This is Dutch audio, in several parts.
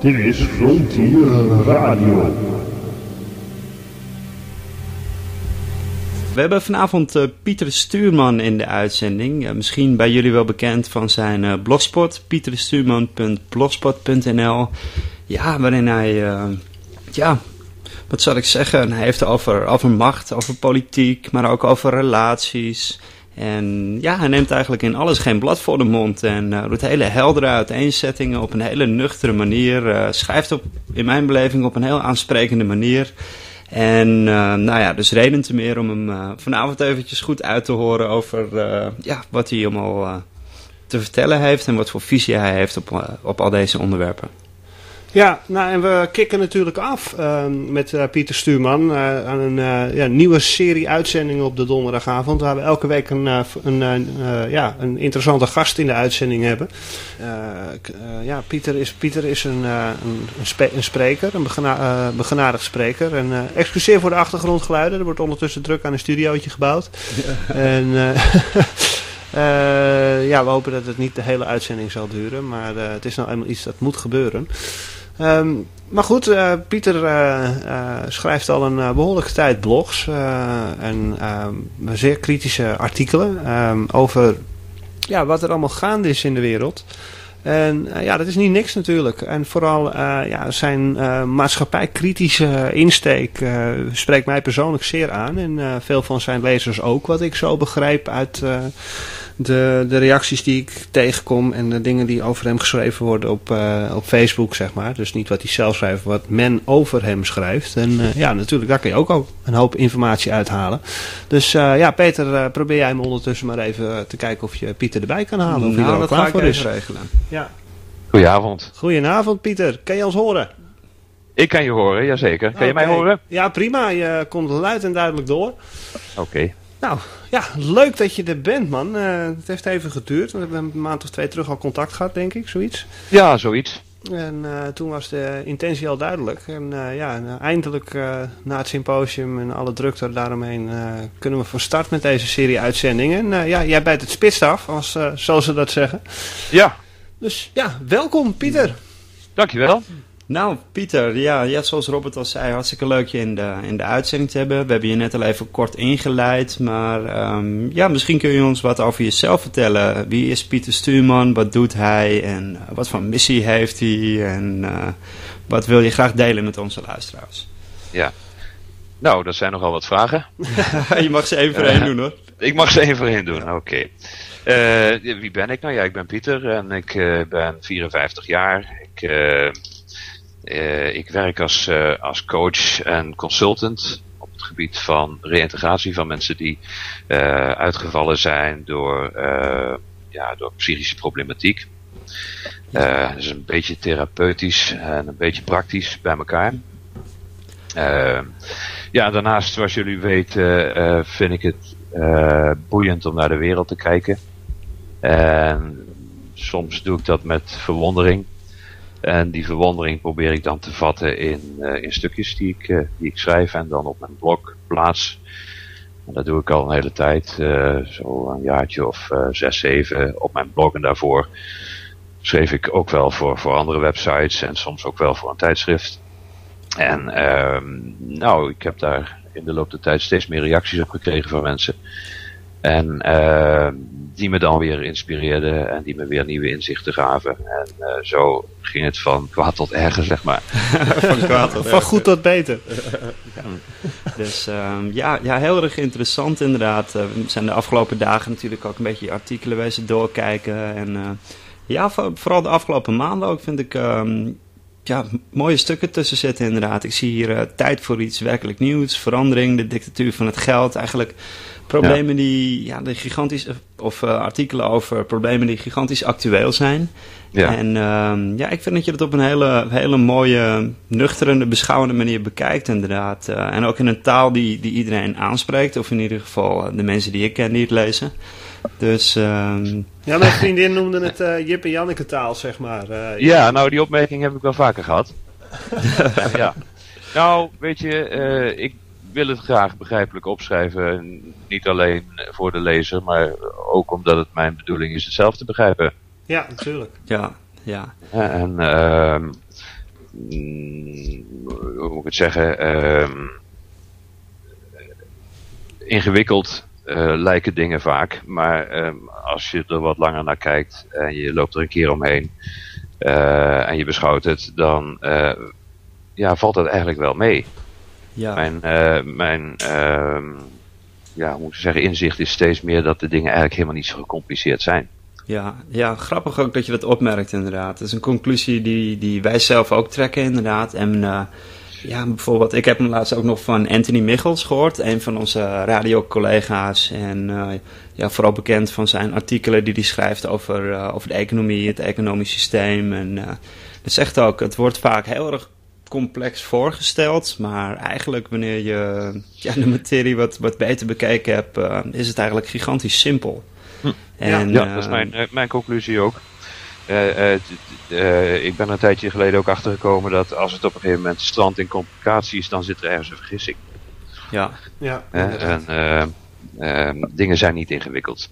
Dit is Frontier Radio. We hebben vanavond Pieter Stuurman in de uitzending. Misschien bij jullie wel bekend van zijn blogspot, pieterstuurman.blogspot.nl. Ja, waarin hij, wat zal ik zeggen, hij heeft over macht, over politiek, maar ook over relaties. En ja, hij neemt eigenlijk in alles geen blad voor de mond en doet hele heldere uiteenzettingen op een hele nuchtere manier. Schrijft in mijn beleving op een heel aansprekende manier. En dus reden te meer om hem vanavond eventjes goed uit te horen over wat hij allemaal te vertellen heeft en wat voor visie hij heeft op al deze onderwerpen. Ja, en we kicken natuurlijk af met Pieter Stuurman aan een nieuwe serie uitzendingen op de donderdagavond. Waar we elke week een interessante gast in de uitzending hebben. Pieter is een spreker, een begenadigd spreker. En excuseer voor de achtergrondgeluiden, er wordt ondertussen druk aan een studiootje gebouwd. Ja. En we hopen dat het niet de hele uitzending zal duren, maar het is nou eenmaal iets dat moet gebeuren. Maar goed, Pieter schrijft al een behoorlijke tijd blogs en zeer kritische artikelen over wat er allemaal gaande is in de wereld. En dat is niet niks natuurlijk. En vooral zijn maatschappijkritische insteek spreekt mij persoonlijk zeer aan. En veel van zijn lezers ook, wat ik zo begrijp uit de reacties die ik tegenkom en de dingen die over hem geschreven worden op Facebook, zeg maar. Dus niet wat hij zelf schrijft, wat men over hem schrijft. En natuurlijk, daar kun je ook een hoop informatie uithalen. Dus Peter, probeer jij hem ondertussen maar even te kijken of je Pieter erbij kan halen. Of hij er al klaar voor is. Regelen. Ja. Goedenavond. Goedenavond, Pieter. Kan je ons horen? Ik kan je horen, jazeker. Kan je mij horen? Ja, prima. Je komt luid en duidelijk door. Oké. Nou, ja, leuk dat je er bent, man. Het heeft even geduurd. We hebben een maand of 2 terug al contact gehad, denk ik, zoiets. Ja, zoiets. En toen was de intentie al duidelijk. En eindelijk na het symposium en alle drukte daaromheen kunnen we van start met deze serie uitzendingen. En jij bijt het spits af, zoals ze dat zeggen. Ja. Dus ja, welkom Pieter. Dankjewel. Nou, Pieter, ja, zoals Robert al zei, hartstikke leuk je in de uitzending te hebben. We hebben je net al even kort ingeleid, maar misschien kun je ons wat over jezelf vertellen. Wie is Pieter Stuurman, wat doet hij en wat voor missie heeft hij en wat wil je graag delen met onze luisteraars? Ja, nou, dat zijn nogal wat vragen. Je mag ze één voor één doen, hoor. Ik mag ze één voor één doen, oké. Wie ben ik? Nou ja, ik ben Pieter en ik ben 54 jaar. Ik werk als coach en consultant op het gebied van reïntegratie van mensen die uitgevallen zijn door psychische problematiek. Dus een beetje therapeutisch en een beetje praktisch bij elkaar. Daarnaast, zoals jullie weten, vind ik het boeiend om naar de wereld te kijken. En soms doe ik dat met verwondering. En die verwondering probeer ik dan te vatten in stukjes die ik schrijf en dan op mijn blog plaats. En dat doe ik al een hele tijd, zo een jaartje of 6, 7 op mijn blog. En daarvoor schreef ik ook wel voor andere websites en soms ook wel voor een tijdschrift. En ik heb daar in de loop der tijd steeds meer reacties op gekregen van mensen. En die me dan weer inspireerden en die me weer nieuwe inzichten gaven. En zo ging het van kwaad tot erger, zeg maar. Van goed tot beter. Dus heel erg interessant inderdaad. We zijn de afgelopen dagen natuurlijk ook een beetje artikelen wezen doorkijken. En vooral de afgelopen maanden ook vind ik mooie stukken tussen zitten inderdaad. Ik zie hier tijd voor iets werkelijk nieuws, verandering, de dictatuur van het geld. Eigenlijk problemen die gigantisch, of artikelen over problemen die gigantisch actueel zijn. Ja. En ik vind dat je dat op een hele mooie, nuchterende, beschouwende manier bekijkt inderdaad. En ook in een taal die iedereen aanspreekt, of in ieder geval de mensen die ik ken die het lezen. Dus mijn vriendin noemde het Jip en Janneke taal, zeg maar. Die opmerking heb ik wel vaker gehad. Ja. Nou, weet je, ik wil het graag begrijpelijk opschrijven. Niet alleen voor de lezer, maar ook omdat het mijn bedoeling is het zelf te begrijpen. Ja, natuurlijk. Ja. En hoe moet ik het zeggen, ingewikkeld lijken dingen vaak, maar als je er wat langer naar kijkt en je loopt er een keer omheen en je beschouwt het, dan valt dat eigenlijk wel mee. Ja. Mijn hoe moet ik zeggen, inzicht is steeds meer dat de dingen eigenlijk helemaal niet zo gecompliceerd zijn. Ja, grappig ook dat je dat opmerkt inderdaad. Dat is een conclusie die wij zelf ook trekken inderdaad. En bijvoorbeeld, ik heb hem laatst ook nog van Anthony Michels gehoord, een van onze radiocollega's. En vooral bekend van zijn artikelen die hij schrijft over de economie, het economisch systeem. En dat zegt ook, het wordt vaak heel erg complex voorgesteld, maar eigenlijk wanneer je de materie wat beter bekeken hebt, is het eigenlijk gigantisch simpel. En, dat is mijn conclusie ook. Ik ben een tijdje geleden ook achtergekomen dat als het op een gegeven moment strandt in complicaties, dan zit er ergens een vergissing. Dingen zijn niet ingewikkeld.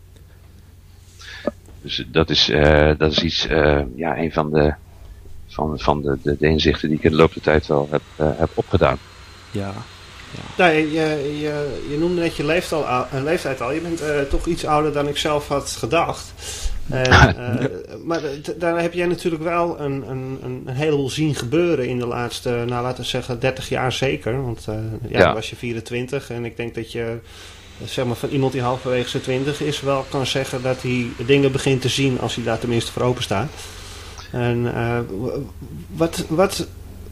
Dus dat is iets, een van de inzichten die ik in de loop der tijd wel heb opgedaan. Ja. Nou, je noemde net je leeftijd al. Je bent toch iets ouder dan ik zelf had gedacht. Maar daar heb jij natuurlijk wel een heleboel zien gebeuren in de laatste, laten we zeggen, 30 jaar zeker. Want dan was je 24 en ik denk dat je, zeg maar, van iemand die halverwege zijn 20 is, wel kan zeggen dat hij dingen begint te zien als hij daar tenminste voor open staat. En wat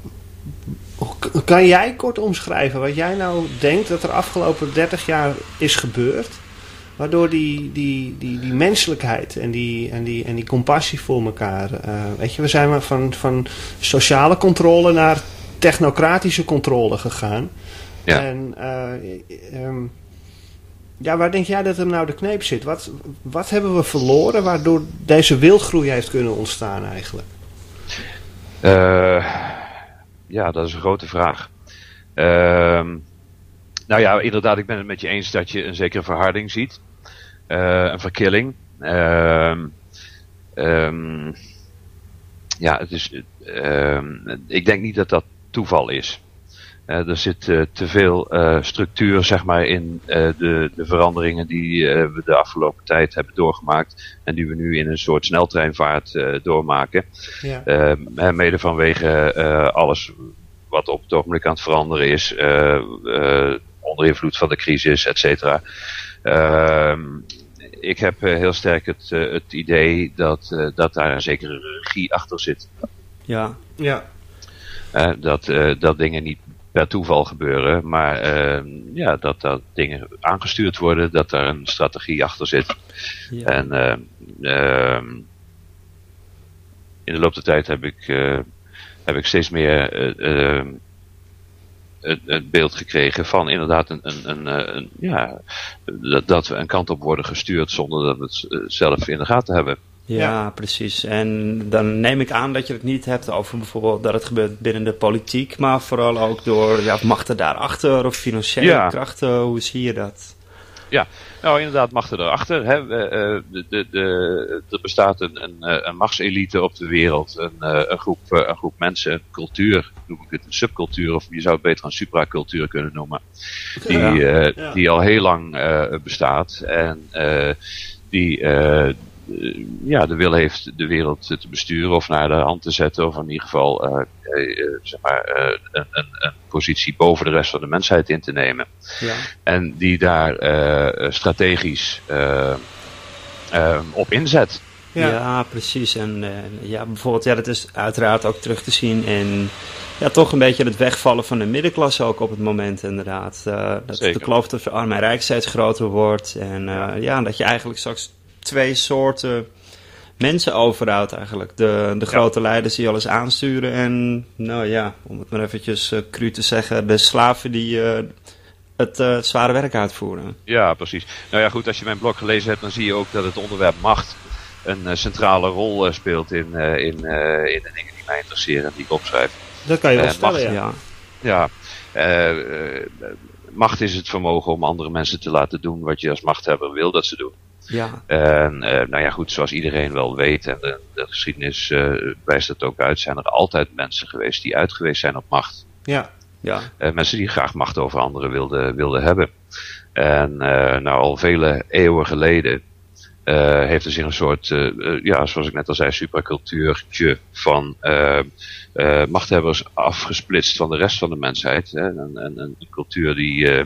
kan jij kort omschrijven wat jij nou denkt dat er afgelopen 30 jaar is gebeurd, waardoor die menselijkheid en die compassie voor elkaar, we zijn maar van sociale controle naar technocratische controle gegaan. Ja. En waar denk jij dat er nou de kneep zit? Wat hebben we verloren waardoor deze wilgroei heeft kunnen ontstaan eigenlijk? Dat is een grote vraag. Inderdaad, ik ben het met je eens dat je een zekere verharding ziet. Een verkilling. Ik denk niet dat dat toeval is. Er zit te veel structuur, zeg maar, in de veranderingen die we de afgelopen tijd hebben doorgemaakt en die we nu in een soort sneltreinvaart doormaken. Ja. Mede vanwege alles wat op het ogenblik aan het veranderen is, onder invloed van de crisis, et cetera. Ik heb heel sterk het idee dat daar een zekere regie achter zit. Ja. Dat dingen niet per toeval gebeuren, maar dat dingen aangestuurd worden, dat daar een strategie achter zit. Ja. En in de loop der tijd heb ik steeds meer het beeld gekregen van inderdaad dat we een kant op worden gestuurd zonder dat we het zelf in de gaten hebben. Ja, precies. En dan neem ik aan dat je het niet hebt over bijvoorbeeld dat het gebeurt binnen de politiek, maar vooral ook door machten daarachter of financiële krachten. Hoe zie je dat? Ja, nou inderdaad, machten daarachter. Er bestaat een machtselite op de wereld, een groep mensen, een cultuur, noem ik het een subcultuur, of je zou het beter een supracultuur kunnen noemen, die al heel lang bestaat en die de wil heeft de wereld te besturen of naar de hand te zetten, of in ieder geval een positie boven de rest van de mensheid in te nemen. Ja. En die daar strategisch op inzet. Ja, precies. En bijvoorbeeld, dat is uiteraard ook terug te zien in toch een beetje het wegvallen van de middenklasse ook op het moment inderdaad. Dat de kloof tussen arm en rijk steeds groter wordt. En dat je eigenlijk straks twee soorten mensen overhoudt eigenlijk. De grote leiders die alles aansturen en, om het maar eventjes cru te zeggen, de slaven die het zware werk uitvoeren. Ja, precies. Nou ja, goed, als je mijn blog gelezen hebt, dan zie je ook dat het onderwerp macht een centrale rol speelt in de dingen die mij interesseren en die ik opschrijf. Dat kan je wel stellen, macht is het vermogen om andere mensen te laten doen wat je als machthebber wil dat ze doen. Ja. En nou ja, goed, zoals iedereen wel weet, en de geschiedenis wijst het ook uit, zijn er altijd mensen geweest die uit geweest zijn op macht. Ja. Ja. Mensen die graag macht over anderen wilden hebben. En nou, al vele eeuwen geleden heeft er zich een soort, ja, zoals ik net al zei, supracultuurtje van machthebbers afgesplitst van de rest van de mensheid. Hè? Een cultuur die,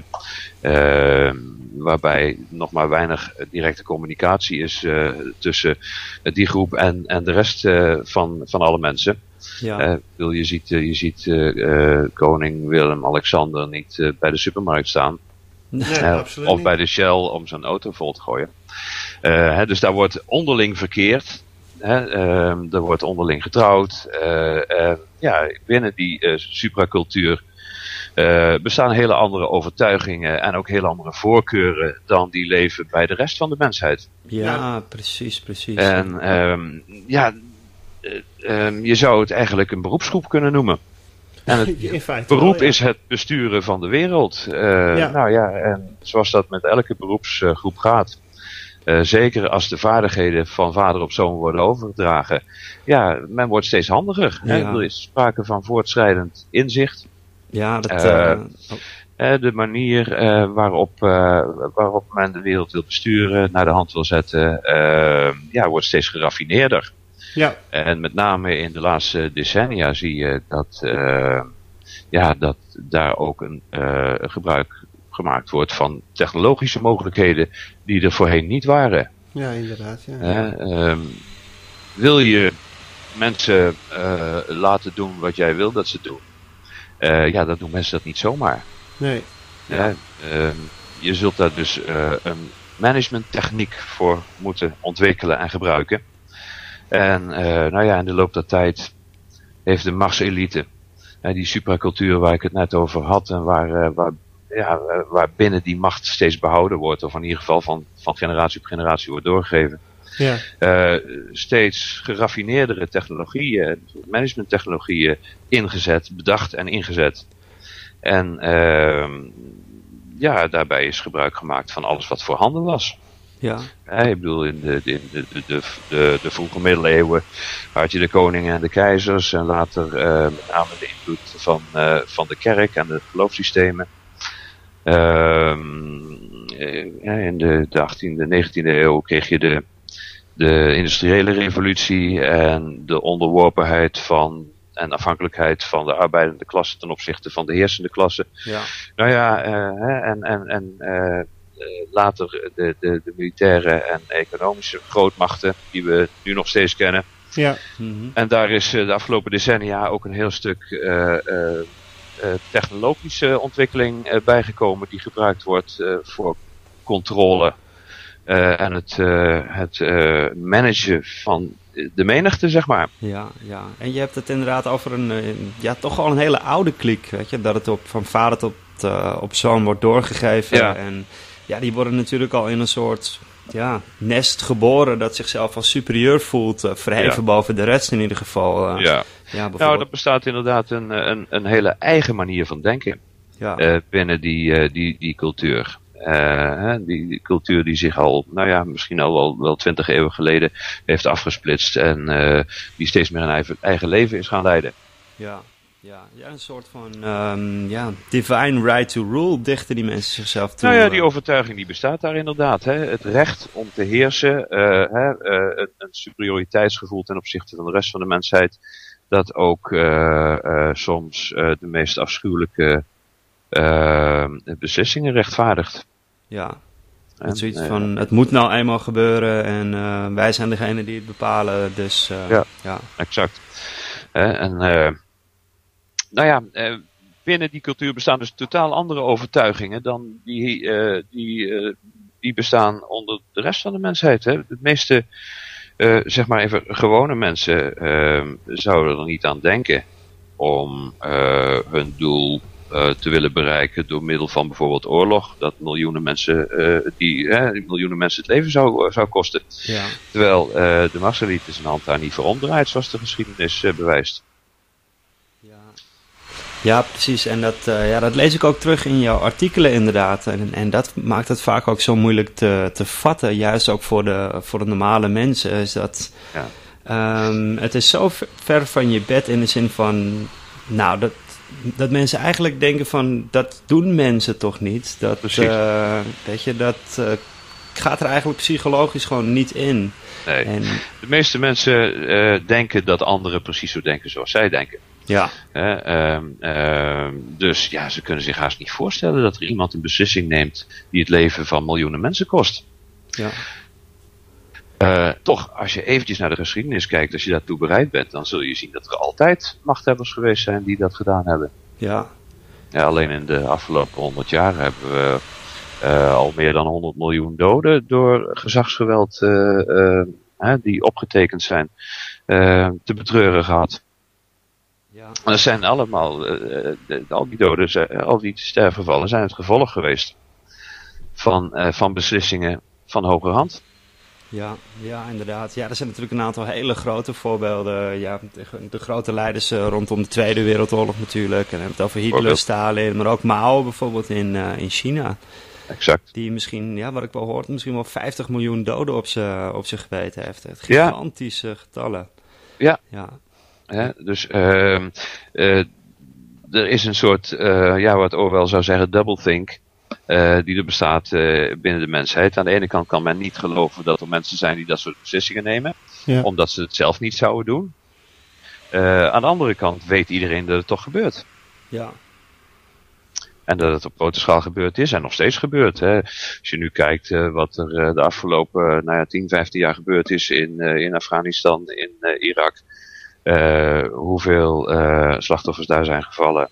waarbij nog maar weinig directe communicatie is tussen die groep en de rest van alle mensen. Ja. Je ziet koning Willem-Alexander niet bij de supermarkt staan. Nee, absoluut of niet. bij de Shell om zijn auto vol te gooien. Dus daar wordt onderling verkeerd. Er wordt onderling getrouwd. Ja, binnen die supracultuur bestaan hele andere overtuigingen en ook hele andere voorkeuren dan die leven bij de rest van de mensheid. Ja, precies. En ja, je zou het eigenlijk een beroepsgroep kunnen noemen. En het In feite beroep wel, ja. is het besturen van de wereld. Ja. Nou ja, en zoals dat met elke beroepsgroep gaat. Zeker als de vaardigheden van vader op zoon worden overgedragen. Ja, men wordt steeds handiger. Ja. Hè? Er is sprake van voortschrijdend inzicht. Ja, dat... De manier waarop men de wereld wil besturen, naar de hand wil zetten, ja, wordt steeds geraffineerder. Ja. En met name in de laatste decennia zie je dat daar ook een gebruik gemaakt wordt van technologische mogelijkheden die er voorheen niet waren. Ja, inderdaad. Ja. Wil je mensen laten doen wat jij wil dat ze doen? Ja, dan doen mensen dat niet zomaar. Nee. Je zult daar dus een managementtechniek voor moeten ontwikkelen en gebruiken. En nou ja, in de loop der tijd heeft de machtselite, die supracultuur waar ik het net over had en waar binnen die macht steeds behouden wordt, of in ieder geval van generatie op generatie wordt doorgegeven, Ja. steeds geraffineerdere technologieën, managementtechnologieën bedacht en ingezet. En ja, daarbij is gebruik gemaakt van alles wat voorhanden was. ja. Ik bedoel, in de vroege middeleeuwen had je de koningen en de keizers en later met name de invloed van de kerk en de geloofssystemen. In de 18e, 19e eeuw kreeg je de industriële revolutie en de onderworpenheid en afhankelijkheid van de arbeidende klasse ten opzichte van de heersende klasse. Ja. Nou ja, later de militaire en economische grootmachten die we nu nog steeds kennen. Ja. Mhm. En daar is de afgelopen decennia ook een heel stuk technologische ontwikkeling bijgekomen die gebruikt wordt voor controle en het managen van de menigte, zeg maar. Ja. En je hebt het inderdaad over toch al een hele oude kliek, weet je, dat het van vader tot op zoon wordt doorgegeven. Ja. En ja, die worden natuurlijk al in een soort nest geboren dat zichzelf als superieur voelt, verheven boven de rest in ieder geval. Ja. Bijvoorbeeld. Nou, er bestaat inderdaad een hele eigen manier van denken binnen die cultuur. Die cultuur die zich al, nou ja, misschien al wel 20 eeuwen geleden heeft afgesplitst en die steeds meer een eigen leven is gaan leiden. Ja, een soort van divine right to rule dichten die mensen zichzelf toe. Nou ja, die overtuiging die bestaat daar inderdaad. Hè? Het recht om te heersen, een superioriteitsgevoel ten opzichte van de rest van de mensheid, dat ook soms de meest afschuwelijke beslissingen rechtvaardigt. Ja, het zoiets van, het moet nou eenmaal gebeuren en wij zijn degene die het bepalen, dus ja. Exact. Nou ja, binnen die cultuur bestaan dus totaal andere overtuigingen dan die bestaan onder de rest van de mensheid. Hè? De meeste, zeg maar even, gewone mensen zouden er niet aan denken om hun doel te willen bereiken door middel van bijvoorbeeld oorlog, dat miljoenen mensen het leven zou kosten. Ja. Terwijl de machtselite zijn hand daar niet voor omdraait, zoals de geschiedenis bewijst. Ja, precies. En dat lees ik ook terug in jouw artikelen inderdaad. En dat maakt het vaak ook zo moeilijk te vatten. Juist ook voor de normale mensen. Is dat, het is zo ver van je bed in de zin van... Nou, dat mensen eigenlijk denken van... Dat doen mensen toch niet? Dat, weet je, dat gaat er eigenlijk psychologisch gewoon niet in. Nee. De meeste mensen denken dat anderen precies zo denken zoals zij denken. Ja. Dus ja, ze kunnen zich haast niet voorstellen dat er iemand een beslissing neemt die het leven van miljoenen mensen kost. Ja. Toch, als je eventjes naar de geschiedenis kijkt, als je daartoe bereid bent, dan zul je zien dat er altijd machthebbers geweest zijn die dat gedaan hebben. Ja. Ja, alleen in de afgelopen 100 jaar hebben we al meer dan 100 miljoen doden door gezagsgeweld die opgetekend zijn te betreuren gehad. Ja. En dat zijn allemaal, al die doden, al die sterfgevallen zijn het gevolg geweest van beslissingen van hoge hand. Ja, inderdaad. Ja, er zijn natuurlijk een aantal hele grote voorbeelden. Ja, de grote leiders rondom de Tweede Wereldoorlog natuurlijk. En dan hebben we het over Hitler, Stalin, maar ook Mao bijvoorbeeld in China. Exact. Die misschien, wat ik wel hoorde, misschien wel 50 miljoen doden op zich geweten heeft. Het gigantische getallen. Ja. Dus er is een soort, wat Orwell zou zeggen, doublethink. Die er bestaat binnen de mensheid. Aan de ene kant kan men niet geloven dat er mensen zijn die dat soort beslissingen nemen. Ja. Omdat ze het zelf niet zouden doen. Aan de andere kant weet iedereen dat het toch gebeurt. Ja. En dat het op grote schaal gebeurd is en nog steeds gebeurt. Hè. Als je nu kijkt wat er de afgelopen 10, 15 jaar gebeurd is in Afghanistan, in Irak. Hoeveel slachtoffers daar zijn gevallen.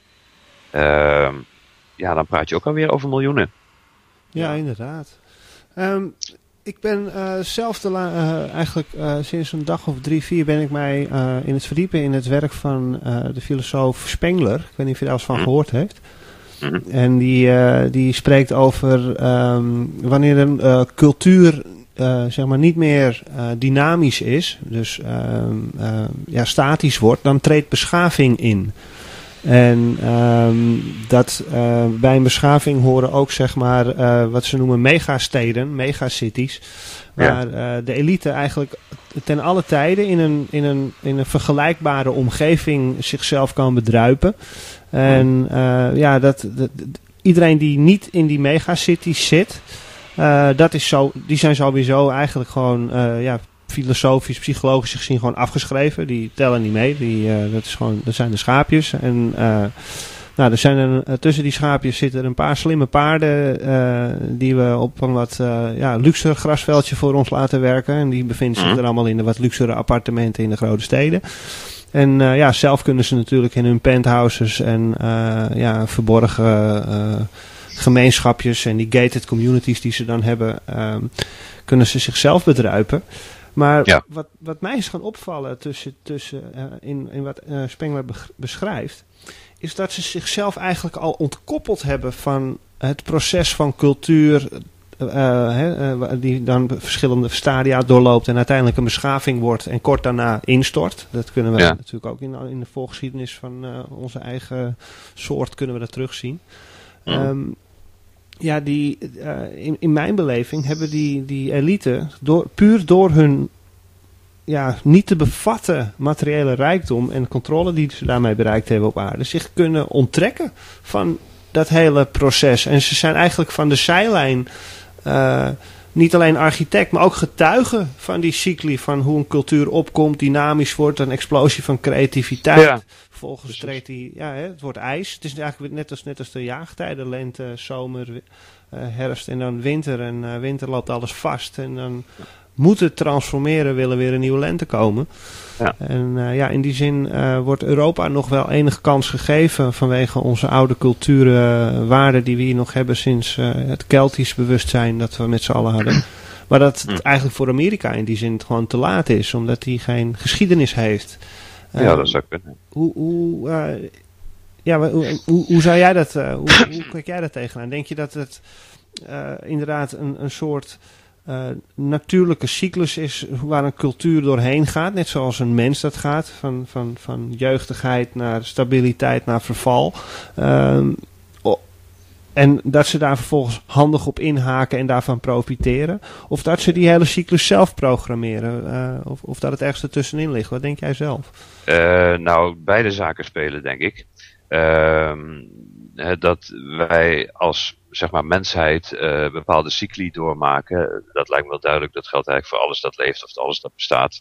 Dan praat je ook alweer over miljoenen. Ja, inderdaad. Ik ben zelf eigenlijk sinds een dag of 3, 4 ben ik mij in het verdiepen in het werk van de filosoof Spengler. Ik weet niet of je daar eens van gehoord heeft. En die spreekt over wanneer een cultuur zeg maar niet meer dynamisch is, dus statisch wordt, dan treedt beschaving in. En bij een beschaving horen ook zeg maar wat ze noemen megasteden, megacities, waar de elite eigenlijk ten alle tijden in een vergelijkbare omgeving zichzelf kan bedruipen. En iedereen die niet in die megacities zit, die zijn sowieso eigenlijk gewoon filosofisch, psychologisch gezien gewoon afgeschreven. Die tellen niet mee. Dat zijn de schaapjes. En er zijn tussen die schaapjes zitten er een paar slimme paarden die we op een wat luxer grasveldje voor ons laten werken. En die bevinden zich er allemaal in de wat luxere appartementen in de grote steden. En zelf kunnen ze natuurlijk in hun penthouses en verborgen gemeenschapjes en die gated communities die ze dan hebben, kunnen ze zichzelf bedruipen. Maar wat mij is gaan opvallen in wat Spengler beschrijft, is dat ze zichzelf eigenlijk al ontkoppeld hebben van het proces van cultuur, die dan verschillende stadia doorloopt en uiteindelijk een beschaving wordt en kort daarna instort. Dat kunnen we natuurlijk ook in de voorgeschiedenis van onze eigen soort kunnen we dat terugzien. In mijn beleving hebben die elite puur door hun niet te bevatten materiële rijkdom en controle die ze daarmee bereikt hebben op aarde, zich kunnen onttrekken van dat hele proces. En ze zijn eigenlijk van de zijlijn niet alleen architect, maar ook getuige van die cycli, van hoe een cultuur opkomt, dynamisch wordt, een explosie van creativiteit. Ja. Vervolgens treedt het wordt ijs. Het is eigenlijk net als de jaargetijden, lente, zomer, herfst en dan winter. En winter loopt alles vast. En dan moet het transformeren, willen weer een nieuwe lente komen. Ja. En in die zin wordt Europa nog wel enige kans gegeven vanwege onze oude culturen, waarden die we hier nog hebben sinds het Keltisch bewustzijn dat we met z'n allen hadden. Maar dat het eigenlijk voor Amerika in die zin gewoon te laat is, omdat die geen geschiedenis heeft. Dat zou kunnen. Hoe zou jij dat, hoe kijk jij dat tegenaan? Denk je dat het inderdaad een soort natuurlijke cyclus is waar een cultuur doorheen gaat. Net zoals een mens dat gaat. Van jeugdigheid naar stabiliteit naar verval. En dat ze daar vervolgens handig op inhaken en daarvan profiteren. Of dat ze die hele cyclus zelf programmeren. Of dat het ergens ertussenin ligt. Wat denk jij zelf? Nou, beide zaken spelen, denk ik. Dat wij als zeg maar mensheid bepaalde cycli doormaken. Dat lijkt me wel duidelijk. Dat geldt eigenlijk voor alles dat leeft of alles dat bestaat.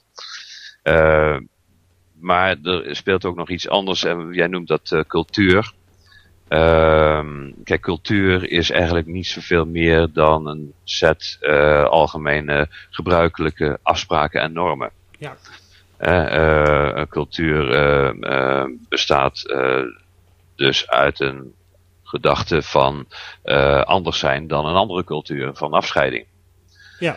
Maar er speelt ook nog iets anders. En jij noemt dat cultuur. Kijk, cultuur is eigenlijk niet zoveel meer dan een set algemene gebruikelijke afspraken en normen. Ja. Een cultuur bestaat dus uit een gedachte van anders zijn dan een andere cultuur, van afscheiding. Ja.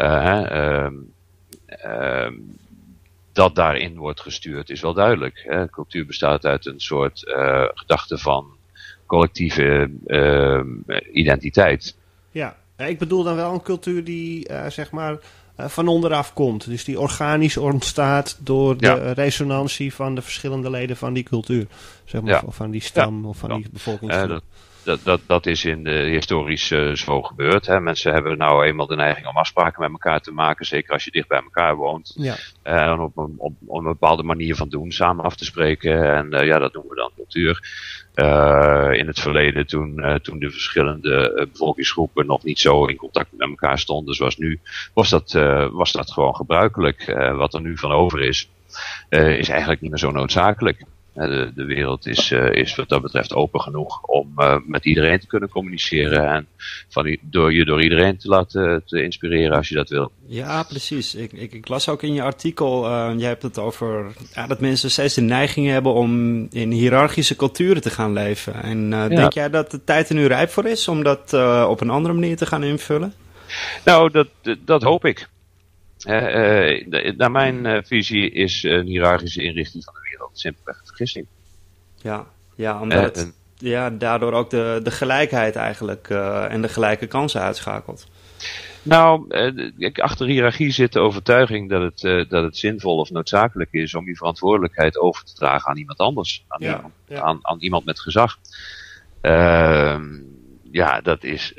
Dat daarin wordt gestuurd is wel duidelijk. Cultuur bestaat uit een soort gedachte van collectieve identiteit. Ja, ik bedoel dan wel een cultuur die zeg maar van onderaf komt. Dus die organisch ontstaat door de resonantie van de verschillende leden van die cultuur. Zeg maar, of van die stam of van die bevolkingsgroep. Dat is historisch zo gebeurd. Hè. Mensen hebben nou eenmaal de neiging om afspraken met elkaar te maken. Zeker als je dicht bij elkaar woont. Ja. En op een bepaalde manier van doen. Samen af te spreken. En dat noemen we dan cultuur. In het verleden toen de verschillende bevolkingsgroepen nog niet zo in contact met elkaar stonden zoals nu. Was dat gewoon gebruikelijk. Wat er nu van over is eigenlijk niet meer zo noodzakelijk. De wereld is wat dat betreft open genoeg om met iedereen te kunnen communiceren en door iedereen te laten te inspireren als je dat wil. Ja, precies. Ik las ook in je artikel, jij hebt het over dat mensen steeds de neiging hebben om in hiërarchische culturen te gaan leven. En denk jij dat de tijd er nu rijp voor is om dat op een andere manier te gaan invullen? Nou, dat hoop ik. Naar mijn visie is een hiërarchische inrichting van de wereld simpelweg een vergissing. Ja, omdat daardoor ook de gelijkheid eigenlijk en de gelijke kansen uitschakelt. Nou, achter hiërarchie zit de overtuiging dat het zinvol of noodzakelijk is om je verantwoordelijkheid over te dragen aan iemand anders. Aan iemand met gezag. Dat is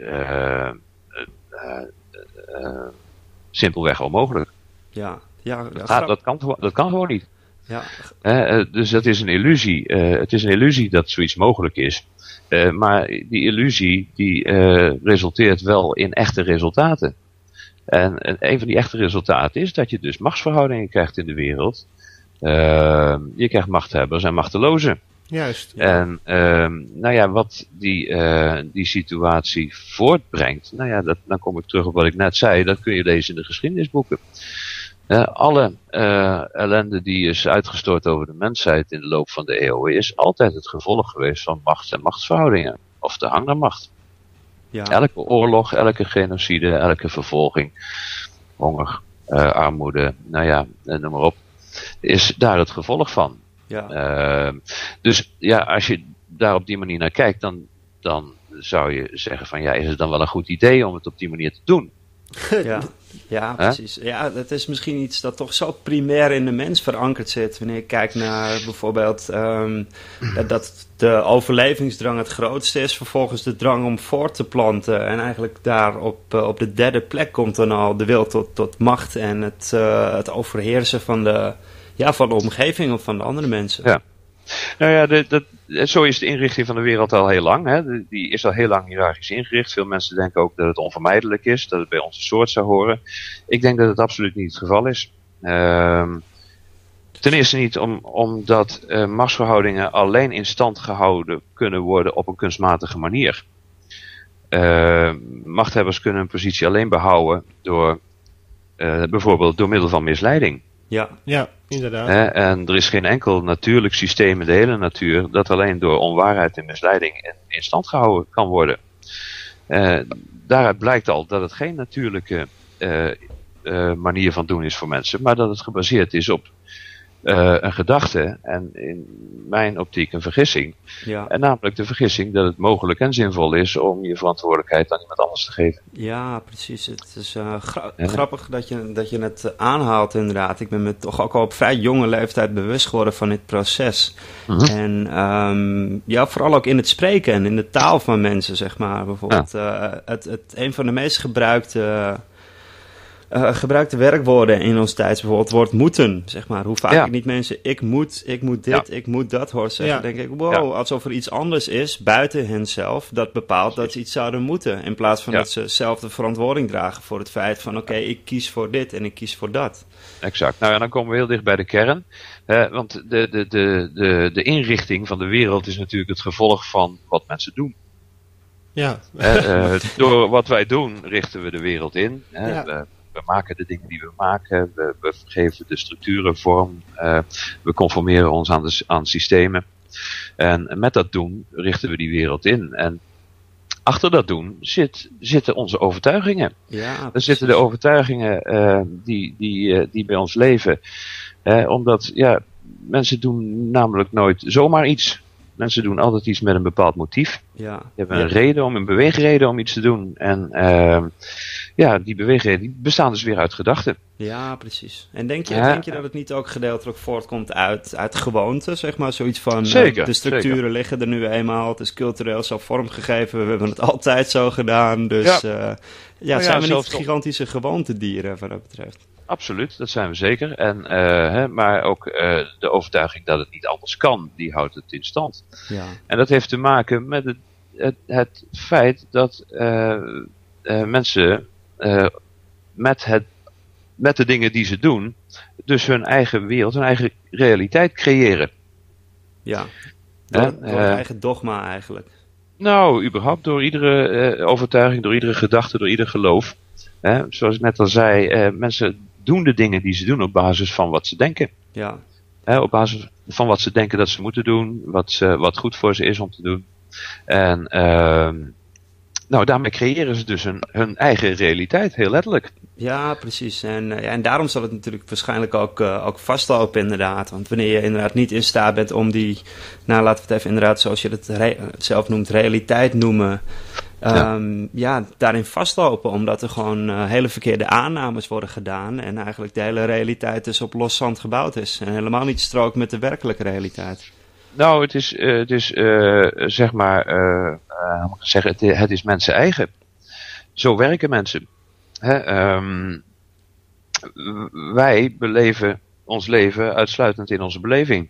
simpelweg onmogelijk. Dat kan gewoon niet. Ja. Dus dat is een illusie. Het is een illusie dat zoiets mogelijk is. Maar die illusie die resulteert wel in echte resultaten. En een van die echte resultaten is dat je dus machtsverhoudingen krijgt in de wereld. Je krijgt machthebbers en machtelozen. Juist. Ja. En wat die situatie voortbrengt, dan kom ik terug op wat ik net zei, dat kun je lezen in de geschiedenisboeken. Alle ellende die is uitgestort over de mensheid in de loop van de eeuwen is altijd het gevolg geweest van macht en machtsverhoudingen. Of de hang naar macht. Ja. Elke oorlog, elke genocide, elke vervolging, honger, armoede, noem maar op, is daar het gevolg van. Ja. Dus als je daar op die manier naar kijkt, dan zou je zeggen van is het dan wel een goed idee om het op die manier te doen? Ja, precies. Ja, dat is misschien iets dat toch zo primair in de mens verankerd zit. Wanneer je kijkt naar bijvoorbeeld dat de overlevingsdrang het grootste is. Vervolgens de drang om voort te planten. En eigenlijk daar op de derde plek komt dan al de wil tot macht en het overheersen van de omgeving of van de andere mensen. Ja. Nou ja, zo is de inrichting van de wereld al heel lang. Hè. Die is al heel lang hiërarchisch ingericht. Veel mensen denken ook dat het onvermijdelijk is, dat het bij onze soort zou horen. Ik denk dat het absoluut niet het geval is. Ten eerste niet omdat machtsverhoudingen alleen in stand gehouden kunnen worden op een kunstmatige manier. Machthebbers kunnen een positie alleen behouden door bijvoorbeeld door middel van misleiding. Ja, inderdaad. En er is geen enkel natuurlijk systeem in de hele natuur dat alleen door onwaarheid en misleiding in stand gehouden kan worden. Daaruit blijkt al dat het geen natuurlijke manier van doen is voor mensen, maar dat het gebaseerd is op een gedachte en in mijn optiek een vergissing. Ja. En namelijk de vergissing dat het mogelijk en zinvol is om je verantwoordelijkheid aan iemand anders te geven. Ja, precies. Het is grappig dat je het aanhaalt inderdaad. Ik ben me toch ook al op vrij jonge leeftijd bewust geworden van dit proces. En vooral ook in het spreken en in de taal van mensen, zeg maar. Bijvoorbeeld een van de meest gebruikte werkwoorden in ons tijd, bijvoorbeeld het woord moeten, zeg maar. Hoe vaak ik niet mensen ik moet dit, ik moet dat hoor zeggen, denk ik, wow, alsof er iets anders is buiten hen zelf dat bepaalt dat ze iets zouden moeten, in plaats van dat ze zelf de verantwoording dragen voor het feit van oké, ik kies voor dit en ik kies voor dat. Exact. Nou ja, dan komen we heel dicht bij de kern. Want de inrichting van de wereld is natuurlijk het gevolg van wat mensen doen. Ja. Door wat wij doen richten we de wereld in. We maken de dingen die we maken. We geven de structuren vorm. We conformeren ons aan systemen. En met dat doen richten we die wereld in. En achter dat doen zitten onze overtuigingen. Ja, er zitten de overtuigingen die bij ons leven. Omdat mensen doen namelijk nooit zomaar iets. Mensen doen altijd iets met een bepaald motief. Ja. Die hebben een beweegreden om iets te doen. En die beweegreden die bestaan dus weer uit gedachten. Ja, precies. En denk je dat het niet ook gedeeltelijk voortkomt uit gewoonte, zeg maar? Zoiets van, zeker, de structuren liggen er nu eenmaal, het is cultureel zo vormgegeven, we hebben het altijd zo gedaan. Dus zijn we niet gigantische gewoontedieren wat dat betreft? Absoluut, dat zijn we zeker. Maar ook de overtuiging dat het niet anders kan, die houdt het in stand. Ja. En dat heeft te maken met het feit dat mensen met de dingen die ze doen, dus hun eigen wereld, hun eigen realiteit creëren. Ja, door het eigen dogma eigenlijk. Nou, überhaupt door iedere overtuiging, door iedere gedachte, door ieder geloof. Zoals ik net al zei, mensen doen de dingen die ze doen op basis van wat ze denken. Ja. Op basis van wat ze denken dat ze moeten doen, wat goed voor ze is om te doen. En daarmee creëren ze dus hun eigen realiteit, heel letterlijk. Ja, precies. En daarom zal het natuurlijk waarschijnlijk ook vastlopen inderdaad. Want wanneer je inderdaad niet in staat bent om die, laten we het even inderdaad zoals je het zelf noemt, realiteit noemen, daarin vastlopen. Omdat er gewoon hele verkeerde aannames worden gedaan en eigenlijk de hele realiteit dus op los zand gebouwd is. En helemaal niet strookt met de werkelijke realiteit. Nou, het is mensen eigen. Zo werken mensen. Wij beleven ons leven uitsluitend in onze beleving.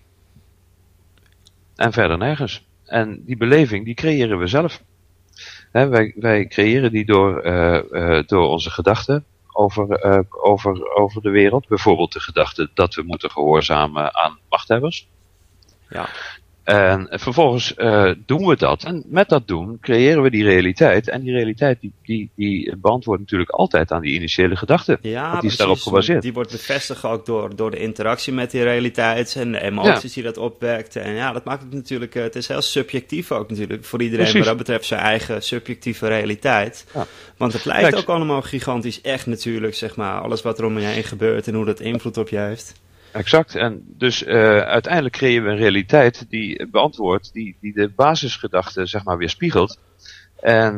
En verder nergens. En die beleving, die creëren we zelf. Wij creëren die door onze gedachten over de wereld. Bijvoorbeeld de gedachte dat we moeten gehoorzamen aan machthebbers. Ja. En vervolgens doen we dat. En met dat doen creëren we die realiteit. En die realiteit die beantwoordt natuurlijk altijd aan die initiële gedachte. Ja, want die is daarop gebaseerd. Die wordt bevestigd ook door de interactie met die realiteit en de emoties die dat opwekt. En dat maakt het natuurlijk, het is heel subjectief ook natuurlijk voor iedereen. Precies. Wat dat betreft zijn eigen subjectieve realiteit. Ja. Want het lijkt ook allemaal gigantisch echt natuurlijk, zeg maar. Alles wat er om je heen gebeurt en hoe dat invloed op je heeft. Exact. En dus uiteindelijk creëren we een realiteit die beantwoordt, die de basisgedachte zeg maar weerspiegelt. En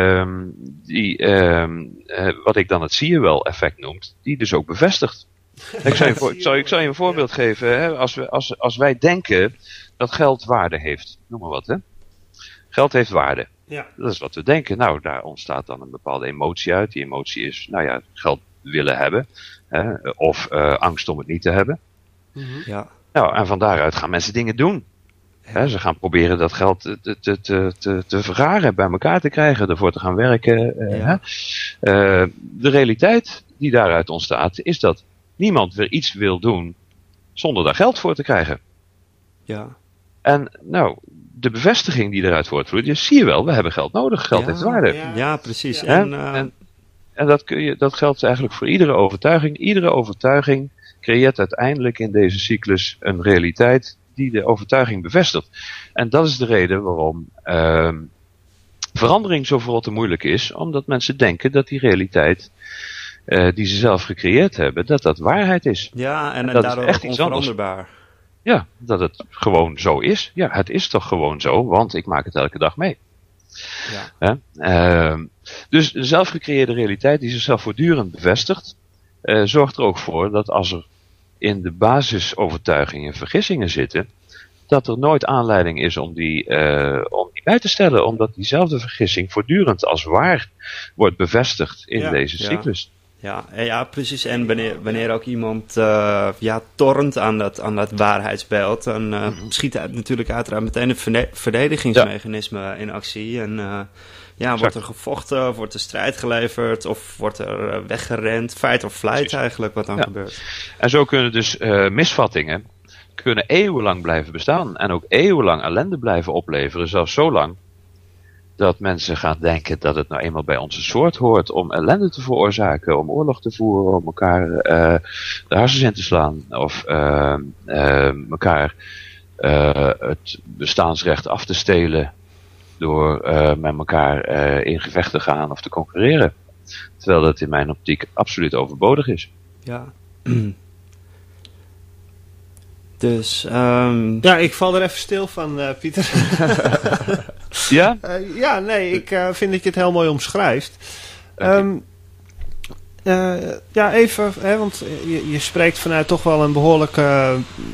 wat ik dan het zie je wel effect noemt, die dus ook bevestigt. Ik zal je een voorbeeld geven. Als wij denken dat geld waarde heeft, noem maar wat. Geld heeft waarde. Ja. Dat is wat we denken. Nou, daar ontstaat dan een bepaalde emotie uit. Die emotie is, geld willen hebben. Of angst om het niet te hebben. Mm-hmm. Ja. Nou, en van daaruit gaan mensen dingen doen. Ze gaan proberen dat geld te vergaren, bij elkaar te krijgen, ervoor te gaan werken. De realiteit die daaruit ontstaat, is dat niemand weer iets wil doen zonder daar geld voor te krijgen. Ja. En de bevestiging die eruit voortvloeit, zie je wel, we hebben geld nodig, geld heeft waarde. Ja, precies. Ja. En dat geldt eigenlijk voor iedere overtuiging. Iedere overtuiging creëert uiteindelijk in deze cyclus een realiteit die de overtuiging bevestigt. En dat is de reden waarom verandering zo verrot te moeilijk is. Omdat mensen denken dat die realiteit die ze zelf gecreëerd hebben, dat waarheid is. Ja, en dat is daardoor echt ook iets anders. onveranderbaar. Ja, dat het gewoon zo is. Ja, het is toch gewoon zo, want ik maak het elke dag mee. Ja. Dus de zelfgecreëerde realiteit die zichzelf voortdurend bevestigt, zorgt er ook voor dat als er in de basisovertuigingen vergissingen zitten, dat er nooit aanleiding is om die bij te stellen, omdat diezelfde vergissing voortdurend als waar wordt bevestigd in deze cyclus. Ja, precies. En wanneer ook iemand tornt aan dat waarheidsbeeld, dan schiet hij natuurlijk uiteraard meteen een verdedigingsmechanisme in actie. En wordt er gevochten, wordt er strijd geleverd of wordt er weggerend, fight or flight eigenlijk wat dan gebeurt. En zo kunnen dus misvattingen eeuwenlang blijven bestaan en ook eeuwenlang ellende blijven opleveren, zelfs zo lang dat mensen gaan denken dat het nou eenmaal bij onze soort hoort om ellende te veroorzaken, om oorlog te voeren, om elkaar de hersens in te slaan of elkaar het bestaansrecht af te stelen door met elkaar in gevecht te gaan of te concurreren. Terwijl dat in mijn optiek absoluut overbodig is. Ja. Dus, Ja, ik val er even stil van, Pieter. Ja? Ik vind dat je het heel mooi omschrijft. Even, hè, want je spreekt vanuit toch wel een behoorlijke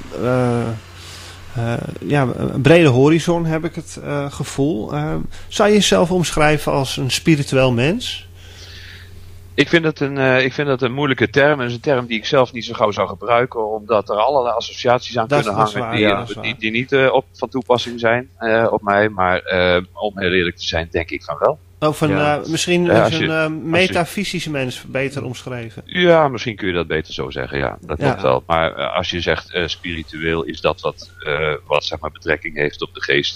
een brede horizon, heb ik het gevoel. Zou je jezelf omschrijven als een spiritueel mens? Ik vind dat een moeilijke term. Het is een term die ik zelf niet zo gauw zou gebruiken, omdat er allerlei associaties aan kunnen hangen die niet van toepassing zijn op mij. Maar om heel eerlijk te zijn, denk ik van wel. Misschien is een metafysische mens beter omschreven. Ja, misschien kun je dat beter zo zeggen. Ja, dat klopt wel. Maar als je zegt spiritueel is dat wat zeg maar betrekking heeft op de geest,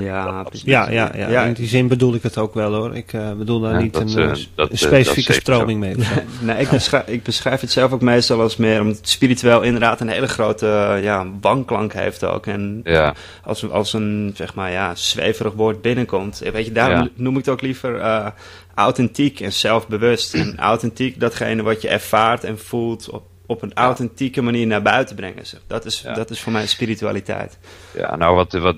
in die zin bedoel ik het ook wel hoor. Ik bedoel daar niet een specifieke stroming mee. Nee, ik beschrijf het zelf ook meestal als meer omdat spiritueel inderdaad een hele grote wanklank heeft ook. En als een zeg maar zweverig woord binnenkomt, weet je, daarom noem ik het ook liever authentiek en zelfbewust. En authentiek, datgene wat je ervaart en voelt op een authentieke manier naar buiten brengen. Dat is voor mij spiritualiteit. Ja, nou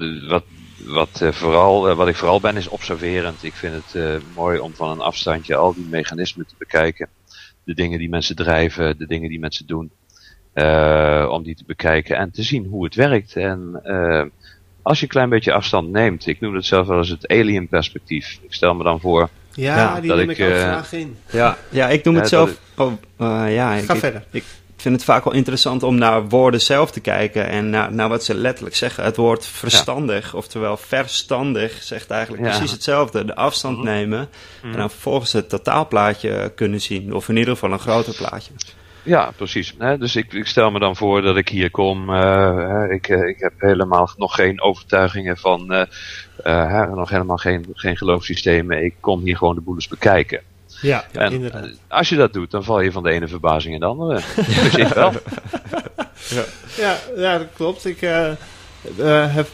wat ik vooral ben is observerend. Ik vind het mooi om van een afstandje al die mechanismen te bekijken. De dingen die mensen drijven, de dingen die mensen doen. Om die te bekijken en te zien hoe het werkt. En als je een klein beetje afstand neemt, ik noem het zelf wel eens het alien perspectief. Ik stel me dan voor. Ja, die neem ik ook graag in. Ja, ik noem het zelf. Ga verder. Ik vind het vaak wel interessant om naar woorden zelf te kijken en naar wat ze letterlijk zeggen. Het woord verstandig, oftewel verstandig, zegt eigenlijk precies hetzelfde. De afstand nemen en dan vervolgens het totaalplaatje kunnen zien. Of in ieder geval een groter plaatje. Ja, precies. Dus ik stel me dan voor dat ik hier kom. Ik heb helemaal nog geen overtuigingen van, nog helemaal geen geloofssystemen. Ik kom hier gewoon de boel eens bekijken. Ja, en inderdaad. Als je dat doet, dan val je van de ene verbazing in de andere. Dus ik wel. Ja, dat klopt. Ik heb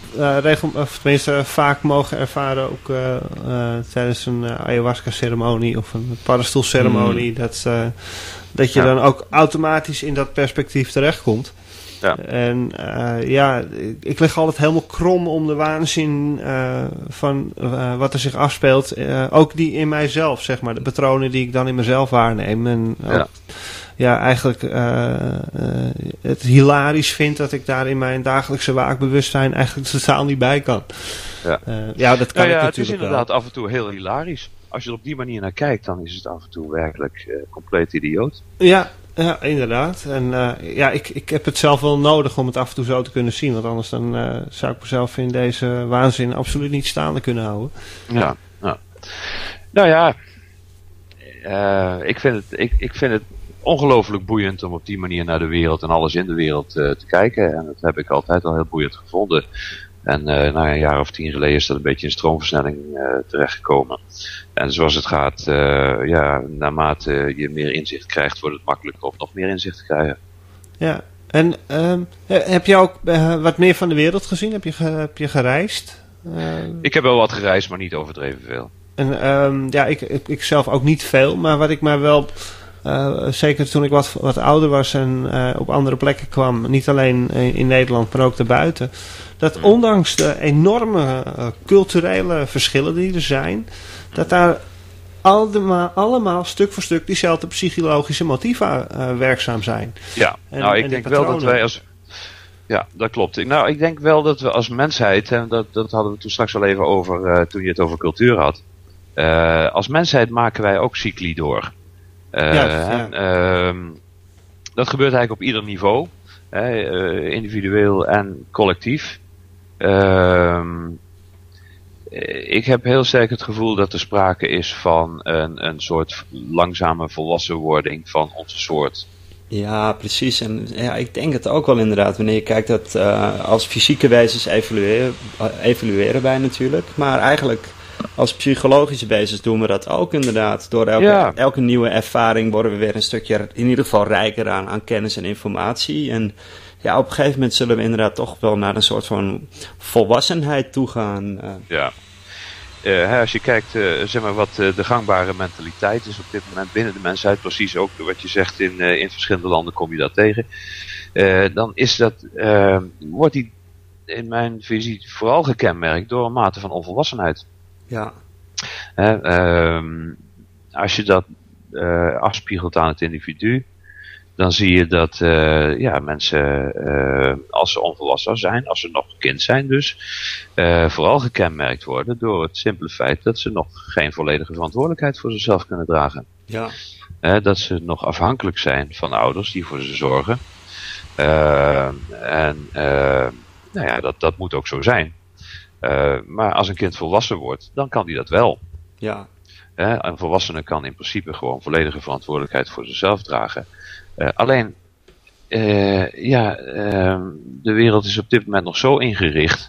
vaak mogen ervaren, ook tijdens een ayahuasca-ceremonie of een paddenstoelceremonie, dat je dan ook automatisch in dat perspectief terechtkomt. Ja. En ik lig altijd helemaal krom om de waanzin van wat er zich afspeelt. Ook die in mijzelf, zeg maar. De patronen die ik dan in mezelf waarneem. En ook, eigenlijk het hilarisch vind dat ik daar in mijn dagelijkse waakbewustzijn eigenlijk totaal niet bij kan. Dat kan ik natuurlijk het is inderdaad af en toe heel hilarisch. Als je er op die manier naar kijkt, dan is het af en toe werkelijk compleet idioot. Ja, inderdaad. En ik heb het zelf wel nodig om het af en toe zo te kunnen zien. Want anders dan zou ik mezelf in deze waanzin absoluut niet staande kunnen houden. Ja. Nou ja, ik vind het ongelooflijk boeiend om op die manier naar de wereld en alles in de wereld te kijken. En dat heb ik altijd al heel boeiend gevonden. En een jaar of 10 geleden is dat een beetje in stroomversnelling terechtgekomen. En zoals het gaat, naarmate je meer inzicht krijgt, wordt het makkelijker om nog meer inzicht te krijgen. Ja, en heb je ook wat meer van de wereld gezien? Heb je gereisd? Ik heb wel wat gereisd, maar niet overdreven veel. En ik zelf ook niet veel, maar wat ik mij wel zeker toen ik wat ouder was en op andere plekken kwam, niet alleen in Nederland, maar ook daarbuiten, dat ondanks de enorme culturele verschillen die er zijn, dat daar allemaal stuk voor stuk diezelfde psychologische motieven werkzaam zijn. Ja, ik denk wel dat wij als... Ja, dat klopt. Ik denk wel dat we als mensheid, en dat hadden we toen straks al even over, toen je het over cultuur had. Als mensheid maken wij ook cycli door. Dat gebeurt eigenlijk op ieder niveau. Individueel en collectief. Ik heb heel sterk het gevoel dat er sprake is van een soort langzame volwassenwording van onze soort. Ja, precies. En ja, ik denk het ook wel inderdaad. Wanneer je kijkt dat als fysieke wezens evolueren wij natuurlijk. Maar eigenlijk als psychologische wezens doen we dat ook inderdaad. Door elke nieuwe ervaring worden we weer een stukje in ieder geval rijker aan kennis en informatie. En ja, op een gegeven moment zullen we inderdaad toch wel naar een soort van volwassenheid toe gaan. Als je kijkt zeg maar wat de gangbare mentaliteit is op dit moment binnen de mensheid, precies ook wat je zegt in verschillende landen kom je dat tegen, dan is dat, wordt die in mijn visie vooral gekenmerkt door een mate van onvolwassenheid. Ja. Als je dat afspiegelt aan het individu, dan zie je dat mensen, als ze onvolwassen zijn, als ze nog kind zijn dus, vooral gekenmerkt worden door het simpele feit dat ze nog geen volledige verantwoordelijkheid voor zichzelf kunnen dragen. Ja. Dat ze nog afhankelijk zijn van ouders die voor ze zorgen. Dat moet ook zo zijn. Maar als een kind volwassen wordt, dan kan die dat wel. Ja. Een volwassene kan in principe gewoon volledige verantwoordelijkheid voor zichzelf dragen. Alleen, de wereld is op dit moment nog zo ingericht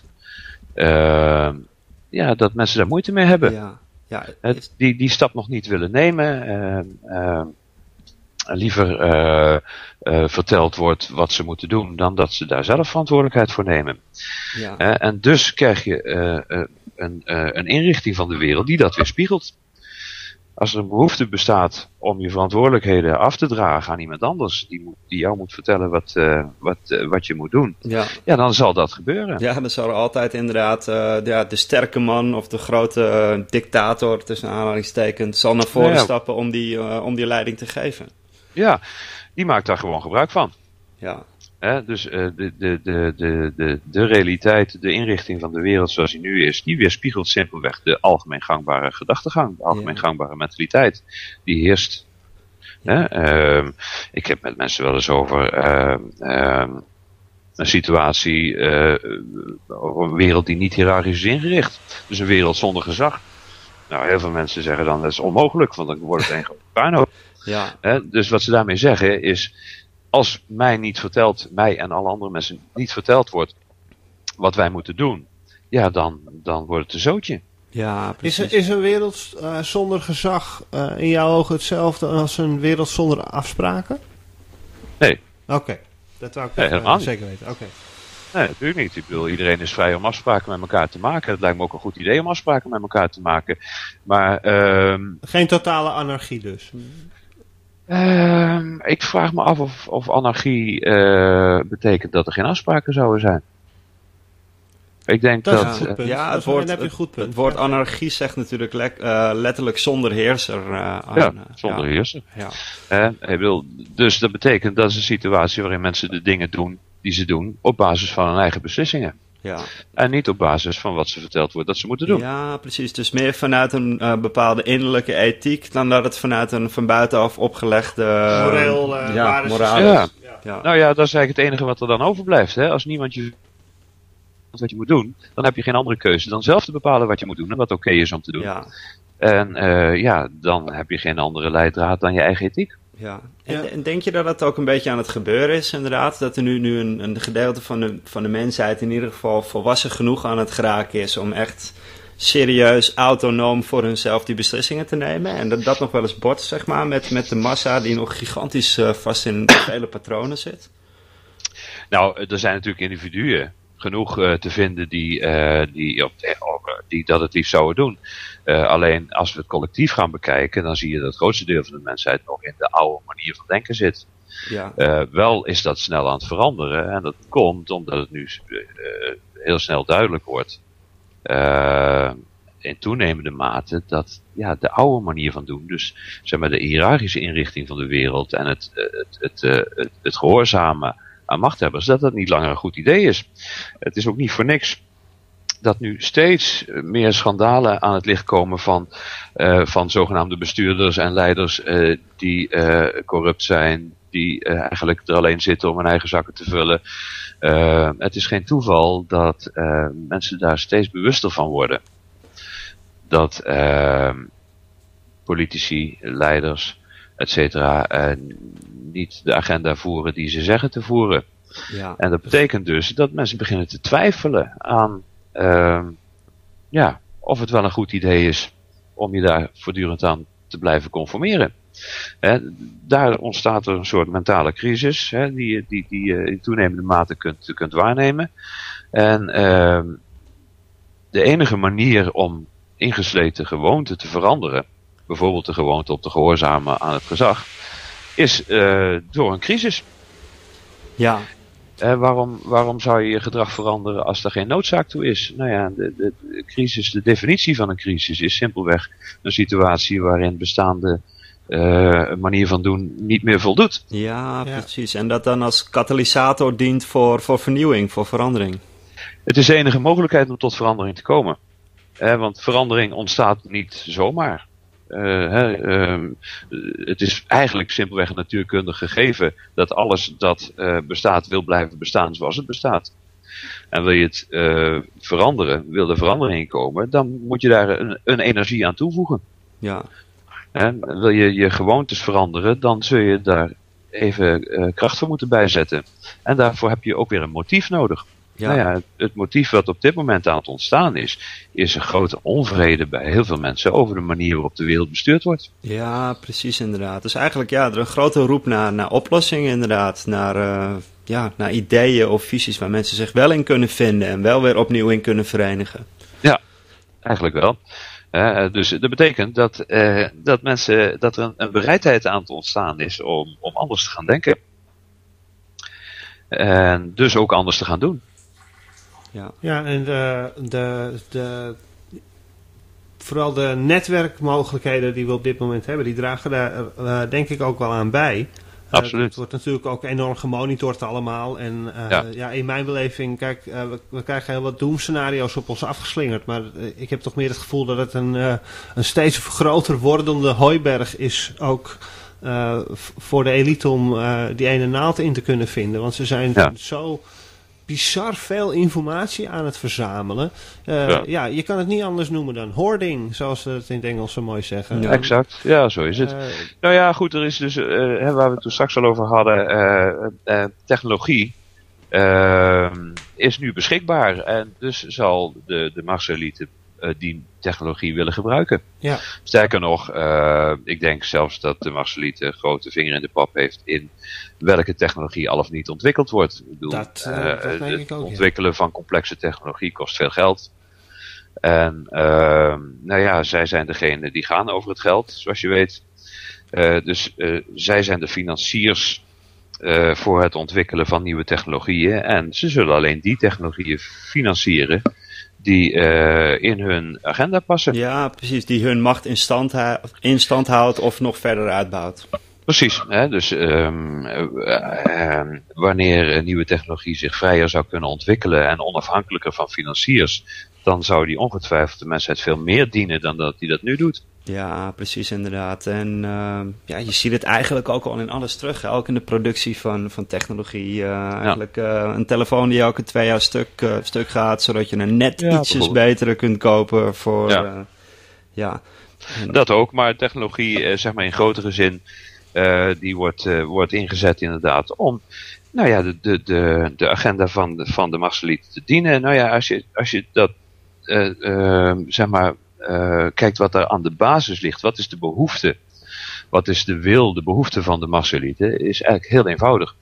dat mensen daar moeite mee hebben. Ja, die stap nog niet willen nemen. Liever verteld wordt wat ze moeten doen dan dat ze daar zelf verantwoordelijkheid voor nemen. Ja. En dus krijg je een inrichting van de wereld die dat weer spiegelt. Als er een behoefte bestaat om je verantwoordelijkheden af te dragen aan iemand anders, die jou moet vertellen wat je moet doen, dan zal dat gebeuren. Ja, dan zal er altijd inderdaad de sterke man of de grote dictator, tussen aanhalingstekens, zal naar voren stappen om die leiding te geven. Ja, die maakt daar gewoon gebruik van. Ja. Dus de realiteit, de inrichting van de wereld zoals die nu is, die weerspiegelt simpelweg de algemeen gangbare gedachtegang, de algemeen gangbare mentaliteit die heerst. Ik heb met mensen wel eens over een situatie, over een wereld die niet hiërarchisch is ingericht. Dus een wereld zonder gezag. Nou, heel veel mensen zeggen dan dat is onmogelijk, want dan wordt het een grote puinhoop. Ja. Dus wat ze daarmee zeggen is, als mij en alle andere mensen niet verteld wordt wat wij moeten doen, dan wordt het een zootje. Ja, precies. Is een wereld zonder gezag in jouw ogen hetzelfde als een wereld zonder afspraken? Nee. Oké, dat wou ik helemaal zeker weten. Okay. Nee, natuurlijk niet. Ik bedoel, iedereen is vrij om afspraken met elkaar te maken. Het lijkt me ook een goed idee om afspraken met elkaar te maken. Maar geen totale anarchie dus? Ik vraag me af of anarchie betekent dat er geen afspraken zouden zijn. Ik denk dat... Het woord anarchie zegt natuurlijk letterlijk zonder heerser. Zonder heerser. Ja. Dus dat betekent dat is een situatie waarin mensen de dingen doen die ze doen op basis van hun eigen beslissingen. Ja. En niet op basis van wat ze verteld wordt dat ze moeten doen. Ja, precies. Dus meer vanuit een bepaalde innerlijke ethiek dan dat het vanuit een van buitenaf opgelegde moraal. Ja. Nou ja, dat is eigenlijk het enige wat er dan overblijft. Hè? Als niemand je wat je moet doen, dan heb je geen andere keuze dan zelf te bepalen wat je moet doen en wat oké is om te doen. Ja. En dan heb je geen andere leidraad dan je eigen ethiek. Ja. En denk je dat dat ook een beetje aan het gebeuren is, inderdaad? Dat er nu een gedeelte van de mensheid in ieder geval volwassen genoeg aan het geraken is om echt serieus, autonoom voor hunzelf die beslissingen te nemen? En dat nog wel eens botst, zeg maar, met de massa die nog gigantisch vast in vele patronen zit? Nou, er zijn natuurlijk individuen genoeg te vinden die die dat het liefst zouden doen. Alleen als we het collectief gaan bekijken, dan zie je dat het grootste deel van de mensheid nog in de oude manier van denken zit. Ja. Wel is dat snel aan het veranderen en dat komt omdat het nu heel snel duidelijk wordt. In toenemende mate dat de oude manier van doen, dus zeg maar de hiërarchische inrichting van de wereld en het gehoorzamen aan machthebbers, dat niet langer een goed idee is. Het is ook niet voor niks dat nu steeds meer schandalen aan het licht komen van zogenaamde bestuurders en leiders die corrupt zijn, die eigenlijk er alleen zitten om hun eigen zakken te vullen. Het is geen toeval dat mensen daar steeds bewuster van worden. Dat politici, leiders, etc. Niet de agenda voeren die ze zeggen te voeren. Ja. En dat betekent dus dat mensen beginnen te twijfelen aan of het wel een goed idee is om je daar voortdurend aan te blijven conformeren. Daar ontstaat er een soort mentale crisis die je in toenemende mate kunt waarnemen. En de enige manier om ingesleten gewoonten te veranderen, bijvoorbeeld de gewoonte op te gehoorzamen aan het gezag, is door een crisis. Ja. Waarom zou je je gedrag veranderen als er geen noodzaak toe is? Nou ja, de crisis, de definitie van een crisis is simpelweg een situatie waarin bestaande manier van doen niet meer voldoet. Ja, precies. En dat dan als katalysator dient voor vernieuwing, voor verandering. Het is de enige mogelijkheid om tot verandering te komen. Want verandering ontstaat niet zomaar. Het is eigenlijk simpelweg een natuurkundig gegeven dat alles dat bestaat wil blijven bestaan zoals het bestaat. En wil je het veranderen, wil er verandering komen, dan moet je daar een energie aan toevoegen. Ja. Wil je je gewoontes veranderen, dan zul je daar even kracht voor moeten bijzetten. En daarvoor heb je ook weer een motief nodig. Ja. Nou ja, het motief wat op dit moment aan het ontstaan is een grote onvrede bij heel veel mensen over de manier waarop de wereld bestuurd wordt. Ja, precies inderdaad. Dus eigenlijk er een grote roep naar oplossingen inderdaad. Naar ideeën of visies waar mensen zich wel in kunnen vinden en wel weer opnieuw in kunnen verenigen. Ja, eigenlijk wel. Dus dat betekent dat er een bereidheid aan het ontstaan is om anders te gaan denken. En dus ook anders te gaan doen. Ja, en vooral de netwerkmogelijkheden die we op dit moment hebben, die dragen daar denk ik ook wel aan bij. Absoluut. Het wordt natuurlijk ook enorm gemonitord allemaal. En in mijn beleving, kijk, we krijgen heel wat doemscenario's op ons afgeslingerd. Maar ik heb toch meer het gevoel dat het een steeds groter wordende hooiberg is ook voor de elite om die ene naald in te kunnen vinden. Want ze zijn zo bizar veel informatie aan het verzamelen. Je kan het niet anders noemen dan hoarding, zoals ze het in het Engels zo mooi zeggen. Ja. Exact, ja, zo is het. Nou ja, goed, er is dus, waar we het toen straks al over hadden, technologie is nu beschikbaar. En dus zal de marselite die technologie willen gebruiken. Ja. Sterker nog, ik denk zelfs dat de marselite een grote vinger in de pap heeft in welke technologie al of niet ontwikkeld wordt. Ik bedoel, dat denk ik ook, het ontwikkelen van complexe technologie kost veel geld. En zij zijn degene die gaan over het geld, zoals je weet. Dus zij zijn de financiers voor het ontwikkelen van nieuwe technologieën. En ze zullen alleen die technologieën financieren die in hun agenda passen. Ja, precies. Die hun macht in stand houdt of nog verder uitbouwt. Precies. Dus wanneer nieuwe technologie zich vrijer zou kunnen ontwikkelen en onafhankelijker van financiers, dan zou die ongetwijfeld de mensheid veel meer dienen dan dat die dat nu doet. Ja, precies inderdaad. En je ziet het eigenlijk ook al in alles terug. Hè? Ook in de productie van technologie. Eigenlijk een telefoon die elke 2 jaar stuk gaat, zodat je een net ietsjes betere kunt kopen voor... Dat ook, maar technologie, zeg maar in grotere zin, die wordt ingezet inderdaad om de agenda van de marselite te dienen. Nou ja, als je dat kijkt wat er aan de basis ligt, wat is de behoefte, wat is de wil, de behoefte van de marselite, is eigenlijk heel eenvoudig.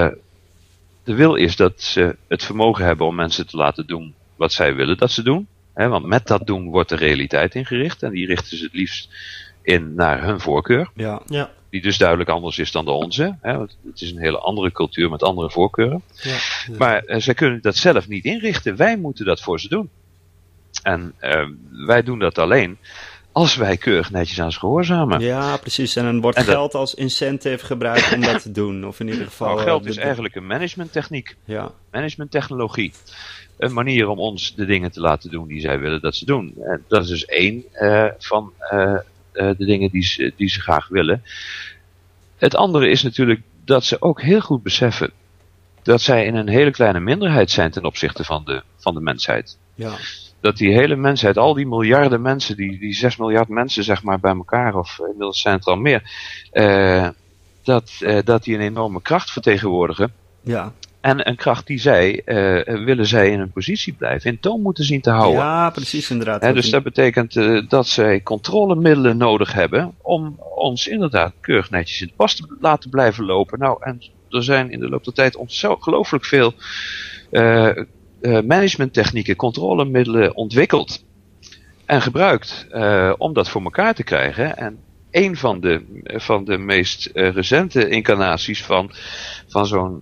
De wil is dat ze het vermogen hebben om mensen te laten doen wat zij willen dat ze doen. Want met dat doen wordt de realiteit ingericht. En die richten ze het liefst in naar hun voorkeur. Ja. Ja. Die dus duidelijk anders is dan de onze. Want het is een hele andere cultuur met andere voorkeuren. Ja. Maar zij kunnen dat zelf niet inrichten. Wij moeten dat voor ze doen. En wij doen dat alleen als wij keurig netjes aan ze gehoorzamen. Ja, precies. En dan wordt geld als incentive gebruikt om dat te doen. Of in ieder geval... Nou, geld is eigenlijk een managementtechniek. Ja. Managementtechnologie. Een manier om ons de dingen te laten doen die zij willen dat ze doen. En dat is dus één van de dingen die ze graag willen. Het andere is natuurlijk dat ze ook heel goed beseffen dat zij in een hele kleine minderheid zijn ten opzichte van de mensheid. Ja. Dat die hele mensheid, al die miljarden mensen, die 6 miljard mensen zeg maar bij elkaar, of inmiddels zijn het er al meer, dat die een enorme kracht vertegenwoordigen. Ja. En een kracht die willen zij in hun positie blijven, in toom moeten zien te houden. Ja, precies inderdaad. Dus dat betekent dat zij controlemiddelen nodig hebben om ons inderdaad keurig netjes in de pas te laten blijven lopen. Nou, en er zijn in de loop der tijd ongelooflijk veel managementtechnieken, controlemiddelen ontwikkeld en gebruikt om dat voor elkaar te krijgen. En een van de meest recente incarnaties van zo'n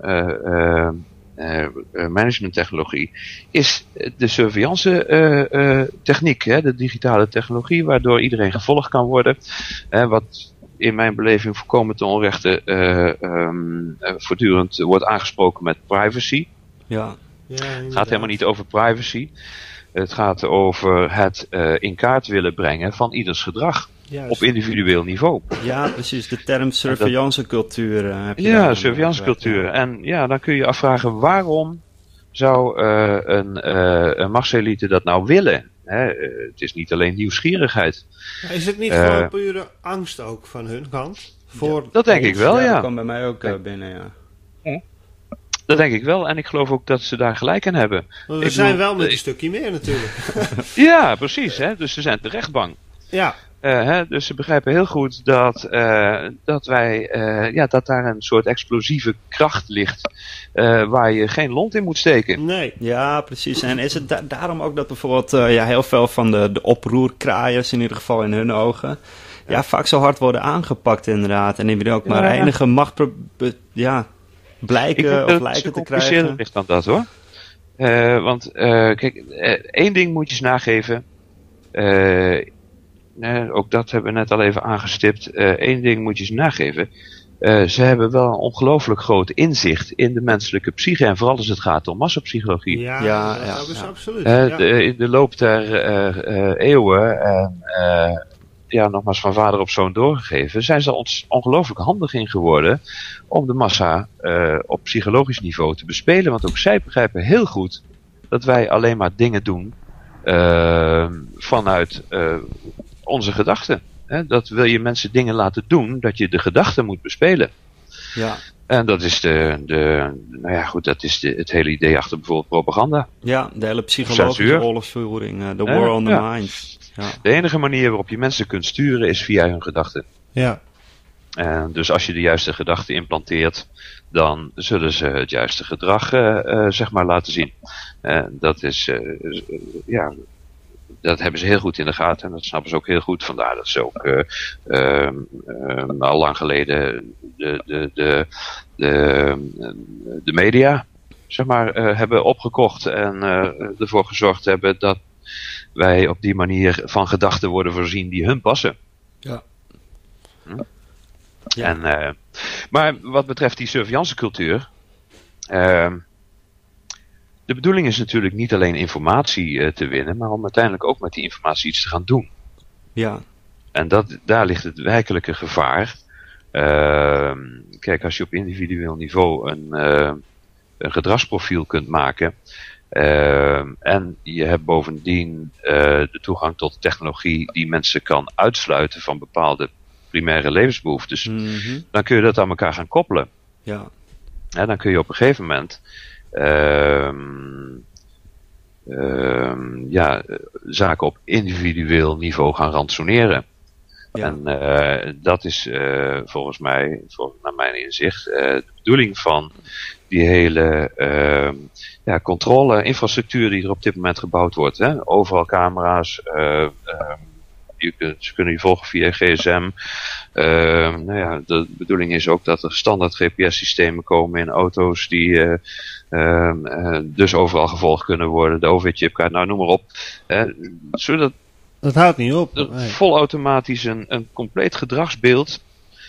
managementtechnologie is de surveillance techniek, de digitale technologie, waardoor iedereen gevolgd kan worden. Wat in mijn beleving volkomen ten onrechte voortdurend wordt aangesproken met privacy. Ja. Het gaat helemaal niet over privacy. Het gaat over het in kaart willen brengen van ieders gedrag. Juist. Op individueel niveau. Ja, precies. De term surveillancecultuur heb je. Ja, surveillancecultuur. En ja, dan kun je afvragen waarom zou een machtselite dat nou willen? Het is niet alleen nieuwsgierigheid. Maar is het niet gewoon pure angst ook van hun kant? Dat denk ik wel, ja. Dat kwam bij mij ook binnen, ja. Dat denk ik wel. En ik geloof ook dat ze daar gelijk in hebben. Want we zijn wel met een stukje meer natuurlijk. Ja, precies. Dus ze zijn terecht bang. Ja. Dus ze begrijpen heel goed dat daar een soort explosieve kracht ligt waar je geen lont in moet steken. Nee. Ja, precies. En is het daarom ook dat bijvoorbeeld heel veel van de oproerkraaiers, in ieder geval in hun ogen, vaak zo hard worden aangepakt inderdaad. En die willen ook maar enige macht blijken of lijken te krijgen. Ik ligt dan dat hoor. Want kijk, één ding moet je eens nageven. Ook dat hebben we net al even aangestipt. Eén ding moet je eens nageven. Ze hebben wel een ongelooflijk groot inzicht in de menselijke psyche. En vooral als het gaat om massapsychologie. Ja, dat is absoluut. In de loop der eeuwen, nogmaals van vader op zoon doorgegeven, zijn ze ons ongelooflijk handig in geworden om de massa op psychologisch niveau te bespelen. Want ook zij begrijpen heel goed dat wij alleen maar dingen doen vanuit onze gedachten. Dat wil je mensen dingen laten doen, dat je de gedachten moet bespelen. Ja. En dat is dat is het hele idee achter bijvoorbeeld propaganda. Ja, de hele psychologische oorlogsvoering, the war on the mind. Ja. De enige manier waarop je mensen kunt sturen is via hun gedachten. Ja. Dus als je de juiste gedachten implanteert, dan zullen ze het juiste gedrag laten zien. Dat is dat hebben ze heel goed in de gaten en dat snappen ze ook heel goed. Vandaar dat ze ook al lang geleden de media hebben opgekocht en ervoor gezorgd hebben dat wij op die manier van gedachten worden voorzien die hun passen. Ja. Ja. Maar wat betreft die surveillancecultuur, de bedoeling is natuurlijk niet alleen informatie te winnen, maar om uiteindelijk ook met die informatie iets te gaan doen. Ja. En daar ligt het werkelijke gevaar. Kijk, als je op individueel niveau een gedragsprofiel kunt maken, en je hebt bovendien de toegang tot technologie die mensen kan uitsluiten van bepaalde primaire levensbehoeftes, dan kun je dat aan elkaar gaan koppelen. Ja. En dan kun je op een gegeven moment zaken op individueel niveau gaan rantsoeneren. Ja. En dat is volgens mij, naar mijn inzicht, de bedoeling van die hele controle-infrastructuur die er op dit moment gebouwd wordt. Hè? Overal camera's, ze kunnen je volgen via gsm. De bedoeling is ook dat er standaard GPS-systemen komen in auto's die dus overal gevolgd kunnen worden. De OV-chipkaart, nou noem maar op. Zodat dat houdt niet op. er volautomatisch een compleet gedragsbeeld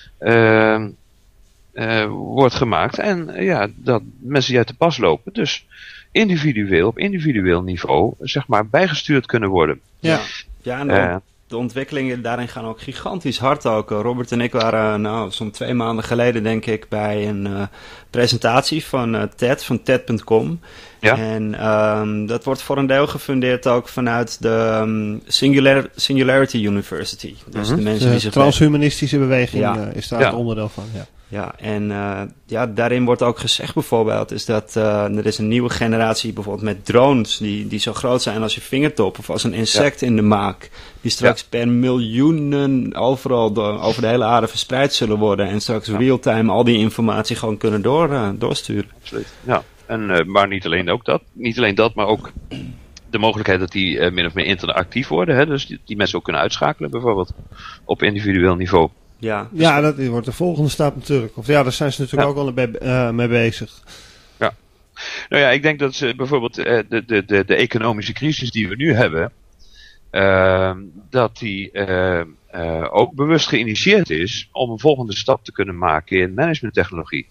wordt gemaakt. En dat mensen die uit de pas lopen. Dus individueel, op individueel niveau, zeg maar, bijgestuurd kunnen worden. Ja, en de ontwikkelingen daarin gaan ook gigantisch hard ook. Robert en ik waren zo'n 2 maanden geleden, denk ik, bij een presentatie van TED, van TED.com. Ja. En dat wordt voor een deel gefundeerd ook vanuit de Singularity University. Dus de mensen die zich transhumanistische beweging is daar het onderdeel van. Ja, en daarin wordt ook gezegd bijvoorbeeld is dat er is een nieuwe generatie bijvoorbeeld met drones die zo groot zijn als je vingertop of als een insect in de maak. Die straks per miljoenen overal over de hele aarde verspreid zullen worden en straks real-time al die informatie gewoon kunnen doorsturen. Absoluut, ja. Maar niet alleen dat, maar ook de mogelijkheid dat die min of meer interactief worden. Hè? Dus die mensen ook kunnen uitschakelen bijvoorbeeld op individueel niveau. Ja, dat wordt de volgende stap natuurlijk. Of daar zijn ze natuurlijk ook al mee bezig. Ja. Nou ja, ik denk dat ze bijvoorbeeld de economische crisis die we nu hebben, dat die ook bewust geïnitieerd is om een volgende stap te kunnen maken in managementtechnologie.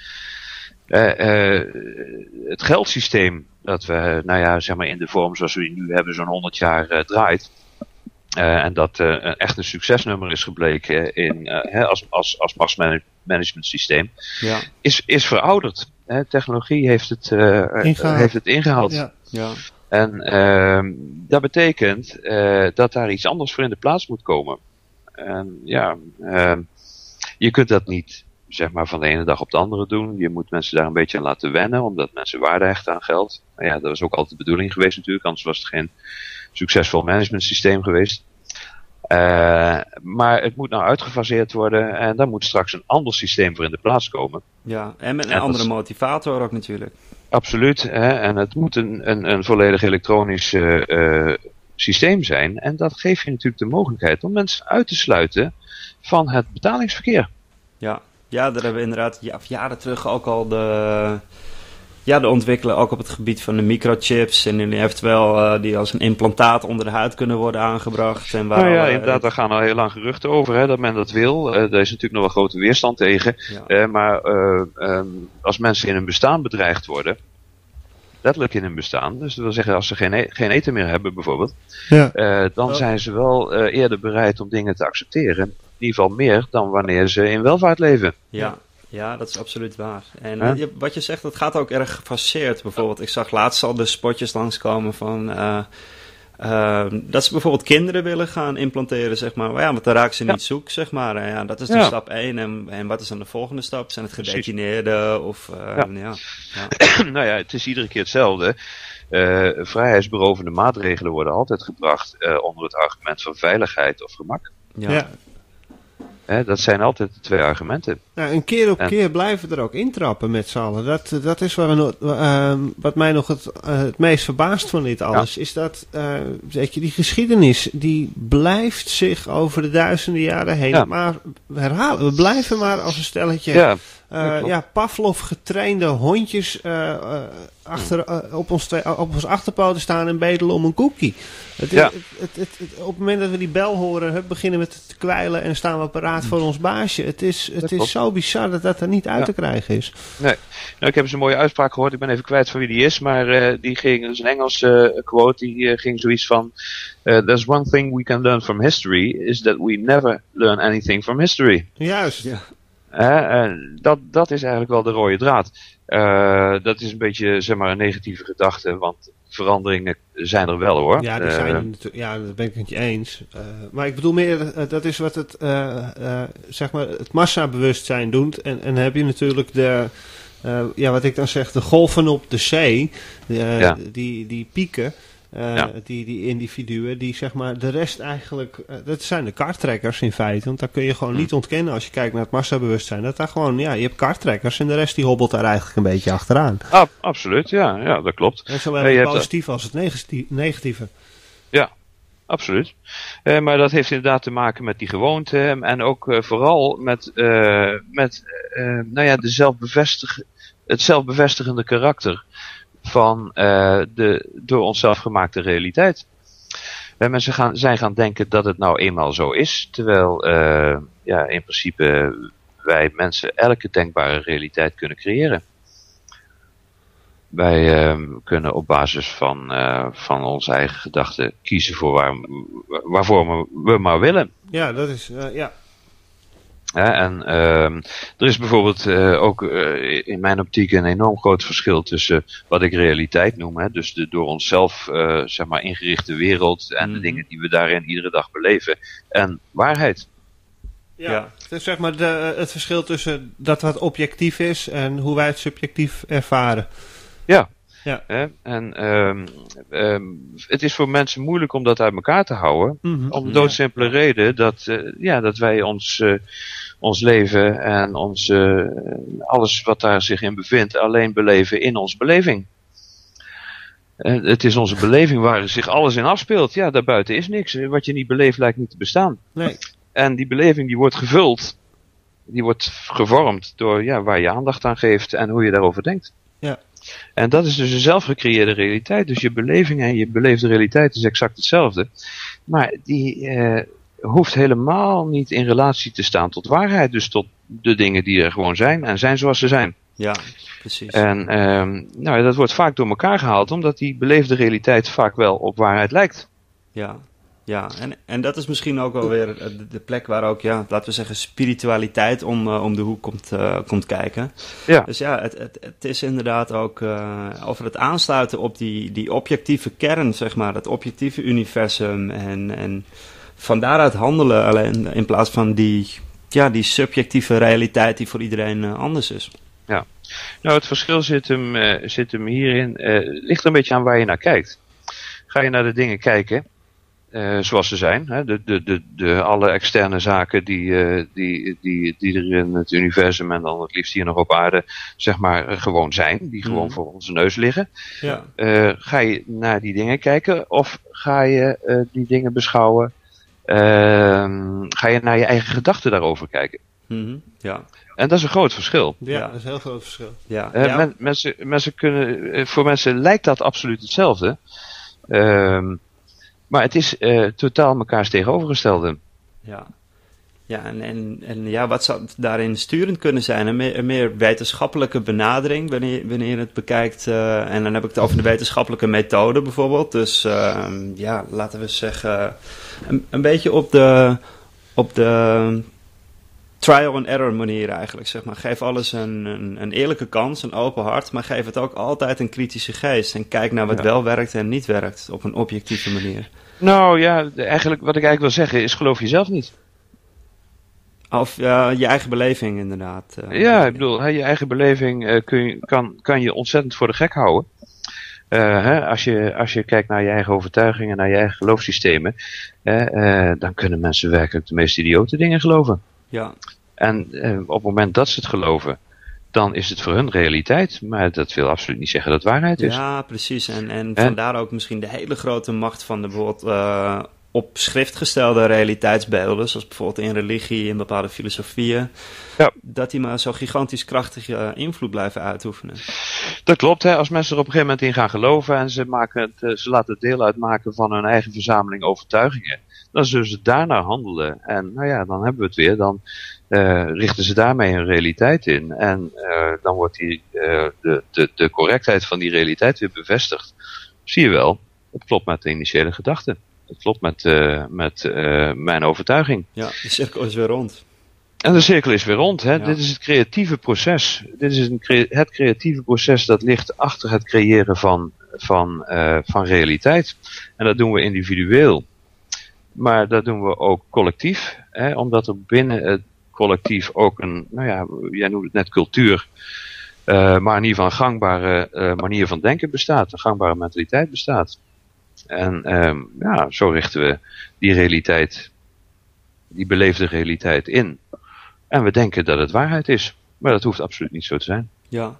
Het geldsysteem dat we, zeg maar in de vorm zoals we die nu hebben, zo'n 100 jaar draait. En dat echt een succesnummer is gebleken als machtsmanagement systeem. Ja. Is verouderd. Technologie heeft het ingehaald. Ja. En dat betekent dat daar iets anders voor in de plaats moet komen. En je kunt dat niet zeg maar van de ene dag op de andere doen. Je moet mensen daar een beetje aan laten wennen, omdat mensen waarde hechten aan geld. Dat was ook altijd de bedoeling geweest natuurlijk, anders was het geen succesvol management systeem geweest. Maar het moet nou uitgefaseerd worden en daar moet straks een ander systeem voor in de plaats komen. Ja, en met een andere motivator ook natuurlijk. Absoluut, en het moet een volledig elektronisch systeem zijn. En dat geeft je natuurlijk de mogelijkheid om mensen uit te sluiten van het betalingsverkeer. Ja, daar hebben we inderdaad jaren terug ook al de ontwikkelen ook op het gebied van de microchips en eventueel die als een implantaat onder de huid kunnen worden aangebracht. En waar inderdaad, daar gaan al heel lang geruchten over, dat men dat wil. Er is natuurlijk nog wel grote weerstand tegen. Ja. Maar als mensen in hun bestaan bedreigd worden, letterlijk in hun bestaan, dus dat wil zeggen als ze geen eten meer hebben bijvoorbeeld, dan zijn ze wel eerder bereid om dingen te accepteren. In ieder geval meer dan wanneer ze in welvaart leven. Ja, dat is absoluut waar. En wat je zegt, dat gaat ook erg gefaseerd. Bijvoorbeeld, ik zag laatst al de spotjes langskomen van dat ze bijvoorbeeld kinderen willen gaan implanteren, zeg maar. Maar want dan raken ze niet zoek, zeg maar. Dat is de stap 1. En wat is dan de volgende stap? Zijn het gedetineerden? Of, Nou ja, het is iedere keer hetzelfde. Vrijheidsberovende maatregelen worden altijd gebracht onder het argument van veiligheid of gemak. Ja. Dat zijn altijd de 2 argumenten. Nou, een keer op keer blijven er ook intrappen met z'n allen. Dat is wat mij nog het meest verbaast van dit alles. Is dat die geschiedenis die blijft zich over de duizenden jaren heen maar herhalen. We blijven maar als een stelletje Pavlov getrainde hondjes op ons achterpoten staan en bedelen om een koekje. Op het moment dat we die bel horen, beginnen we te kwijlen en staan we paraat voor ons baasje. Het is zo bizar dat er niet uit te krijgen is. Nee. Nou, ik heb eens een mooie uitspraak gehoord. Ik ben even kwijt van wie die is, maar die ging, dat is een Engelse quote, die ging zoiets van there's one thing we can learn from history is that we never learn anything from history. Juist. Ja. Dat is eigenlijk wel de rode draad. Dat is een beetje, zeg maar, een negatieve gedachte, want veranderingen zijn er wel, hoor. Ja, die zijn er natuurlijk, dat ben ik met je eens. Maar ik bedoel meer, dat is wat het, zeg maar, het massabewustzijn doet. En dan heb je natuurlijk wat ik dan zeg, de golven op de zee, die pieken. Die individuen die zeg maar de rest eigenlijk... dat zijn de karttrekkers in feite. Want daar kun je gewoon niet ontkennen als je kijkt naar het massabewustzijn. Dat daar gewoon, je hebt karttrekkers en de rest die hobbelt daar eigenlijk een beetje achteraan. Absoluut, ja, dat klopt. En zowel het positieve als het negatieve. Ja, absoluut. Maar dat heeft inderdaad te maken met die gewoonte en ook vooral met het zelfbevestigende karakter van de door onszelf gemaakte realiteit. Mensen zijn gaan denken dat het nou eenmaal zo is, terwijl in principe wij mensen elke denkbare realiteit kunnen creëren. Wij kunnen op basis van onze eigen gedachten kiezen voor waarvoor we maar willen. Ja, dat is, En er is bijvoorbeeld ook in mijn optiek een enorm groot verschil tussen wat ik realiteit noem, dus de door onszelf zeg maar ingerichte wereld en de dingen die we daarin iedere dag beleven, en waarheid. Ja. Het is zeg maar het verschil tussen dat wat objectief is en hoe wij het subjectief ervaren. Ja. En het is voor mensen moeilijk om dat uit elkaar te houden. Om de doodsimpele reden dat wij ons leven en alles wat daar zich in bevindt alleen beleven in onze beleving. Het is onze beleving waar zich alles in afspeelt. Ja, daarbuiten is niks. Wat je niet beleeft lijkt niet te bestaan. Nee. En die beleving die wordt gevuld. Die wordt gevormd door waar je aandacht aan geeft en hoe je daarover denkt. Ja. En dat is dus een zelfgecreëerde realiteit. Dus je beleving en je beleefde realiteit is exact hetzelfde. Maar die hoeft helemaal niet in relatie te staan tot waarheid. Dus tot de dingen die er gewoon zijn en zijn zoals ze zijn. Ja, precies. En dat wordt vaak door elkaar gehaald, omdat die beleefde realiteit vaak wel op waarheid lijkt. Ja, en dat is misschien ook wel weer de plek waar ook, laten we zeggen, spiritualiteit om de hoek komt kijken. Ja. Dus het is inderdaad ook over het aansluiten op die objectieve kern, zeg maar, het objectieve universum en van daaruit handelen alleen in plaats van die subjectieve realiteit die voor iedereen anders is. Ja, nou het verschil zit hem hierin, ligt een beetje aan waar je naar kijkt. Ga je naar de dingen kijken zoals ze zijn, hè? Alle externe zaken die er in het universum en dan het liefst hier nog op aarde, zeg maar, gewoon zijn, die gewoon voor onze neus liggen. Ja. Ga je naar die dingen kijken of ga je die dingen beschouwen? Ga je naar je eigen gedachten daarover kijken? Ja. En dat is een groot verschil. Ja, dat is een heel groot verschil. Ja. Mensen kunnen, voor mensen lijkt dat absoluut hetzelfde. Maar het is totaal mekaars tegenovergestelde. Ja. Ja, en wat zou daarin sturend kunnen zijn? Een meer wetenschappelijke benadering wanneer je het bekijkt. En dan heb ik het over de wetenschappelijke methode bijvoorbeeld. Dus laten we zeggen een beetje op de trial and error manier eigenlijk, zeg maar. Geef alles een eerlijke kans, een open hart, maar geef het ook altijd een kritische geest. En kijk naar wat wel werkt en niet werkt op een objectieve manier. Nou ja, eigenlijk wat ik eigenlijk wil zeggen is geloof jezelf niet. Of je eigen beleving inderdaad. Ik bedoel, je eigen beleving kan je ontzettend voor de gek houden. Als je kijkt naar je eigen overtuigingen, naar je eigen geloofssystemen, dan kunnen mensen werkelijk de meest idiote dingen geloven. Ja. En op het moment dat ze het geloven, dan is het voor hun realiteit. Maar dat wil absoluut niet zeggen dat het waarheid is. Ja, precies. En vandaar ook misschien de hele grote macht van de bijvoorbeeld op schrift gestelde realiteitsbeelden, zoals bijvoorbeeld in religie, in bepaalde filosofieën, dat die maar zo gigantisch krachtige invloed blijven uitoefenen. Dat klopt, hè. Als mensen er op een gegeven moment in gaan geloven en ze laten het deel uitmaken van hun eigen verzameling overtuigingen, dan zullen ze daarnaar handelen. En dan hebben we het weer, dan richten ze daarmee een realiteit in. En dan wordt de correctheid van die realiteit weer bevestigd. Zie je wel, het klopt met de initiële gedachte. Het klopt met mijn overtuiging. Ja, de cirkel is weer rond. En de cirkel is weer rond. Hè? Ja. Dit is het creatieve proces. Dit is het creatieve proces dat ligt achter het creëren van realiteit. En dat doen we individueel. Maar dat doen we ook collectief. Hè? Omdat er binnen het collectief ook jij noemt het net cultuur. Maar in ieder geval een gangbare manier van denken bestaat. Een gangbare mentaliteit bestaat. En zo richten we die realiteit, die beleefde realiteit in. En we denken dat het waarheid is. Maar dat hoeft absoluut niet zo te zijn. Ja.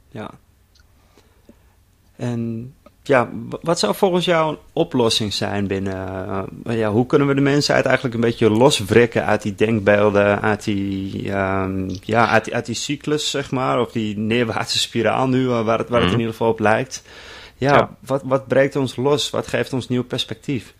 En ja, wat zou volgens jou een oplossing zijn binnen... hoe kunnen we de mensheid eigenlijk een beetje loswrikken uit die denkbeelden, uit die cyclus, zeg maar, of die neerwaartse spiraal nu, waar het in ieder geval op lijkt. Ja. Wat breekt ons los? Wat geeft ons nieuw perspectief?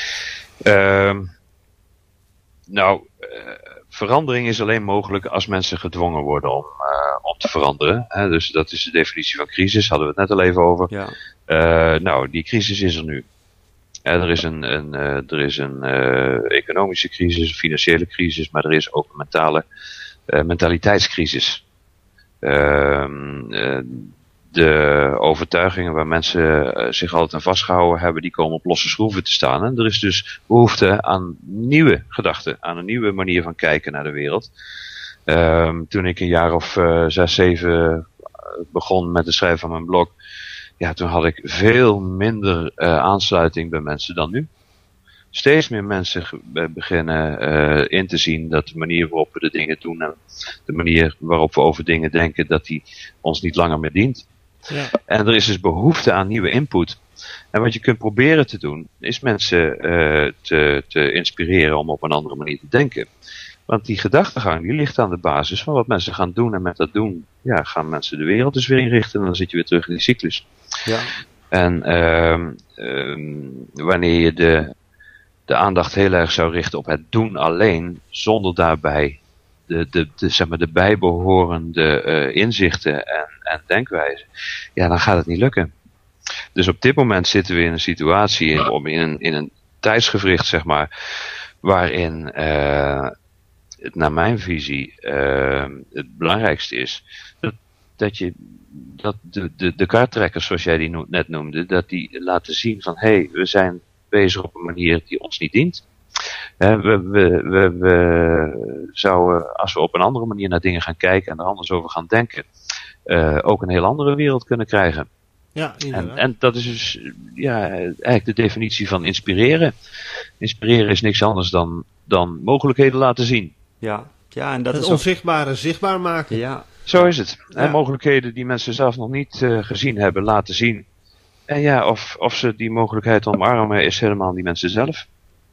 Verandering is alleen mogelijk als mensen gedwongen worden om te veranderen. Hè? Dus dat is de definitie van crisis, hadden we het net al even over. Ja. Die crisis is er nu. Er is een economische crisis, een financiële crisis, maar er is ook een mentaliteitscrisis. De overtuigingen waar mensen zich altijd aan vastgehouden hebben, die komen op losse schroeven te staan. En er is dus behoefte aan nieuwe gedachten, aan een nieuwe manier van kijken naar de wereld. Toen ik een jaar of 6, 7 begon met het schrijven van mijn blog, toen had ik veel minder aansluiting bij mensen dan nu. Steeds meer mensen beginnen in te zien dat de manier waarop we de dingen doen en de manier waarop we over dingen denken, dat die ons niet langer meer dient. Ja. En er is dus behoefte aan nieuwe input. En wat je kunt proberen te doen, is mensen te inspireren om op een andere manier te denken. Want die gedachtegang, die ligt aan de basis van wat mensen gaan doen. En met dat doen, gaan mensen de wereld dus weer inrichten. En dan zit je weer terug in die cyclus. Ja. En wanneer je de aandacht heel erg zou richten op het doen alleen, zonder daarbij de bijbehorende inzichten en denkwijzen, dan gaat het niet lukken. Dus op dit moment zitten we in een situatie, in een tijdsgewricht, zeg maar, waarin het naar mijn visie het belangrijkste is dat de kaarttrekkers, zoals jij die net noemde, dat die laten zien van we zijn bezig op een manier die ons niet dient. We zouden, als we op een andere manier naar dingen gaan kijken en er anders over gaan denken, ook een heel andere wereld kunnen krijgen. Ja, en dat is dus eigenlijk de definitie van inspireren. Inspireren is niks anders dan mogelijkheden laten zien. Ja, en dat het is onzichtbare zichtbaar maken. Ja. Zo is het. Ja. En mogelijkheden die mensen zelf nog niet gezien hebben, laten zien. En of ze die mogelijkheid omarmen, is helemaal die mensen zelf.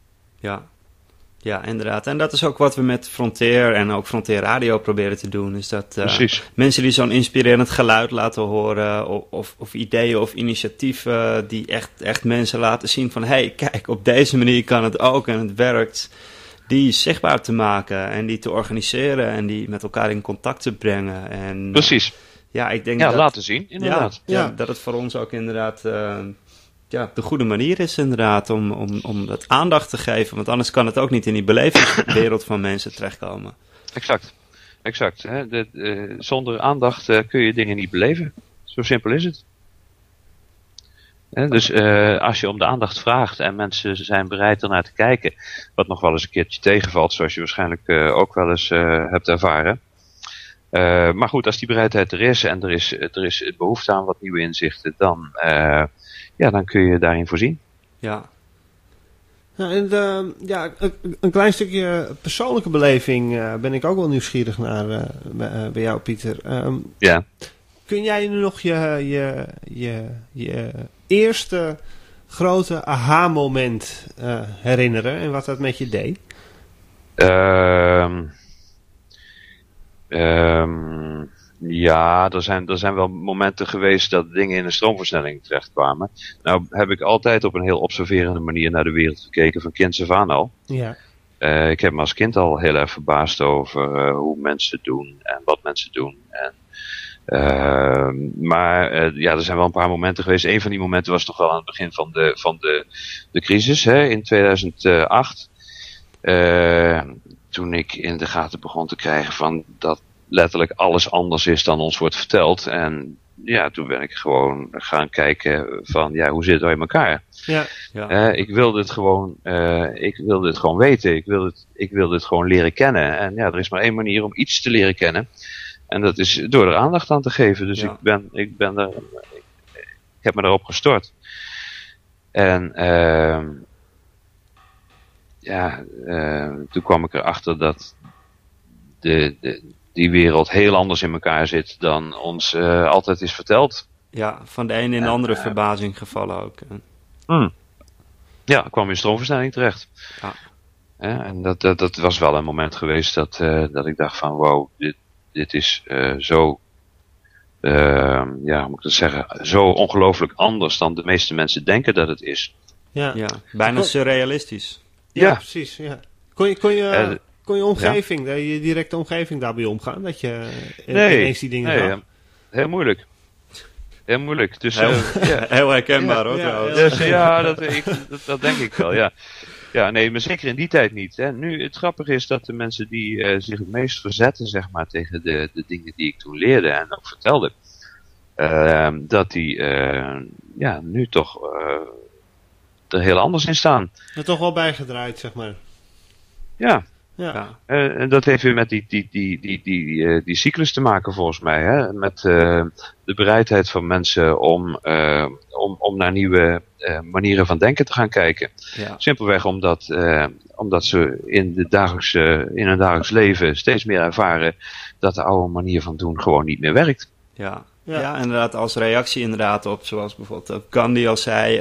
Ja, inderdaad. En dat is ook wat we met Frontier en ook Frontier Radio proberen te doen. Is dat mensen die zo'n inspirerend geluid laten horen, of ideeën of initiatieven die echt mensen laten zien van kijk, op deze manier kan het ook en het werkt. Die zichtbaar te maken en die te organiseren en die met elkaar in contact te brengen. En, precies. Ik denk laten zien, inderdaad. Dat het voor ons ook inderdaad de goede manier is inderdaad om dat aandacht te geven. Want anders kan het ook niet in die belevingswereld van mensen terechtkomen. Exact. Hè? Zonder aandacht kun je dingen niet beleven. Zo simpel is het. Dus als je om de aandacht vraagt en mensen zijn bereid ernaar te kijken, wat nog wel eens een keertje tegenvalt, zoals je waarschijnlijk ook wel eens hebt ervaren. Maar goed, als die bereidheid er is en er is behoefte aan wat nieuwe inzichten, dan kun je daarin voorzien. Ja. Een klein stukje persoonlijke beleving ben ik ook wel nieuwsgierig naar bij jou, Pieter. Kun jij nu nog je eerste grote aha-moment herinneren en wat dat met je deed? Er zijn wel momenten geweest dat dingen in een stroomversnelling terechtkwamen. Nou heb ik altijd op een heel observerende manier naar de wereld gekeken, van kinds af aan al. Ja. Ik heb me als kind al heel erg verbaasd over hoe mensen doen en wat mensen doen. Er zijn wel een paar momenten geweest. Een van die momenten was toch wel aan het begin van de crisis, in 2008. Toen ik in de gaten begon te krijgen van dat letterlijk alles anders is dan ons wordt verteld. En toen ben ik gewoon gaan kijken van hoe zitten we in elkaar. Ik wil dit gewoon weten. Ik wil dit gewoon leren kennen. En er is maar één manier om iets te leren kennen. En dat is door er aandacht aan te geven. Dus ik heb me daarop gestort. En toen kwam ik erachter dat die wereld heel anders in elkaar zit dan ons altijd is verteld. Ja, van de ene in de andere verbazing gevallen ook. Ja, ik kwam in stroomversnelling terecht. Ja. En dat was wel een moment geweest dat ik dacht van wow, dit is zo, hoe moet ik dat zeggen, zo ongelooflijk anders dan de meeste mensen denken dat het is. Ja, bijna surrealistisch. Ja, precies. Ja. Kon je omgeving, je directe omgeving daarbij omgaan? Dat je ineens die dingen zag? Heel moeilijk. Heel moeilijk. Dus, heel herkenbaar hoor trouwens. Dus, dat denk ik wel, ja. Ja, nee, maar zeker in die tijd niet. Hè. Nu, het grappige is dat de mensen die zich het meest verzetten, zeg maar, tegen de dingen die ik toen leerde en ook vertelde, dat die nu toch er heel anders in staan. Er toch wel bijgedraaid, zeg maar. Ja. Ja. En dat heeft weer met die cyclus te maken volgens mij. Hè? Met de bereidheid van mensen om naar nieuwe manieren van denken te gaan kijken. Ja. Simpelweg omdat ze in hun dagelijks leven steeds meer ervaren dat de oude manier van doen gewoon niet meer werkt. Ja, inderdaad, als reactie inderdaad op, zoals bijvoorbeeld ook Gandhi al zei,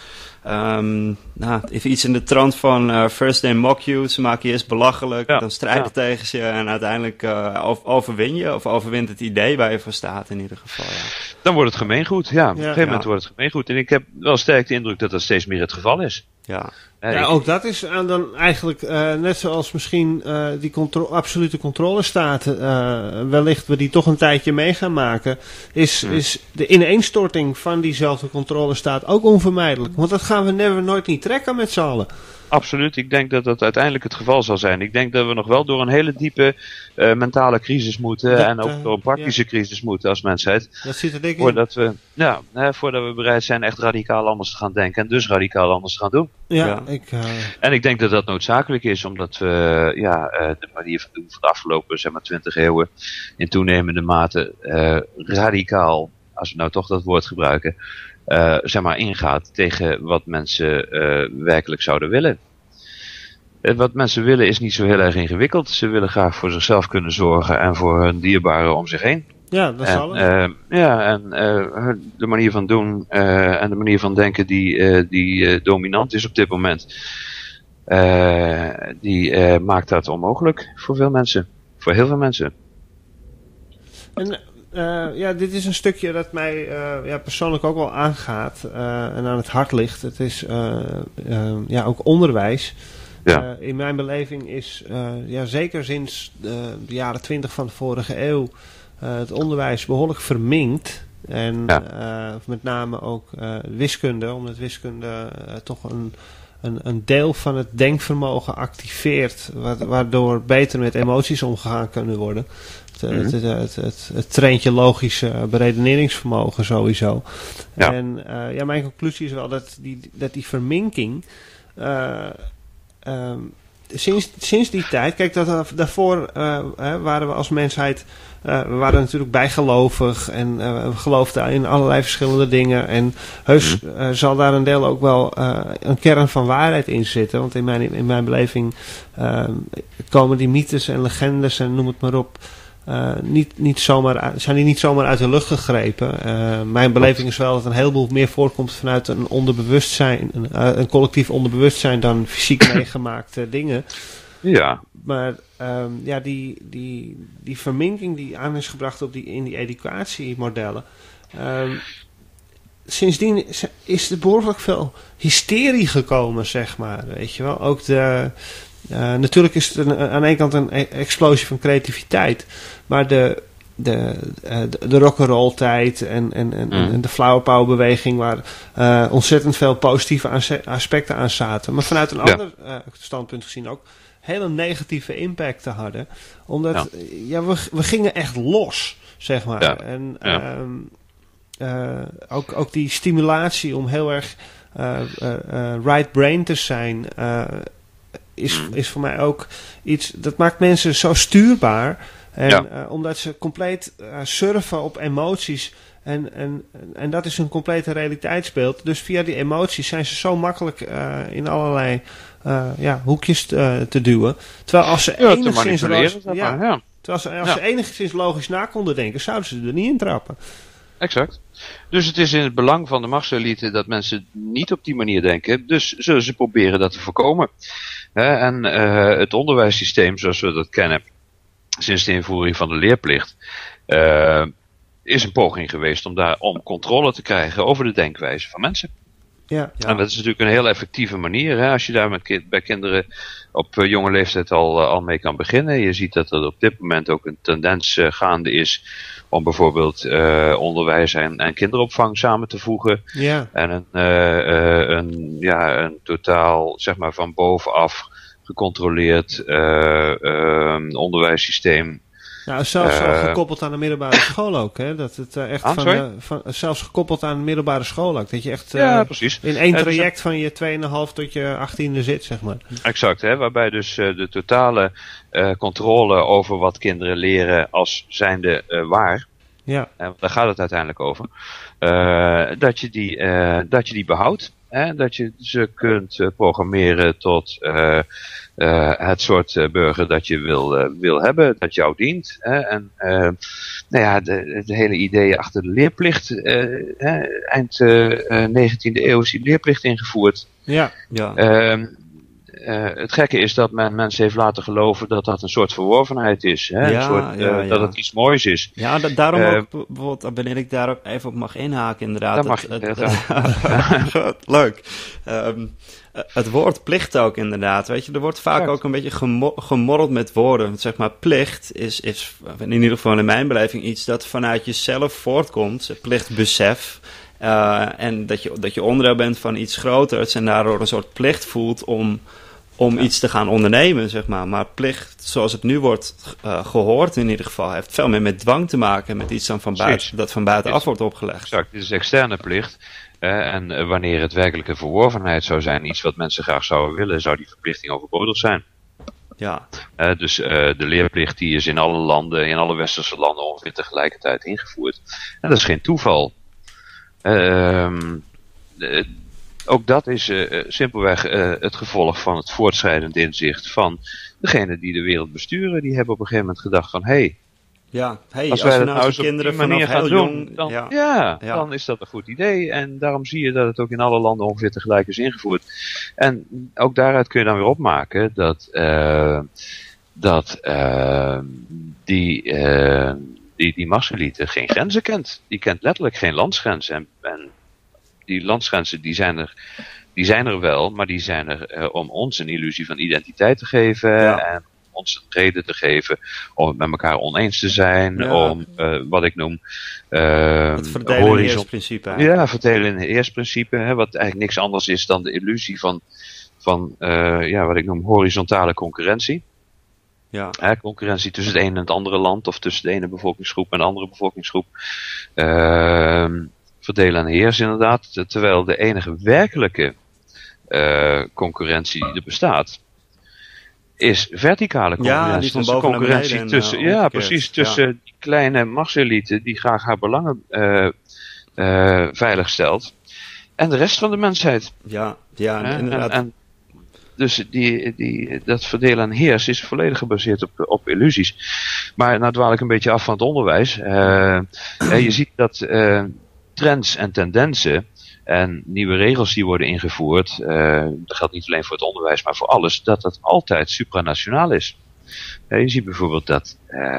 even iets in de trant van first they mock you, ze maken je eerst belachelijk, dan strijden tegen ze en uiteindelijk overwin je, of overwint het idee waar je voor staat in ieder geval. Ja. Dan wordt het gemeengoed, ja. Op een gegeven moment wordt het gemeengoed. En ik heb wel sterk de indruk dat dat steeds meer het geval is. Ja. Ook dat is dan eigenlijk net zoals misschien die absolute controlestaat, wellicht we die toch een tijdje mee gaan maken, is de ineenstorting van diezelfde controlestaat ook onvermijdelijk. Want dat gaan we nooit niet trekken met z'n allen. Absoluut, ik denk dat dat uiteindelijk het geval zal zijn. Ik denk dat we nog wel door een hele diepe mentale crisis moeten en ook door een praktische crisis moeten als mensheid. Dat zit er dik in. Voordat we bereid zijn echt radicaal anders te gaan denken en dus radicaal anders te gaan doen. En ik denk dat dat noodzakelijk is, omdat we de manier van doen van de afgelopen 20 eeuwen in toenemende mate radicaal, als we nou toch dat woord gebruiken, ingaat tegen wat mensen werkelijk zouden willen. Wat mensen willen is niet zo heel erg ingewikkeld. Ze willen graag voor zichzelf kunnen zorgen en voor hun dierbaren om zich heen. Ja, dat zal de manier van doen en de manier van denken die dominant is op dit moment, die maakt dat onmogelijk voor veel mensen. Voor heel veel mensen. En dit is een stukje dat mij persoonlijk ook wel aangaat en aan het hart ligt. Het is ook onderwijs. Ja. In mijn beleving is zeker sinds de jaren 20 van de vorige eeuw het onderwijs behoorlijk verminkt. En met name ook wiskunde, omdat wiskunde toch een deel van het denkvermogen activeert, waardoor beter met emoties omgegaan kunnen worden. Het traint je logische beredeneringsvermogen sowieso. Ja. En mijn conclusie is wel dat die verminking sinds die tijd, kijk, daarvoor waren we als mensheid, we waren natuurlijk bijgelovig en we geloofden in allerlei verschillende dingen. En heus zal daar een deel ook wel een kern van waarheid in zitten. Want in mijn beleving komen die mythes en legendes en noem het maar op, zijn die niet zomaar uit de lucht gegrepen. Mijn beleving is wel dat een heleboel meer voorkomt vanuit een onderbewustzijn, een collectief onderbewustzijn dan fysiek meegemaakte dingen. Ja. Maar die verminking die aan is gebracht in die educatiemodellen, sindsdien is er behoorlijk veel hysterie gekomen, zeg maar. Weet je wel, ook natuurlijk is het aan de ene kant een explosie van creativiteit, maar de rock'n'roll tijd en de flower power beweging, waar ontzettend veel positieve aspecten aan zaten, maar vanuit een ander standpunt gezien ook hele negatieve impacten hadden, omdat we gingen echt los, zeg maar. Ja. En ook die stimulatie om heel erg right brain te zijn, is voor mij ook iets dat maakt mensen zo stuurbaar. En omdat ze compleet surfen op emoties En dat is een complete realiteitsspeeld. Dus via die emoties zijn ze zo makkelijk in allerlei hoekjes te duwen. Terwijl als ze enigszins logisch na konden denken, zouden ze er niet in trappen. Exact. Dus het is in het belang van de machtselite dat mensen niet op die manier denken. Dus zullen ze proberen dat te voorkomen. En het onderwijssysteem zoals we dat kennen, sinds de invoering van de leerplicht, is een poging geweest om controle te krijgen over de denkwijze van mensen. Ja. En dat is natuurlijk een heel effectieve manier. Hè? Als je daar bij kinderen op jonge leeftijd al mee kan beginnen. Je ziet dat er op dit moment ook een tendens gaande is om bijvoorbeeld onderwijs en kinderopvang samen te voegen. Ja. En een totaal, zeg maar, van bovenaf gecontroleerd onderwijssysteem. Nou, zelfs gekoppeld aan de middelbare school ook, hè? Dat het echt zelfs gekoppeld aan de middelbare school ook. Dat je echt in één traject van je 2,5 tot je 18e zit, zeg maar. Exact, hè? Waarbij dus de totale controle over wat kinderen leren als zijnde waar. Ja. Daar gaat het uiteindelijk over. Dat je die behoudt. Hè? Dat je ze kunt programmeren tot het soort burger dat je wil hebben, dat jou dient. Hè? En de hele idee achter de leerplicht. Eind 19e eeuw is die leerplicht ingevoerd. Ja. Het gekke is dat men mensen heeft laten geloven dat dat een soort verworvenheid is. Hè? Dat het iets moois is. Ja, daarom ook, bijvoorbeeld, wanneer ik daar ook even op mag inhaken, inderdaad. Leuk. Het woord plicht ook, inderdaad. Weet je, er wordt vaak ook een beetje gemorreld met woorden. Zeg maar, plicht is in ieder geval in mijn beleving iets dat vanuit jezelf voortkomt. Plichtbesef. En dat je onderdeel bent van iets groters en daardoor een soort plicht voelt om iets te gaan ondernemen, zeg maar. Maar plicht, zoals het nu wordt gehoord in ieder geval, heeft veel meer met dwang te maken, met iets dan dat van buitenaf wordt opgelegd. Exact, dit is externe plicht. En wanneer het werkelijke verworvenheid zou zijn, iets wat mensen graag zouden willen, zou die verplichting overbodig zijn. Ja. Dus de leerplicht die is in alle landen, in alle westerse landen ongeveer tegelijkertijd ingevoerd. En dat is geen toeval. Ook dat is simpelweg het gevolg van het voortschrijdend inzicht van degenen die de wereld besturen. Die hebben op een gegeven moment gedacht van, als wij dat nou eens op die manier gaan doen, dan is dat een goed idee. En daarom zie je dat het ook in alle landen ongeveer tegelijk is ingevoerd. En ook daaruit kun je dan weer opmaken dat die machtselite geen grenzen kent. Die kent letterlijk geen landsgrenzen. En die landsgrenzen die zijn er wel, maar die zijn er om ons een illusie van identiteit te geven en ons een reden te geven om het met elkaar oneens te zijn, om wat ik noem het verdelen in heersprincipe. Ja, verdelen in heersprincipe, wat eigenlijk niks anders is dan de illusie van wat ik noem horizontale concurrentie. Ja. Concurrentie tussen het ene en het andere land, of tussen de ene bevolkingsgroep en de andere bevolkingsgroep. Verdelen en heersen inderdaad, terwijl de enige werkelijke concurrentie die er bestaat, is verticale concurrentie. Ja, die van boven concurrentie tussen, tussen die kleine machtselite die graag haar belangen veilig stelt en de rest van de mensheid. Ja, inderdaad. En dus dat verdelen en heersen is volledig gebaseerd op illusies. Maar nou dwaal ik een beetje af van het onderwijs. Je ziet dat trends en tendensen en nieuwe regels die worden ingevoerd, dat geldt niet alleen voor het onderwijs, maar voor alles, dat altijd supranationaal is. Je ziet bijvoorbeeld dat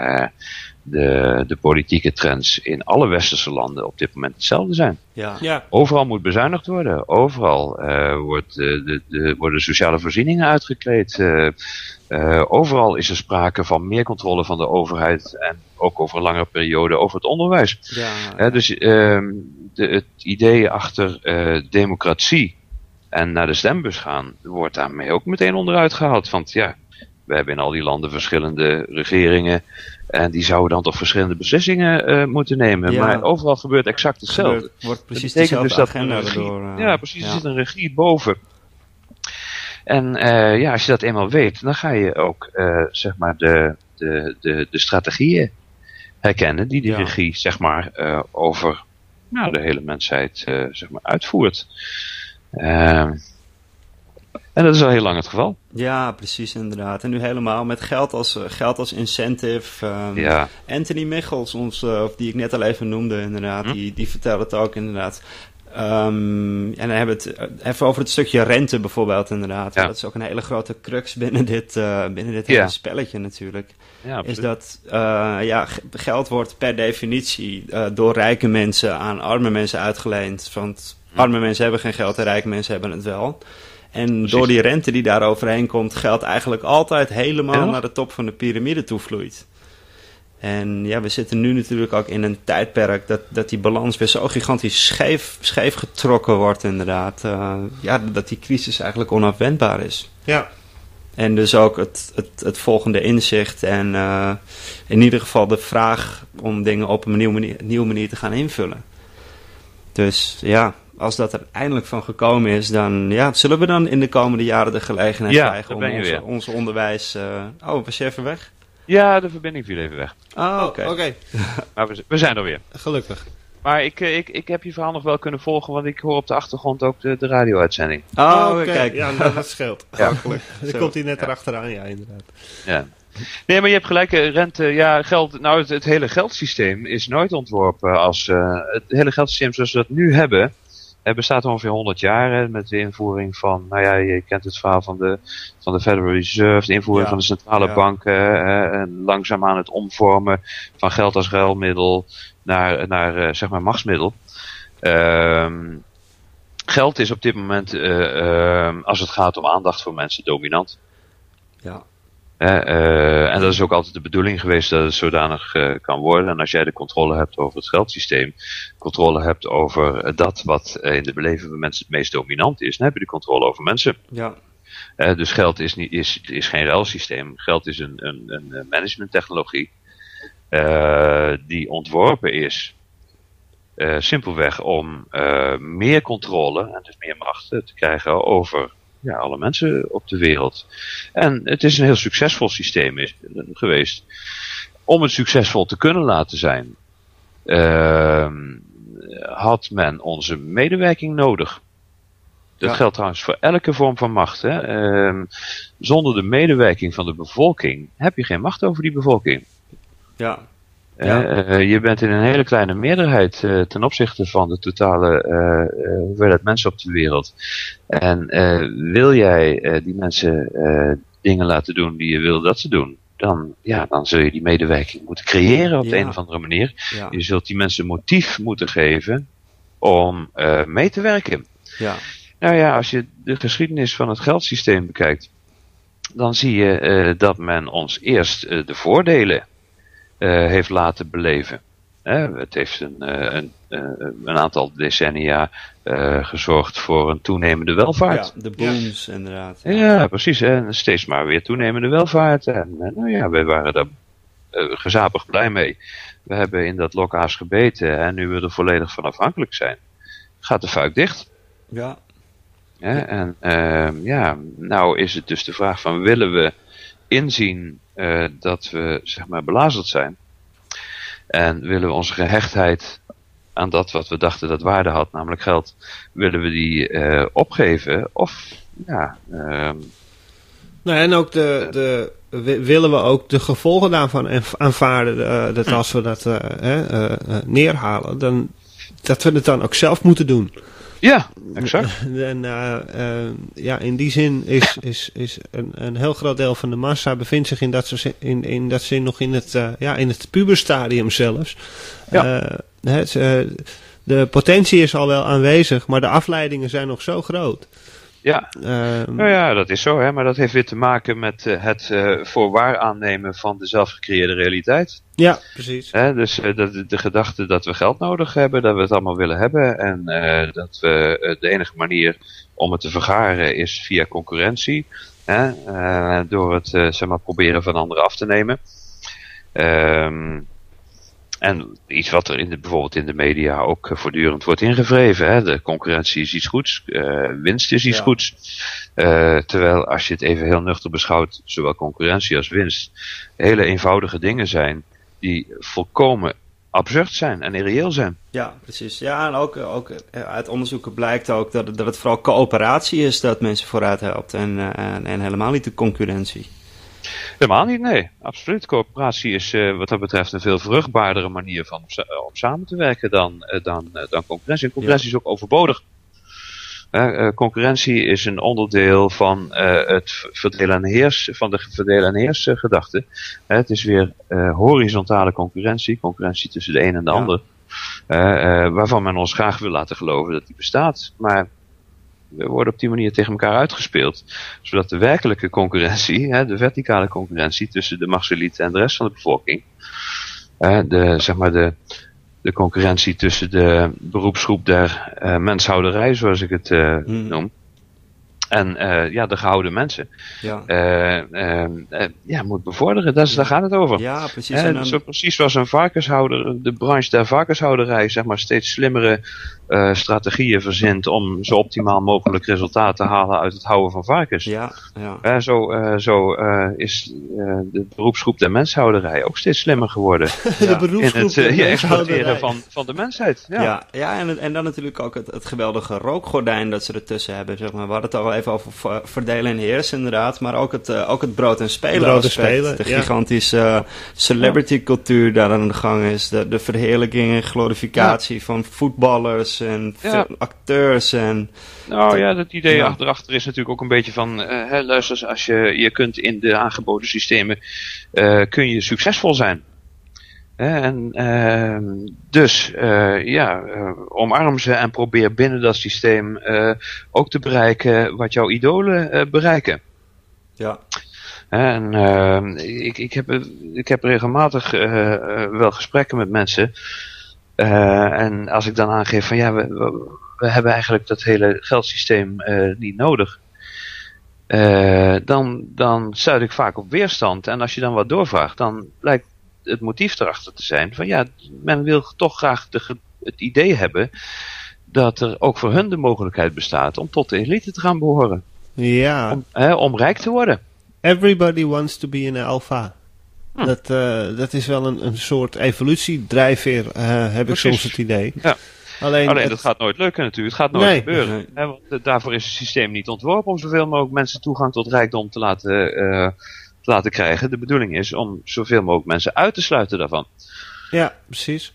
de politieke trends in alle westerse landen op dit moment hetzelfde zijn. Ja. Overal moet bezuinigd worden. Overal worden sociale voorzieningen uitgekleed. Overal is er sprake van meer controle van de overheid en ook over een langere periode over het onderwijs. Dus het idee achter democratie en naar de stembus gaan wordt daarmee ook meteen onderuit gehaald. Want we hebben in al die landen verschillende regeringen en die zouden dan toch verschillende beslissingen moeten nemen. Ja. Maar overal gebeurt exact hetzelfde. Wordt precies dezelfde agenda er zit een regie boven. En als je dat eenmaal weet, dan ga je ook zeg maar de strategieën herkennen die regie zeg maar over de hele mensheid zeg maar uitvoert. En dat is al heel lang het geval. Ja, precies inderdaad. En nu helemaal met geld als incentive. Anthony Michels, die ik net al even noemde inderdaad, die vertelde het ook inderdaad. En dan hebben we het even over het stukje rente bijvoorbeeld inderdaad. Ja. Dat is ook een hele grote crux binnen dit hele spelletje natuurlijk. Ja, is dat geld wordt per definitie door rijke mensen aan arme mensen uitgeleend. Want arme mensen hebben geen geld en rijke mensen hebben het wel. En precies. Door die rente die daar overheen komt, geld eigenlijk altijd helemaal naar de top van de piramide toe vloeit. En ja, we zitten nu natuurlijk ook in een tijdperk dat die balans weer zo gigantisch scheef getrokken wordt inderdaad. Dat die crisis eigenlijk onafwendbaar is. Ja. En dus ook het volgende inzicht en in ieder geval de vraag om dingen op een nieuwe manier te gaan invullen. Dus ja, als dat er eindelijk van gekomen is, dan zullen we dan in de komende jaren de gelegenheid krijgen om ons onderwijs... was je even weg? Ja, de verbinding viel even weg. Oké. Maar we zijn er weer. Gelukkig. Maar ik heb je verhaal nog wel kunnen volgen, want ik hoor op de achtergrond ook de radio-uitzending. Kijk. Ja, dat scheelt. Ja. Dan komt hij net erachteraan, ja, inderdaad. Ja. Nee, maar je hebt gelijk, rente, geld. Nou, het hele geldsysteem is nooit ontworpen als... het hele geldsysteem zoals we dat nu hebben... bestaat ongeveer 100 jaar met de invoering van, je kent het verhaal van de Federal Reserve, de invoering van de centrale banken, en langzaamaan het omvormen van geld als ruilmiddel naar zeg maar machtsmiddel. Geld is op dit moment, als het gaat om aandacht voor mensen, dominant. Ja. En dat is ook altijd de bedoeling geweest dat het zodanig kan worden. En als jij de controle hebt over het geldsysteem, controle hebt over dat wat in de beleving van mensen het meest dominant is, dan heb je de controle over mensen. Ja. Dus geld is geen ruilsysteem. Geld is een managementtechnologie die ontworpen is simpelweg om meer controle en dus meer macht te krijgen over alle mensen op de wereld. En het is een heel succesvol systeem geweest. Om het succesvol te kunnen laten zijn, had men onze medewerking nodig. Dat geldt trouwens voor elke vorm van macht. Zonder de medewerking van de bevolking heb je geen macht over die bevolking. Ja. Je bent in een hele kleine meerderheid ten opzichte van de totale hoeveelheid mensen op de wereld. En wil jij die mensen dingen laten doen die je wil dat ze doen, dan zul je die medewerking moeten creëren op de een of andere manier. Ja. Je zult die mensen motief moeten geven om mee te werken. Ja. Nou ja, als je de geschiedenis van het geldsysteem bekijkt, dan zie je dat men ons eerst de voordelen heeft laten beleven. Het heeft een aantal decennia gezorgd voor een toenemende welvaart. Ja, de booms inderdaad. Ja, precies. En steeds maar weer toenemende welvaart. En wij waren daar gezapig blij mee. We hebben in dat lokaas gebeten en nu we er volledig van afhankelijk zijn, gaat de fuik dicht. Ja. En nou is het dus de vraag van, willen we inzien dat we zeg maar belazerd zijn? En willen we onze gehechtheid aan dat wat we dachten dat waarde had, namelijk geld, willen we die opgeven? Of en ook willen we ook de gevolgen daarvan aanvaarden, dat als we dat neerhalen, dat we het dan ook zelf moeten doen. Ja, exact. En in die zin is een heel groot deel van de massa bevindt zich in dat zin nog in het puberstadium zelfs. Ja. De potentie is al wel aanwezig, maar de afleidingen zijn nog zo groot. Ja, dat is zo, maar dat heeft weer te maken met het voorwaar aannemen van de zelfgecreëerde realiteit. Ja, precies. Dus de gedachte dat we geld nodig hebben, dat we het allemaal willen hebben en dat we de enige manier om het te vergaren is via concurrentie, door het proberen van anderen af te nemen. En iets wat er bijvoorbeeld in de media ook voortdurend wordt ingevreven. De concurrentie is iets goeds, winst is iets goeds. Terwijl als je het even heel nuchter beschouwt, zowel concurrentie als winst hele eenvoudige dingen zijn die volkomen absurd zijn en irreëel zijn. Ja, precies. Ja, en ook uit onderzoeken blijkt ook dat het vooral coöperatie is dat mensen vooruit helpt en helemaal niet de concurrentie. Helemaal niet, nee. Absoluut. Coöperatie is wat dat betreft een veel vruchtbaardere manier om samen te werken dan concurrentie. En concurrentie is ook overbodig. Concurrentie is een onderdeel van het verdelen en heers, van de verdelen en heers gedachte. Het is weer horizontale concurrentie tussen de een en de ander. Waarvan men ons graag wil laten geloven dat die bestaat. Maar we worden op die manier tegen elkaar uitgespeeld. Zodat de werkelijke concurrentie, de verticale concurrentie tussen de machtselite en de rest van de bevolking, de concurrentie tussen de beroepsgroep der menshouderij, zoals ik het noem, en de gehouden mensen, moet bevorderen. Daar gaat het over. Ja, precies. Zo precies zoals een varkenshouder, de branche der varkenshouderij, steeds slimmere strategieën verzint om zo optimaal mogelijk resultaat te halen uit het houden van varkens. Ja. Zo is de beroepsgroep der menshouderij ook steeds slimmer geworden. De beroepsgroep in het exploiteren van de mensheid. Ja, en dan natuurlijk ook het geweldige rookgordijn dat ze ertussen hebben. Zeg maar. We hadden het al even over verdelen en heersen inderdaad, maar ook het brood en spelen aspect. De gigantische celebrity cultuur daar aan de gang is. De verheerlijking en glorificatie van voetballers en acteurs. Dat idee achter is natuurlijk ook een beetje van, luister, als je kunt in de aangeboden systemen, kun je succesvol zijn. Omarm ze en probeer binnen dat systeem ook te bereiken wat jouw idolen bereiken. Ja. Ik heb regelmatig wel gesprekken met mensen. En als ik dan aangeef van we hebben eigenlijk dat hele geldsysteem niet nodig. Dan stuit ik vaak op weerstand. En als je dan wat doorvraagt, dan blijkt het motief erachter te zijn van men wil toch graag het idee hebben dat er ook voor hun de mogelijkheid bestaat om tot de elite te gaan behoren. Ja. Om rijk te worden. Everybody wants to be an alpha. Dat is wel een soort evolutiedrijfveer, heb ik soms het idee. Ja. Alleen dat gaat nooit lukken natuurlijk. Het gaat nooit gebeuren. Nee. Want daarvoor is het systeem niet ontworpen om zoveel mogelijk mensen toegang tot rijkdom te laten krijgen. De bedoeling is om zoveel mogelijk mensen uit te sluiten daarvan. Ja, precies.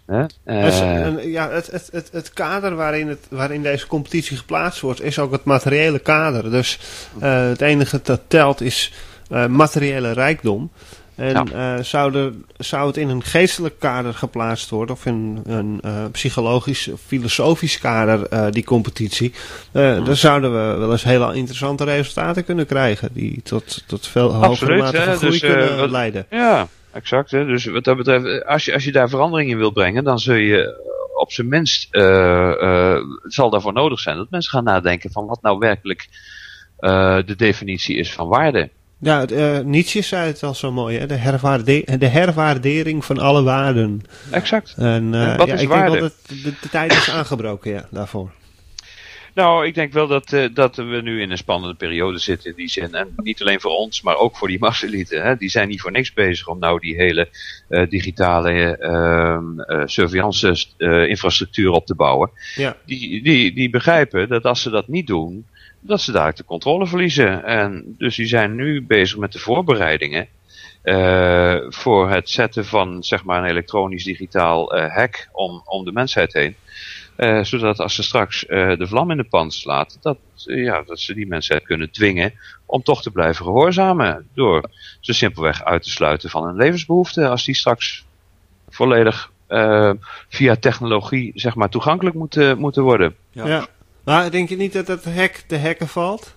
Het kader waarin deze competitie geplaatst wordt, is ook het materiële kader. Dus het enige dat telt is materiële rijkdom. En zou het in een geestelijk kader geplaatst worden, of in een psychologisch, filosofisch kader, die competitie, dan zouden we wel eens hele interessante resultaten kunnen krijgen, die tot veel hogere mate van groei kunnen leiden. Ja, exact. Hè. Dus wat dat betreft, als je daar verandering in wilt brengen, dan zul je op zijn minst, het zal daarvoor nodig zijn dat mensen gaan nadenken van wat nou werkelijk de definitie is van waarde. Ja, Nietzsche zei het al zo mooi, hè? De herwaardering van alle waarden. Exact. En wat is ik waarde? denk wel dat de tijd is aangebroken, daarvoor. Nou, ik denk wel dat we nu in een spannende periode zitten in die zin. En niet alleen voor ons, maar ook voor die machtselite. Die zijn niet voor niks bezig om nou die hele digitale surveillance infrastructuur op te bouwen. Ja. Die begrijpen dat als ze dat niet doen, dat ze daar de controle verliezen. En dus die zijn nu bezig met de voorbereidingen voor het zetten van een elektronisch digitaal hek om de mensheid heen. Zodat als ze straks de vlam in de pan slaat, dat ze die mensheid kunnen dwingen om toch te blijven gehoorzamen. Door ze simpelweg uit te sluiten van hun levensbehoeften, als die straks volledig via technologie toegankelijk moeten worden. Ja. Maar denk je niet dat het hek te hacken valt?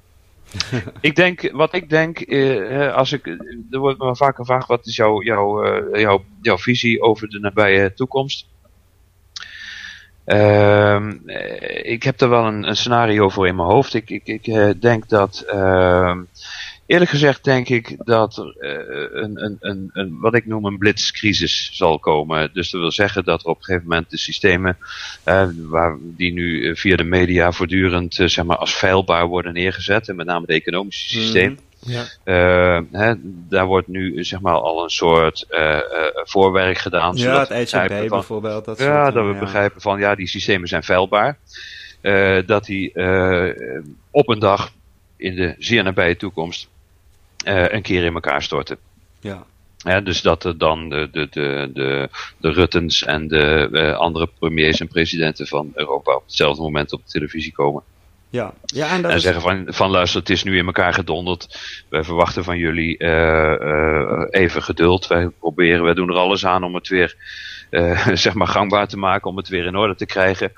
Er wordt me vaak gevraagd, wat is jouw visie over de nabije toekomst? Ik heb daar wel een scenario voor in mijn hoofd. Ik denk dat, eerlijk gezegd denk ik dat een wat ik noem een blitzcrisis zal komen. Dus dat wil zeggen dat er op een gegeven moment de systemen die nu via de media voortdurend als feilbaar worden neergezet, en met name het economische systeem, Ja. Daar wordt nu zeg maar al een soort voorwerk gedaan. Ja, het ECB bijvoorbeeld. Dat dat we begrijpen van die systemen zijn feilbaar. Dat die op een dag in de zeer nabije toekomst een keer in elkaar storten. Ja. Dus dat er dan de Ruttens en de andere premiers en presidenten van Europa op hetzelfde moment op de televisie komen. Ja. En zeggen van luister, het is nu in elkaar gedonderd. Wij verwachten van jullie even geduld. Wij doen er alles aan om het weer zeg maar gangbaar te maken, om het weer in orde te krijgen.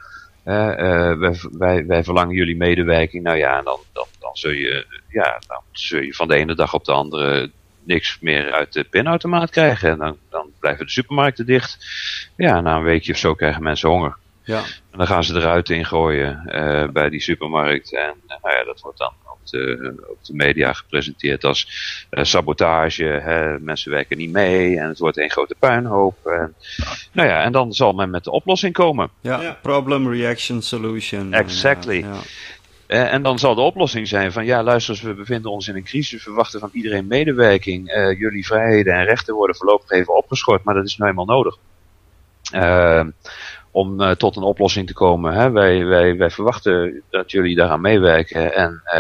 Wij verlangen jullie medewerking. Nou ja, dan zul je van de ene dag op de andere niks meer uit de pinautomaat krijgen. En dan blijven de supermarkten dicht. Ja, na een weekje of zo krijgen mensen honger. Ja. En dan gaan ze eruit ingooien bij die supermarkt. En dat wordt dan op de media gepresenteerd als sabotage. Mensen werken niet mee en het wordt een grote puinhoop. En dan zal men met de oplossing komen. Ja. Problem, reaction, solution. Exactly. En dan zal de oplossing zijn van luister eens, we bevinden ons in een crisis. We verwachten van iedereen medewerking. Jullie vrijheden en rechten worden voorlopig even opgeschort, maar dat is nou eenmaal nodig. Om tot een oplossing te komen. Wij verwachten dat jullie daaraan meewerken.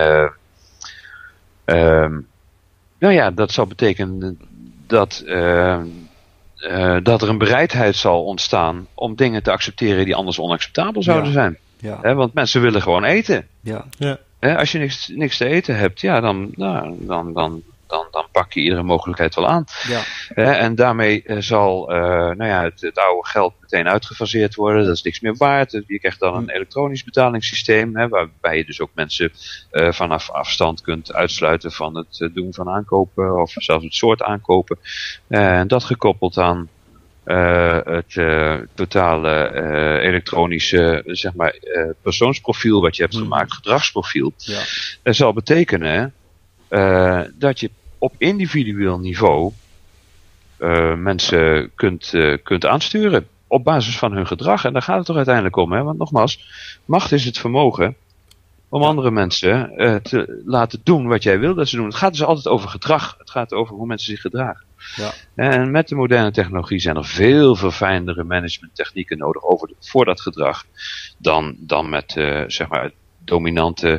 En dat zal betekenen dat er een bereidheid zal ontstaan om dingen te accepteren die anders onacceptabel zouden zijn. Ja. Want mensen willen gewoon eten. Ja. Als je niks te eten hebt, dan pak je iedere mogelijkheid wel aan. Ja. En daarmee zal het oude geld meteen uitgefaseerd worden. Dat is niks meer waard. Je krijgt dan een elektronisch betalingssysteem, waarbij je dus ook mensen vanaf afstand kunt uitsluiten van het doen van aankopen of zelfs het soort aankopen. En dat gekoppeld aan het totale elektronische persoonsprofiel wat je hebt gemaakt, gedragsprofiel, zal betekenen dat je op individueel niveau mensen kunt aansturen op basis van hun gedrag. En daar gaat het toch uiteindelijk om, want nogmaals, macht is het vermogen om andere mensen te laten doen wat jij wil dat ze doen. Het gaat dus altijd over gedrag. Het gaat over hoe mensen zich gedragen. Ja. En met de moderne technologie zijn er veel verfijndere managementtechnieken nodig voor dat gedrag dan met het dominante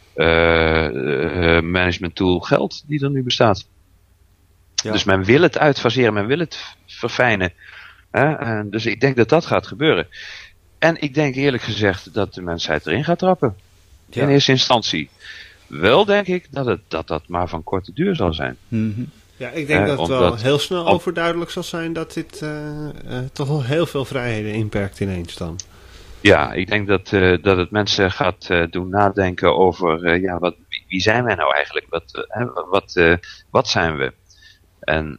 management tool geld die er nu bestaat. Ja. Dus men wil het uitfaseren, men wil het verfijnen. Dus ik denk dat dat gaat gebeuren. En ik denk eerlijk gezegd dat de mensheid erin gaat trappen. Ja. In eerste instantie. Wel denk ik dat maar van korte duur zal zijn. Mm-hmm. Ja, ik denk dat het wel heel snel overduidelijk zal zijn dat dit toch wel heel veel vrijheden inperkt ineens dan. Ja, ik denk dat het mensen gaat doen nadenken over wie zijn wij nou eigenlijk? Wat zijn we? En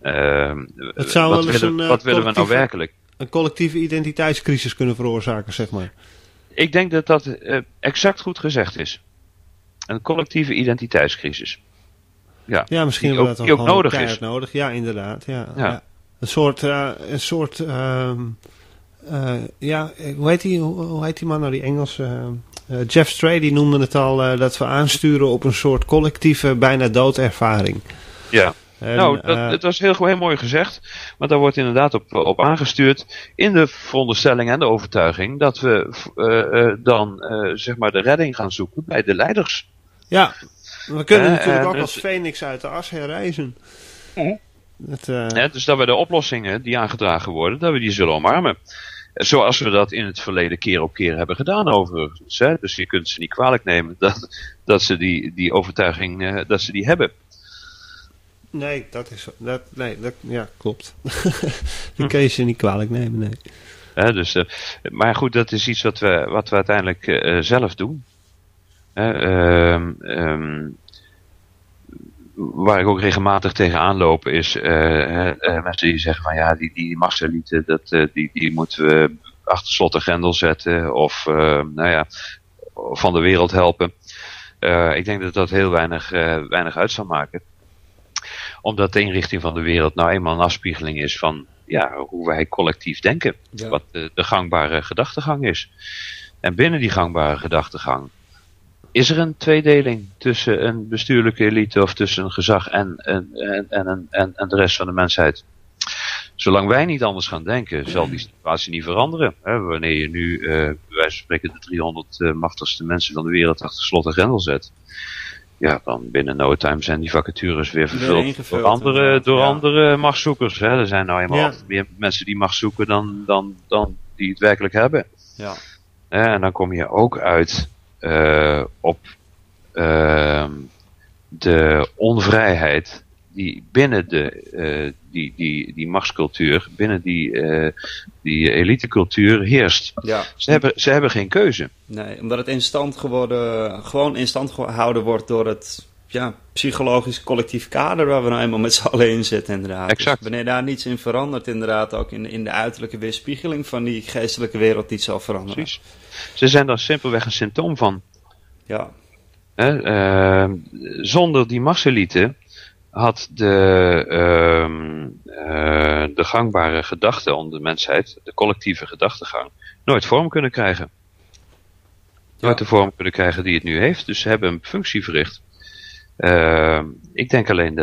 wat willen we nou werkelijk? Een collectieve identiteitscrisis kunnen veroorzaken, zeg maar. Ik denk dat exact goed gezegd is. Een collectieve identiteitscrisis. Ja, misschien die ook nodig is. Nodig. Ja, inderdaad. Ja. Een soort hoe heet die man nou, die Engelse Jeff Stray, die noemde het al dat we aansturen op een soort collectieve, bijna doodervaring. Ja. Het was heel mooi gezegd, maar daar wordt inderdaad op aangestuurd in de veronderstelling en de overtuiging dat we dan de redding gaan zoeken bij de leiders. Ja, we kunnen natuurlijk ook als Phoenix uit de as herrijzen. Dus dat we de oplossingen die aangedragen worden, dat we die zullen omarmen. Zoals we dat in het verleden keer op keer hebben gedaan overigens. Dus je kunt ze niet kwalijk nemen dat ze die overtuiging dat ze die hebben. Nee, klopt. Die kun je ze niet kwalijk nemen, nee. Maar goed, dat is iets wat we uiteindelijk zelf doen. Waar ik ook regelmatig tegenaan loop is mensen die zeggen van die machtselite, die moeten we achter slot en grendel zetten of van de wereld helpen. Ik denk dat heel weinig uit zal maken. Omdat de inrichting van de wereld nou eenmaal een afspiegeling is van hoe wij collectief denken. Ja. Wat de gangbare gedachtegang is. En binnen die gangbare gedachtegang is er een tweedeling tussen een bestuurlijke elite of tussen een gezag en de rest van de mensheid. Zolang wij niet anders gaan denken, zal die situatie niet veranderen. Wanneer je nu, bij wijze van spreken, de 300 machtigste mensen van de wereld achter slot en grendel zet. Ja, dan binnen no time zijn die vacatures weer vervuld door andere machtszoekers. Hè. Er zijn nou eenmaal altijd meer mensen die macht zoeken dan die het werkelijk hebben. Ja. En dan kom je ook uit op de onvrijheid die binnen die machtscultuur, binnen die elitecultuur heerst. Ja. Ze hebben geen keuze. Nee, omdat het gewoon in stand gehouden wordt door het psychologisch collectief kader waar we nou eenmaal met z'n allen in zitten, inderdaad. Exact. Dus wanneer daar niets in verandert, inderdaad, ook in de uiterlijke weerspiegeling van die geestelijke wereld niet zal veranderen. Precies. Ze zijn daar simpelweg een symptoom van. Ja. Zonder die machtselite had de gangbare gedachte onder de mensheid, de collectieve gedachtegang, nooit vorm kunnen krijgen. Nooit de vorm kunnen krijgen die het nu heeft. Dus ze hebben een functie verricht. Ik denk alleen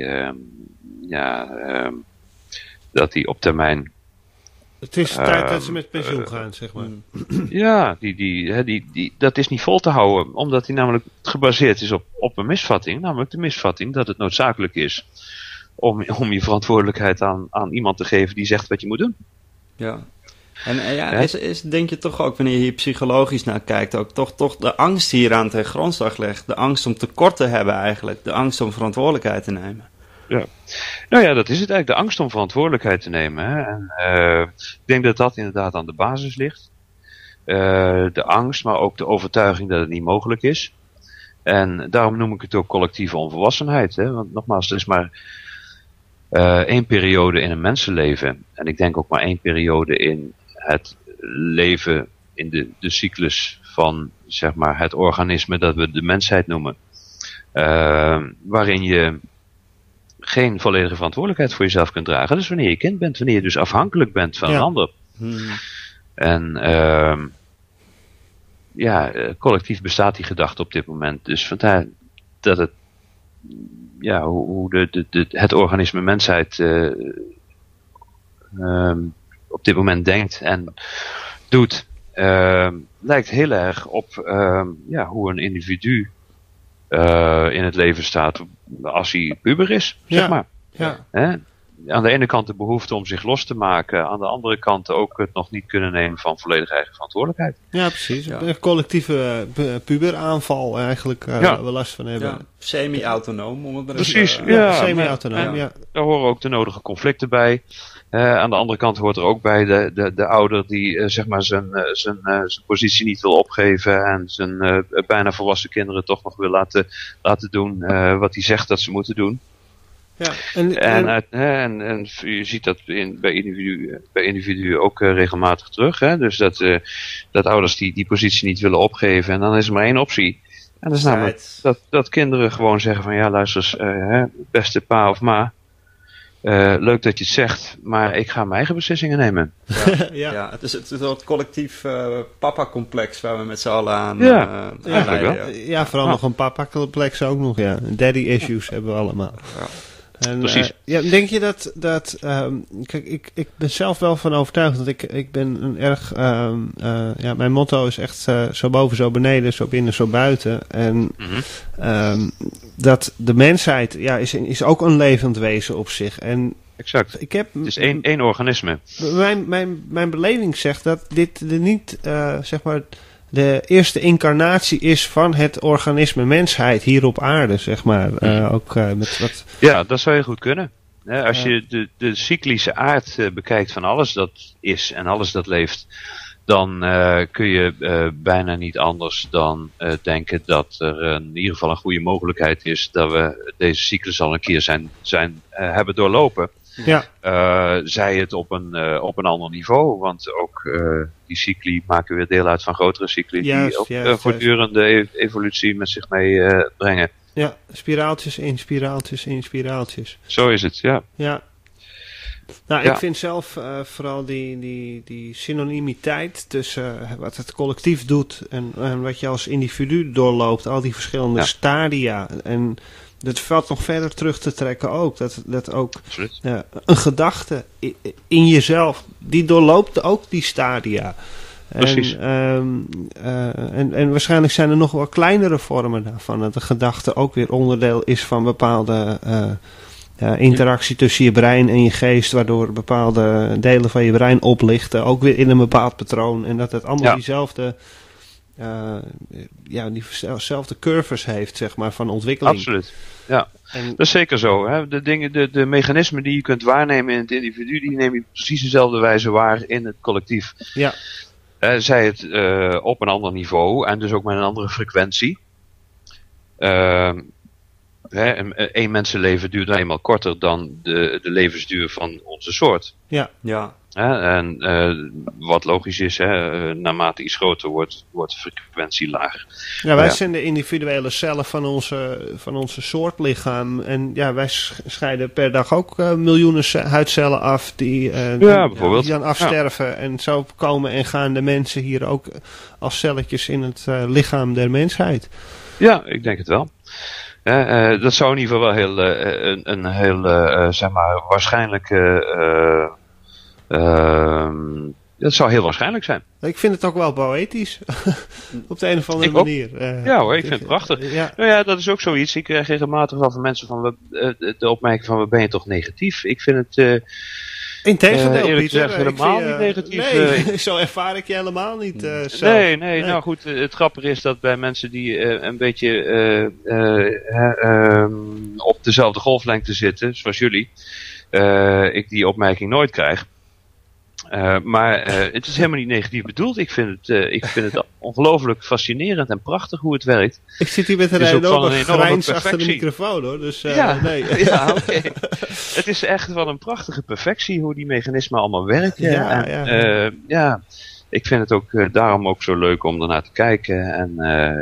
dat die op termijn... Het is tijd dat ze met pensioen gaan, zeg maar. Ja, dat is niet vol te houden. Omdat die namelijk gebaseerd is op een misvatting. Namelijk de misvatting dat het noodzakelijk is om je verantwoordelijkheid aan iemand te geven die zegt wat je moet doen. Ja. En denk je toch ook, wanneer je hier psychologisch naar kijkt, ook toch de angst hieraan ten grondslag legt. De angst om tekort te hebben eigenlijk. De angst om verantwoordelijkheid te nemen. Ja. Nou ja, dat is het eigenlijk. De angst om verantwoordelijkheid te nemen. Hè. En, ik denk dat dat inderdaad aan de basis ligt. De angst, maar ook de overtuiging dat het niet mogelijk is. En daarom noem ik het ook collectieve onvolwassenheid. Hè. Want nogmaals, er is maar één periode in een mensenleven. En ik denk ook maar één periode in het leven, in de cyclus van zeg maar, het organisme dat we de mensheid noemen. Waarin je geen volledige verantwoordelijkheid voor jezelf kunt dragen. Dus wanneer je kind bent, wanneer je dus afhankelijk bent van een ander. En collectief bestaat die gedachte op dit moment. Dus vandaar dat het hoe het organisme mensheid op dit moment denkt en doet, lijkt heel erg op hoe een individu in het leven staat als hij puber is, zeg maar. Ja. Aan de ene kant de behoefte om zich los te maken, aan de andere kant ook het nog niet kunnen nemen van volledig eigen verantwoordelijkheid. Ja, precies. Ja. Een collectieve puberaanval eigenlijk waar we last van hebben. Ja. Semi-autonoom, om het maar precies, semi-autonoom, ja. Daar horen ook de nodige conflicten bij. Aan de andere kant hoort er ook bij de ouder die zeg maar zijn positie niet wil opgeven en zijn bijna volwassen kinderen toch nog wil laten doen wat hij zegt dat ze moeten doen. Ja, en je ziet dat bij individuen ook regelmatig terug. Hè? Dus dat ouders die positie niet willen opgeven. En dan is er maar één optie. En dat is namelijk dat kinderen gewoon zeggen van ja luister eens, beste pa of ma. Leuk dat je het zegt, maar ik ga mijn eigen beslissingen nemen. Ja, het is het collectief papa-complex waar we met z'n allen aan leiden. Ja, vooral nog een papa-complex ook nog, ja. Daddy-issues hebben we allemaal. Ja. En, precies. Denk je dat kijk, ik ben zelf wel van overtuigd dat ik ben een erg, mijn motto is echt zo boven, zo beneden, zo binnen, zo buiten. En dat de mensheid is ook een levend wezen op zich. En exact. Het is één organisme. Mijn beleving zegt dat dit niet, zeg maar, de eerste incarnatie is van het organisme mensheid hier op aarde, zeg maar. Ook met wat... Ja, dat zou je goed kunnen. Als je de cyclische aard bekijkt van alles dat is en alles dat leeft, dan kun je bijna niet anders dan denken dat er in ieder geval een goede mogelijkheid is dat we deze cyclus al een keer hebben doorlopen. Ja. Zij het op een ander niveau, want ook die cycli maken weer deel uit van grotere cycli die ook voortdurende evolutie met zich mee brengen. Ja, spiraaltjes in spiraaltjes in spiraaltjes. Zo is het, ja. Nou, Ja. ik vind zelf vooral die synonimiteit tussen wat het collectief doet en wat je als individu doorloopt, al die verschillende stadia. En dat valt nog verder terug te trekken ook. Dat ook Absoluut. een gedachte in jezelf, die doorloopt ook die stadia. Precies. En waarschijnlijk zijn er nog wel kleinere vormen daarvan. Dat de gedachte ook weer onderdeel is van bepaalde interactie tussen je brein en je geest, waardoor bepaalde delen van je brein oplichten, ook weer in een bepaald patroon. En dat het allemaal diezelfde curves heeft, zeg maar, van ontwikkeling. Absoluut. Ja, dat is zeker zo. Hè? De mechanismen die je kunt waarnemen in het individu, die neem je op precies dezelfde wijze waar in het collectief. Ja. Zij het op een ander niveau en dus ook met een andere frequentie. Een mensenleven duurt nou eenmaal korter dan de levensduur van onze soort. Ja. En wat logisch is, naarmate iets groter wordt de frequentie lager. Ja, wij zijn de individuele cellen van onze soortlichaam. En ja, wij scheiden per dag ook miljoenen huidcellen af die bijvoorbeeld. Die dan afsterven. Ja. En zo komen en gaan de mensen hier ook als celletjes in het lichaam der mensheid. Ja, ik denk het wel. Dat zou in ieder geval wel een heel zeg maar, waarschijnlijke... dat zou heel waarschijnlijk zijn. Ik vind het ook wel poëtisch. Op de een of andere manier. Ja hoor, ik vind het prachtig. Ja. Nou ja, dat is ook zoiets. Ik krijg regelmatig wel van mensen van de opmerking van, wat ben je toch negatief? Ik vind het... Integendeel, eerlijk Pieter. gezegd helemaal niet negatief. Nee, zo ervaar ik je helemaal niet zelf. Nee, nou goed, het grappige is dat bij mensen die een beetje op dezelfde golflengte zitten, zoals jullie, ik die opmerking nooit krijg. Maar het is helemaal niet negatief bedoeld. Ik vind het ongelooflijk fascinerend en prachtig hoe het werkt. Ik zit hier met een enorme grijns achter de microfoon, hoor. Dus, nee. Ja, oké. Het is echt wel een prachtige perfectie hoe die mechanismen allemaal werken. Ja, ik vind het ook daarom ook zo leuk om ernaar te kijken. En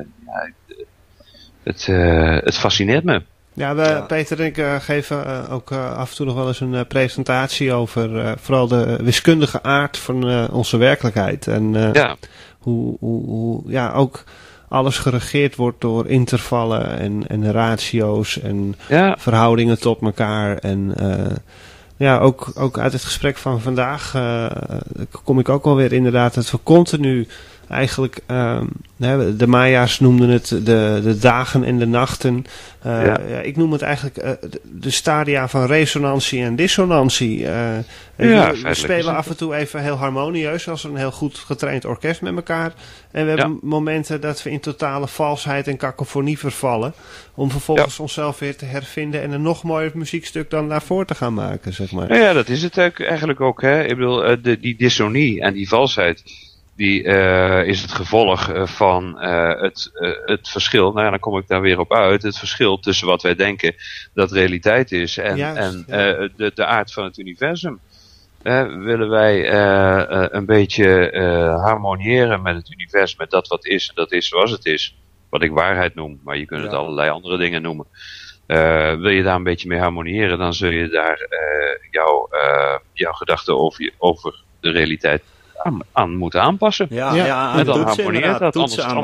het fascineert me. Ja, Peter en ik geven ook af en toe nog wel eens een presentatie over vooral de wiskundige aard van onze werkelijkheid. En hoe ook alles geregeerd wordt door intervallen en ratio's en verhoudingen tot elkaar. En ook uit het gesprek van vandaag kom ik ook wel weer inderdaad dat we continu... Eigenlijk, de Maya's noemden het de dagen en de nachten. Ik noem het eigenlijk de stadia van resonantie en dissonantie. We spelen af en toe even heel harmonieus als een heel goed getraind orkest met elkaar. En we hebben momenten dat we in totale valsheid en kakofonie vervallen. Om vervolgens onszelf weer te hervinden en een nog mooier muziekstuk dan daarvoor te gaan maken, zeg maar. Ja, dat is het eigenlijk ook. Hè? Ik bedoel, die dissonie en die valsheid... Die is het gevolg van het verschil. Nou ja, dan kom ik daar weer op uit. Het verschil tussen wat wij denken dat realiteit is en de aard van het universum. Willen wij een beetje harmoniëren met het universum, met dat wat is en dat is zoals het is. Wat ik waarheid noem, maar je kunt het allerlei andere dingen noemen. Wil je daar een beetje mee harmoniëren, dan zul je daar jouw gedachten over de realiteit aan moeten aanpassen. En dan harmonieert dat.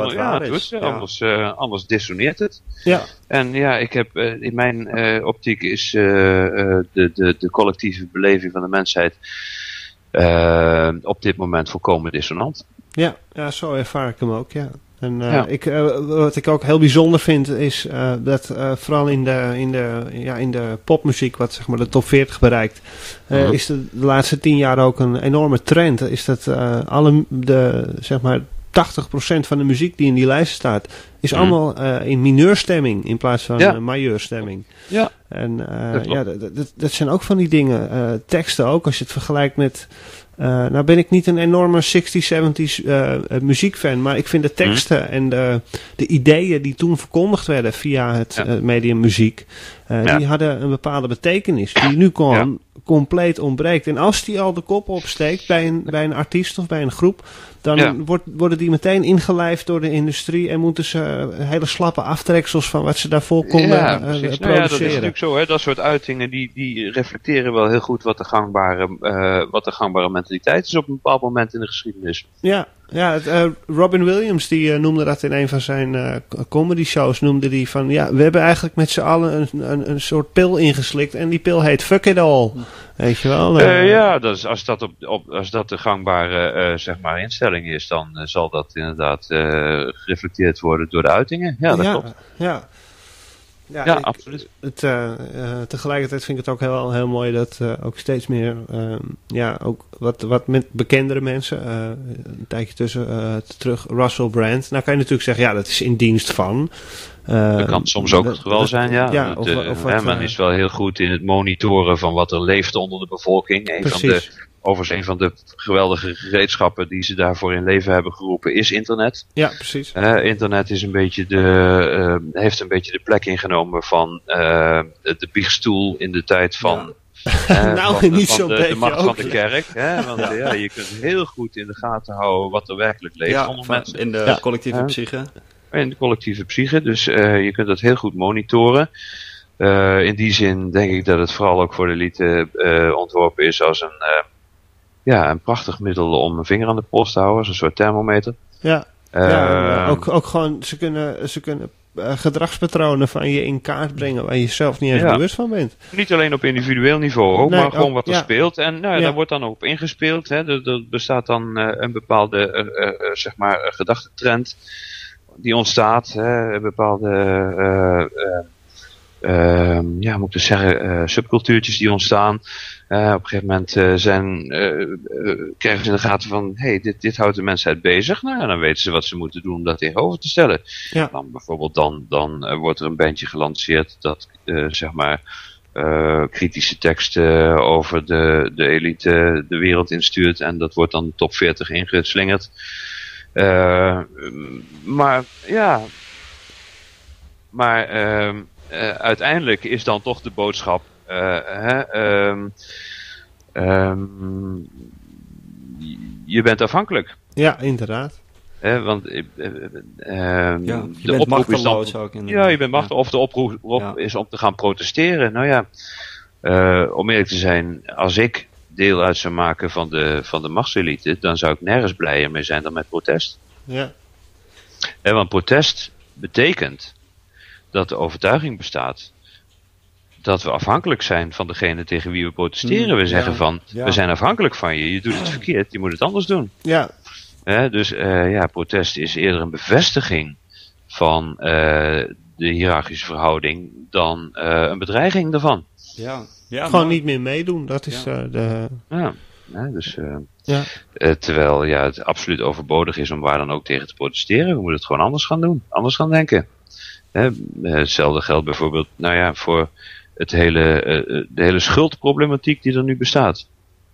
Anders dissoneert het. Ja. En ja, ik heb in mijn optiek is de collectieve beleving van de mensheid op dit moment volkomen dissonant. Ja, zo ervaar ik hem ook, ja. En wat ik ook heel bijzonder vind is dat vooral in de popmuziek, wat zeg maar de top 40 bereikt, is de laatste 10 jaar ook een enorme trend. Is dat zeg maar 80% van de muziek die in die lijst staat, is allemaal in mineurstemming in plaats van majeurstemming. Ja. En dat zijn ook van die dingen. Teksten ook, als je het vergelijkt met... nou ben ik niet een enorme 60s, 70s muziekfan, maar ik vind de teksten en de ideeën die toen verkondigd werden via het medium muziek, die hadden een bepaalde betekenis, die nu compleet ontbreekt. En als die al de kop opsteekt bij een artiest of bij een groep, dan worden die meteen ingelijfd door de industrie en moeten ze hele slappe aftreksels van wat ze daarvoor konden produceren. Dat is natuurlijk zo, hè? Dat soort uitingen die reflecteren wel heel goed wat de gangbare mentaliteit is op een bepaald moment in de geschiedenis. Ja, Robin Williams die noemde dat in een van zijn comedy shows. Noemde die van, ja, we hebben eigenlijk met z'n allen een soort pil ingeslikt. En die pil heet fuck it all. Weet je wel? Ja, als dat de gangbare zeg maar instelling is, dan zal dat inderdaad gereflecteerd worden door de uitingen. Ja, dat klopt. Ja, absoluut. Tegelijkertijd vind ik het ook heel mooi dat ook steeds meer, ook wat met bekendere mensen, een tijdje terug, Russell Brand. Nou kan je natuurlijk zeggen, ja, dat is in dienst van. Dat kan soms ook het geval zijn, ja. Men is wel heel goed in het monitoren van wat er leeft onder de bevolking. Overigens, een van de geweldige gereedschappen die ze daarvoor in leven hebben geroepen is internet. Ja, precies. Internet is heeft een beetje de plek ingenomen van de biechtstoel in de tijd van... de macht van de kerk. Hè? Want je kunt heel goed in de gaten houden wat er werkelijk leeft onder mensen. In de collectieve psyche. In de collectieve psyche, dus je kunt dat heel goed monitoren. In die zin denk ik dat het vooral ook voor de elite ontworpen is als een prachtig middel om een vinger aan de pols te houden, als een soort thermometer. Ook gewoon, ze kunnen gedragspatronen van je in kaart brengen waar je zelf niet eens bewust van bent. Niet alleen op individueel niveau, ook, maar gewoon wat er speelt. En daar wordt dan ook ingespeeld. Hè. Er bestaat dan een bepaalde gedachtentrend die ontstaat. Hè. Een bepaalde subcultuurtjes die ontstaan. Op een gegeven moment krijgen ze in de gaten van, dit houdt de mensheid bezig. Nou, dan weten ze wat ze moeten doen om dat tegenover te stellen. Ja. Dan bijvoorbeeld dan wordt er een bandje gelanceerd dat kritische teksten over de elite de wereld instuurt. En dat wordt dan de top 40 ingeslingerd. Uiteindelijk is dan toch de boodschap, je bent afhankelijk. Ja, inderdaad. Want je de bent oproep is dan, ook inderdaad. Ja, je bent machtig. Of de oproep is om te gaan protesteren. Nou ja, om eerlijk te zijn, als ik deel uit zou maken van de machtselite, dan zou ik nergens blijer mee zijn dan met protest. Ja. Want protest betekent dat de overtuiging bestaat dat we afhankelijk zijn van degene tegen wie we protesteren. We zeggen we zijn afhankelijk van je. Je doet het verkeerd, je moet het anders doen. Ja. Dus protest is eerder een bevestiging van de hiërarchische verhouding dan een bedreiging daarvan. Ja, gewoon niet meer meedoen, dat is de... Terwijl het absoluut overbodig is om waar dan ook tegen te protesteren. We moeten het gewoon anders gaan doen, anders gaan denken. Hetzelfde geldt bijvoorbeeld voor de hele schuldproblematiek die er nu bestaat.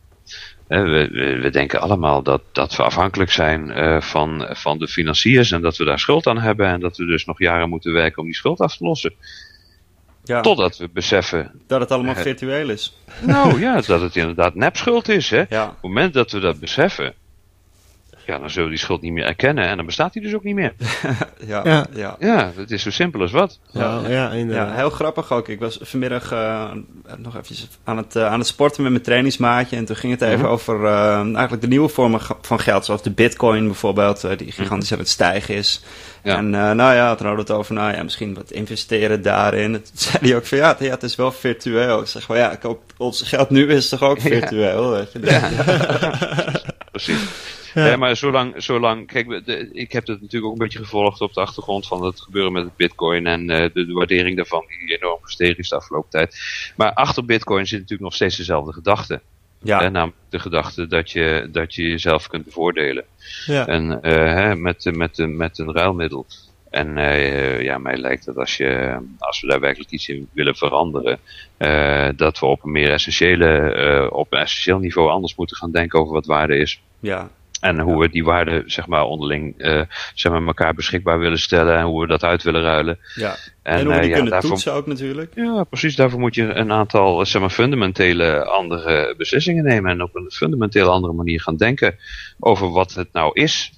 We denken allemaal dat we afhankelijk zijn van de financiers en dat we daar schuld aan hebben en dat we dus nog jaren moeten werken om die schuld af te lossen. Ja. Totdat we beseffen... dat het allemaal virtueel is. Nou ja, dat het inderdaad nepschuld is. Hè? Ja. Op het moment dat we dat beseffen, dan zullen we die schuld niet meer erkennen en dan bestaat die dus ook niet meer. Ja, het is zo simpel als wat. Ja, heel grappig ook. Ik was vanmiddag nog even aan het sporten met mijn trainingsmaatje en toen ging het even over eigenlijk de nieuwe vormen van geld, zoals de bitcoin bijvoorbeeld, die gigantisch aan het stijgen is. Ja. En toen hadden we het over, misschien wat investeren daarin. Toen zei hij ook van, het is wel virtueel. Ik zeg ik hoop, ons geld nu is toch ook virtueel? Weet je? Precies. Ja, maar zolang kijk, ik heb het natuurlijk ook een beetje gevolgd op de achtergrond van het gebeuren met het bitcoin en de waardering daarvan die enorm gestegen is de afgelopen tijd. Maar achter bitcoin zit natuurlijk nog steeds dezelfde gedachte. Ja. Namelijk de gedachte dat je jezelf kunt bevoordelen. Ja. En met een ruilmiddel. En mij lijkt dat als we daar werkelijk iets in willen veranderen, dat we op een essentieel niveau anders moeten gaan denken over wat waarde is. Ja. En hoe we die waarden onderling elkaar beschikbaar willen stellen en hoe we dat uit willen ruilen. Ja. En hoe we die kunnen toetsen ook natuurlijk. Ja, precies. Daarvoor moet je een aantal fundamentele andere beslissingen nemen en op een fundamenteel andere manier gaan denken over wat het nou is.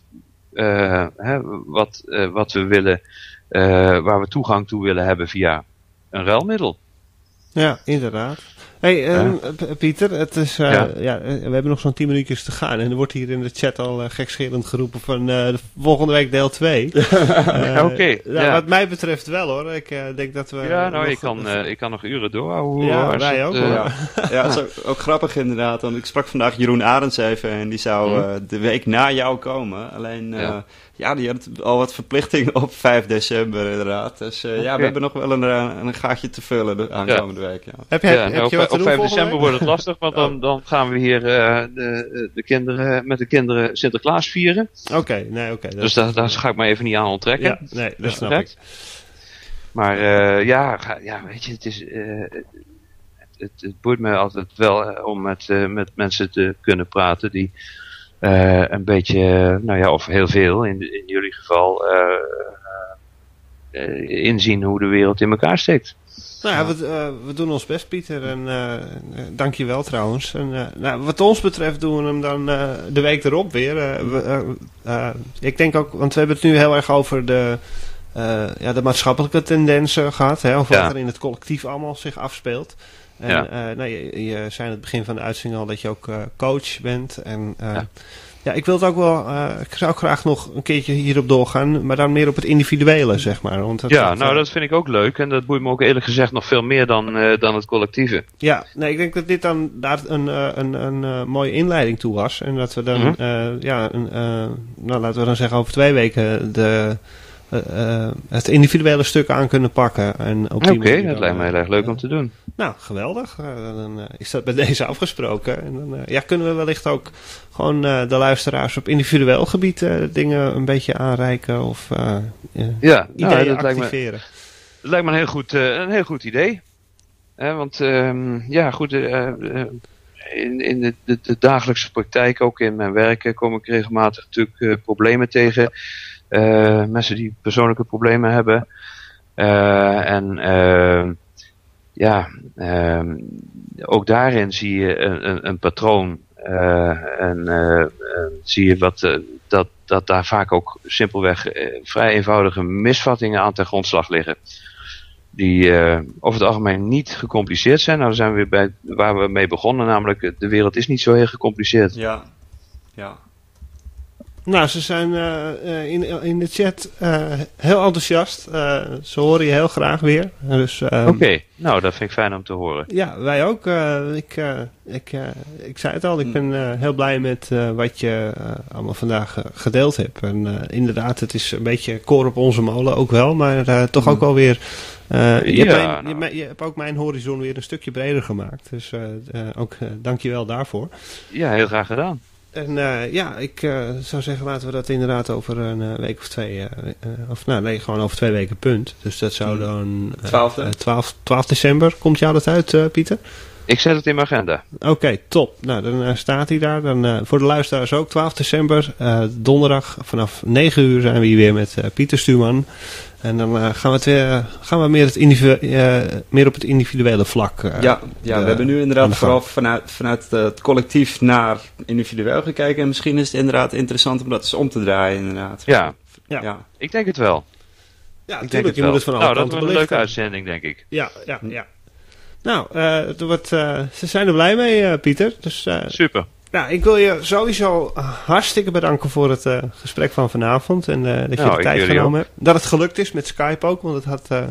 Wat we willen, waar we toegang toe willen hebben via een ruilmiddel. Ja, inderdaad. Hey, Pieter, het is, we hebben nog zo'n 10 minuutjes te gaan. En er wordt hier in de chat al gekscherend geroepen van de volgende week deel 2. Wat mij betreft wel hoor. Ik denk dat we... Ja, nou, ik kan nog uren door. Ja, wij ook. Ja, het is ook grappig inderdaad. Want ik sprak vandaag Jeroen Arends even en die zou de week na jou komen. Alleen... die had al wat verplichtingen op 5 december inderdaad. Dus we hebben nog wel een gaatje te vullen de aankomende week. Ja. Heb je wat te doen op 5 december wordt het lastig, want dan gaan we hier met de kinderen Sinterklaas vieren. Oké. Dus daar ga ik me even niet aan onttrekken. Ja, nee, dat snap ik. Maar weet je, het is... Het boeit me altijd wel om met mensen te kunnen praten die... een beetje, of heel veel in jullie geval, inzien hoe de wereld in elkaar steekt. Nou ja, we doen ons best, Pieter. En dank je wel trouwens. En, wat ons betreft doen we hem dan de week erop weer. Ik denk ook, want we hebben het nu heel erg over de maatschappelijke tendensen gehad. Hè, of wat er in het collectief allemaal zich afspeelt. En je zei aan het begin van de uitzending al dat je ook coach bent. En ik wil het ook wel... ik zou ook graag nog een keertje hierop doorgaan. Maar dan meer op het individuele, zeg maar. Want dat vind ik ook leuk. En dat boeit me ook eerlijk gezegd nog veel meer dan het collectieve. Ja, nee, ik denk dat dit dan daar een mooie inleiding toe was. En dat we dan, laten we dan zeggen over 2 weken het individuele stuk aan kunnen pakken. Oké, dat lijkt me heel erg leuk om te doen. Nou, geweldig. Dan is dat bij deze afgesproken. En dan kunnen we wellicht ook gewoon de luisteraars op individueel gebied dingen een beetje aanreiken of ideeën activeren. Dat lijkt me een heel goed idee. Want in de dagelijkse praktijk, ook in mijn werk, kom ik regelmatig natuurlijk problemen tegen. Mensen die persoonlijke problemen hebben. Ook daarin zie je een patroon. Zie je dat daar vaak ook simpelweg vrij eenvoudige misvattingen aan ten grondslag liggen. Die over het algemeen niet gecompliceerd zijn. Nou, dan zijn we weer bij waar we mee begonnen. Namelijk, de wereld is niet zo heel gecompliceerd. Ja. Nou, ze zijn in de chat heel enthousiast. Ze horen je heel graag weer. Dus, Oké, nou dat vind ik fijn om te horen. Ja, wij ook. Ik zei het al, ik ben heel blij met wat je allemaal vandaag gedeeld hebt. En inderdaad, het is een beetje koor op onze molen ook wel. Maar toch ook wel weer... je hebt ook mijn horizon weer een stukje breder gemaakt. Dus ook dank je wel daarvoor. Ja, heel graag gedaan. En ik zou zeggen, laten we dat inderdaad over een week of 2... gewoon over 2 weken punt. Dus dat zou dan... 12 december. Komt jou dat uit, Pieter? Ik zet het in mijn agenda. Oké, top. Nou, dan staat hij daar. Dan, voor de luisteraars ook, 12 december. Donderdag vanaf 9 uur zijn we hier weer met Pieter Stuurman. En dan gaan we meer op het individuele vlak. We hebben nu inderdaad vooral vanuit het collectief naar individueel gekeken. En misschien is het inderdaad interessant om dat eens om te draaien inderdaad. Ja. Ik denk het wel. Ja, natuurlijk. Je moet het van alle kanten dat wordt een leuke uitzending, denk ik. Ja. Nou, ze zijn er blij mee, Pieter. Dus, super. Nou, ik wil je sowieso hartstikke bedanken voor het gesprek van vanavond. En dat je de tijd genomen hebt. Dat het gelukt is met Skype ook, want het had...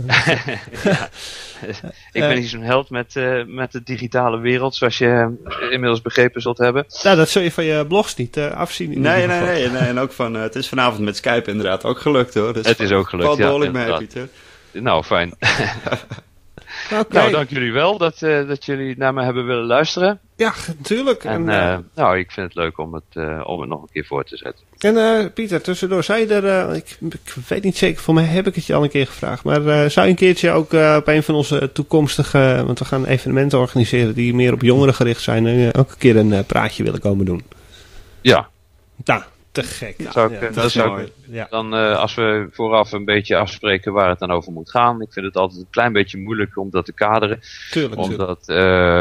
Ik ben niet zo'n held met de digitale wereld, zoals je inmiddels begrepen zult hebben. Nou, dat zul je van je blogs niet afzien. Nee. En ook het is vanavond met Skype inderdaad ook gelukt hoor. Dus het is ook gelukt, valt behoorlijk mee, Pieter. Nou, fijn. Okay. Nou, dank jullie wel dat jullie naar me hebben willen luisteren. Ja, natuurlijk. En ik vind het leuk om het nog een keer voor te zetten. En Pieter, tussendoor, zou je er, ik weet niet zeker, voor mij heb ik het je al een keer gevraagd, maar zou je een keertje ook op een van onze toekomstige, want we gaan evenementen organiseren die meer op jongeren gericht zijn, ook een keer een praatje willen komen doen? Ja. Nou, te gek. Dat is mooi. Dan als we vooraf een beetje afspreken waar het dan over moet gaan. Ik vind het altijd een klein beetje moeilijk om dat te kaderen. Tuurlijk. Omdat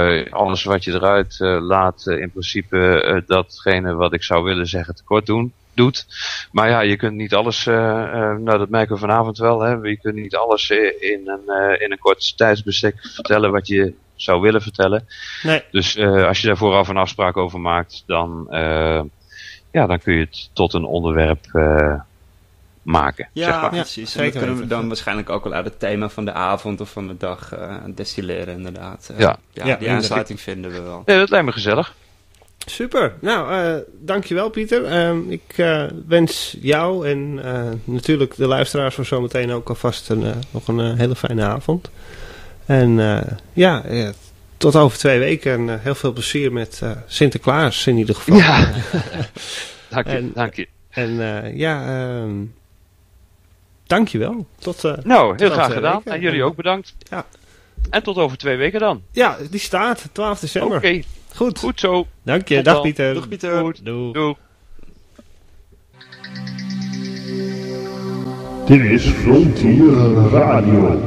alles wat je eruit laat in principe datgene wat ik zou willen zeggen tekort doen. doet. Maar ja, je kunt niet alles, nou dat merken we vanavond wel, hè. Je kunt niet alles in een kort tijdsbestek vertellen wat je zou willen vertellen. Nee. Dus als je daar vooraf een afspraak over maakt, dan kun je het tot een onderwerp maken. Ja, zeg maar. precies. En zeker dat kunnen we weten. dan waarschijnlijk ook wel uit het thema van de avond of van de dag destilleren inderdaad. Ja. Die aansluiting vinden we wel. Nee, dat lijkt me gezellig. Super. Nou, dankjewel Pieter. Ik wens jou en natuurlijk de luisteraars voor zometeen ook alvast nog een hele fijne avond. En tot over 2 weken en heel veel plezier met Sinterklaas in ieder geval. Ja. Dank je. En dankjewel. Tot Nou, heel over graag 2 gedaan. weken. En jullie ook bedankt. Ja. En tot over 2 weken dan. Ja, die staat 12 december. Oké, Goed. goed zo. Dank je. Tot Dag dan. Pieter. Dag Pieter. Goed. Doei. Doei. Dit is Frontier Radio.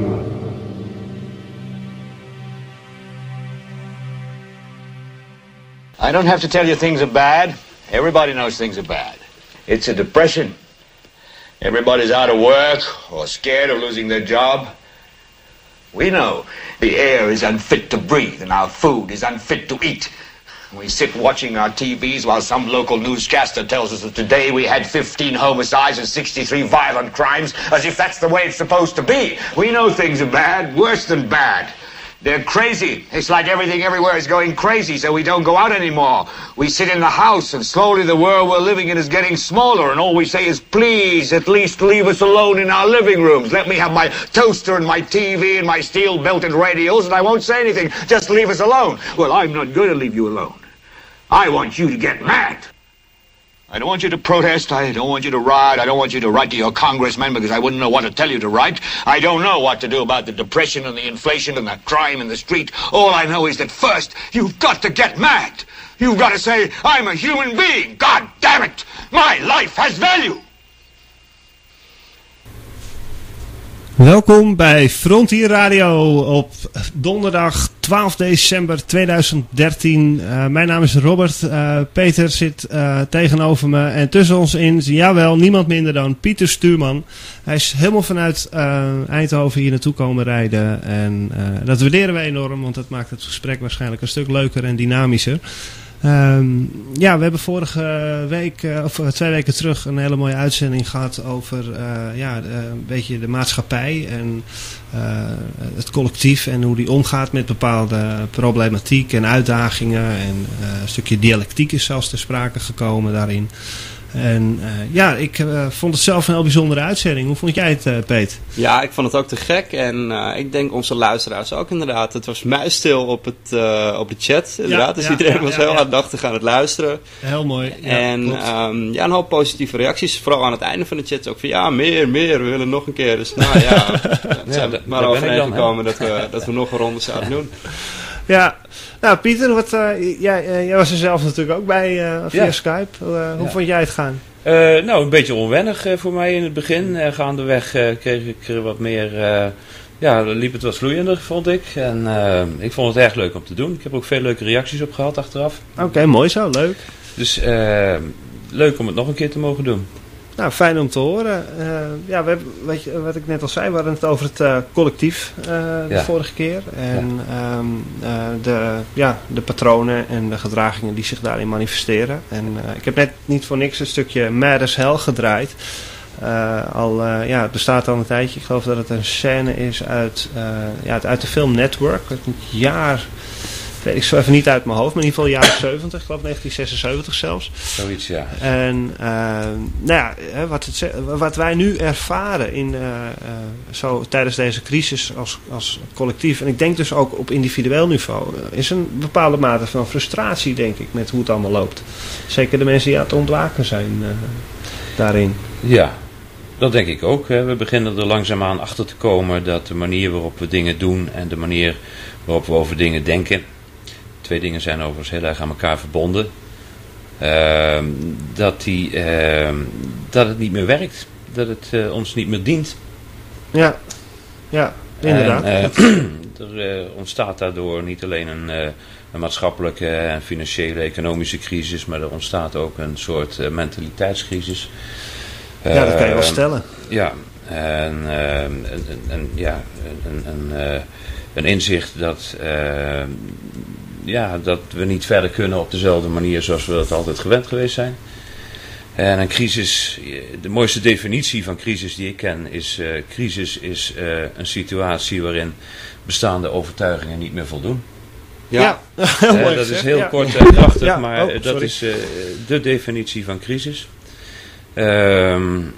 I don't have to tell you things are bad. Everybody knows things are bad. It's a depression. Everybody's out of work or scared of losing their job. We know the air is unfit to breathe and our food is unfit to eat. We sit watching our TVs while some local newscaster tells us that today we had 15 homicides and 63 violent crimes, as if that's the way it's supposed to be. We know things are bad, worse than bad. They're crazy. It's like everything everywhere is going crazy, so we don't go out anymore. We sit in the house, and slowly the world we're living in is getting smaller, and all we say is, please, at least leave us alone in our living rooms. Let me have my toaster and my TV and my steel-belted radios, and I won't say anything. Just leave us alone. Well, I'm not going to leave you alone. I want you to get mad. I don't want you to protest. I don't want you to riot. I don't want you to write to your congressman because I wouldn't know what to tell you to write. I don't know what to do about the depression and the inflation and the crime in the street. All I know is that first, you've got to get mad. You've got to say, I'm a human being. God damn it. My life has value. Welkom bij Frontier Radio op donderdag 12 december 2013. Mijn naam is Robert. Peter zit tegenover me. En tussen ons in, jawel, niemand minder dan Pieter Stuurman. Hij is helemaal vanuit Eindhoven hier naartoe komen rijden. En dat waarderen we enorm, want dat maakt het gesprek waarschijnlijk een stuk leuker en dynamischer. We hebben vorige week, of 2 weken terug, een hele mooie uitzending gehad over een beetje de maatschappij en het collectief en hoe die omgaat met bepaalde problematiek en uitdagingen. En een stukje dialectiek is zelfs ter sprake gekomen daarin. En ik vond het zelf een heel bijzondere uitzending. Hoe vond jij het, Peet? Ja, ik vond het ook te gek. En ik denk onze luisteraars ook inderdaad. Het was muisstil op de chat. Inderdaad. Dus iedereen was heel aandachtig aan het luisteren. Heel mooi. Ja, en een hoop positieve reacties. Vooral aan het einde van de chat ook van ja, meer. We willen nog een keer. Dus nou ja, we zijn er maar overeengekomen dat we nog een ronde zouden doen. Ja, nou Pieter, jij was er zelf natuurlijk ook bij via Skype. Hoe vond jij het gaan? Een beetje onwennig voor mij in het begin. Gaandeweg kreeg ik wat meer... liep het wat vloeiender, vond ik. En ik vond het erg leuk om te doen. Ik heb ook veel leuke reacties op gehad achteraf. Oké, mooi zo, leuk. Dus leuk om het nog een keer te mogen doen. Nou, fijn om te horen. We hebben, weet je, wat ik net al zei, we hadden het over het collectief de vorige keer. En de patronen en de gedragingen die zich daarin manifesteren. En ik heb net niet voor niks een stukje Mad as Hell gedraaid. Het bestaat al een tijdje. Ik geloof dat het een scène is uit de film Network. Uit het jaar... weet ik zo even niet uit mijn hoofd, maar in ieder geval jaren 70, ik geloof 1976 zelfs. Zoiets, ja. En wat wij nu ervaren zo tijdens deze crisis als collectief, en ik denk dus ook op individueel niveau, is een bepaalde mate van frustratie, denk ik, met hoe het allemaal loopt. Zeker de mensen die aan het ontwaken zijn daarin. Ja, dat denk ik ook. We beginnen er langzaamaan achter te komen dat de manier waarop we dingen doen en de manier waarop we over dingen denken, 2 dingen zijn overigens heel erg aan elkaar verbonden. Dat het niet meer werkt. Dat het ons niet meer dient. Ja, inderdaad. Er ontstaat daardoor niet alleen een maatschappelijke en financiële economische crisis, maar er ontstaat ook een soort mentaliteitscrisis. Ja, dat kan je wel stellen. Ja, een inzicht dat dat we niet verder kunnen op dezelfde manier zoals we dat altijd gewend geweest zijn. En een crisis, de mooiste definitie van crisis die ik ken is, crisis is een situatie waarin bestaande overtuigingen niet meer voldoen. Ja, heel mooi dat gezegd, is heel ja. kort en krachtig, Ja, maar dat is de definitie van crisis. En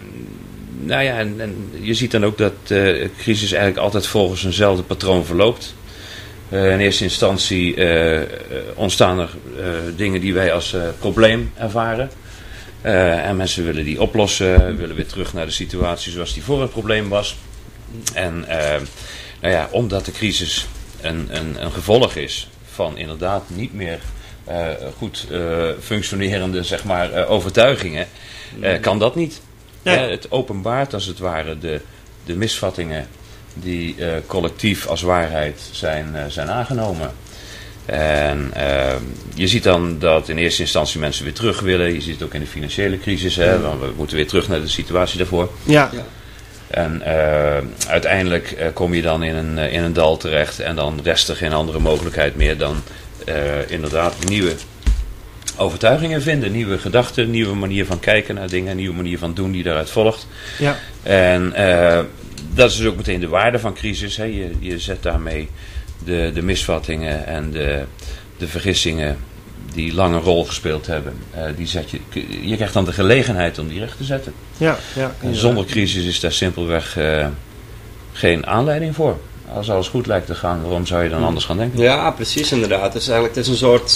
je ziet dan ook dat crisis eigenlijk altijd volgens eenzelfde patroon verloopt. In eerste instantie ontstaan er dingen die wij als probleem ervaren. En mensen willen die oplossen, willen weer terug naar de situatie zoals die voor het probleem was. En omdat de crisis een gevolg is van inderdaad niet meer goed functionerende overtuigingen, kan dat niet. Ja. Het openbaart als het ware de misvattingen die collectief als waarheid zijn aangenomen. En je ziet dan dat in eerste instantie mensen weer terug willen. Je ziet het ook in de financiële crisis. Want we moeten weer terug naar de situatie daarvoor. Ja. En uiteindelijk kom je dan in een dal terecht. En dan rest er geen andere mogelijkheid meer dan inderdaad nieuwe overtuigingen vinden. Nieuwe gedachten, nieuwe manier van kijken naar dingen. Nieuwe manier van doen die daaruit volgt. Ja. En dat is dus ook meteen de waarde van crisis. Hè. Je zet daarmee de misvattingen en de vergissingen die lang een rol gespeeld hebben. Je krijgt dan de gelegenheid om die recht te zetten. Ja. En zonder crisis is daar simpelweg geen aanleiding voor. Als alles goed lijkt te gaan, waarom zou je dan anders gaan denken? Ja, precies inderdaad. Het is een soort...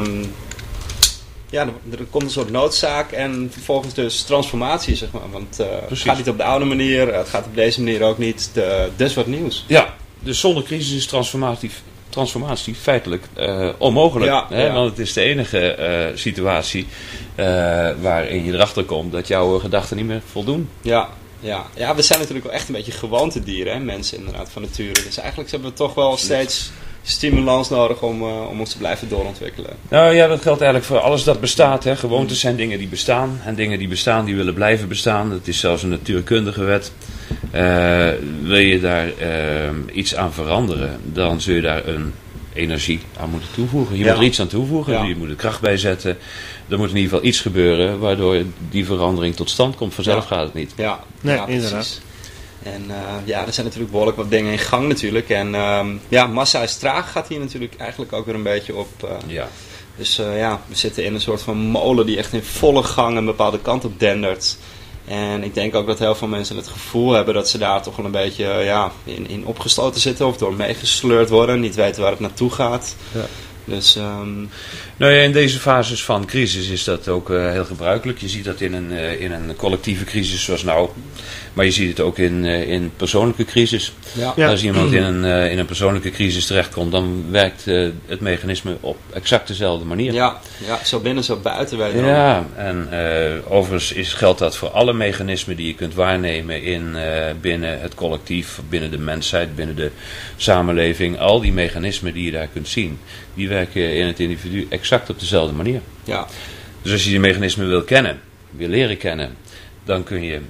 er komt een soort noodzaak en vervolgens dus transformatie, zeg maar. Want het gaat niet op de oude manier, het gaat op deze manier ook niet. Dus wat nieuws. Ja, dus zonder crisis is transformatie feitelijk onmogelijk. Ja. Want het is de enige situatie waarin je erachter komt dat jouw gedachten niet meer voldoen. Ja, we zijn natuurlijk wel echt een beetje gewoontedieren, hè, mensen inderdaad, van nature. Dus eigenlijk hebben we toch wel steeds stimulans nodig om ons te blijven doorontwikkelen. Nou ja, dat geldt eigenlijk voor alles dat bestaat. Hè. Gewoontes zijn dingen die bestaan. En dingen die bestaan, die willen blijven bestaan. Dat is zelfs een natuurkundige wet. Wil je daar iets aan veranderen, dan zul je daar een energie aan moeten toevoegen. Je moet er iets aan toevoegen, je moet er kracht bij zetten. Er moet in ieder geval iets gebeuren waardoor die verandering tot stand komt. Vanzelf gaat het niet. Ja, inderdaad. Precies. En er zijn natuurlijk behoorlijk wat dingen in gang natuurlijk. En massa is traag gaat hier natuurlijk eigenlijk ook weer een beetje op. Dus we zitten in een soort van molen die echt in volle gang een bepaalde kant op dendert. En ik denk ook dat heel veel mensen het gevoel hebben dat ze daar toch wel een beetje in opgesloten zitten. Of door meegesleurd worden. Niet weten waar het naartoe gaat. Ja. Dus, in deze fases van crisis is dat ook heel gebruikelijk. Je ziet dat in een collectieve crisis zoals nou. Maar je ziet het ook in persoonlijke crisis. Ja. Als iemand in een persoonlijke crisis terechtkomt, dan werkt het mechanisme op exact dezelfde manier. Ja, zo binnen, zo buiten. Ja, en overigens geldt dat voor alle mechanismen die je kunt waarnemen binnen het collectief, binnen de mensheid, binnen de samenleving. Al die mechanismen die je daar kunt zien, die werken in het individu exact op dezelfde manier. Ja. Dus als je die mechanismen wil leren kennen, dan kun je,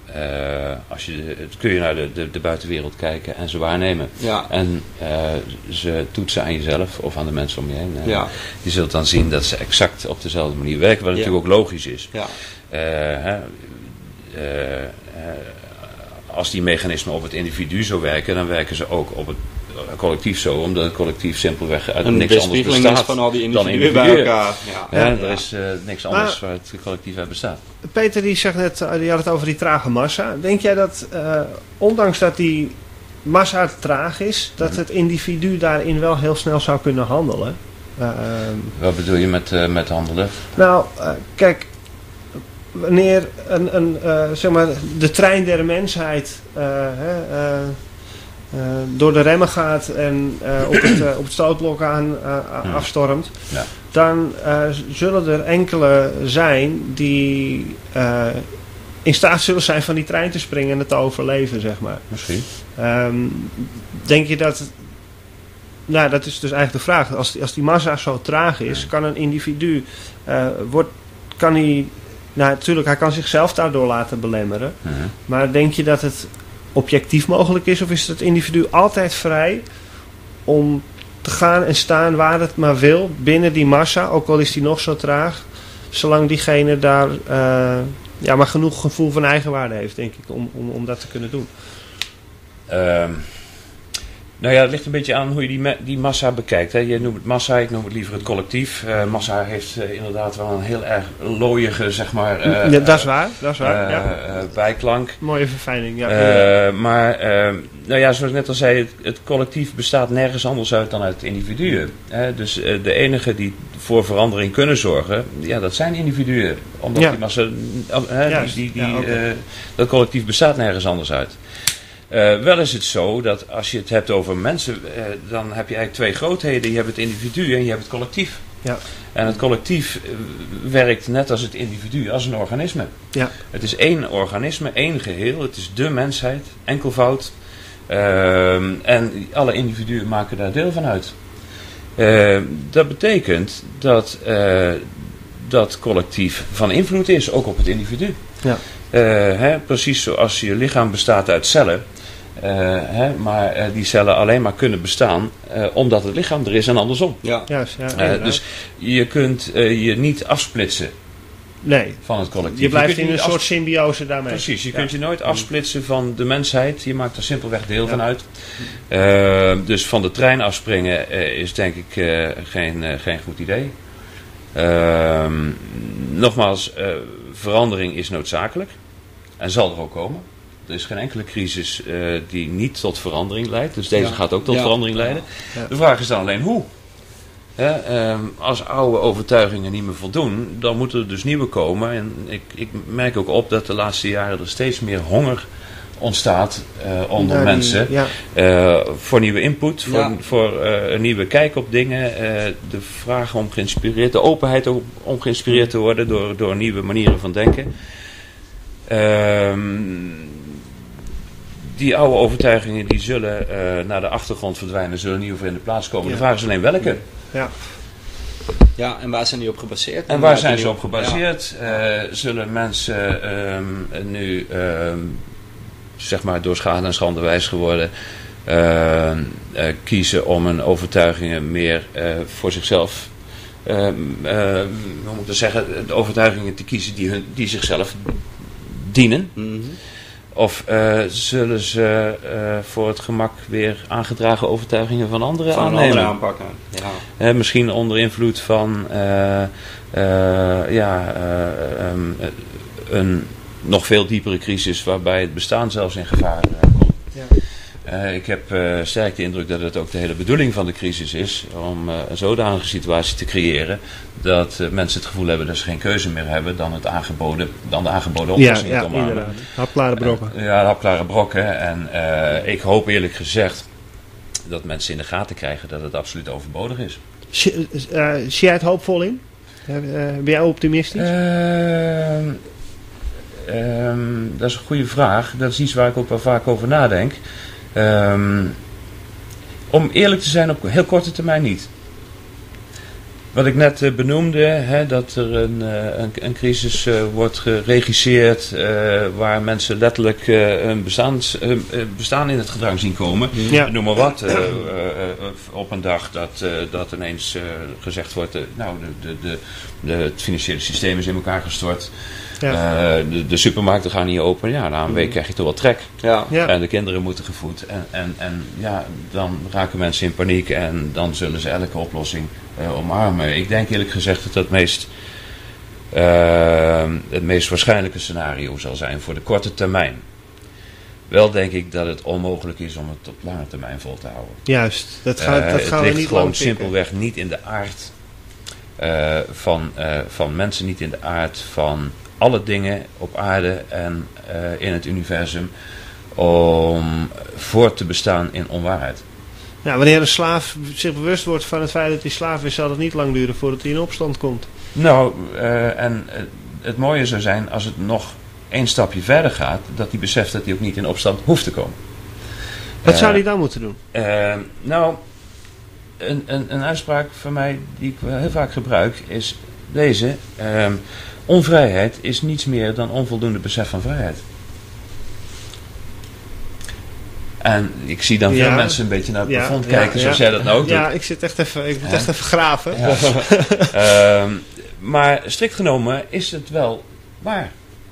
kun je naar de buitenwereld kijken en ze waarnemen. Ja. En ze toetsen aan jezelf of aan de mensen om je heen. Je zult dan zien dat ze exact op dezelfde manier werken, wat natuurlijk ook logisch is. Ja. Als die mechanismen op het individu zo werken, dan werken ze ook op het collectief zo, omdat het collectief simpelweg uit niks anders bestaat van al die individuen bij elkaar. Er is niks anders waar het collectief uit bestaat. Peter die zegt net, die had het over die trage massa. Denk jij dat, ondanks dat die massa traag is, dat het individu daarin wel heel snel zou kunnen handelen? Wat bedoel je met handelen? Nou, kijk, wanneer de trein der mensheid door de remmen gaat en op het stootblok afstormt, dan zullen er enkele zijn die in staat zullen zijn van die trein te springen en het te overleven, zeg maar. Misschien. Denk je dat Nou, dat is dus eigenlijk de vraag. Als die massa zo traag is, kan een individu... kan hij... Nou, natuurlijk, hij kan zichzelf daardoor laten belemmeren. Maar denk je dat het objectief mogelijk is? Of is het individu altijd vrij om te gaan en staan waar het maar wil binnen die massa, ook al is die nog zo traag, zolang diegene daar maar genoeg gevoel van eigenwaarde heeft, denk ik, om dat te kunnen doen. Nou ja, het ligt een beetje aan hoe je die massa bekijkt. Hè. Je noemt het massa, ik noem het liever het collectief. Massa heeft inderdaad wel een heel erg looiige, zeg maar... ja, dat is waar. Bijklank. Mooie verfijning, ja. Nou ja, zoals ik net al zei, het collectief bestaat nergens anders uit dan uit individuen. Dus de enigen die voor verandering kunnen zorgen, ja, dat zijn individuen. Omdat die massa... dat collectief bestaat nergens anders uit. Wel is het zo dat als je het hebt over mensen, dan heb je eigenlijk twee grootheden. Je hebt het individu en je hebt het collectief. Ja. En het collectief werkt net als het individu, als een organisme. Ja. Het is één organisme, één geheel. Het is de mensheid, enkelvoud. En alle individuen maken daar deel van uit. Dat betekent dat dat collectief van invloed is, ook op het individu. Ja. Precies zoals je lichaam bestaat uit cellen. Maar die cellen alleen maar kunnen bestaan omdat het lichaam er is en andersom. Ja. Juist, dus je kunt je niet afsplitsen van het collectief. Je blijft in een soort symbiose daarmee. Precies, je kunt je nooit afsplitsen van de mensheid. Je maakt er simpelweg deel van uit. Dus van de trein afspringen is denk ik geen goed idee. Nogmaals, verandering is noodzakelijk en zal er ook komen. Er is geen enkele crisis die niet tot verandering leidt. Dus deze gaat ook tot verandering leiden. Ja. De vraag is dan alleen hoe. Als oude overtuigingen niet meer voldoen, dan moeten er dus nieuwe komen. En ik merk ook op dat de laatste jaren er steeds meer honger ontstaat onder mensen. Voor nieuwe input, voor een nieuwe kijk op dingen. De vraag om geïnspireerd, de openheid om geïnspireerd te worden door nieuwe manieren van denken. Die oude overtuigingen die zullen naar de achtergrond verdwijnen, zullen nieuwe voor in de plaats komen. De vraag is alleen welke. Ja, en waar zijn die op gebaseerd? En waar zijn ze op gebaseerd? Zullen mensen nu, zeg maar door schade en schande wijs geworden, kiezen om hun overtuigingen meer voor zichzelf, hoe moet ik dat zeggen, de overtuigingen te kiezen die zichzelf dienen? Mm-hmm. Of zullen ze voor het gemak weer aangedragen overtuigingen van anderen aannemen? Van anderen aanpakken, ja. Misschien onder invloed van een nog veel diepere crisis waarbij het bestaan zelfs in gevaar komt. Ja. Ik heb sterk de indruk dat het ook de hele bedoeling van de crisis is om een zodanige situatie te creëren dat mensen het gevoel hebben dat ze geen keuze meer hebben dan de aangeboden oplossingen te omarmen. Inderdaad. Hapklare brokken. Hapklare brokken. En ik hoop eerlijk gezegd dat mensen in de gaten krijgen dat het absoluut overbodig is. Zie jij het hoopvol in? Ben jij optimistisch? Dat is een goede vraag. Dat is iets waar ik ook wel vaak over nadenk. Om eerlijk te zijn, op heel korte termijn niet. Wat ik net benoemde, dat er een crisis wordt geregisseerd waar mensen letterlijk hun bestaan in het gedrang zien komen. Ja. Noem maar wat. Op een dag dat ineens gezegd wordt, het financiële systeem is in elkaar gestort. Ja. De supermarkten gaan niet open. Ja, na een week krijg je toch wel trek. Ja. Ja. En de kinderen moeten gevoed. En dan raken mensen in paniek en dan zullen ze elke oplossing omarmen. Ik denk eerlijk gezegd dat het meest waarschijnlijke scenario zal zijn voor de korte termijn. Wel denk ik dat het onmogelijk is om het op lange termijn vol te houden. Juist, dat gaan we niet lang pikken. Het ligt gewoon simpelweg niet in de aard van mensen, niet in de aard van alle dingen op aarde en in het universum om voort te bestaan in onwaarheid. Nou, wanneer een slaaf zich bewust wordt van het feit dat hij slaaf is, zal het niet lang duren voordat hij in opstand komt. Nou, en het mooie zou zijn als het nog één stapje verder gaat, dat hij beseft dat hij ook niet in opstand hoeft te komen. Wat zou hij dan moeten doen? een uitspraak van mij die ik heel vaak gebruik is deze. Onvrijheid is niets meer dan onvoldoende besef van vrijheid. En ik zie dan veel mensen een beetje naar het plafond kijken, zoals jij dat nou ook doet. Ja, ik moet echt even graven. Ja. Maar strikt genomen is het wel waar.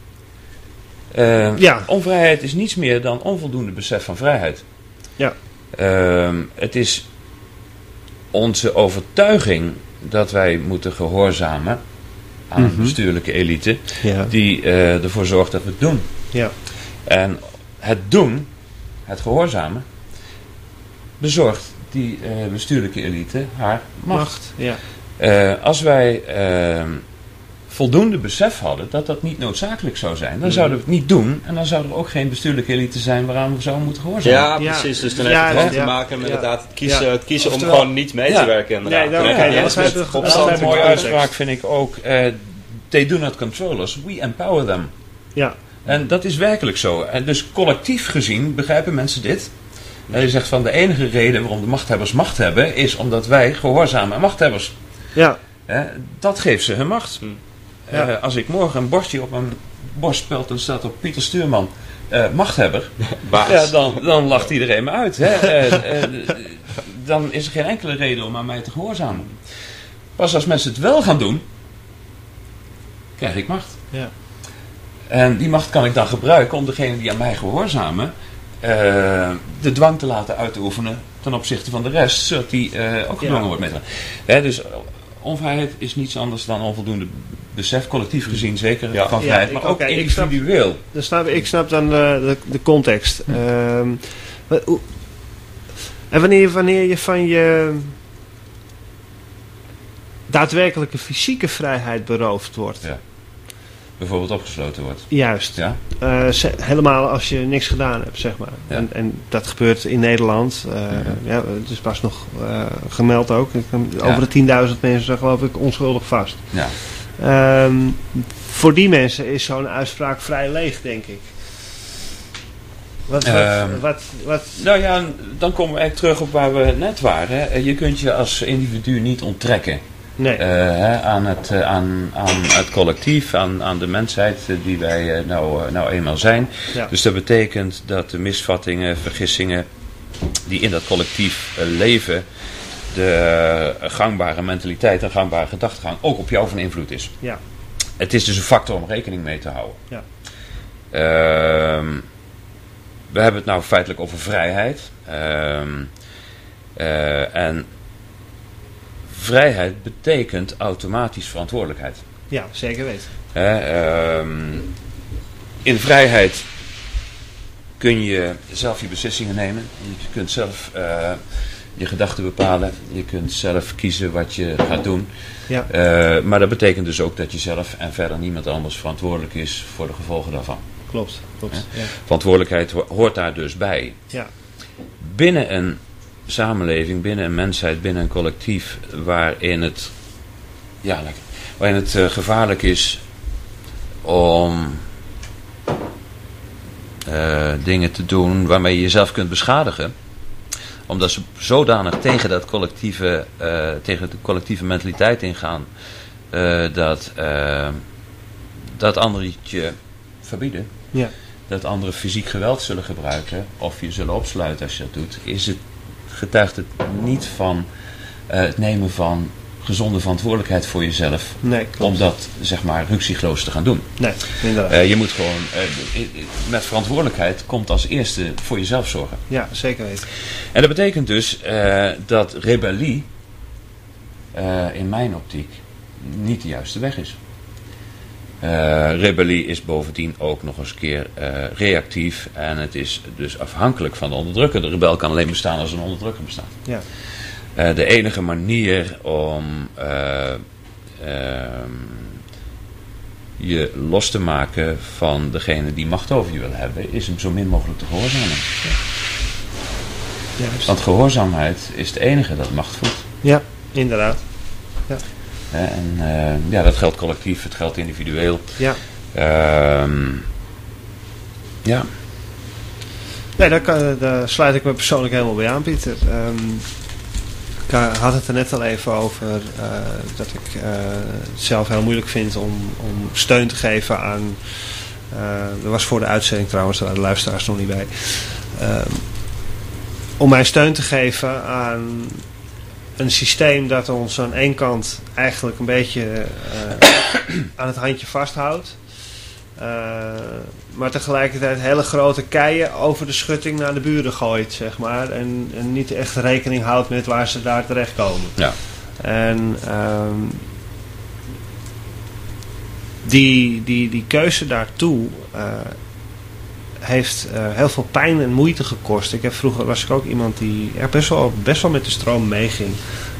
Onvrijheid is niets meer dan onvoldoende besef van vrijheid. Ja. Het is onze overtuiging dat wij moeten gehoorzamen aan een bestuurlijke elite die ervoor zorgt dat we het doen. Ja. En het doen, het gehoorzamen, bezorgt die bestuurlijke elite haar macht. Ja. Als wij voldoende besef hadden dat dat niet noodzakelijk zou zijn, dan zouden we het niet doen en dan zou er ook geen bestuurlijke elite zijn waaraan we zouden moeten gehoorzamen. Ja, precies. Dus dan heeft het gewoon te maken met inderdaad het kiezen om gewoon niet mee te werken. Inderdaad. Dat is een mooie uitspraak, vind ik ook. They do not control us, we empower them. Ja. En dat is werkelijk zo. En dus collectief gezien begrijpen mensen dit. En je zegt van de enige reden waarom de machthebbers macht hebben, is omdat wij gehoorzamen machthebbers. Ja. Dat geeft ze hun macht. Ja. Als ik morgen een bordje op mijn borst speld en staat op Pieter Stuurman, machthebber, dan lacht iedereen me uit. Dan is er geen enkele reden om aan mij te gehoorzamen. Pas als mensen het wel gaan doen, krijg ik macht. Ja. En die macht kan ik dan gebruiken om degene die aan mij gehoorzamen de dwang te laten uitoefenen ten opzichte van de rest, zodat die ook gedwongen wordt met haar. Dus onvrijheid is niets anders dan onvoldoende besef, collectief gezien zeker, van vrijheid, maar ook individueel. Ik snap dan de context. En wanneer je van je daadwerkelijke fysieke vrijheid beroofd wordt. Ja. Bijvoorbeeld opgesloten wordt. Juist. Ja? Helemaal als je niks gedaan hebt, zeg maar. Ja. En dat gebeurt in Nederland. Het is pas nog gemeld ook. Over de 10.000 mensen zijn geloof ik onschuldig vast. Ja. Voor die mensen is zo'n uitspraak vrij leeg, denk ik. Nou ja, dan komen we eigenlijk terug op waar we net waren. Je kunt je als individu niet onttrekken. Nee. Aan het collectief, aan de mensheid die wij nou eenmaal zijn. Ja. Dus dat betekent dat de misvattingen, vergissingen die in dat collectief leven, de gangbare mentaliteit en gangbare gedachtegang ook op jou van invloed is. Ja. Het is dus een factor om rekening mee te houden. Ja. We hebben het nou feitelijk over vrijheid. En vrijheid betekent automatisch verantwoordelijkheid. Ja, zeker weten. In vrijheid kun je zelf je beslissingen nemen. Je kunt zelf je gedachten bepalen. Je kunt zelf kiezen wat je gaat doen. Ja. Maar dat betekent dus ook dat je zelf en verder niemand anders verantwoordelijk is voor de gevolgen daarvan. Klopt. Ja. Verantwoordelijkheid hoort daar dus bij. Ja. Binnen een samenleving, binnen een mensheid, binnen een collectief waarin het gevaarlijk is om dingen te doen waarmee je jezelf kunt beschadigen, omdat ze zodanig tegen tegen de collectieve mentaliteit ingaan dat anderen het je verbieden. Ja. Dat anderen fysiek geweld zullen gebruiken of je zullen opsluiten als je dat doet, getuigt het niet van het nemen van gezonde verantwoordelijkheid voor jezelf. Nee, klopt. Om dat, zeg maar, ruksigloos te gaan doen. Nee, inderdaad. Je moet gewoon, met verantwoordelijkheid komt als eerste voor jezelf zorgen. Ja, zeker weten. En dat betekent dus dat rebellie, in mijn optiek, niet de juiste weg is. Rebellie is bovendien ook nog eens een keer reactief en het is dus afhankelijk van de onderdrukker. De rebel kan alleen bestaan als een onderdrukker bestaat. Ja. De enige manier om je los te maken van degene die macht over je wil hebben, is hem zo min mogelijk te gehoorzamen. Juist. Want gehoorzaamheid is het enige dat macht voelt. Ja, inderdaad. Ja. En dat geldt collectief, het geldt individueel. Ja. Ja. Nee, daar sluit ik me persoonlijk helemaal bij aan, Pieter. had het er net al even over dat ik het zelf heel moeilijk vind om steun te geven aan... dat was voor de uitzending trouwens, daar waren de luisteraars nog niet bij. Om mijn steun te geven aan een systeem dat ons aan één kant eigenlijk een beetje aan het handje vasthoudt. Maar tegelijkertijd hele grote keien over de schutting naar de buren gooit, zeg maar. En niet echt rekening houdt met waar ze daar terechtkomen. Ja. En die keuze daartoe heeft heel veel pijn en moeite gekost. Vroeger was ik ook iemand die best wel met de stroom meeging.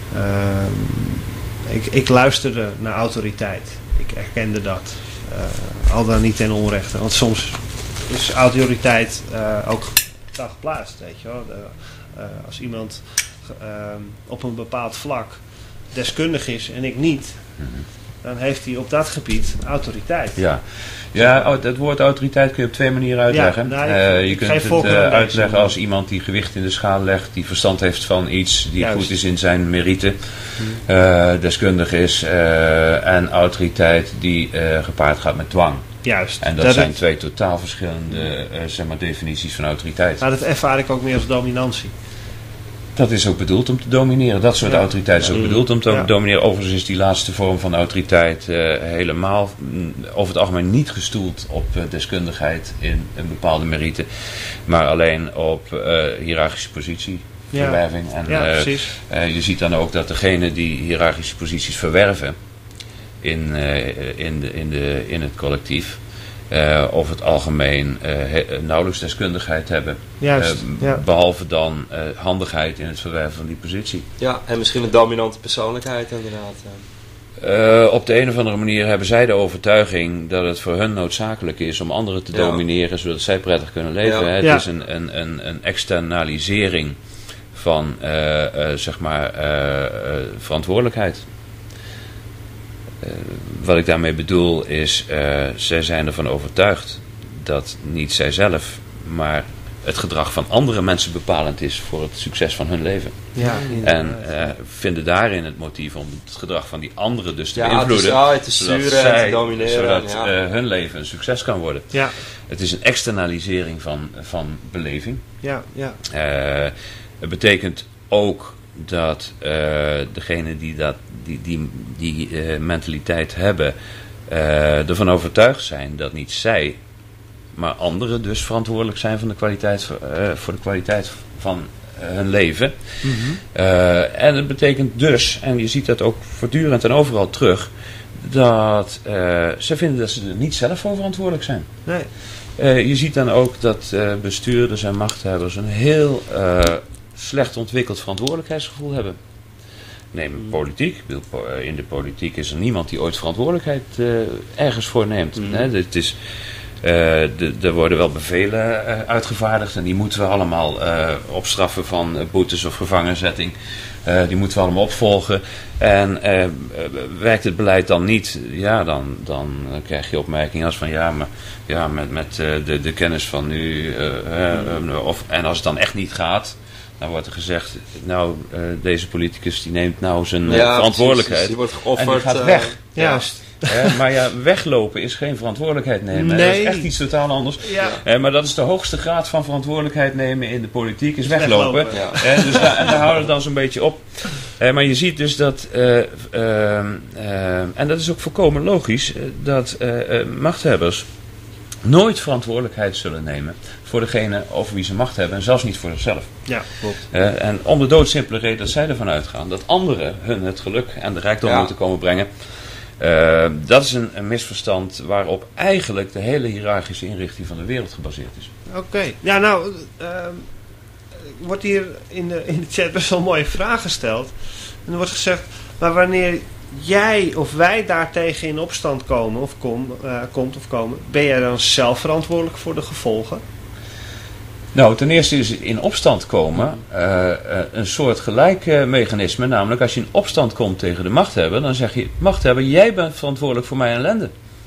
Ik luisterde naar autoriteit. Ik erkende dat. Al dan niet ten onrechte. Want soms is autoriteit ook fout geplaatst. Weet je wel. Als iemand op een bepaald vlak deskundig is en ik niet... dan heeft hij op dat gebied autoriteit. Ja, dat woord autoriteit kun je op twee manieren uitleggen. Je kunt het uitleggen als iemand die gewicht in de schaal legt, die verstand heeft van iets, die goed is in zijn merite, deskundig is, en autoriteit die gepaard gaat met dwang. Juist. En dat zijn twee totaal verschillende definities van autoriteit. Nou, dat ervaar ik ook meer als dominantie. Dat is ook bedoeld om te domineren. Dat soort autoriteit is ook bedoeld om te domineren. Overigens is die laatste vorm van autoriteit helemaal over het algemeen niet gestoeld op deskundigheid in een bepaalde merite. Maar alleen op hiërarchische positieverwerving. Precies. Je ziet dan ook dat degenen die hiërarchische posities verwerven in het collectief... over het algemeen nauwelijks deskundigheid hebben. Juist, behalve dan handigheid in het verwerven van die positie. Ja, en misschien een dominante persoonlijkheid inderdaad. Op de een of andere manier hebben zij de overtuiging dat het voor hun noodzakelijk is om anderen te domineren, zodat zij prettig kunnen leven. Ja. Het is een externalisering van verantwoordelijkheid. Wat ik daarmee bedoel is, zij zijn ervan overtuigd dat niet zijzelf, maar het gedrag van andere mensen bepalend is voor het succes van hun leven. Ja, en vinden daarin het motief om het gedrag van die anderen dus te beïnvloeden. Te sturen en te domineren. Zodat hun leven een succes kan worden. Ja. Het is een externalisering van beleving. Ja. Het betekent ook dat degenen die mentaliteit hebben, ervan overtuigd zijn dat niet zij, maar anderen dus verantwoordelijk zijn voor de kwaliteit van hun leven. Mm-hmm. En het betekent dus, en je ziet dat ook voortdurend en overal terug, dat ze vinden dat ze er niet zelf voor verantwoordelijk zijn. Nee. Je ziet dan ook dat bestuurders en machthebbers een heel slecht ontwikkeld verantwoordelijkheidsgevoel hebben. Neem politiek. In de politiek is er niemand die ooit verantwoordelijkheid ergens voor neemt. Het is, er worden wel bevelen uitgevaardigd en die moeten we allemaal opstraffen van boetes of gevangenzetting. Die moeten we allemaal opvolgen. En werkt het beleid dan niet, dan krijg je opmerkingen als van met de kennis van nu, en als het dan echt niet gaat, dan wordt er gezegd, deze politicus die neemt nou zijn verantwoordelijkheid. Die wordt geofferd. En die gaat weg. Juist. Maar weglopen is geen verantwoordelijkheid nemen. Nee. Dat is echt iets totaal anders. Ja. Maar dat is de hoogste graad van verantwoordelijkheid nemen in de politiek, is weglopen. Ja. Dus daar houden we dan zo'n beetje op. Maar je ziet dus dat, en dat is ook volkomen logisch, dat machthebbers nooit verantwoordelijkheid zullen nemen voor degene over wie ze macht hebben en zelfs niet voor zichzelf. Ja, klopt. En om de doodsimpele reden dat zij ervan uitgaan dat anderen hun het geluk en de rijkdom moeten komen brengen. Dat is een misverstand waarop eigenlijk de hele hiërarchische inrichting van de wereld gebaseerd is. Oké. Ja, wordt hier in de chat best wel een mooie vraag gesteld. En er wordt gezegd, maar wanneer jij of wij daartegen in opstand komen ben jij dan zelf verantwoordelijk voor de gevolgen? Nou, ten eerste is in opstand komen een soort gelijk mechanisme. Namelijk, als je in opstand komt tegen de machthebber, dan zeg je, machthebber, jij bent verantwoordelijk voor mijn ellende.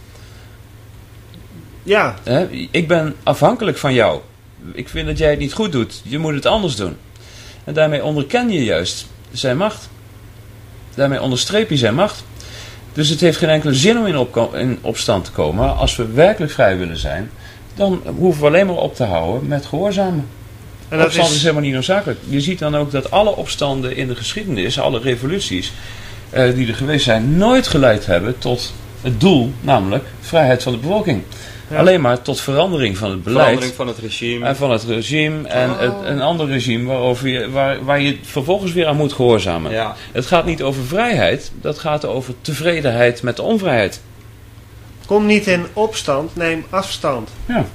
Ja. Ik ben afhankelijk van jou. Ik vind dat jij het niet goed doet. Je moet het anders doen. En daarmee onderken je juist zijn macht. Daarmee onderstreep je zijn macht. Dus het heeft geen enkele zin om in opstand te komen. Als we werkelijk vrij willen zijn, dan hoeven we alleen maar op te houden met gehoorzamen. En opstand is helemaal niet noodzakelijk. Je ziet dan ook dat alle opstanden in de geschiedenis, alle revoluties die er geweest zijn, nooit geleid hebben tot het doel, namelijk vrijheid van de bevolking. Ja. Alleen maar tot verandering van het beleid. Verandering van het regime. En van het regime en een ander regime waar je vervolgens weer aan moet gehoorzamen. Ja. Het gaat niet over vrijheid, dat gaat over tevredenheid met de onvrijheid. Kom niet in opstand, neem afstand. Ja.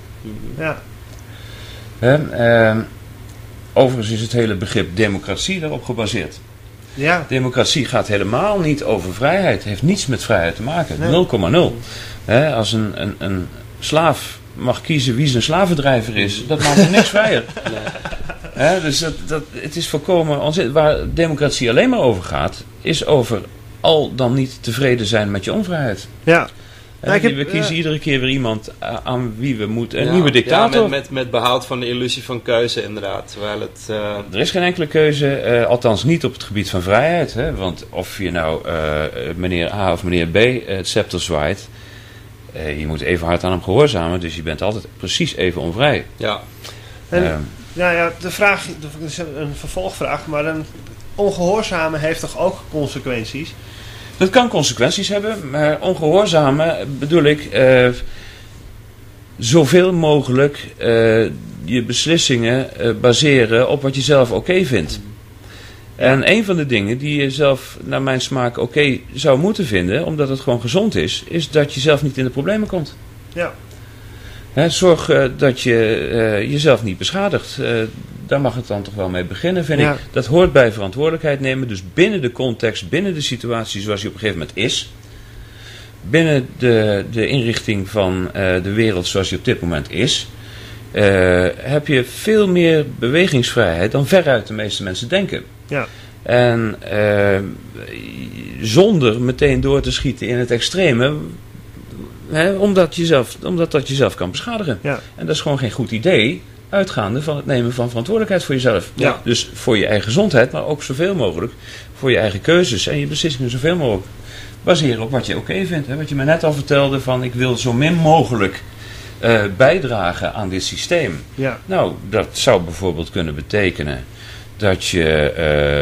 Ja. Overigens is het hele begrip democratie daarop gebaseerd. Ja. Democratie gaat helemaal niet over vrijheid. Het heeft niets met vrijheid te maken. Nee. 0,0. Als een slaaf mag kiezen wie zijn slavendrijver is, dat maakt hem niks vrijer. Nee. Dus het is volkomen onzin. Waar democratie alleen maar over gaat, is over al dan niet tevreden zijn met je onvrijheid. Ja. We kiezen iedere keer weer iemand aan wie we moeten. Een nieuwe dictator. Ja, met behoud van de illusie van keuze inderdaad. Terwijl het, Er is geen enkele keuze, althans niet op het gebied van vrijheid. Hè? Want of je nou meneer A of meneer B het scepter zwaait, je moet even hard aan hem gehoorzamen. Dus je bent altijd precies even onvrij. Ja. De vraag, dat is een vervolgvraag, maar een ongehoorzamen heeft toch ook consequenties? Dat kan consequenties hebben, maar ongehoorzamen bedoel ik zoveel mogelijk je beslissingen baseren op wat je zelf oké vindt. En een van de dingen die je zelf naar mijn smaak oké zou moeten vinden, omdat het gewoon gezond is dat je zelf niet in de problemen komt. Ja. Zorg dat je jezelf niet beschadigt. Daar mag het dan toch wel mee beginnen, vind ik. Dat hoort bij verantwoordelijkheid nemen. Dus binnen de context, binnen de situatie zoals die op een gegeven moment is. Binnen de inrichting van de wereld zoals die op dit moment is. Heb je veel meer bewegingsvrijheid dan veruit de meeste mensen denken. Ja. En zonder meteen door te schieten in het extreme, omdat dat jezelf kan beschadigen. Ja. En dat is gewoon geen goed idee, uitgaande van het nemen van verantwoordelijkheid voor jezelf. Ja. Dus voor je eigen gezondheid, maar ook zoveel mogelijk voor je eigen keuzes en je beslissingen zoveel mogelijk baseren op wat je oké vindt. Wat je me net al vertelde van ik wil zo min mogelijk bijdragen aan dit systeem. Ja. Nou, dat zou bijvoorbeeld kunnen betekenen dat je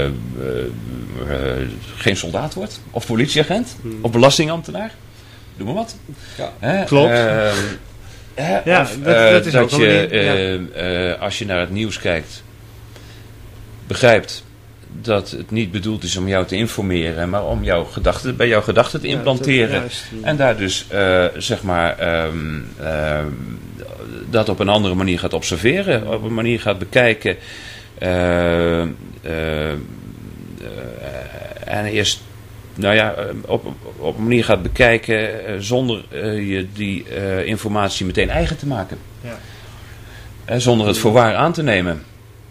geen soldaat wordt, of politieagent, of belastingambtenaar. Doe maar wat. Ja. Klopt. Dat is dat ook je, als je naar het nieuws kijkt, begrijpt dat het niet bedoeld is om jou te informeren, maar om bij jouw gedachten te implanteren. En daar dus, dat op een andere manier gaat observeren, op een manier gaat bekijken. En eerst op een manier gaat bekijken zonder je die informatie meteen eigen te maken. Ja. Zonder het voor waar aan te nemen.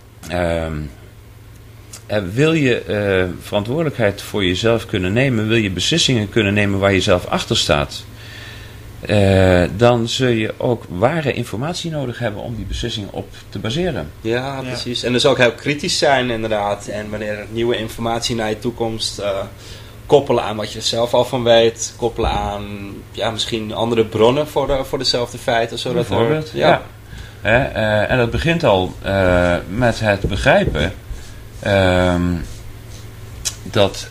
Wil je verantwoordelijkheid voor jezelf kunnen nemen, wil je beslissingen kunnen nemen waar je zelf achter staat, dan zul je ook ware informatie nodig hebben om die beslissingen op te baseren. Ja, precies. En dus ook heel kritisch zijn inderdaad. En wanneer er nieuwe informatie naar je toekomst, koppelen aan wat je zelf al van weet. Koppelen aan misschien andere bronnen voor dezelfde feiten. Zodat bijvoorbeeld, en dat begint al met het begrijpen dat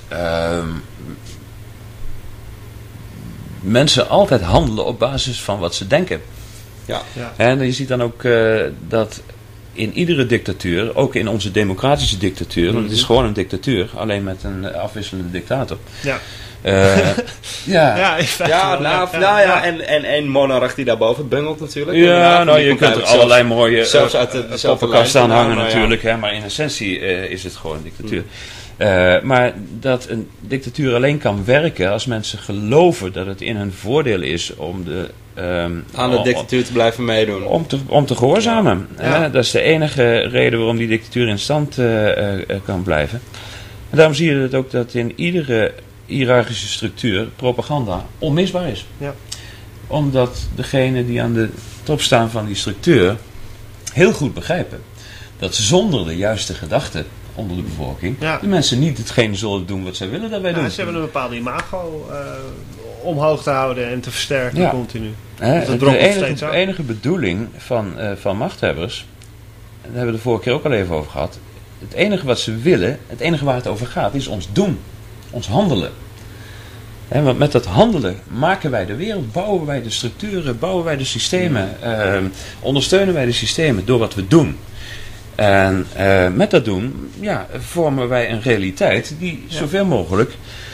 mensen altijd handelen op basis van wat ze denken. Ja. En je ziet dan ook dat in iedere dictatuur, ook in onze democratische dictatuur, want het is gewoon een dictatuur, alleen met een afwisselende dictator. Ja. En één monarch die daarboven bungelt natuurlijk. Ja, je kunt er allerlei mooie zelfs uit de poppenkast aan hangen natuurlijk, maar in essentie is het gewoon een dictatuur. Maar dat een dictatuur alleen kan werken als mensen geloven dat het in hun voordeel is om aan de dictatuur te blijven meedoen. Om te gehoorzamen. Dat is de enige reden waarom die dictatuur in stand kan blijven. En daarom zie je het ook dat in iedere hiërarchische structuur propaganda onmisbaar is. Ja. Omdat degenen die aan de top staan van die structuur heel goed begrijpen dat zonder de juiste gedachten onder de bevolking. Ja. De mensen niet hetgeen zullen doen wat zij willen dat wij doen. Ze hebben een bepaalde imago omhoog te houden en te versterken Ja. continu. De enige bedoeling van machthebbers, daar hebben we de vorige keer ook al even over gehad. Het enige wat ze willen, het enige waar het over gaat, is ons doen. Ons handelen. Want met dat handelen maken wij de wereld, bouwen wij de structuren, bouwen wij de systemen, ondersteunen wij de systemen door wat we doen. En met dat doen vormen wij een realiteit die zoveel mogelijk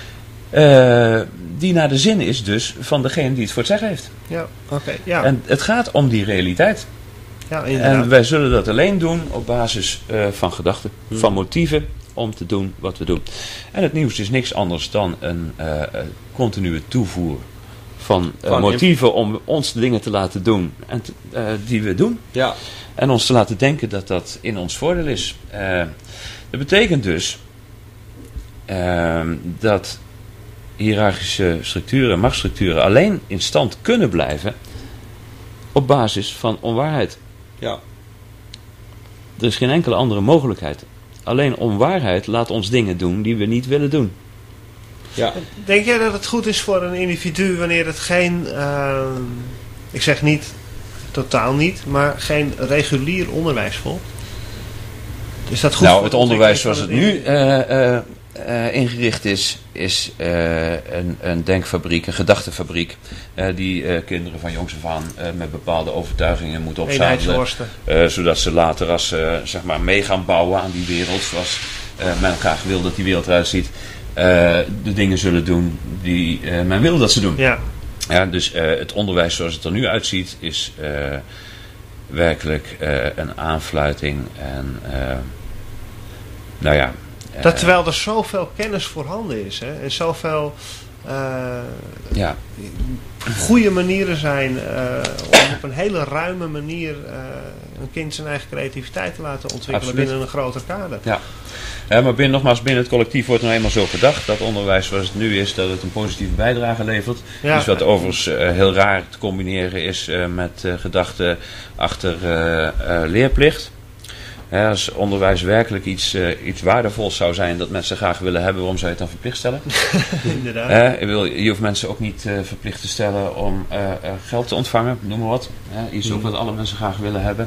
die naar de zin is dus van degene die het voor het zeggen heeft. Ja, oké. Ja. En het gaat om die realiteit. Ja, inderdaad. En wij zullen dat alleen doen op basis van gedachten, van motieven om te doen wat we doen. En het nieuws is niks anders dan een continue toevoer van motieven om ons de dingen te laten doen en die we doen. Ja. En ons te laten denken dat dat in ons voordeel is. Dat betekent dus dat hiërarchische structuren, machtsstructuren alleen in stand kunnen blijven op basis van onwaarheid. Ja. Er is geen enkele andere mogelijkheid. Alleen onwaarheid laat ons dingen doen die we niet willen doen. Ja. Denk jij dat het goed is voor een individu wanneer het geen, ik zeg niet, totaal niet, maar geen regulier onderwijs volgt? Is dat goed? Nou, het onderwijs zoals het nu ingericht is een denkfabriek, een gedachtefabriek, die kinderen van jongs af aan met bepaalde overtuigingen moet opzadelen. Zodat ze later als ze zeg maar mee gaan bouwen aan die wereld, zoals men graag wil dat die wereld eruit ziet, de dingen zullen doen die men wil dat ze doen. Ja. Ja, dus het onderwijs zoals het er nu uitziet is werkelijk een aanfluiting en dat terwijl er zoveel kennis voorhanden is, hè, en zoveel goede manieren zijn om op een hele ruime manier een kind zijn eigen creativiteit te laten ontwikkelen. Absoluut. Binnen een groter kader. Ja. Maar binnen het collectief wordt nou eenmaal zo gedacht dat onderwijs zoals het nu is, dat het een positieve bijdrage levert. Ja. Dus wat overigens heel raar te combineren is met gedachten achter leerplicht. Ja, als onderwijs werkelijk iets waardevols zou zijn dat mensen graag willen hebben, waarom zou je het dan verplicht stellen? Inderdaad. Je hoeft mensen ook niet verplicht te stellen om geld te ontvangen, noem maar wat. Iets ook wat alle mensen graag willen hebben.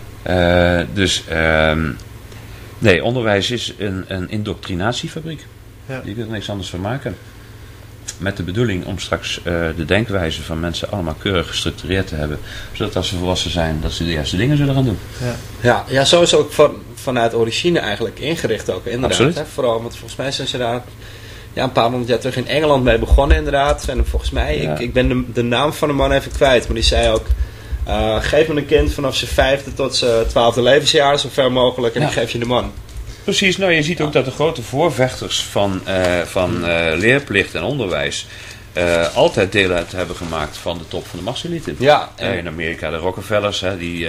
Nee, onderwijs is een indoctrinatiefabriek. Ja. Je kunt er niks anders van maken. Met de bedoeling om straks de denkwijze van mensen allemaal keurig gestructureerd te hebben. Zodat als ze volwassen zijn, dat ze de juiste dingen zullen gaan doen. Ja, zo is ook vanuit origine eigenlijk ingericht ook, inderdaad. Hè? Vooral, want volgens mij zijn ze daar een paar honderd jaar terug in Engeland mee begonnen inderdaad. En volgens mij, ik ben de naam van de man even kwijt, maar die zei ook, geef me een kind vanaf zijn 5e tot zijn 12e levensjaar, zo ver mogelijk, en dan geef je de man. Precies, nou je ziet ook dat de grote voorvechters van leerplicht en onderwijs altijd deel uit hebben gemaakt van de top van de machtselite. Ja, in Amerika de Rockefellers, die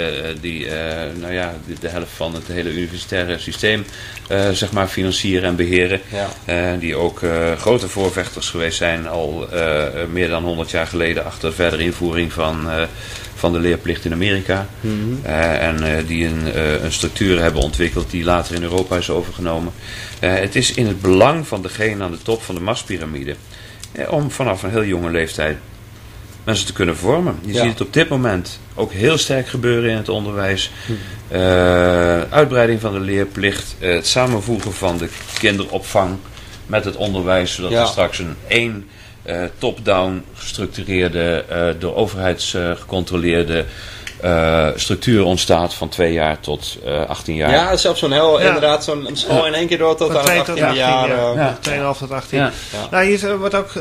de helft van het hele universitaire systeem zeg maar financieren en beheren. Ja. Die ook grote voorvechters geweest zijn al meer dan 100 jaar geleden achter de verdere invoering van de leerplicht in Amerika. Mm-hmm. En die een structuur hebben ontwikkeld die later in Europa is overgenomen. Het is in het belang van degene aan de top van de machtspyramide om vanaf een heel jonge leeftijd mensen te kunnen vormen. Je ziet het op dit moment ook heel sterk gebeuren in het onderwijs. Uitbreiding van de leerplicht, het samenvoegen van de kinderopvang met het onderwijs, zodat er straks één top-down gestructureerde, door overheid gecontroleerde structuur ontstaat van 2 jaar tot 18 jaar. Ja, zelfs inderdaad zo'n school in één keer door tot aan 18 jaar. 2,5 tot 18. Ja. Nou, hier wordt ook,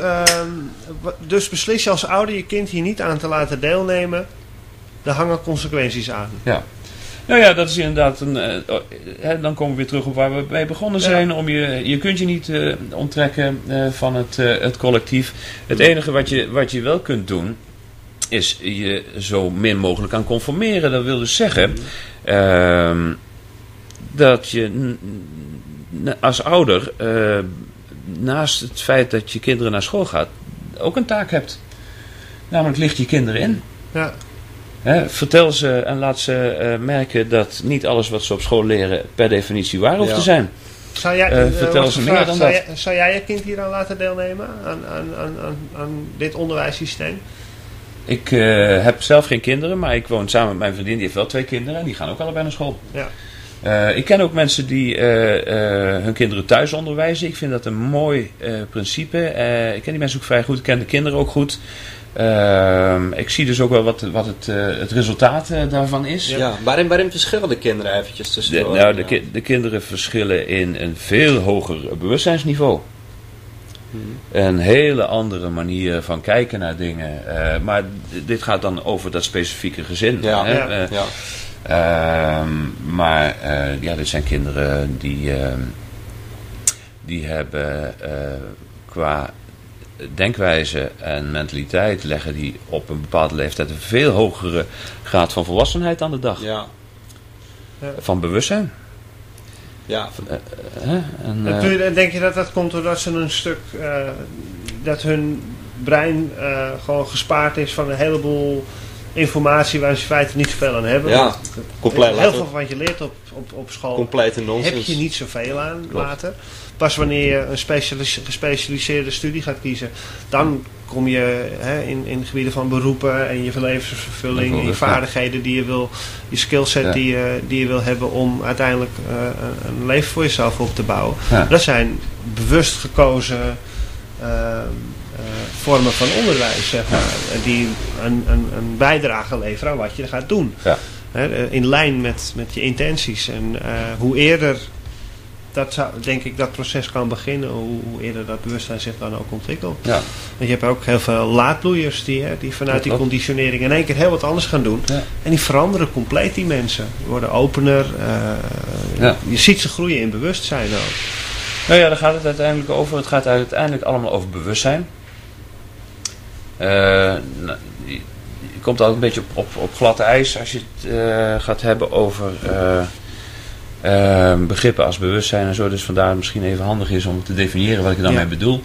dus beslis je als ouder je kind hier niet aan te laten deelnemen, daar hangen consequenties aan. Ja. Nou ja, dat is inderdaad dan komen we weer terug op waar we bij begonnen zijn. Je kunt je niet onttrekken van het collectief. Het enige wat je wel kunt doen, is je zo min mogelijk aan conformeren. Dat wil dus zeggen dat je als ouder naast het feit dat je kinderen naar school gaat, ook een taak hebt. Namelijk licht je kinderen in. Ja. Vertel ze en laat ze merken dat niet alles wat ze op school leren per definitie waar hoeft te zijn. Zou jij, vertel ze meer dan dat. Zou jij je kind hier aan laten deelnemen? Aan dit onderwijssysteem? Ik heb zelf geen kinderen, maar ik woon samen met mijn vriendin. Die heeft wel 2 kinderen en die gaan ook allebei naar school. Ja. Ik ken ook mensen die hun kinderen thuis onderwijzen. Ik vind dat een mooi principe. Ik ken die mensen ook vrij goed. Ik ken de kinderen ook goed. Ik zie dus ook wel wat het resultaat daarvan is. Ja. Waarin verschillen de kinderen eventjes tussen? De kinderen verschillen in een veel hoger bewustzijnsniveau. Een hele andere manier van kijken naar dingen. Maar dit gaat dan over dat specifieke gezin. Maar dit zijn kinderen die hebben qua denkwijze en mentaliteit leggen die op een bepaalde leeftijd een veel hogere graad van volwassenheid aan de dag. Ja. Van bewustzijn. Ja. Denk je dat komt doordat ze een stuk dat hun brein gewoon gespaard is van een heleboel informatie waar ze in feite niet zoveel aan hebben? Ja, compleet. Heel veel van wat je leert op school complete nonsens. Heb je niet zoveel aan later. Pas wanneer je een gespecialiseerde studie gaat kiezen, dan kom je in gebieden van beroepen en je levensvervulling en je vaardigheden die je wil, je skillset die je wil hebben om uiteindelijk een leven voor jezelf op te bouwen. Ja. Dat zijn bewust gekozen vormen van onderwijs, zeg maar, die een bijdrage leveren aan wat je gaat doen. Ja. In lijn met je intenties. En hoe eerder denk ik dat proces kan beginnen, hoe eerder dat bewustzijn zich dan ook ontwikkelt. Ja. Want je hebt ook heel veel laadbloeiers die vanuit die conditionering in één keer heel wat anders gaan doen. Ja. En die veranderen compleet die mensen. Die worden opener. Je ziet ze groeien in bewustzijn ook. Nou ja, daar gaat het uiteindelijk over. Het gaat uiteindelijk allemaal over bewustzijn. Je komt altijd een beetje op glad ijs als je het gaat hebben over begrippen als bewustzijn en zo. Dus vandaar misschien even handig is om te definiëren wat ik er dan mee bedoel.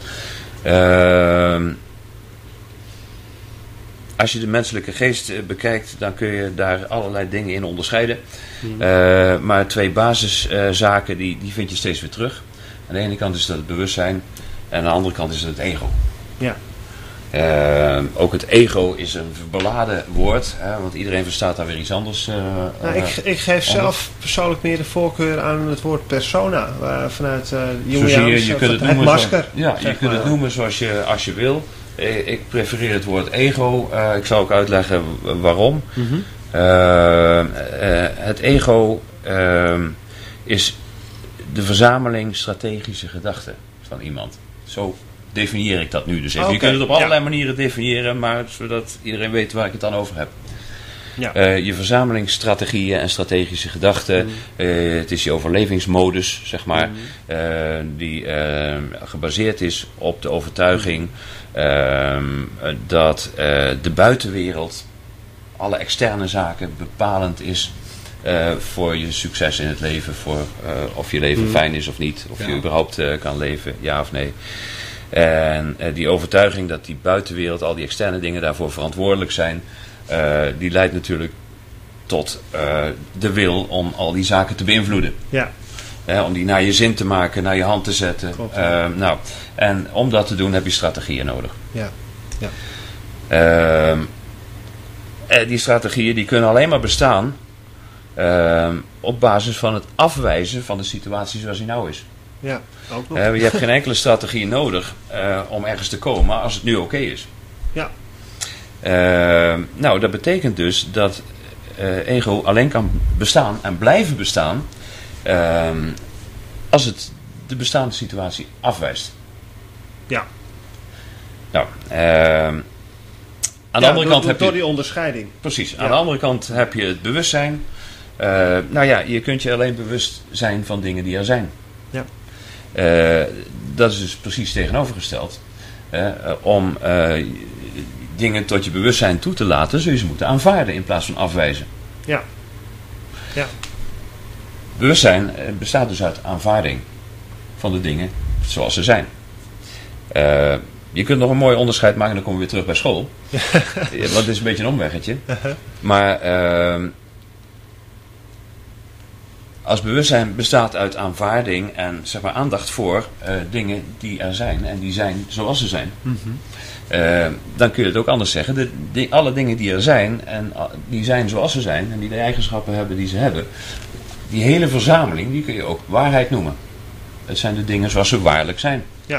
Als je de menselijke geest bekijkt, dan kun je daar allerlei dingen in onderscheiden. Maar 2 basiszaken die vind je steeds weer terug. Aan de ene kant is dat het bewustzijn en aan de andere kant is het ego. Ja. Ook het ego is een beladen woord, want iedereen verstaat daar weer iets anders. Ik geef zelf persoonlijk meer de voorkeur aan het woord persona, vanuit Jungiaans, je kunt het noemen masker. Je kunt het noemen zoals je wil. Ik prefereer het woord ego. Ik zal ook uitleggen waarom. Mm-hmm. Het ego is de verzameling strategische gedachten van iemand. Zo definieer ik dat nu dus even. Je kunt het op allerlei manieren definiëren, maar zodat iedereen weet waar ik het dan over heb. Ja. Je verzamelingsstrategieën en strategische gedachten. Het is je overlevingsmodus, zeg maar. Die gebaseerd is op de overtuiging dat de buitenwereld, alle externe zaken, bepalend is voor je succes in het leven. Voor of je leven fijn is of niet. Of je überhaupt kan leven, ja of nee. En die overtuiging dat die buitenwereld, al die externe dingen daarvoor verantwoordelijk zijn, die leidt natuurlijk tot de wil om al die zaken te beïnvloeden. Ja. Om die naar je zin te maken, naar je hand te zetten. Klopt, en om dat te doen heb je strategieën nodig. Ja. Ja. Die strategieën die kunnen alleen maar bestaan op basis van het afwijzen van de situatie zoals die nou is. Ja, ook nog. Je hebt geen enkele strategie nodig om ergens te komen als het nu oké is. Ja. Dat betekent dus dat ego alleen kan bestaan en blijven bestaan als het de bestaande situatie afwijst. Ja. Nou, aan de andere kant heb je... Door die onderscheiding. Precies. Aan de andere kant heb je het bewustzijn. Je kunt je alleen bewust zijn van dingen die er zijn. Ja. Dat is dus precies tegenovergesteld. Om dingen tot je bewustzijn toe te laten, zul je ze moeten aanvaarden in plaats van afwijzen. Ja. Ja. Bewustzijn bestaat dus uit aanvaarding van de dingen zoals ze zijn. Je kunt nog een mooi onderscheid maken, dan komen we weer terug bij school. Want het is een beetje een omweggetje. Maar als bewustzijn bestaat uit aanvaarding en zeg maar aandacht voor dingen die er zijn en die zijn zoals ze zijn. Dan kun je het ook anders zeggen. Alle dingen die er zijn en die zijn zoals ze zijn en die de eigenschappen hebben die ze hebben, die hele verzameling, die kun je ook waarheid noemen. Het zijn de dingen zoals ze waarlijk zijn. Ja.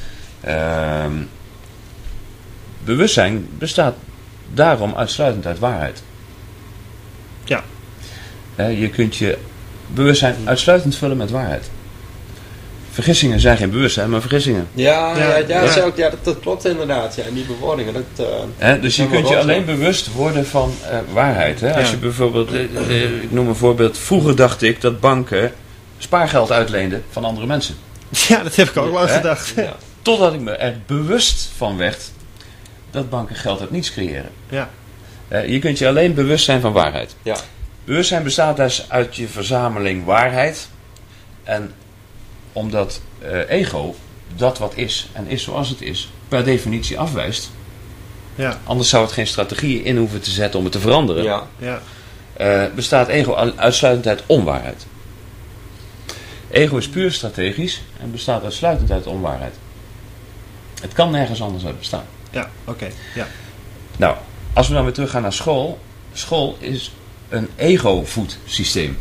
Bewustzijn bestaat daarom uitsluitend uit waarheid. Ja. Je kunt je bewustzijn uitsluitend vullen met waarheid. Vergissingen zijn geen bewustzijn, maar vergissingen. Dat klopt inderdaad. Ja, en die bewoordingen. Dus je kunt je alleen bewust worden van waarheid. Hè? Als je bijvoorbeeld, ik noem een voorbeeld. Vroeger dacht ik dat banken spaargeld uitleenden van andere mensen. Ja, dat heb ik ook lang gedacht. Ja. Totdat ik me er bewust van werd dat banken geld uit niets creëren. Ja. Je kunt je alleen bewust zijn van waarheid. Ja. Bewustzijn bestaat dus uit je verzameling waarheid. En omdat ego dat wat is en is zoals het is, per definitie afwijst. Ja. Anders zou het geen strategieën in hoeven te zetten om het te veranderen. Ja. Ja. Bestaat ego uitsluitend uit onwaarheid. Ego is puur strategisch en bestaat uitsluitend uit onwaarheid. Het kan nergens anders uit bestaan. Ja, oké. Ja. Nou, als we dan weer terug gaan naar school. School is een ego-voedsysteem.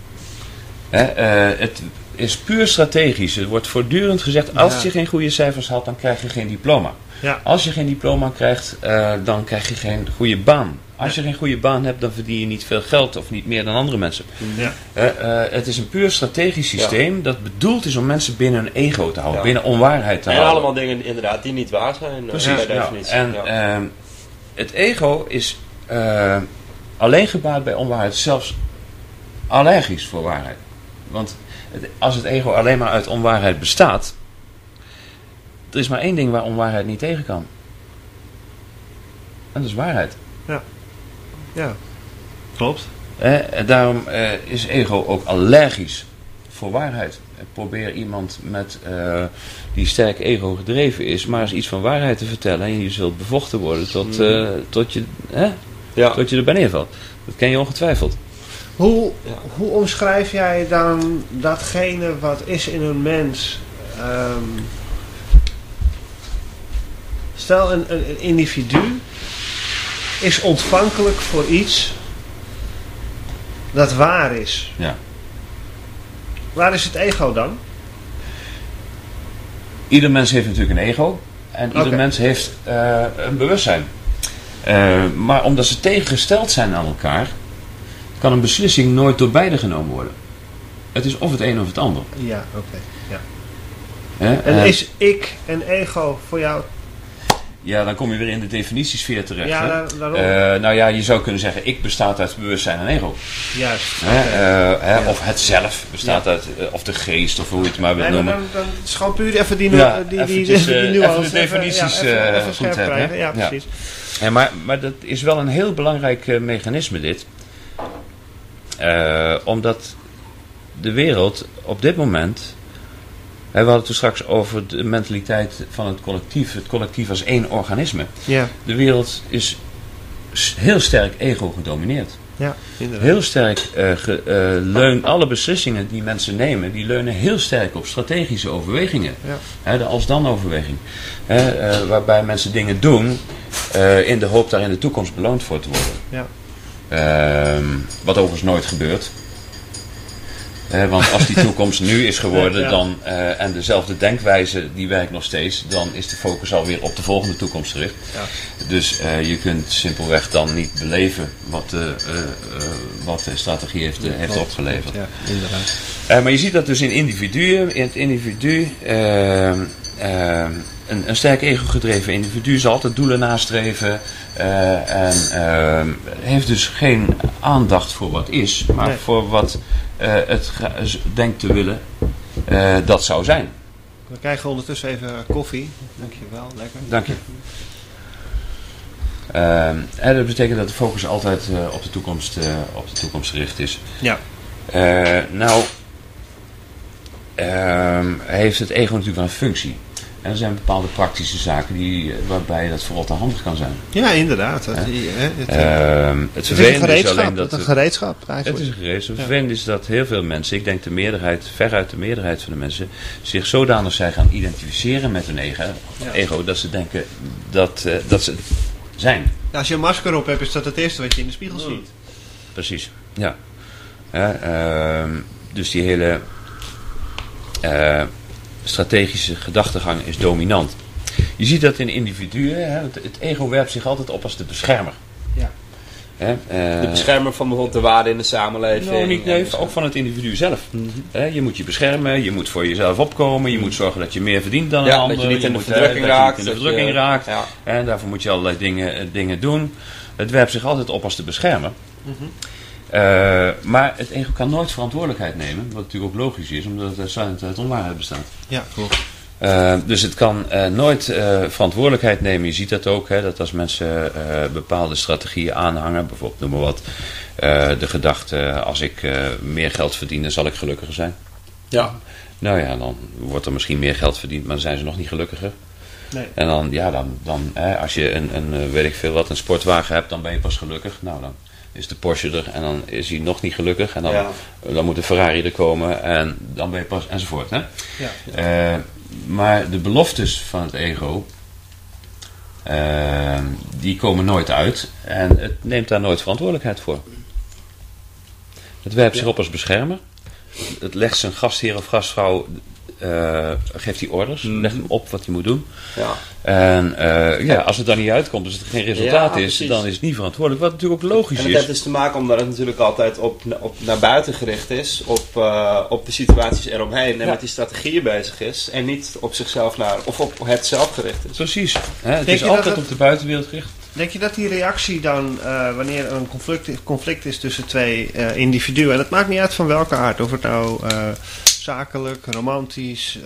Het is puur strategisch. Er wordt voortdurend gezegd, als je geen goede cijfers haalt, dan krijg je geen diploma. Ja. Als je geen diploma krijgt, dan krijg je geen goede baan. Als je geen goede baan hebt, dan verdien je niet veel geld of niet meer dan andere mensen. Ja. Het is een puur strategisch systeem dat bedoeld is om mensen binnen hun ego te houden, binnen onwaarheid te houden. En allemaal dingen inderdaad die niet waar zijn. Precies. Bij definitie. En het ego is alleen gebaat bij onwaarheid, zelfs allergisch voor waarheid. Want als het ego alleen maar uit onwaarheid bestaat, er is maar één ding waar onwaarheid niet tegen kan. En dat is waarheid. Ja. Ja. Klopt. Daarom is ego ook allergisch voor waarheid. Probeer iemand die sterk ego gedreven is, maar eens iets van waarheid te vertellen en je zult bevochten worden tot je erbij neervalt. Dat ken je ongetwijfeld. Hoe omschrijf jij dan datgene wat is in een mens? Stel een individu is ontvankelijk voor iets dat waar is. Ja. Waar is het ego dan? Ieder mens heeft natuurlijk een ego en ieder mens heeft een bewustzijn. Maar omdat ze tegengesteld zijn aan elkaar, kan een beslissing nooit door beide genomen worden. Het is of het een of het ander. Ja, oké. Ja. En is ik en ego voor jou? Ja, dan kom je weer in de definitiesfeer terecht. Ja, daarom. Je zou kunnen zeggen, ik bestaat uit bewustzijn en ego. Juist. Of het zelf bestaat uit, of de geest, of hoe je het maar wilt noemen. Dan is het gewoon puur even die even de definities goed hebben. Ja, precies. Ja, maar dat is wel een heel belangrijk mechanisme dit. Omdat de wereld op dit moment... We hadden het toen straks over de mentaliteit van het collectief als één organisme. Ja. De wereld is heel sterk ego gedomineerd. Ja, inderdaad. Heel sterk alle beslissingen die mensen nemen, die leunen heel sterk op strategische overwegingen. Ja. De als-dan overweging. Waarbij mensen dingen doen in de hoop daar in de toekomst beloond voor te worden. Ja. Wat overigens nooit gebeurt. Want als die toekomst nu is geworden dan, en dezelfde denkwijze die werkt nog steeds, dan is de focus alweer op de volgende toekomst gericht. Ja. Dus je kunt simpelweg dan niet beleven wat de strategie heeft opgeleverd. Ja, inderdaad. Maar je ziet dat dus in individuen. In het individu, een sterk ego-gedreven individu zal altijd doelen nastreven en heeft dus geen aandacht voor wat is, maar voor wat het denkt te willen dat zou zijn. We krijgen ondertussen even koffie. Dankjewel, lekker. Dank je. Dat betekent dat de focus altijd op de toekomst gericht is. Ja. Heeft het ego natuurlijk wel een functie. En er zijn bepaalde praktische zaken waarbij dat vooral te handig kan zijn. Ja, inderdaad. Het Het is een vervelende is gereedschap. alleen dat... een gereedschap eigenlijk. Het is een gereedschap. Het vervelende is dat heel veel mensen, ik denk veruit de meerderheid van de mensen, zich zodanig zijn gaan identificeren met hun ego dat ze denken dat ze het zijn. Nou, als je een masker op hebt, is dat het eerste wat je in de spiegel ziet. Precies, ja. Dus die hele strategische gedachtegang is dominant. Je ziet dat in individuen, het ego werpt zich altijd op als de beschermer. Ja. De beschermer van bijvoorbeeld de waarden in de samenleving. Nee, ook van het individu zelf. Je moet je beschermen, je moet voor jezelf opkomen, je moet zorgen dat je meer verdient dan een ander. Dat je niet in de verdrukking raakt. Ja. En daarvoor moet je allerlei dingen doen. Het werpt zich altijd op als de beschermer. Maar het ego kan nooit verantwoordelijkheid nemen, wat natuurlijk ook logisch is, omdat het uitsluitend uit onwaarheid bestaat. Ja, klopt. Dus het kan nooit verantwoordelijkheid nemen. Je ziet dat ook, dat als mensen bepaalde strategieën aanhangen, bijvoorbeeld noem maar wat, de gedachte, als ik meer geld verdien, dan zal ik gelukkiger zijn. Ja. Nou ja, dan wordt er misschien meer geld verdiend, maar dan zijn ze nog niet gelukkiger. Nee. En dan als je een weet ik veel wat, een sportwagen hebt, dan ben je pas gelukkig. Nou, dan is de Porsche er en dan is hij nog niet gelukkig. En dan moet de Ferrari er komen en dan ben je pas, enzovoort. Hè? Ja. Maar de beloftes van het ego, die komen nooit uit en het neemt daar nooit verantwoordelijkheid voor. Het werpt zich op als beschermer. Het legt zijn gastheer of gastvrouw, geeft hij orders, legt hem op wat hij moet doen. Ja. En als het dan niet uitkomt, dus het geen resultaat is, dan is het niet verantwoordelijk, wat natuurlijk ook logisch is. En het heeft dus te maken omdat het natuurlijk altijd op naar buiten gericht is, op de situaties eromheen en met die strategieën bezig is en niet op zichzelf of op het zelf gericht is. Precies. Het is altijd op de buitenwereld gericht. Denk je dat die reactie dan, wanneer een conflict is tussen twee individuen, en het maakt niet uit van welke aard, of het nou zakelijk, romantisch,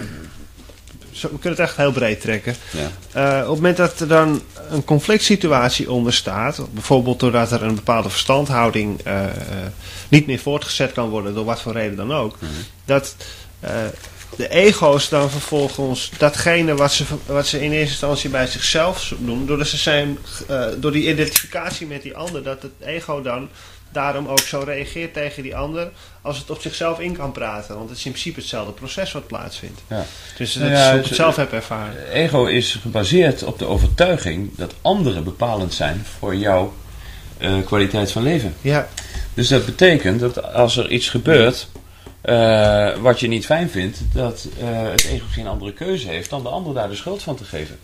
we kunnen het echt heel breed trekken. Ja. Op het moment dat er dan een conflict situatie ontstaat, bijvoorbeeld doordat er een bepaalde verstandhouding niet meer voortgezet kan worden, door wat voor reden dan ook, dat de ego's dan vervolgens datgene wat ze in eerste instantie bij zichzelf doen, door die identificatie met die ander, dat het ego dan daarom ook zo reageert tegen die ander als het op zichzelf in kan praten. Want het is in principe hetzelfde proces wat plaatsvindt. Ja. Dus dat is hoe ik het zelf heb ervaren. Ego is gebaseerd op de overtuiging dat anderen bepalend zijn voor jouw kwaliteit van leven. Ja. Dus dat betekent dat als er iets gebeurt wat je niet fijn vindt, dat het ego geen andere keuze heeft dan de ander daar de schuld van te geven.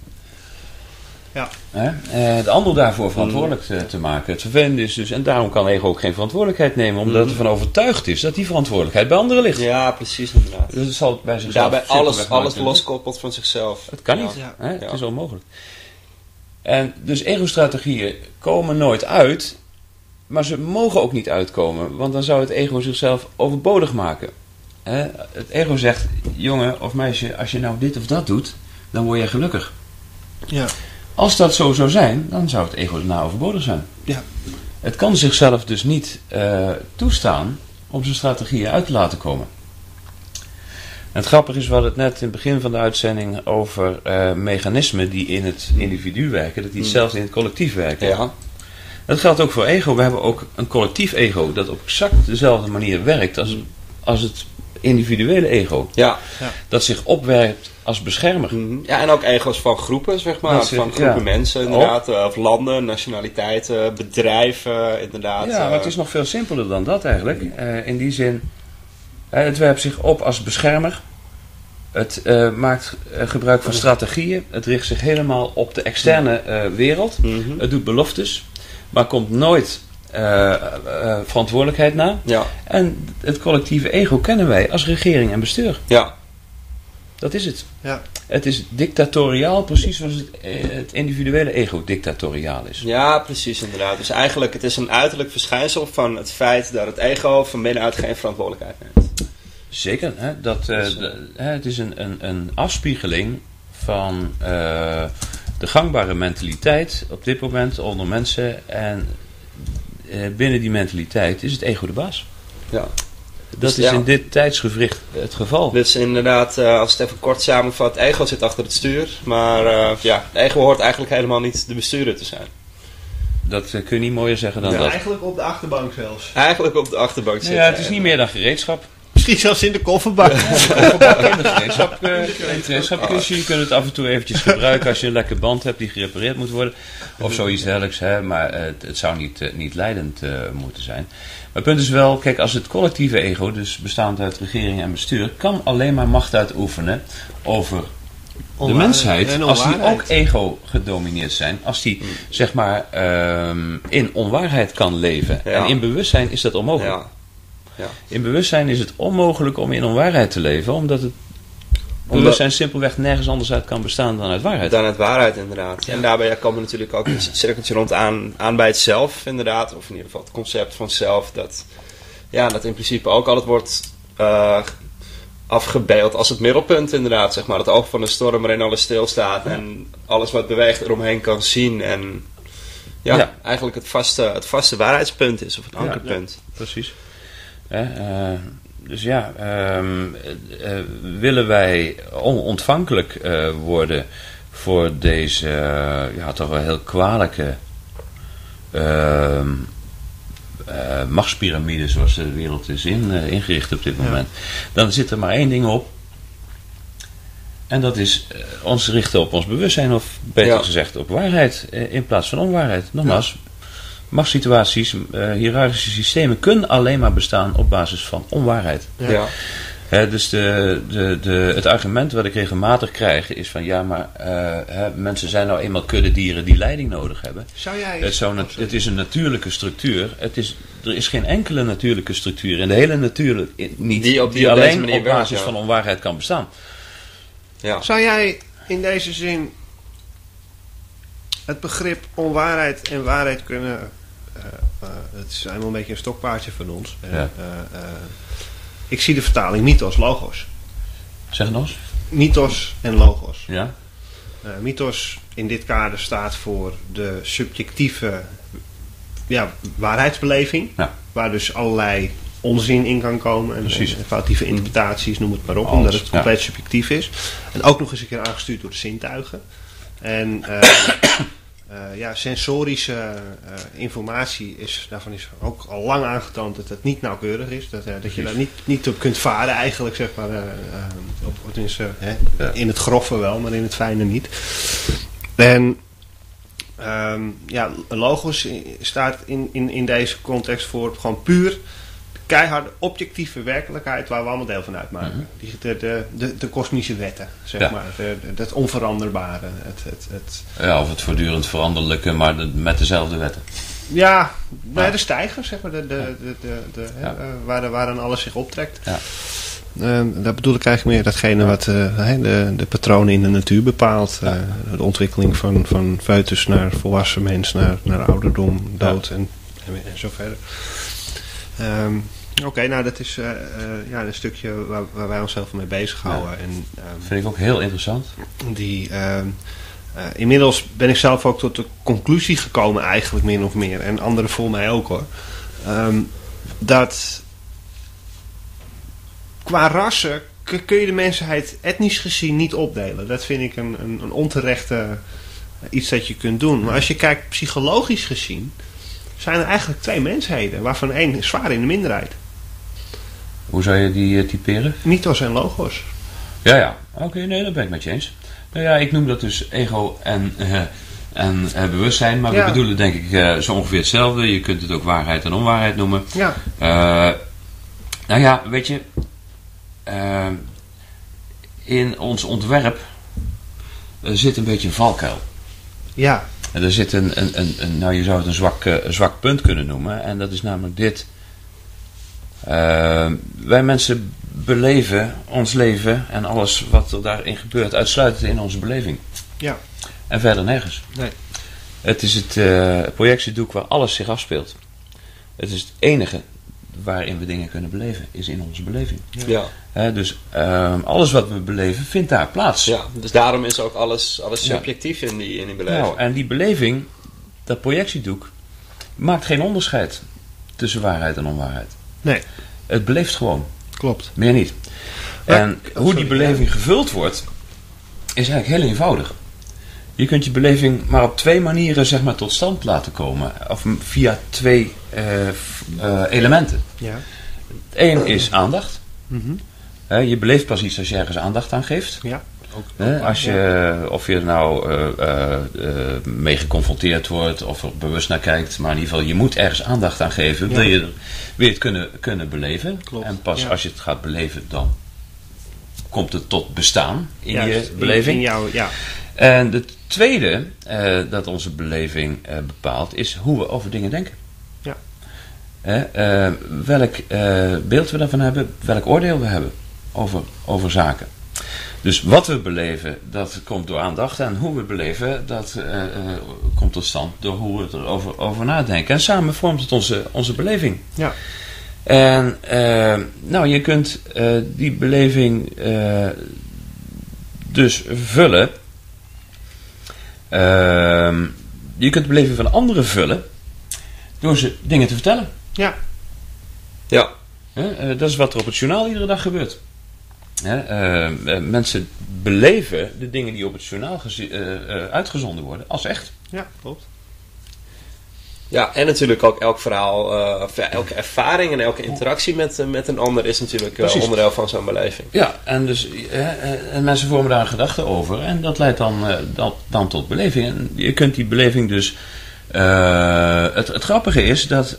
Ja. De ander daarvoor verantwoordelijk te maken. Het vervelende is dus, en daarom kan ego ook geen verantwoordelijkheid nemen, omdat het ervan overtuigd is dat die verantwoordelijkheid bij anderen ligt. Ja, precies, inderdaad. Dus het zal bij zichzelf daarbij alles loskoppelt van zichzelf. Het kan niet. Ja. Het is onmogelijk. En dus ego-strategieën komen nooit uit, maar ze mogen ook niet uitkomen, want dan zou het ego zichzelf overbodig maken. Het ego zegt, jongen of meisje, als je nou dit of dat doet, dan word je gelukkig. Ja. Als dat zo zou zijn, dan zou het ego daarna overbodig zijn. Ja. Het kan zichzelf dus niet toestaan om zijn strategieën uit te laten komen. En het grappige is, we hadden het net in het begin van de uitzending over mechanismen die in het individu werken, dat die hetzelfde in het collectief werken. Ja. Dat geldt ook voor ego. We hebben ook een collectief ego dat op exact dezelfde manier werkt als het individuele ego. Ja. Ja. Dat zich opwerpt als beschermer. Ja, en ook ego's van groepen, zeg maar. Van groepen mensen, inderdaad. Of landen, nationaliteiten, bedrijven, inderdaad. Ja, maar het is nog veel simpeler dan dat eigenlijk. In die zin, het werpt zich op als beschermer. Het maakt gebruik van strategieën. Het richt zich helemaal op de externe wereld. Het doet beloftes. Maar komt nooit verantwoordelijkheid na. Ja. En het collectieve ego kennen wij als regering en bestuur. Ja. Dat is het. Ja. Het is dictatoriaal, precies zoals het individuele ego dictatoriaal is. Ja, precies inderdaad. Dus eigenlijk, het is een uiterlijk verschijnsel van het feit dat het ego van binnenuit geen verantwoordelijkheid neemt. Zeker. Het is een afspiegeling van de gangbare mentaliteit op dit moment onder mensen. En binnen die mentaliteit is het ego de baas. Ja. Dat is in dit tijdsgewricht het geval. Dus inderdaad, als het even kort samenvat, ego zit achter het stuur. Maar ego hoort eigenlijk helemaal niet de bestuurder te zijn. Dat kun je niet mooier zeggen dan dat. Eigenlijk op de achterbank zelfs. Eigenlijk op de achterbank zitten. Ja, het is niet meer dan gereedschap. Misschien zelfs in de kofferbak. In het gereedschapkistje. Je kunt het af en toe eventjes gebruiken als je een lekker band hebt die gerepareerd moet worden. Of zoiets dergelijks. Hè? Maar het zou niet leidend moeten zijn. Maar het punt is wel, kijk, als het collectieve ego, dus bestaand uit regering en bestuur, kan alleen maar macht uitoefenen over de mensheid, als die ook ego gedomineerd zijn, als die zeg maar in onwaarheid kan leven. Ja. En in bewustzijn is dat onmogelijk. Ja. Ja. In bewustzijn is het onmogelijk om in onwaarheid te leven, omdat het bewustzijn simpelweg nergens anders uit kan bestaan dan uit waarheid. Dan uit waarheid, inderdaad. Ja. En daarbij komen natuurlijk ook een cirkeltje rond aan bij het zelf, inderdaad. Of in ieder geval het concept van zelf. Dat in principe ook altijd wordt afgebeeld als het middelpunt, inderdaad. Zeg maar, het oog van de storm waarin alles stilstaat. En alles wat beweegt eromheen kan zien. En eigenlijk het vaste waarheidspunt is, of het ankerpunt. Ja, precies. Dus willen wij onontvankelijk worden voor deze toch wel heel kwalijke machtspyramide zoals de wereld is ingericht op dit moment, dan zit er maar één ding op. En dat is ons richten op ons bewustzijn, of beter gezegd op waarheid in plaats van onwaarheid. Nogmaals, machtssituaties, hiërarchische systemen kunnen alleen maar bestaan op basis van onwaarheid. Ja. Dus het argument wat ik regelmatig krijg is van mensen zijn nou eenmaal kuddedieren die leiding nodig hebben. Het is een natuurlijke structuur. Er is geen enkele natuurlijke structuur in de hele natuur niet die alleen op basis van onwaarheid kan bestaan. Ja. Zou jij in deze zin het begrip onwaarheid en waarheid kunnen... het is helemaal een beetje een stokpaardje van ons. Ik zie de vertaling mythos, logos. Zeg nog eens. Mythos en logos. Ja. Mythos in dit kader staat voor de subjectieve waarheidsbeleving. Ja. Waar dus allerlei onzin in kan komen. En foutieve interpretaties, noem het maar op. Omdat het compleet subjectief is. En ook nog eens een keer aangestuurd door de zintuigen. En sensorische informatie daarvan is ook al lang aangetoond dat het niet nauwkeurig is. Dat je daar niet op kunt varen eigenlijk, zeg maar. In het grove wel, maar in het fijne niet. En logos staat in deze context voor gewoon puur keiharde objectieve werkelijkheid waar we allemaal deel van uitmaken. De kosmische wetten, zeg maar. Het onveranderbare. Of het voortdurend veranderlijke, maar met dezelfde wetten. Ja, de stijger, zeg maar. Waaraan alles zich optrekt. Ja. Daar bedoel ik eigenlijk meer datgene wat de patronen in de natuur bepaalt. De ontwikkeling van foetus naar volwassen mens, naar ouderdom, dood en zo verder. Oké, dat is een stukje waar wij onszelf mee bezighouden. Ja. Vind ik ook heel interessant. Inmiddels ben ik zelf ook tot de conclusie gekomen eigenlijk min of meer. En anderen voor mij ook hoor. Dat qua rassen kun je de mensheid etnisch gezien niet opdelen. Dat vind ik een onterechte iets dat je kunt doen. Maar als je kijkt psychologisch gezien, zijn er eigenlijk twee mensheden, waarvan één zwaar in de minderheid. Hoe zou je die typeren? Mythos en logos. Ja. Oké, nee, dat ben ik met je eens. Nou ja, ik noem dat dus ego en bewustzijn, maar we bedoelen denk ik zo ongeveer hetzelfde. Je kunt het ook waarheid en onwaarheid noemen. Ja. Weet je, in ons ontwerp zit een beetje een valkuil. Ja. En er zit je zou het een zwak punt kunnen noemen. En dat is namelijk dit. Wij mensen beleven ons leven en alles wat er daarin gebeurt uitsluitend in onze beleving. Ja. En verder nergens. Nee. Het is het projectiedoek waar alles zich afspeelt. Het is het enige waarin we dingen kunnen beleven, is in onze beleving. Ja. Dus alles wat we beleven vindt daar plaats. Ja, dus daarom is ook alles subjectief in die beleving. Nou, en die beleving, dat projectiedoek, maakt geen onderscheid tussen waarheid en onwaarheid. Nee. Het beleeft gewoon. Klopt. Meer niet. En hoe die beleving gevuld wordt, is eigenlijk heel eenvoudig. Je kunt je beleving maar op 2 manieren zeg maar, tot stand laten komen. Of via 2 elementen. Ja. Eén is aandacht. Mhm. Je beleeft pas iets als je ergens aandacht aan geeft. Ja. Of je er nou mee geconfronteerd wordt of er bewust naar kijkt. Maar in ieder geval, je moet ergens aandacht aan geven. Ja. Wil je het kunnen beleven. Klopt. En pas Ja. als je het gaat beleven, dan komt het tot bestaan in Juist, je beleving. In jouw, ja. En het tweede dat onze beleving bepaalt, is hoe we over dingen denken. Ja. Welk beeld we daarvan hebben, welk oordeel we hebben over zaken. Dus wat we beleven, dat komt door aandacht. En hoe we beleven, dat komt tot stand door hoe we erover nadenken. En samen vormt het onze beleving. Ja. En je kunt die beleving dus vullen. Je kunt de beleving van anderen vullen door ze dingen te vertellen. Ja. Ja. Dat is wat er op het journaal iedere dag gebeurt. Mensen beleven de dingen die op het journaal uitgezonden worden als echt. Ja, klopt. Ja, en natuurlijk ook elk verhaal, elke ervaring en elke interactie met een ander is natuurlijk onderdeel van zo'n beleving. Ja, en dus en mensen vormen daar een gedachte over en dat leidt dan tot beleving. En je kunt die beleving dus... Het grappige is dat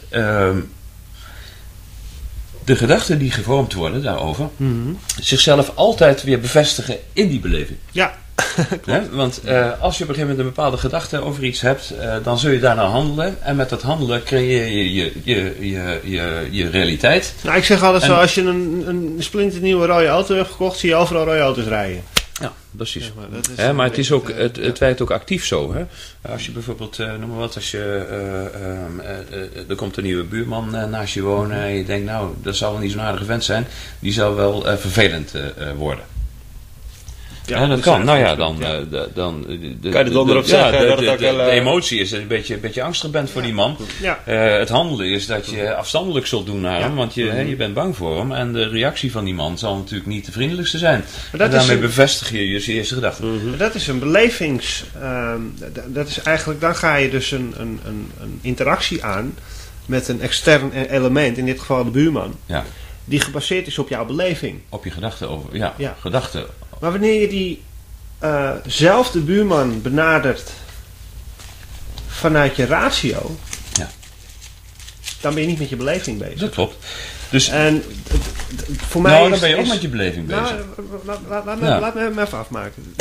de gedachten die gevormd worden daarover zichzelf altijd weer bevestigen in die beleving. Ja. Want als je op een gegeven moment een bepaalde gedachte over iets hebt, dan zul je daarna handelen. En met dat handelen creëer je je realiteit. Nou, ik zeg altijd zo, als je een splinternieuwe rode auto hebt gekocht, zie je overal rode auto's rijden. Ja, precies. Zeg maar, dat is Maar het is ook, het werkt ook actief zo. Hè? Als je bijvoorbeeld, noem maar wat, als je er komt een nieuwe buurman naast je wonen en je denkt, nou, dat zal wel niet zo'n aardige vent zijn, die zal wel vervelend worden. Ja, dat kan. Nou ja, dan kan je er donder op zeggen dat het ook wel... De emotie is dat je een beetje angstig bent voor die man. Ja. Het handelen is dat je afstandelijk zult doen naar hem, want je bent bang voor hem. En de reactie van die man zal natuurlijk niet de vriendelijkste zijn. En daarmee bevestig je je eerste gedachte. Dat is een belevings... dat is eigenlijk... Dan ga je dus een interactie aan met een extern element, in dit geval de buurman. Ja. Die gebaseerd is op jouw beleving. Op je gedachten over... Ja. Gedachten. Maar wanneer je die zelfde buurman benadert vanuit je ratio, dan ben je niet met je beleving bezig. Dat klopt. Dus, en voor mij dan ben je ook met je beleving bezig. Laat me even afmaken.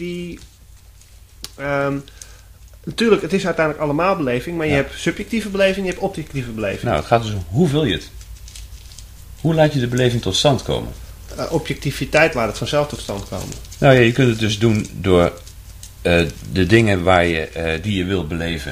Natuurlijk, het is uiteindelijk allemaal beleving, maar je hebt subjectieve beleving, je hebt objectieve beleving. Nou, het gaat dus om hoe vul je het? Hoe laat je de beleving tot stand komen? Objectiviteit laat het vanzelf tot stand komen. Nou ja, je kunt het dus doen door de dingen die je wil beleven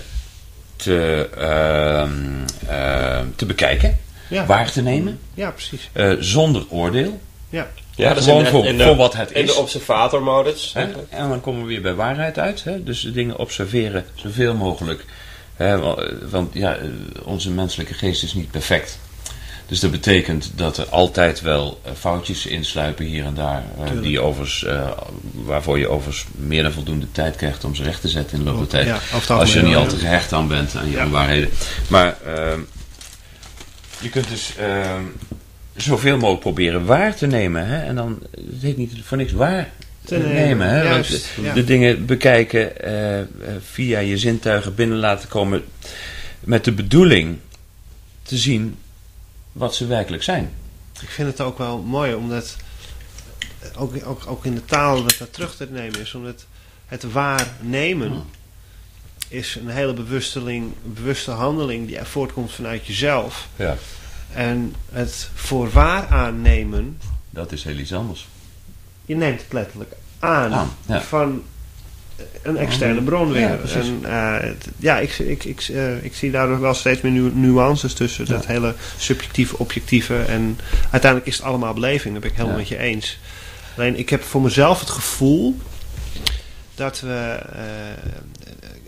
te bekijken, waar te nemen. Ja, precies. Zonder oordeel. Ja. Ja, dat gewoon voor wat het is. In de observatormodus. En dan komen we weer bij waarheid uit. Dus de dingen observeren zoveel mogelijk. Want onze menselijke geest is niet perfect. Dus dat betekent dat er altijd wel foutjes insluipen hier en daar. Waarvoor je overigens meer dan voldoende tijd krijgt om ze recht te zetten in de loop der tijd. Als je er niet al te gehecht aan bent aan je waarheden. Maar je kunt dus zoveel mogelijk proberen waar te nemen. En dan, het heet niet voor niks waar te nemen. Juist, de dingen bekijken via je zintuigen binnen laten komen. Met de bedoeling te zien wat ze werkelijk zijn. Ik vind het ook wel mooi, omdat ook in de taal dat terug te nemen is. Omdat het waarnemen is een hele bewuste handeling die voortkomt vanuit jezelf. Ja. En het voor waar aannemen, dat is heel iets anders. Je neemt het letterlijk aan. Van een externe bron weer. Ik zie daar wel steeds meer nuances tussen. Dat hele subjectieve, objectieve. En uiteindelijk is het allemaal beleving. Dat ben ik helemaal met je eens. Alleen ik heb voor mezelf het gevoel dat we...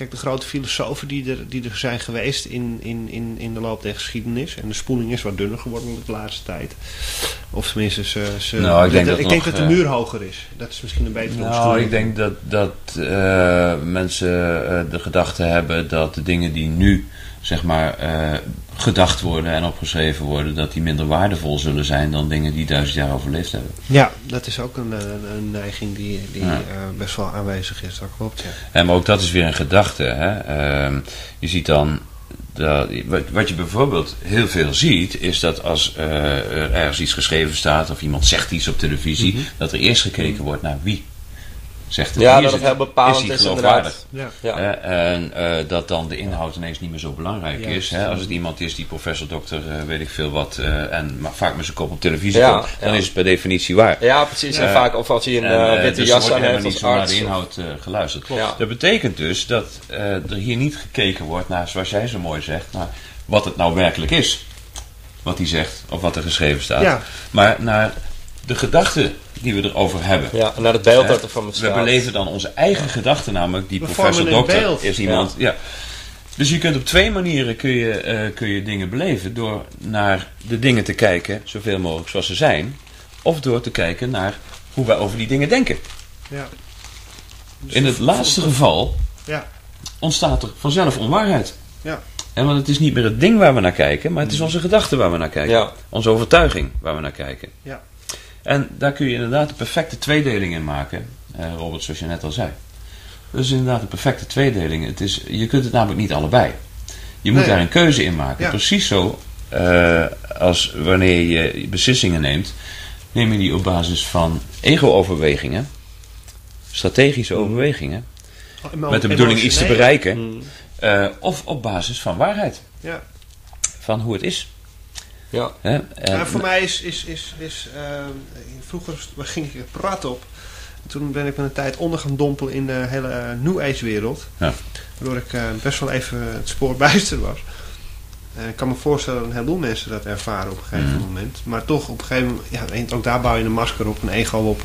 kijk, de grote filosofen die er zijn geweest in de loop der geschiedenis. En de spoeling is wat dunner geworden in de laatste tijd. Of tenminste, ik denk dat de muur hoger is. Dat is misschien een betere omschrijving. Ik denk dat mensen de gedachte hebben dat de dingen die nu zeg maar gedacht worden en opgeschreven worden, dat die minder waardevol zullen zijn dan dingen die 1000 jaar overleefd hebben. Ja, dat is ook een neiging die best wel aanwezig is, dat klopt. Ja. Maar ook dat is weer een gedachte. Hè? Je ziet dan, wat je bijvoorbeeld heel veel ziet, is dat als er ergens iets geschreven staat of iemand zegt iets op televisie, dat er eerst gekeken wordt naar wie zegt het. Ja, dat het heel bepalend is geloofwaardig. Ja. En dat dan de inhoud ineens niet meer zo belangrijk is. Hè? Als het iemand is die professor, dokter, weet ik veel wat, en vaak met zijn kop op televisie komt, dan is het per definitie waar. Ja, precies. En vaak, of als hij een witte jas aan heeft niet als zo naar arts. de inhoud geluisterd. Ja. Dat betekent dus dat er hier niet gekeken wordt naar, zoals jij zo mooi zegt, naar wat het nou werkelijk is. Wat hij zegt, of wat er geschreven staat. Ja. Maar naar de gedachten die we erover hebben. Ja, en naar het beeld dat er van bestaat. We beleven dan onze eigen gedachten, namelijk die professor dokter is iemand. Ja. Dus je kunt op twee manieren kun je dingen beleven. Door naar de dingen te kijken, zoveel mogelijk zoals ze zijn. Of door te kijken naar hoe wij over die dingen denken. Ja. Dus in het laatste geval ontstaat er vanzelf onwaarheid. Ja. En want het is niet meer het ding waar we naar kijken, maar het is onze gedachte waar we naar kijken. Ja. Onze overtuiging waar we naar kijken. Ja. En daar kun je inderdaad de perfecte tweedeling in maken, Robert, zoals je net al zei. Dat is inderdaad de perfecte tweedeling. Je kunt het namelijk niet allebei. Je moet daar een keuze in maken. Ja. Precies zo als wanneer je beslissingen neemt, neem je die op basis van ego-overwegingen, strategische overwegingen, met de bedoeling iets te bereiken, of op basis van waarheid. Ja. Van hoe het is. Ja. Voor mij is vroeger ging ik het prat op. En toen ben ik met een tijd onder gaan dompelen in de hele New Age wereld. Ja. Waardoor ik best wel even het spoor bijster was. Ik kan me voorstellen dat een heleboel mensen dat ervaren op een gegeven moment. Maar toch op een gegeven moment, ook daar bouw je een masker op, een ego op.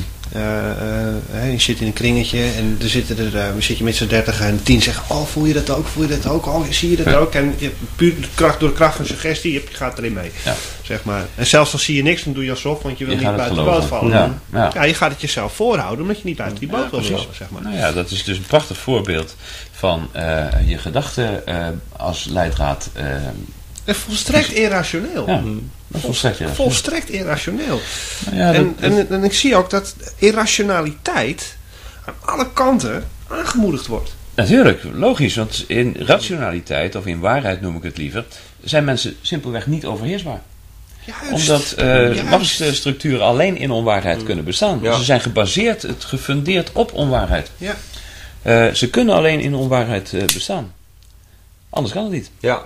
Je zit in een kringetje en dan zit je met z'n 30 en 10 zeggen, oh voel je dat ook, oh zie je dat ook. En puur door de kracht van suggestie, je gaat erin mee. Ja. Zeg maar. En zelfs als zie je niks, dan doe je alsof, want je wil niet buiten de boot vallen. Ja, je gaat het jezelf voorhouden, omdat je niet buiten die boot wil vallen. Zeg maar. Nou ja, dat is dus een prachtig voorbeeld van je gedachten als leidraad. En volstrekt irrationeel. Ja, volstrekt irrationeel. Nou ja, en ik zie ook dat irrationaliteit aan alle kanten aangemoedigd wordt. Natuurlijk, logisch. Want in rationaliteit, of in waarheid noem ik het liever, zijn mensen simpelweg niet overheersbaar. Juist. Omdat machtsstructuren alleen in onwaarheid kunnen bestaan. Ja. Ze zijn gefundeerd op onwaarheid. Ja. Ze kunnen alleen in onwaarheid bestaan. Anders kan het niet. Ja.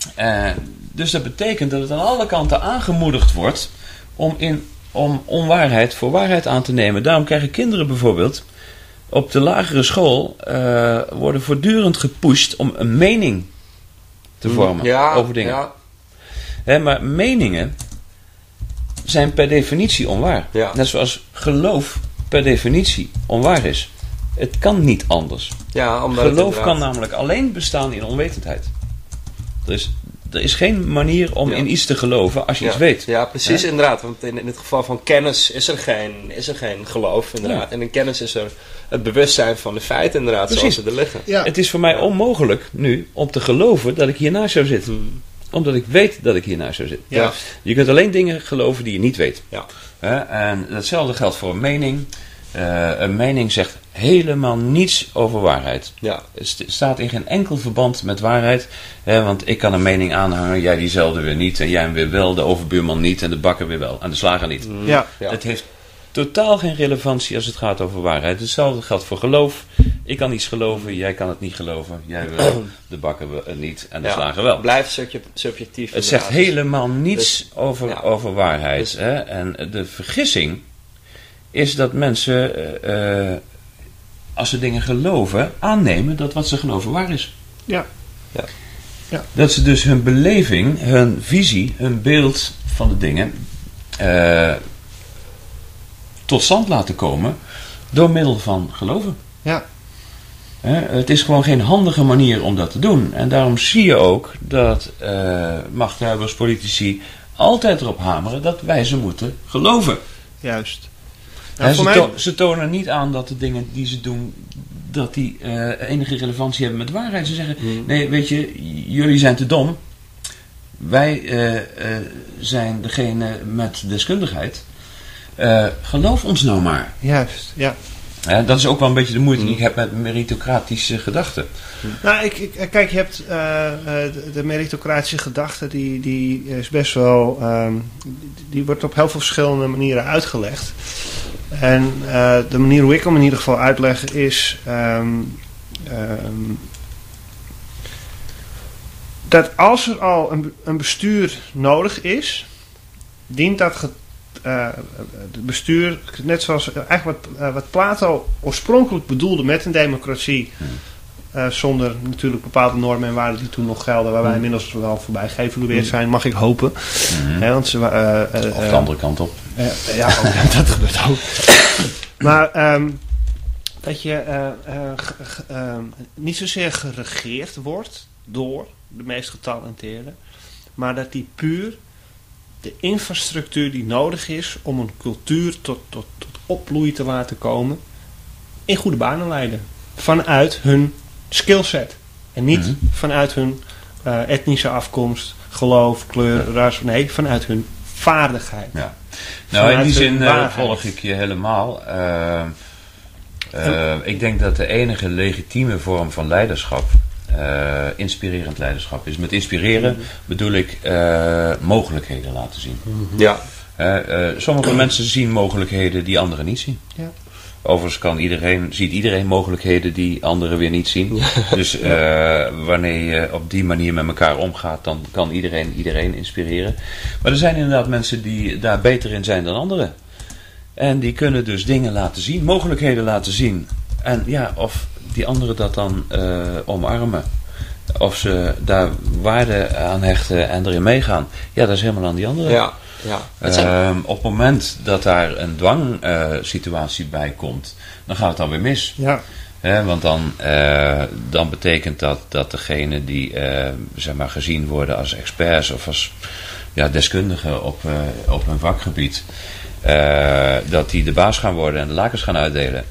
Dus dat betekent dat het aan alle kanten aangemoedigd wordt om onwaarheid voor waarheid aan te nemen. Daarom krijgen kinderen bijvoorbeeld op de lagere school worden voortdurend gepusht om een mening te vormen over dingen. Ja. Maar meningen zijn per definitie onwaar. Ja. Net zoals geloof per definitie onwaar is. Het kan niet anders. Ja, geloof kan namelijk alleen bestaan in onwetendheid. Er is geen manier om in iets te geloven als je iets weet. Ja, precies, inderdaad. Want in het geval van kennis is er geen geloof, inderdaad. Ja. En in kennis is er het bewustzijn van de feiten, inderdaad, precies. Zoals ze er liggen. Ja. Het is voor mij onmogelijk nu om te geloven dat ik hiernaast zou zitten. Omdat ik weet dat ik hiernaast zou zitten. Ja. Je kunt alleen dingen geloven die je niet weet. Ja. En hetzelfde geldt voor een mening. Een mening zegt helemaal niets over waarheid. Ja. Het staat in geen enkel verband met waarheid. Want ik kan een mening aanhangen, jij diezelfde weer niet. En jij weer wel, de overbuurman niet. En de bakker weer wel. En de slager niet. Ja. Het heeft totaal geen relevantie als het gaat over waarheid. Hetzelfde geldt voor geloof. Ik kan iets geloven, jij kan het niet geloven. Jij wil, de bakker niet en de slager wel. Blijft subjectief. Het zegt helemaal niets over waarheid. Dus, en de vergissing is dat mensen, als ze dingen geloven, aannemen dat wat ze geloven waar is. Ja. Dat ze dus hun beleving, hun visie, hun beeld van de dingen tot stand laten komen door middel van geloven. Ja. Het is gewoon geen handige manier om dat te doen. En daarom zie je ook dat machthebbers, politici altijd erop hameren dat wij ze moeten geloven. Juist. Ze tonen niet aan dat de dingen die ze doen, dat die enige relevantie hebben met waarheid. Ze zeggen, nee, weet je, jullie zijn te dom. Wij zijn degene met deskundigheid. Geloof ons nou maar. Juist, ja. Dat is ook wel een beetje de moeite die ik heb met meritocratische gedachten. Nou, kijk, je hebt de meritocratische gedachte, die is best wel, die wordt op heel veel verschillende manieren uitgelegd. En de manier hoe ik hem in ieder geval uitleg is dat als er al een bestuur nodig is, dient dat het bestuur, net zoals eigenlijk wat Plato oorspronkelijk bedoelde met een democratie, zonder natuurlijk bepaalde normen en waarden die toen nog gelden, waar wij inmiddels wel voorbij geëvalueerd zijn, mag ik hopen. Want of de andere kant op. Ja, dat gebeurt ook. Maar dat je niet zozeer geregeerd wordt door de meest getalenteerden, maar dat die puur de infrastructuur die nodig is om een cultuur tot opbloei te laten komen, in goede banen leiden. Vanuit hun skillset. En niet vanuit hun etnische afkomst, geloof, kleur, ras. Nee, vanuit hun vaardigheid. Ja. Nou, in die zin volg ik je helemaal. Ik denk dat de enige legitieme vorm van leiderschap inspirerend leiderschap is. Met inspireren bedoel ik mogelijkheden laten zien. Ja. Sommige mensen zien mogelijkheden die anderen niet zien. Ja. Overigens ziet iedereen mogelijkheden die anderen weer niet zien. Ja. Dus wanneer je op die manier met elkaar omgaat, dan kan iedereen inspireren. Maar er zijn inderdaad mensen die daar beter in zijn dan anderen. En die kunnen dus dingen laten zien, mogelijkheden laten zien. En ja, of die anderen dat dan omarmen. Of ze daar waarde aan hechten en erin meegaan. Ja, dat is helemaal aan die anderen. Ja. Op het moment dat daar een dwangsituatie bij komt, dan gaat het alweer mis. Ja. Want dan betekent dat degenen die zeg maar gezien worden als experts of als deskundigen op hun vakgebied, dat die de baas gaan worden en de lakens gaan uitdelen.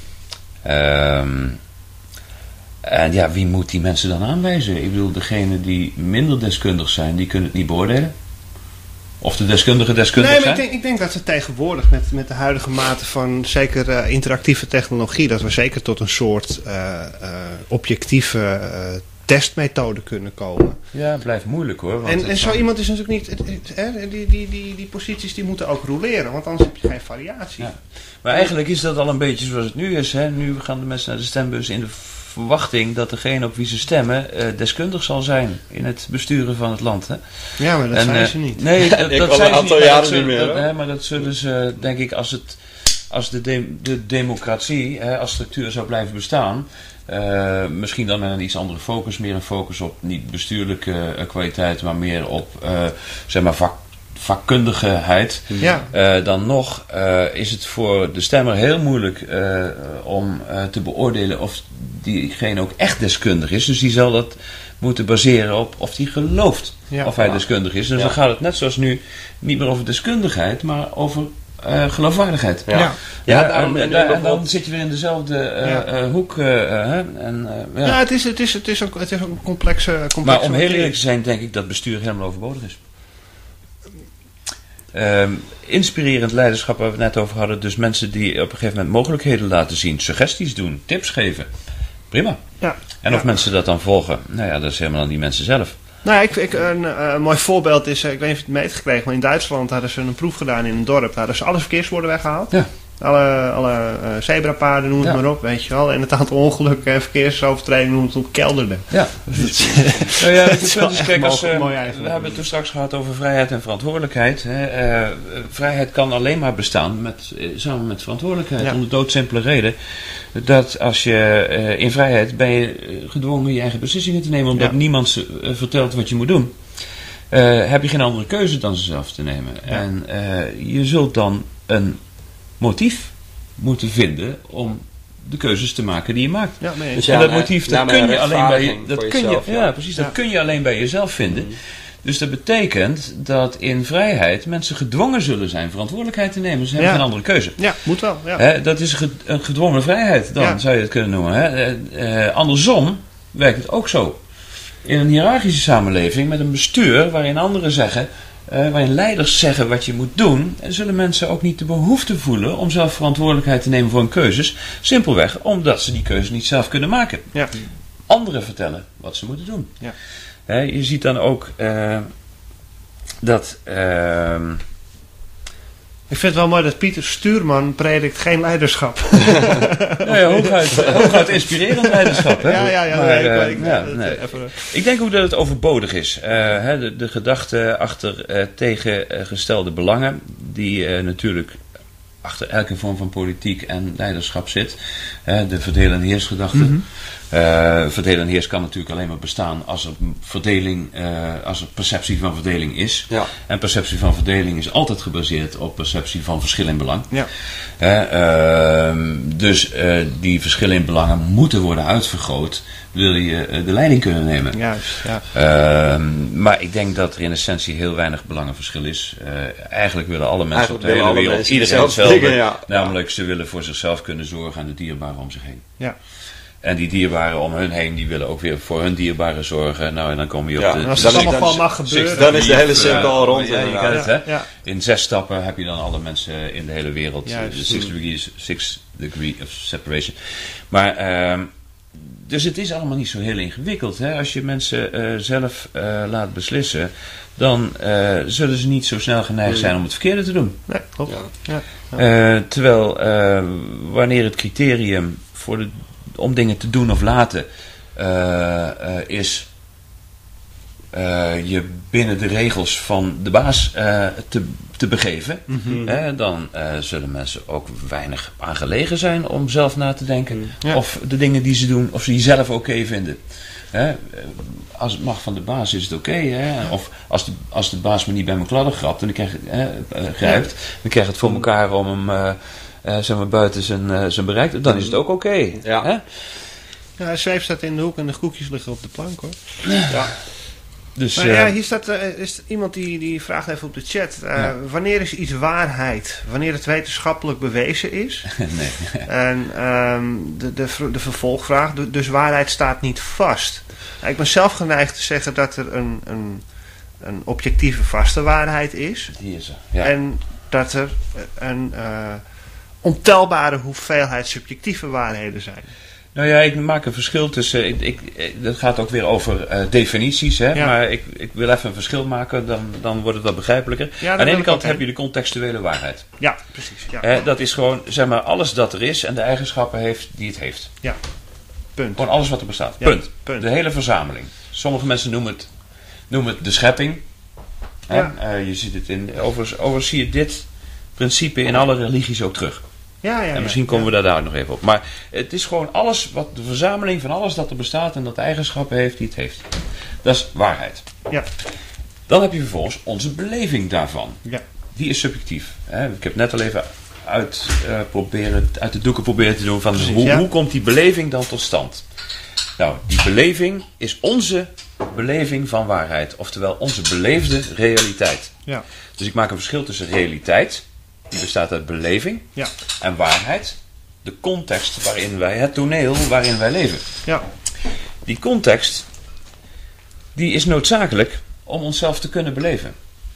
En ja, wie moet die mensen dan aanwijzen? Ik bedoel, degenen die minder deskundig zijn, die kunnen het niet beoordelen. Of de deskundigen deskundig zijn? Nee, maar ik denk dat we tegenwoordig met de huidige mate van zeker interactieve technologie, dat we zeker tot een soort objectieve testmethode kunnen komen. Ja, het blijft moeilijk hoor. Want en zo iemand is natuurlijk niet... Die posities die moeten ook roleren, want anders heb je geen variatie. Ja. Maar eigenlijk is dat al een beetje zoals het nu is. Hè? Nu gaan de mensen naar de stembus in de verwachting dat degene op wie ze stemmen deskundig zal zijn in het besturen van het land. Hè? Ja, maar dat zijn ze niet. Nee, dat zijn een aantal niet, jaren niet meer. Maar dat zullen ze, denk ik, als de democratie als structuur zou blijven bestaan, misschien dan met een iets andere focus, meer een focus op niet bestuurlijke kwaliteit, maar meer op zeg maar vakkundigheid, dan nog is het voor de stemmer heel moeilijk om te beoordelen of diegene ook echt deskundig is. Dus die zal dat moeten baseren op of hij gelooft of hij deskundig is. Dus dan gaat het net zoals nu niet meer over deskundigheid, maar over geloofwaardigheid. En dan zit je weer in dezelfde hoek. Het is ook een complexe maar om heel eerlijk te zijn, denk ik dat bestuur helemaal overbodig is. Inspirerend leiderschap waar we het net over hadden. Dus mensen die op een gegeven moment mogelijkheden laten zien, suggesties doen, tips geven. Prima. Ja. En of mensen dat dan volgen, nou ja, dat is helemaal aan die mensen zelf. Nou, een mooi voorbeeld is, ik weet niet of je het meegekregen, maar in Duitsland hadden ze een proef gedaan in een dorp. Daar hadden ze alle verkeersborden weggehaald. Ja. Alle zebrapaden, noem het maar op, weet je wel. En het aantal ongelukken en verkeersovertredingen noem het op kelderde. Ja. Dus kijk, we hebben het toen straks gehad over vrijheid en verantwoordelijkheid. Vrijheid kan alleen maar bestaan samen met verantwoordelijkheid. Ja. Om de doodsimpele reden dat als je in vrijheid ben je gedwongen je eigen beslissingen te nemen, omdat niemand vertelt wat je moet doen. Heb je geen andere keuze dan ze zelf te nemen. Ja. En je zult dan een motief moeten vinden om de keuzes te maken die je maakt. Ja, mee eens. Dus En dat motief, dat kun je alleen bij je, voor jezelf, dat kun je alleen bij jezelf vinden. Dus dat betekent dat in vrijheid mensen gedwongen zullen zijn verantwoordelijkheid te nemen. Ze hebben geen andere keuze. Ja, moet wel. Ja. Hè, dat is een gedwongen vrijheid, dan zou je het kunnen noemen. Hè. Andersom werkt het ook zo. In een hiërarchische samenleving met een bestuur waarin anderen zeggen, waarin leiders zeggen wat je moet doen, zullen mensen ook niet de behoefte voelen om zelf verantwoordelijkheid te nemen voor hun keuzes. Simpelweg omdat ze die keuze niet zelf kunnen maken. Ja. Anderen vertellen wat ze moeten doen. Ja. Je ziet dan ook dat... Ik vind het wel mooi dat Pieter Stuurman predikt geen leiderschap. hooguit inspirerend leiderschap. Hè? Ik denk ook dat het overbodig is. De gedachte achter tegengestelde belangen, die natuurlijk achter elke vorm van politiek en leiderschap zit. De verdeel- en heersgedachte. Mm-hmm. Verdeel en heers kan natuurlijk alleen maar bestaan als er verdeling, als er perceptie van verdeling is. Ja. En perceptie van verdeling is altijd gebaseerd op perceptie van verschil in belang. Ja. Dus die verschillen in belangen moeten worden uitvergroot, wil je de leiding kunnen nemen. Juist, ja. Maar ik denk dat er in essentie heel weinig belangenverschil is. Eigenlijk willen alle mensen op de hele wereld iedereen hetzelfde. Namelijk, ze willen voor zichzelf kunnen zorgen en de dierbaren om zich heen. Ja. En die dierbaren om hun heen, die willen ook weer voor hun dierbaren zorgen. Nou, en dan kom je op de... Als dat allemaal mag gebeuren. Dan is de hele cirkel al rond. Ja. In 6 stappen heb je dan alle mensen in de hele wereld. De 6 degree of separation. Maar, dus het is allemaal niet zo heel ingewikkeld. Hè? Als je mensen zelf laat beslissen, dan zullen ze niet zo snel geneigd zijn om het verkeerde te doen. Nee, klopt. Ja. Terwijl, wanneer het criterium om dingen te doen of laten is je binnen de regels van de baas te begeven, dan zullen mensen ook weinig aan gelegen zijn om zelf na te denken of de dingen die ze doen, of ze die zelf oké vinden. Als het mag van de baas is het oké. Of als de baas me niet bij mijn kladden grapt en grijpt, dan krijg je het voor elkaar om hem zeg maar buiten zijn bereik, dan is het ook oké. Ja, hij zweeft staat in de hoek en de koekjes liggen op de plank, hoor. Ja. Dus, maar hier staat is iemand die vraagt even op de chat. Wanneer is iets waarheid? Wanneer het wetenschappelijk bewezen is? Nee. En de vervolgvraag, dus waarheid staat niet vast. Ik ben zelf geneigd te zeggen dat er een objectieve vaste waarheid is. Die is er, ja. En dat er een ontelbare hoeveelheid subjectieve waarheden zijn. Nou ja, ik maak een verschil tussen... Dat gaat ook weer over definities, hè? Ja. Maar ik wil even een verschil maken, dan wordt het wat begrijpelijker. Ja, aan de ene kant heb je de contextuele waarheid. Ja, precies. Ja. Dat is gewoon, zeg maar, alles dat er is en de eigenschappen heeft die het heeft. Ja, punt. Gewoon alles wat er bestaat. Ja, punt. De hele verzameling. Sommige mensen noemen het de schepping. Ja. Je ziet het overigens zie je dit principe in alle religies ook terug. En misschien komen we daar nog even op. Maar het is gewoon de verzameling van alles dat er bestaat en dat eigenschappen heeft die het heeft. Dat is waarheid. Ja. Dan heb je vervolgens onze beleving daarvan. Ja. Die is subjectief. Ik heb net al even uit de doeken proberen te doen van hoe komt die beleving dan tot stand? Nou, die beleving is onze beleving van waarheid. Oftewel onze beleefde realiteit. Ja. Dus ik maak een verschil tussen realiteit, die bestaat uit beleving, en waarheid, de context waarin wij, het toneel waarin wij leven. Ja. Die context, die is noodzakelijk om onszelf te kunnen beleven.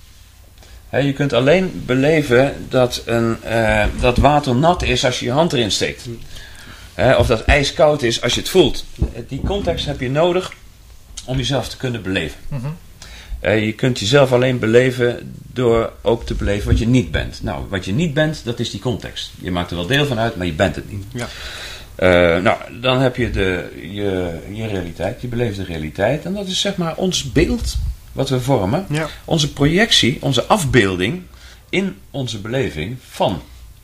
Je kunt alleen beleven dat water nat is als je je hand erin steekt. Of dat ijskoud is als je het voelt. Die context heb je nodig om jezelf te kunnen beleven. Mm-hmm. Je kunt jezelf alleen beleven door ook te beleven wat je niet bent. Nou, wat je niet bent, dat is die context. Je maakt er wel deel van uit, maar je bent het niet. Ja. Nou, dan heb je je realiteit, je beleefde realiteit. En dat is zeg maar ons beeld wat we vormen. Ja. Onze projectie, onze afbeelding in onze beleving van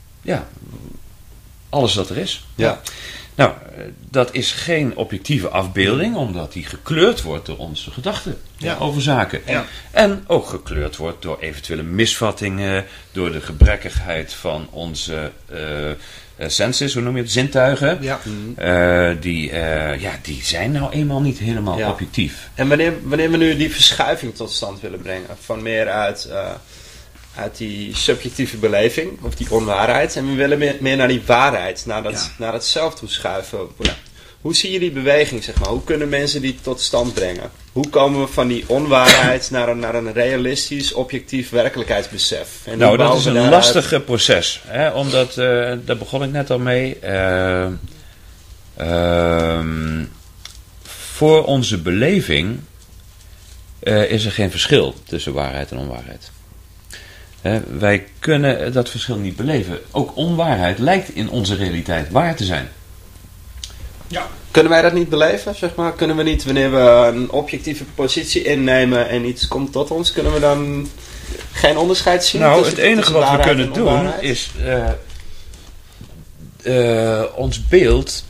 alles wat er is. Ja. Nou, dat is geen objectieve afbeelding, omdat die gekleurd wordt door onze gedachten over zaken. Ja. En ook gekleurd wordt door eventuele misvattingen, door de gebrekkigheid van onze senses, hoe noem je het, zintuigen. Ja. Die zijn nou eenmaal niet helemaal objectief. En wanneer we nu die verschuiving tot stand willen brengen, van meer uit die subjectieve beleving, of die onwaarheid, en we willen meer naar die waarheid, naar het zelf toe schuiven. Hoe zie je die beweging, zeg maar? Hoe kunnen mensen die tot stand brengen? Hoe komen we van die onwaarheid naar een realistisch, objectief werkelijkheidsbesef? En nou, dat is een lastig proces. Hè? Omdat, daar begon ik net al mee. Voor onze beleving is er geen verschil tussen waarheid en onwaarheid. Wij kunnen dat verschil niet beleven. Ook onwaarheid lijkt in onze realiteit waar te zijn. Ja. Kunnen wij dat niet beleven, zeg maar? Kunnen we niet, wanneer we een objectieve positie innemen en iets komt tot ons, kunnen we dan geen onderscheid zien? Nou, het enige wat we kunnen doen is ons beeld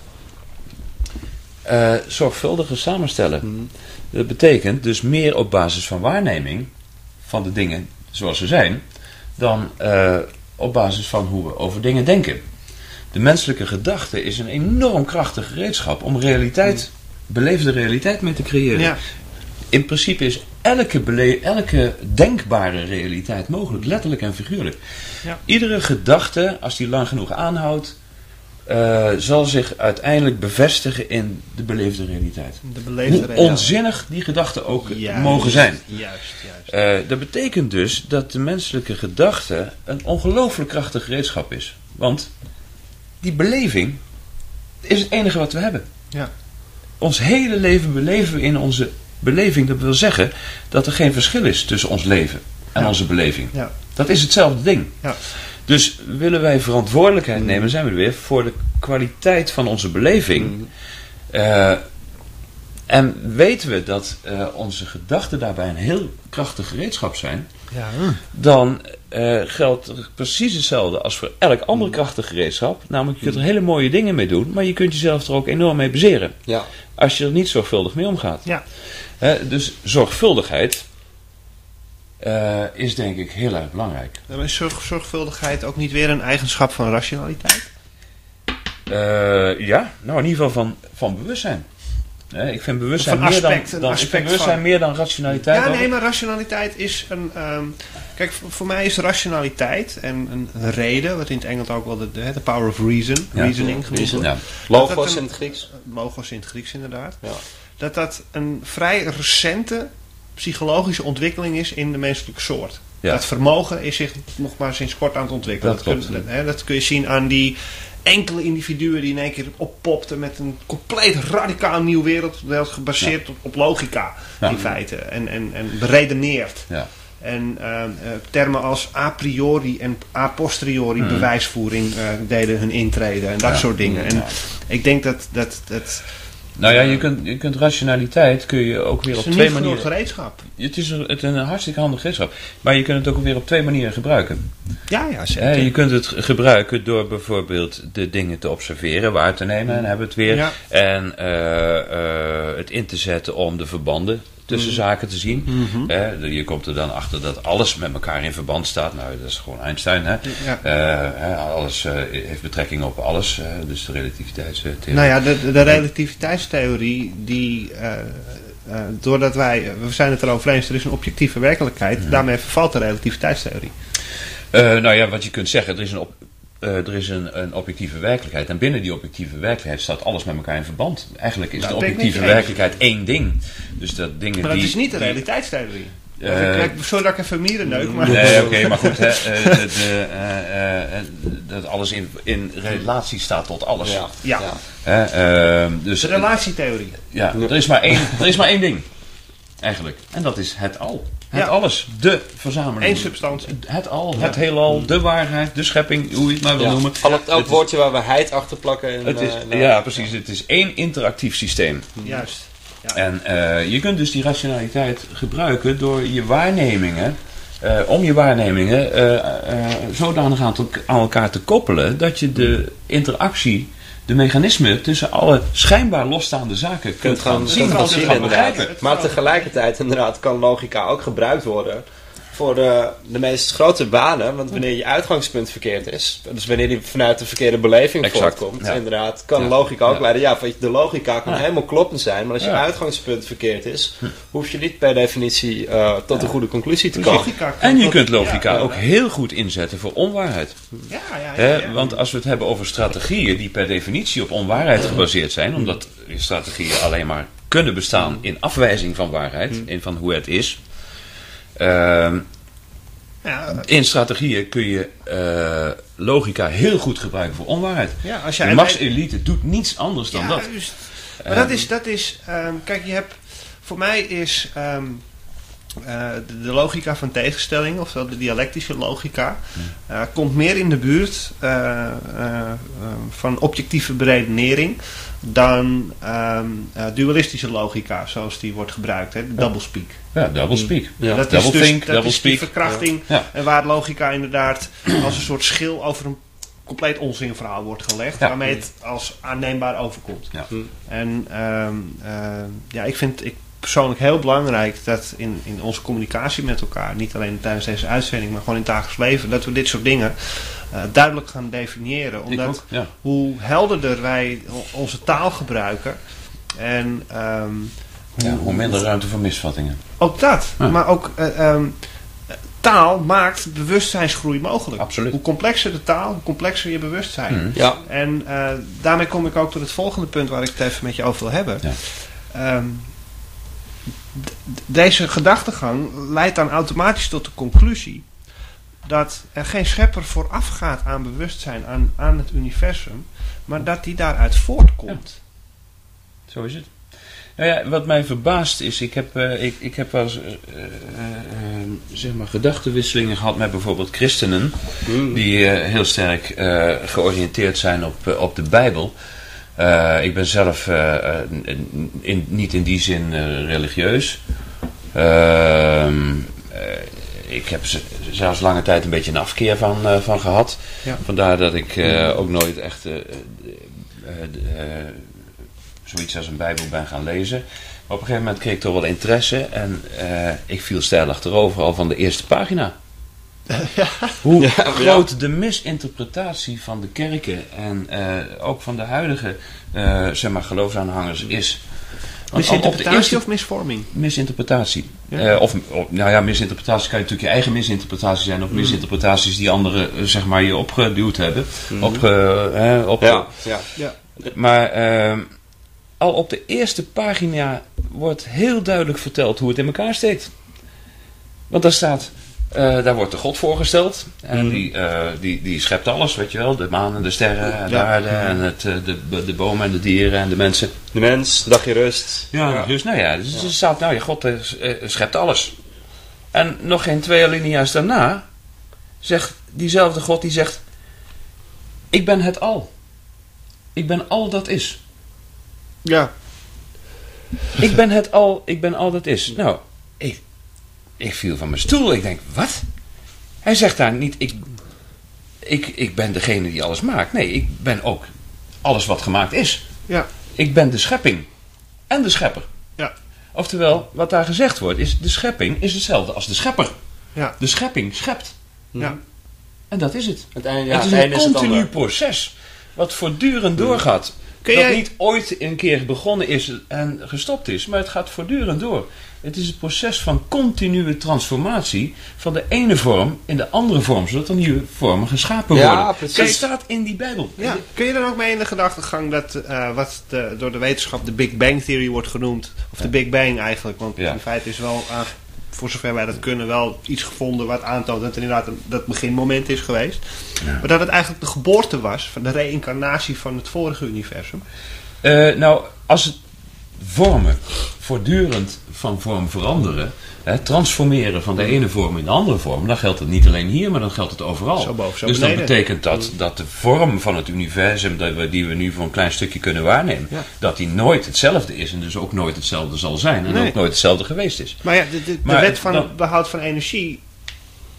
zorgvuldiger samenstellen. Dat betekent dus meer op basis van waarneming van de dingen zoals ze zijn, dan op basis van hoe we over dingen denken. De menselijke gedachte is een enorm krachtig gereedschap om beleefde realiteit mee te creëren. Ja. In principe is elke denkbare realiteit mogelijk, letterlijk en figuurlijk. Ja. Iedere gedachte, als die lang genoeg aanhoudt, zal zich uiteindelijk bevestigen in de beleefde realiteit. Hoe onzinnig die gedachten ook mogen zijn. Juist. Dat betekent dus dat de menselijke gedachte een ongelooflijk krachtig gereedschap is. Want die beleving is het enige wat we hebben. Ja. Ons hele leven beleven we in onze beleving. Dat wil zeggen dat er geen verschil is tussen ons leven en onze beleving. Ja. Dat is hetzelfde ding. Ja. Dus willen wij verantwoordelijkheid nemen, zijn we er weer, voor de kwaliteit van onze beleving. En weten we dat onze gedachten daarbij een heel krachtig gereedschap zijn, dan geldt er precies hetzelfde als voor elk ander krachtig gereedschap. Namelijk, je kunt er hele mooie dingen mee doen, maar je kunt jezelf er ook enorm mee bezeren. Ja. Als je er niet zorgvuldig mee omgaat. Ja. Dus zorgvuldigheid is denk ik heel erg belangrijk. Maar is zorgvuldigheid ook niet weer een eigenschap van rationaliteit? Ja, nou in ieder geval van bewustzijn. Ik vind bewustzijn meer dan rationaliteit. Ja, nee, maar rationaliteit is een... kijk, voor mij is rationaliteit en een reden, wat in het Engels ook wel de power of reason, reasoning genoemd wordt. Ja. Logos in het Grieks. Logos in het Grieks, inderdaad. Ja. Dat een vrij recente psychologische ontwikkeling is in de menselijke soort. Ja. Dat vermogen is zich nog maar sinds kort aan het ontwikkelen. Dat kun je zien aan die enkele individuen die in één keer oppopten met een compleet radicaal nieuw wereldbeeld gebaseerd op logica in feite en beredeneerd. Ja. En termen als a priori en a posteriori bewijsvoering deden hun intrede en dat soort dingen. En ik denk dat nou ja, je kunt rationaliteit kun je ook weer op twee manieren. Het is een gereedschap. Het is een hartstikke handig gereedschap. Maar je kunt het ook weer op twee manieren gebruiken. Ja, zeker. Je kunt het gebruiken door bijvoorbeeld de dingen te observeren, waar te nemen, en hebben we het weer. Ja. En het in te zetten om de verbanden tussen zaken te zien. Je komt er dan achter dat alles met elkaar in verband staat. Nou, dat is gewoon Einstein. Hè? Ja. Alles heeft betrekking op alles. Dus de relativiteitstheorie. Nou ja, de relativiteitstheorie, doordat we zijn het erover eens, er is een objectieve werkelijkheid. Daarmee vervalt de relativiteitstheorie. Nou ja, wat je kunt zeggen, er is een objectieve werkelijkheid. En binnen die objectieve werkelijkheid staat alles met elkaar in verband. Eigenlijk is de objectieve werkelijkheid één ding. Dus dat dingen maar dat is niet de realiteitstheorie. Sorry dat ik even mieren neuk. Maar nee, oké, maar goed. Dat alles in relatie staat tot alles. Dus de relatietheorie. Ja, er is maar één ding. Eigenlijk. En dat is het al. Het alles. De verzameling. Eén substantie. Het al, het heelal, de waarheid, de schepping, hoe je het maar wil noemen. Elk woordje waar we heid achter plakken. Ja, precies. Het is één interactief systeem. Juist. Ja. En je kunt dus die rationaliteit gebruiken door je waarnemingen, om je waarnemingen zodanig aan elkaar te koppelen dat je de interactie, de mechanismen tussen alle schijnbaar losstaande zaken kunt gaan zien. Begrijpen. Maar tegelijkertijd inderdaad kan logica ook gebruikt worden voor de meest grote banen, want wanneer je uitgangspunt verkeerd is, dus wanneer die vanuit de verkeerde beleving voortkomt, inderdaad, kan logica ook leiden. Ja, de logica kan helemaal kloppend zijn, maar als je uitgangspunt verkeerd is, hoef je niet per definitie tot een goede conclusie te komen. En je kunt logica ook heel goed inzetten voor onwaarheid. Want als we het hebben over strategieën die per definitie op onwaarheid gebaseerd zijn, omdat strategieën alleen maar kunnen bestaan in afwijzing van waarheid, in van hoe het is. In strategieën kun je logica heel goed gebruiken voor onwaarheid. Ja, als de machtselite doet niets anders dan dat. Juist. Maar dat is kijk, je hebt, voor mij is de logica van tegenstelling, oftewel de dialectische logica, komt meer in de buurt van objectieve beredenering dan dualistische logica, zoals die wordt gebruikt, hè, de doublespeak. Ja, doublespeak. Dat is dus die verkrachting, en waar logica inderdaad als een soort schil over een compleet onzinverhaal wordt gelegd, waarmee het als aanneembaar overkomt. Ja. En ik vind persoonlijk heel belangrijk dat in onze communicatie met elkaar, niet alleen tijdens deze uitzending, maar gewoon in het dagelijks leven, dat we dit soort dingen duidelijk gaan definiëren. Omdat hoe helderder wij onze taal gebruiken en hoe minder ruimte voor misvattingen. Ook dat, maar ook taal maakt bewustzijnsgroei mogelijk. Absoluut. Hoe complexer de taal, hoe complexer je bewustzijn. En daarmee kom ik ook tot het volgende punt waar ik het even met je over wil hebben. Deze gedachtegang leidt dan automatisch tot de conclusie dat er geen schepper voorafgaat aan bewustzijn, aan het universum, maar dat die daaruit voortkomt. Ja. Zo is het. Nou ja, wat mij verbaast is, ik heb wel eens zeg maar gedachtenwisselingen gehad met bijvoorbeeld christenen die heel sterk georiënteerd zijn op de Bijbel. Ik ben zelf niet in die zin religieus. Ik heb zelfs lange tijd een beetje een afkeer van gehad. Ja. Vandaar dat ik ook nooit echt zoiets als een Bijbel ben gaan lezen. Maar op een gegeven moment kreeg ik toch wel interesse. En ik viel steil achterover al van de eerste pagina. Hoe groot de misinterpretatie van de kerken en ook van de huidige zeg maar geloofsaanhangers is. Misinterpretatie of misvorming? Misinterpretatie. Misinterpretatie kan natuurlijk je eigen misinterpretatie zijn, of misinterpretaties die anderen zeg maar je opgeduwd hebben. Maar al op de eerste pagina wordt heel duidelijk verteld hoe het in elkaar steekt. Want daar staat, daar wordt de God voorgesteld. En die schept alles, weet je wel. De maan en de sterren en de aarde en de bomen en de dieren en de mensen. De mens, dagje rust. Dus dus er staat, God schept alles. En nog geen 2 alinea's daarna zegt diezelfde God, die zegt, ik ben het al. Ik ben al dat is. Ja. Ik ben het al, ik ben al dat is. Nou, ik viel van mijn stoel. Ik denk, wat? Hij zegt daar niet, ik ben degene die alles maakt. Nee, ik ben ook alles wat gemaakt is. Ja. Ik ben de schepping en de schepper. Ja. Oftewel, wat daar gezegd wordt, is de schepping is hetzelfde als de schepper. Ja. De schepping schept. Ja. En dat is het. Het is een continu proces, wat voortdurend doorgaat. Dat niet ooit een keer begonnen is en gestopt is, maar het gaat voortdurend door. Het is het proces van continue transformatie van de ene vorm in de andere vorm, zodat er nieuwe vormen geschapen worden. Ja, precies. Dat staat in die Bijbel. Ja. Kun je dan ook mee in de gedachtegang dat wat door de wetenschap de Big Bang Theory wordt genoemd, of de Big Bang eigenlijk, want in feite is wel, voor zover wij dat kunnen, wel iets gevonden wat aantoont dat het inderdaad dat beginmoment is geweest. Ja. Maar dat het eigenlijk de geboorte was van de reïncarnatie van het vorige universum. Als het vormen voortdurend van vorm veranderen, transformeren van de ene vorm in de andere vorm, dan geldt het niet alleen hier, maar dan geldt het overal. Zo boven, zo dus beneden. Dat betekent dat de vorm van het universum die we nu voor een klein stukje kunnen waarnemen, dat die nooit hetzelfde is en dus ook nooit hetzelfde zal zijn en ook nooit hetzelfde geweest is. Maar ja, de wet van het behoud van energie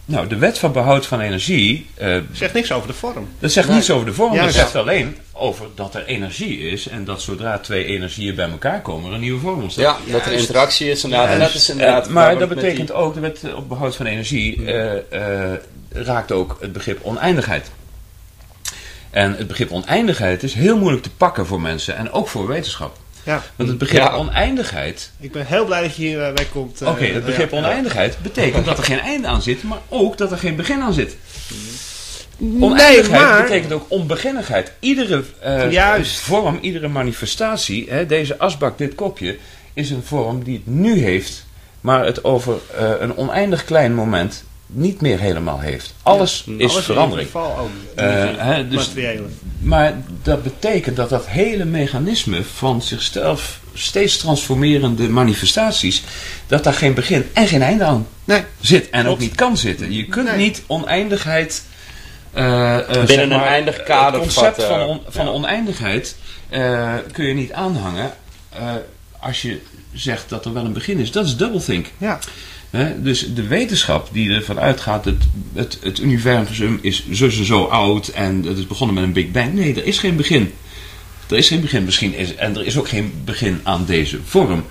Nou, de wet van behoud van energie... Zegt niks over de vorm. Dat zegt niets over de vorm, Juist. dat zegt alleen over dat er energie is en dat zodra twee energieën bij elkaar komen er een nieuwe vorm ontstaat. Ja, dat er interactie is inderdaad. En dat is inderdaad waar maar we dat het met betekent ook, de wet op behoud van energie raakt ook het begrip oneindigheid. En het begrip oneindigheid is heel moeilijk te pakken voor mensen en ook voor wetenschap. Ja. Want het begrip oneindigheid... Ik ben heel blij dat je hier wegkomt. Oké, het begrip oneindigheid betekent dat er geen einde aan zit, maar ook dat er geen begin aan zit. Oneindigheid betekent ook onbeginnigheid. Iedere vorm, iedere manifestatie, deze asbak, dit kopje, is een vorm die het nu heeft, maar het over een oneindig klein moment niet meer helemaal heeft. Alles is verandering. In ieder geval ook. Dus, materiële. maar dat betekent dat dat hele mechanisme van zichzelf steeds transformerende manifestaties, dat daar geen begin en geen einde aan zit. En ook niet kan zitten. Je kunt niet oneindigheid... binnen een eindig kader het concept van oneindigheid kun je niet aanhangen als je zegt dat er wel een begin is. Dat is doublethink. Ja. Dus de wetenschap die ervan uitgaat dat het universum is zo oud en het is begonnen met een Big Bang. Nee, er is geen begin. Er is geen begin. En er is ook geen begin aan deze vorm.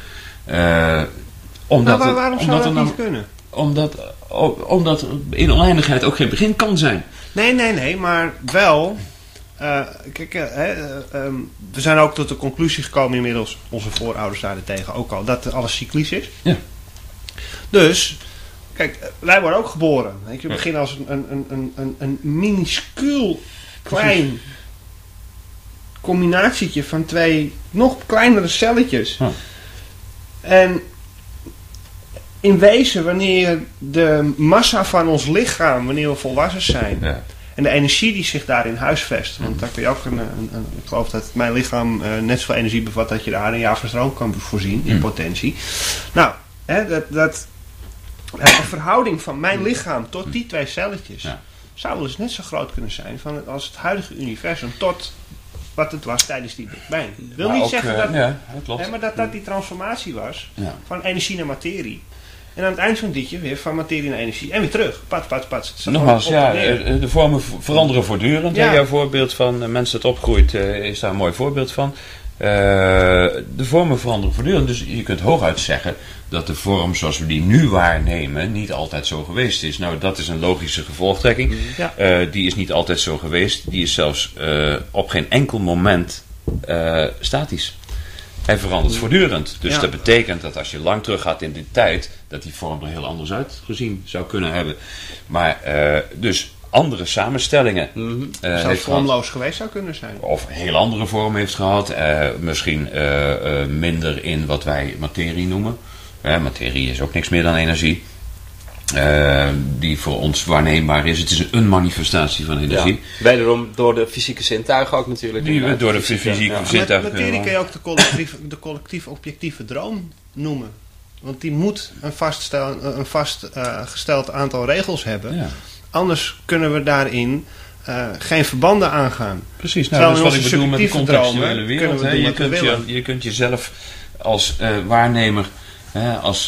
Waarom zou dat niet kunnen? Omdat in oneindigheid ook geen begin kan zijn. Nee, maar wel... we zijn ook tot de conclusie gekomen inmiddels, onze voorouders daarin tegen ook al, dat alles cyclisch is. Ja. Dus, kijk, wij worden ook geboren. We beginnen als een minuscuul klein combinatietje van twee nog kleinere celletjes. Ja. En in wezen, wanneer de massa van ons lichaam, wanneer we volwassen zijn, en de energie die zich daarin huisvest, want daar kun je ook ik geloof dat mijn lichaam net zoveel energie bevat dat je daar een jaar van stroom kan voorzien in potentie. Nou, de verhouding van mijn lichaam tot die twee celletjes zou wel eens net zo groot kunnen zijn als het huidige universum tot wat het was tijdens die Big Bang. Ik wil niet zeggen dat dat die transformatie was van energie naar materie. En aan het eind van dit jaar weer van materie naar energie. En weer terug. Pats. Nogmaals, de vormen veranderen voortdurend. Ja. Jouw voorbeeld van mensen dat opgroeit is daar een mooi voorbeeld van. De vormen veranderen voortdurend. Dus je kunt hooguit zeggen dat de vorm zoals we die nu waarnemen niet altijd zo geweest is. Nou, dat is een logische gevolgtrekking. Die is niet altijd zo geweest. Die is zelfs op geen enkel moment statisch. Hij verandert voortdurend. Dus dat betekent dat als je lang terug gaat in de tijd, dat die vorm er heel anders uitgezien zou kunnen hebben. Maar dus andere samenstellingen. Zelfs vormloos geweest zou kunnen zijn. Of een heel andere vorm heeft gehad. Misschien minder in wat wij materie noemen. Materie is ook niks meer dan energie. Die voor ons waarneembaar is. Het is een manifestatie van energie. Ja, wederom door de fysieke zintuigen ook natuurlijk. Door de fysieke zintuigen. Materie kun je ook de collectief objectieve droom noemen. Want die moet een vastgesteld aantal regels hebben. Ja. Anders kunnen we daarin geen verbanden aangaan. Precies, dat is wat ik bedoel met de contextuele wereld. Je kunt jezelf als waarnemer, als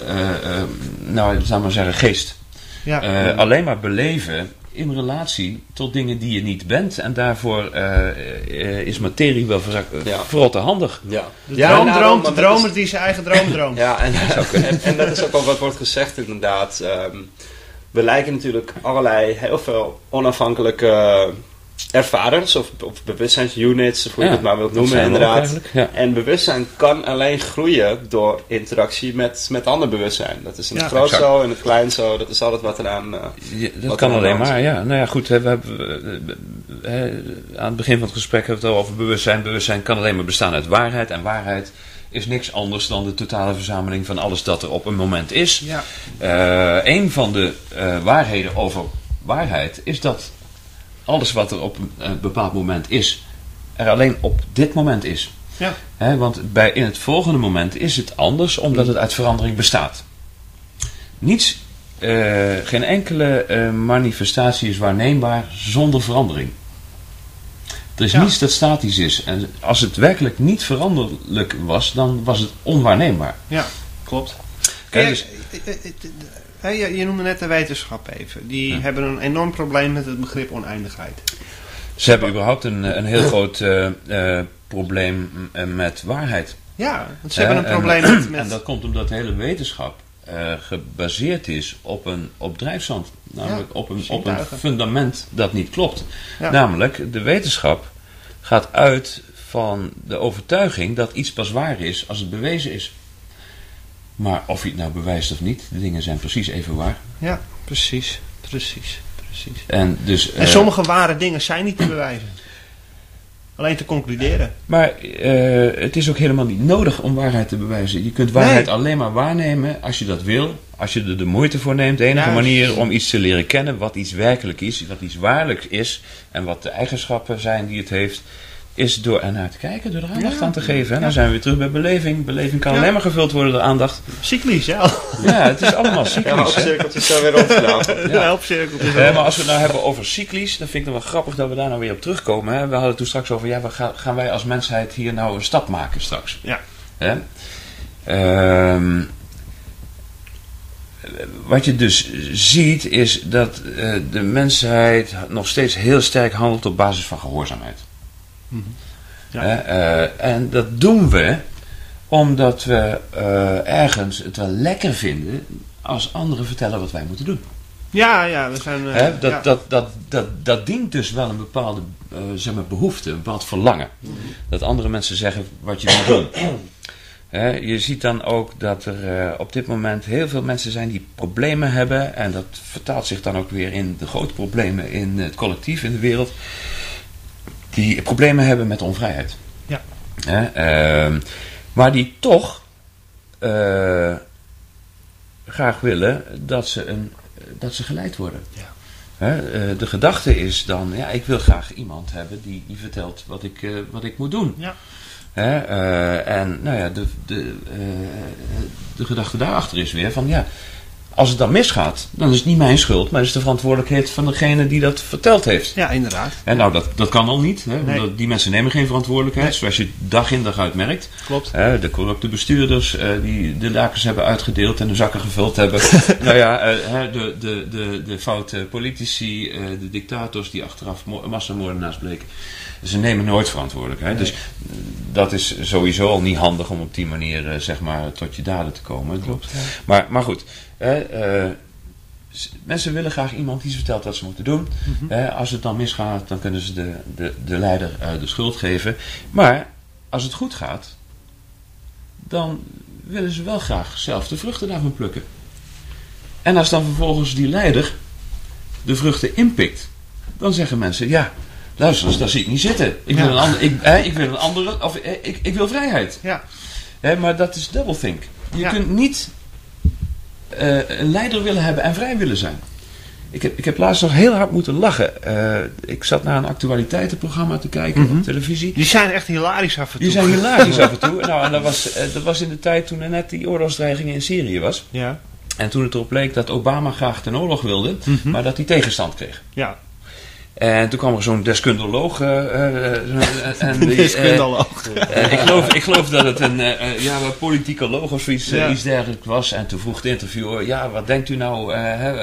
maar zeggen, geest, alleen maar beleven in relatie tot dingen die je niet bent. En daarvoor is materie wel vooral te handig. Ja. De dromer die zijn eigen droom droomt. En dat is ook al wat wordt gezegd inderdaad. We lijken natuurlijk heel veel onafhankelijke ervarers of bewustzijnsunits, of hoe je het maar wilt noemen inderdaad. En bewustzijn kan alleen groeien door interactie met ander bewustzijn. Dat is in het groot zo, in het klein zo, dat is altijd wat eraan... dat kan alleen maar, Nou ja, goed, we hebben aan het begin van het gesprek hebben we het al over bewustzijn. Bewustzijn kan alleen maar bestaan uit waarheid. En waarheid is niks anders dan de totale verzameling van alles dat er op een moment is. Een van de waarheden over waarheid is dat alles wat er op een bepaald moment is, er alleen op dit moment is. Want in het volgende moment is het anders, omdat het uit verandering bestaat. Geen enkele manifestatie is waarneembaar zonder verandering. Er is niets dat statisch is. En als het werkelijk niet veranderlijk was, dan was het onwaarneembaar. Ja, klopt. Je noemde net de wetenschap even. Die hebben een enorm probleem met het begrip oneindigheid. Ze hebben überhaupt een heel groot probleem met waarheid. Ja, want ze hebben een probleem met... En dat komt omdat de hele wetenschap gebaseerd is op drijfzand. Namelijk op een fundament dat niet klopt. Ja. Namelijk, de wetenschap gaat uit van de overtuiging dat iets pas waar is als het bewezen is. Maar of je het nou bewijst of niet, de dingen zijn precies even waar. Ja, precies. En sommige ware dingen zijn niet te bewijzen. Alleen te concluderen. Maar het is ook helemaal niet nodig om waarheid te bewijzen. Je kunt waarheid alleen maar waarnemen als je dat wil. Als je er de moeite voor neemt. De enige manier om iets te leren kennen wat iets werkelijk is. Wat iets waarlijk is. En wat de eigenschappen zijn die het heeft. Is door ernaar te kijken. Door er aandacht aan te geven. En dan zijn we weer terug bij beleving. Beleving kan alleen maar gevuld worden door aandacht. Cyclisch, ja. Ja, het is allemaal cyclisch. Ja, cirkeltjes zo weer rondgelopen. Ja, maar als we het nou hebben over cyclisch, dan vind ik het wel grappig dat we daar nou weer op terugkomen. Hè? We hadden het toen straks over, gaan wij als mensheid hier nou een stap maken straks? Ja. Hè? Wat je dus ziet is dat de mensheid nog steeds heel sterk handelt op basis van gehoorzaamheid. Mm-hmm. Ja. En dat doen we omdat we ergens het wel lekker vinden als anderen vertellen wat wij moeten doen. Ja, we zijn... Dat dient dus wel een bepaalde behoefte, een bepaald verlangen. Mm-hmm. Dat andere mensen zeggen wat je moet doen. Je ziet dan ook dat er op dit moment heel veel mensen zijn die problemen hebben. En dat vertaalt zich dan ook weer in de grote problemen in het collectief, in de wereld. Die problemen hebben met onvrijheid. Ja. Maar die toch graag willen dat ze geleid worden. Ja. De gedachte is dan, ik wil graag iemand hebben die vertelt wat ik moet doen. Ja. En nou ja, de gedachte daarachter is weer van als het dan misgaat, dan is het niet mijn schuld, maar is de verantwoordelijkheid van degene die dat verteld heeft. Ja, inderdaad. En nou, dat kan al niet. Nee. Die mensen nemen geen verantwoordelijkheid, zoals je dag in dag uit merkt. Klopt. De corrupte bestuurders die de lakens hebben uitgedeeld en de zakken gevuld hebben. Nou ja, de foute politici, de dictators die achteraf massamoordenaars bleken. Ze nemen nooit verantwoordelijkheid. Nee. Dus dat is sowieso al niet handig om op die manier tot je daden te komen. Klopt. Ja. Maar goed, mensen willen graag iemand die ze vertelt wat ze moeten doen. Mm-hmm. Als het dan misgaat, dan kunnen ze de leider de schuld geven. Maar als het goed gaat, dan willen ze wel graag zelf de vruchten daarvan plukken. En als dan vervolgens die leider de vruchten inpikt, dan zeggen mensen, luister, daar zie ik niet zitten. Ik wil vrijheid. Ja. Maar dat is doublethink. Je kunt niet een leider willen hebben en vrij willen zijn. Ik heb laatst nog heel hard moeten lachen. Ik zat naar een actualiteitenprogramma te kijken op televisie. Die zijn echt hilarisch af en toe. Die zijn hilarisch af en toe. Nou, en dat was in de tijd toen er net die oorlogsdreiging in Syrië was. Ja. En toen het erop leek dat Obama graag ten oorlog wilde, maar dat hij tegenstand kreeg. Ja. En toen kwam er zo'n deskundoloog. Deskundoloog. Ik geloof dat het een politicoloog of iets dergelijks was. En toen vroeg de interviewer, wat denkt u nou,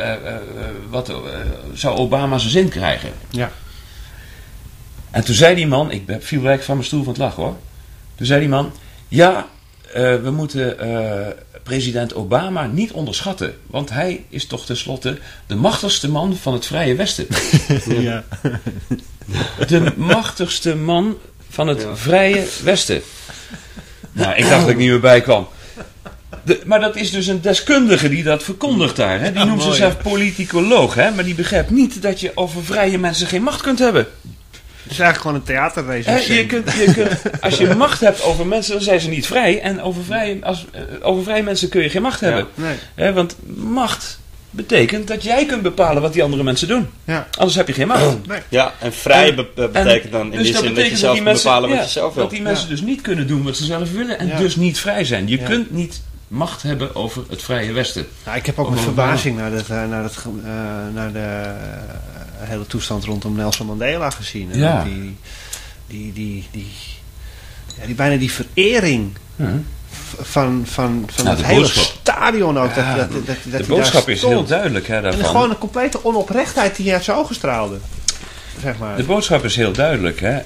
zou Obama zijn zin krijgen? Ja. En toen zei die man, ik viel werk van mijn stoel van het lachen hoor. Toen zei die man, we moeten president Obama niet onderschatten. Want hij is toch tenslotte de machtigste man van het Vrije Westen. Ja. De machtigste man van het Vrije Westen. Nou, ik dacht dat ik niet meer bij kwam. Maar dat is dus een deskundige die dat verkondigt daar. Hè? Die noemt zichzelf politicoloog. Hè? Maar die begrijpt niet dat je over vrije mensen geen macht kunt hebben. Het is eigenlijk gewoon een theaterrace. Je kunt, als je macht hebt over mensen, dan zijn ze niet vrij. En over vrije mensen kun je geen macht hebben. Nee. Want macht betekent dat jij kunt bepalen wat die andere mensen doen. Ja. Anders heb je geen macht. Nee. Ja, en vrij betekent dan in die zin dat je zelf kunt bepalen wat je zelf wil. Dat die mensen dus niet kunnen doen wat ze zelf willen en dus niet vrij zijn. Je kunt niet macht hebben over het Vrije Westen. Nou, ik heb ook met verbazing naar de hele toestand rondom Nelson Mandela gezien. Ja. Die bijna die verering van het hele stadion ook. Ja, dat de hij boodschap daar is stond. heel duidelijk hè, En daarvan. gewoon een complete onoprechtheid die hij uit zijn ogen straalde. Zeg maar. De boodschap is heel duidelijk. Hè.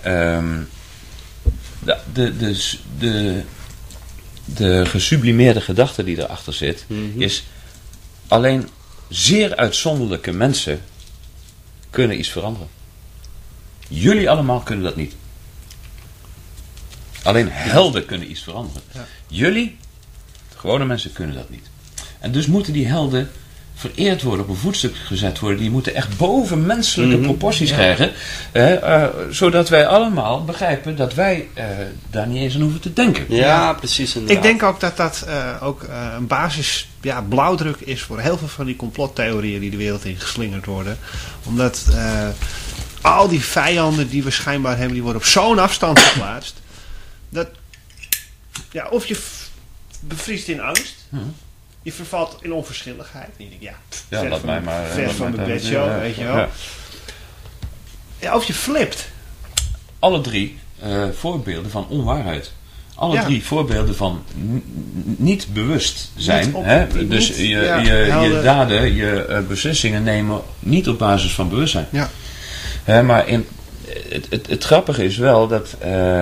De gesublimeerde gedachte die erachter zit, is alleen zeer uitzonderlijke mensen kunnen iets veranderen. Jullie allemaal kunnen dat niet. Alleen helden kunnen iets veranderen. Ja. Jullie, de gewone mensen, kunnen dat niet. En dus moeten die helden vereerd worden, op een voetstuk gezet worden. Die moeten echt boven menselijke proporties krijgen. Zodat wij allemaal begrijpen dat wij daar niet eens aan hoeven te denken. Ja, precies inderdaad. Ik denk ook dat dat ook een basis blauwdruk is voor heel veel van die complottheorieën die de wereld in geslingerd worden. Omdat al die vijanden die we schijnbaar hebben, die worden op zo'n afstand geplaatst. Dat, of je bevriest in angst. Je vervalt in onverschilligheid. En je denkt, Laat mij maar. ver van mijn bedshow, weet je wel. Ja. Ja, of je flipt. Alle drie voorbeelden van onwaarheid. Alle drie voorbeelden van niet bewust zijn. Dus je daden, je beslissingen nemen niet op basis van bewustzijn. Ja. Maar het grappige is wel dat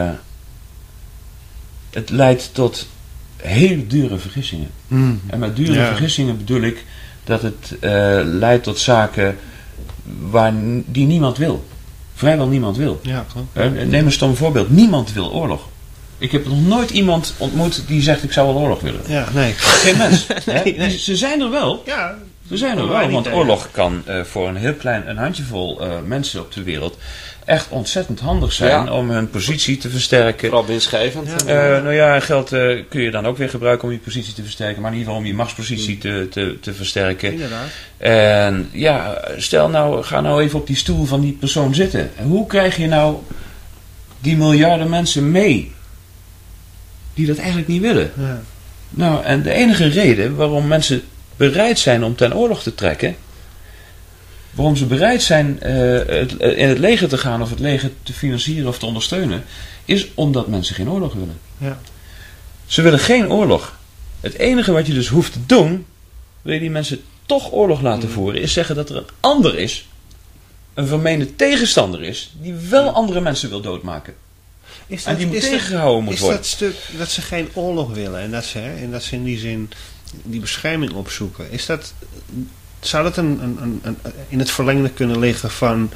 het leidt tot hele dure vergissingen. En met dure vergissingen bedoel ik dat het leidt tot zaken die niemand wil. Vrijwel niemand wil. Ja, neem een stom voorbeeld. Niemand wil oorlog. Ik heb nog nooit iemand ontmoet die zegt ik zou wel oorlog willen. Ja, nee. Geen mens. Nee. Ze zijn er wel. Ja, Ze zijn er wel, want oorlog kan voor een heel klein, een handjevol mensen op de wereld echt ontzettend handig zijn om hun positie te versterken. Vooral winstgevend. Geld kun je dan ook weer gebruiken om je positie te versterken, maar in ieder geval om je machtspositie te versterken. Inderdaad. En ga nou even op die stoel van die persoon zitten. En hoe krijg je nou die miljarden mensen mee die dat eigenlijk niet willen? Ja. Nou, en de enige reden waarom mensen bereid zijn om ten oorlog te trekken, waarom ze bereid zijn in het leger te gaan of het leger te financieren of te ondersteunen, is omdat mensen geen oorlog willen. Ja. Ze willen geen oorlog. Het enige wat je dus hoeft te doen, wil je die mensen toch oorlog laten voeren, is zeggen dat er een ander is, een vermeende tegenstander is, die wel andere mensen wil doodmaken. En die moet tegengehouden moet worden. Is dat stuk dat ze geen oorlog willen en dat ze in die zin die bescherming opzoeken, zou dat in het verlengde kunnen liggen van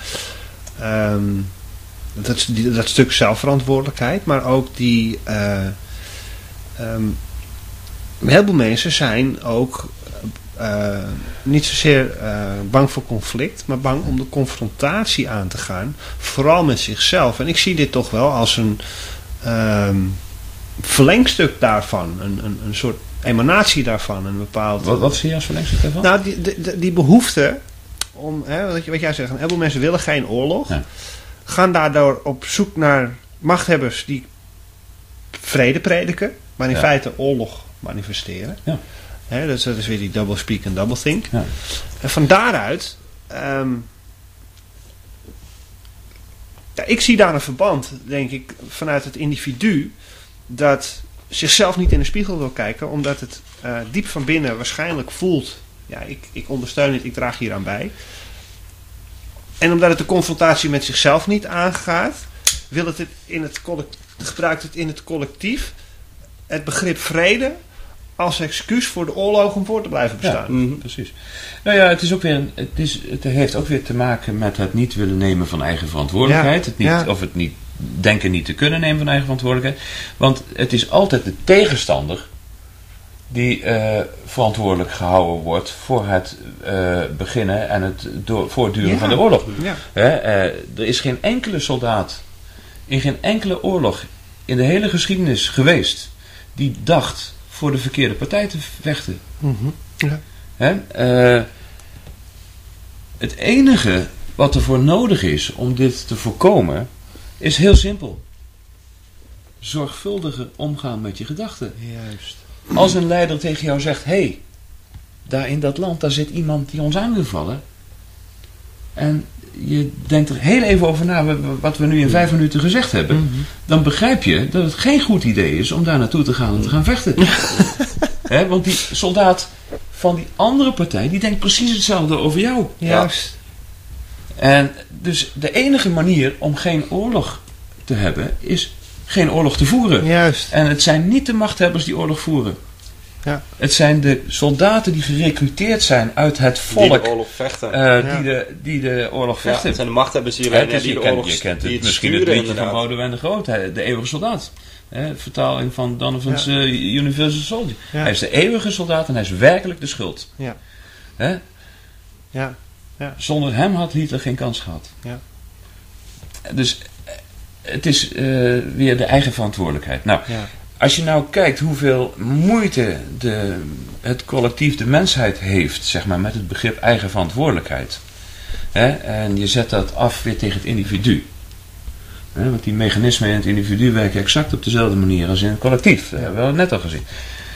dat stuk zelfverantwoordelijkheid, maar ook die een heleboel mensen zijn ook niet zozeer bang voor conflict, maar bang om de confrontatie aan te gaan, vooral met zichzelf. En ik zie dit toch wel als een verlengstuk daarvan, een soort emanatie daarvan. Een bepaald, wat zie je als verlengstuk daarvan? Nou, die behoefte om, wat jij zegt, een heleboel mensen willen geen oorlog, gaan daardoor op zoek naar machthebbers die vrede prediken, maar in feite oorlog manifesteren. Ja. Dus dat is weer die double speak en double think. Ja. En van daaruit, ik zie daar een verband, denk ik, vanuit het individu dat zichzelf niet in de spiegel wil kijken, omdat het diep van binnen waarschijnlijk voelt, ik ondersteun het, ik draag hier aan bij. En omdat het de confrontatie met zichzelf niet aangaat, gebruikt het in het collectief het begrip vrede als excuus voor de oorlog om voor te blijven bestaan. Ja, precies. Nou ja, het heeft ook weer te maken met het niet willen nemen van eigen verantwoordelijkheid. Of het niet denken niet te kunnen nemen van eigen verantwoordelijkheid. Want het is altijd de tegenstander die verantwoordelijk gehouden wordt voor het beginnen en het voortduren van de oorlog. Ja. Er is geen enkele soldaat in geen enkele oorlog in de hele geschiedenis geweest die dacht voor de verkeerde partij te vechten. Ja. Het enige wat ervoor nodig is om dit te voorkomen is heel simpel. Zorgvuldiger omgaan met je gedachten. Juist. Als een leider tegen jou zegt, hey, daar in dat land, daar zit iemand die ons aan wil vallen. En je denkt er heel even over na wat we nu in 5 minuten gezegd hebben. Dan begrijp je dat het geen goed idee is om daar naartoe te gaan en te gaan vechten. Hè, want die soldaat van die andere partij, die denkt precies hetzelfde over jou. Juist. En dus de enige manier om geen oorlog te hebben, is geen oorlog te voeren. Juist. En het zijn niet de machthebbers die oorlog voeren. Ja. Het zijn de soldaten die gerecruiteerd zijn uit het volk. Die de oorlog vechten. Die de oorlog Ja, vechten. het zijn de machthebbers die Het alleen is- die je de oorlog kent het, die het misschien het sturen liedje van inderdaad. Boudewijn de Groot, de eeuwige soldaat. Vertaling van Donovan's Universal Soldier. Ja. Hij is de eeuwige soldaat en hij is werkelijk de schuld. Ja. Hè? Ja. Zonder hem had Hitler geen kans gehad. Ja. Dus het is weer de eigen verantwoordelijkheid. Nou, Ja. als je nou kijkt hoeveel moeite het collectief, de mensheid heeft, zeg maar, met het begrip eigen verantwoordelijkheid. Hè? En je zet dat af weer tegen het individu. Hè? Want die mechanismen in het individu werken exact op dezelfde manier als in het collectief. Dat hebben we net al gezien.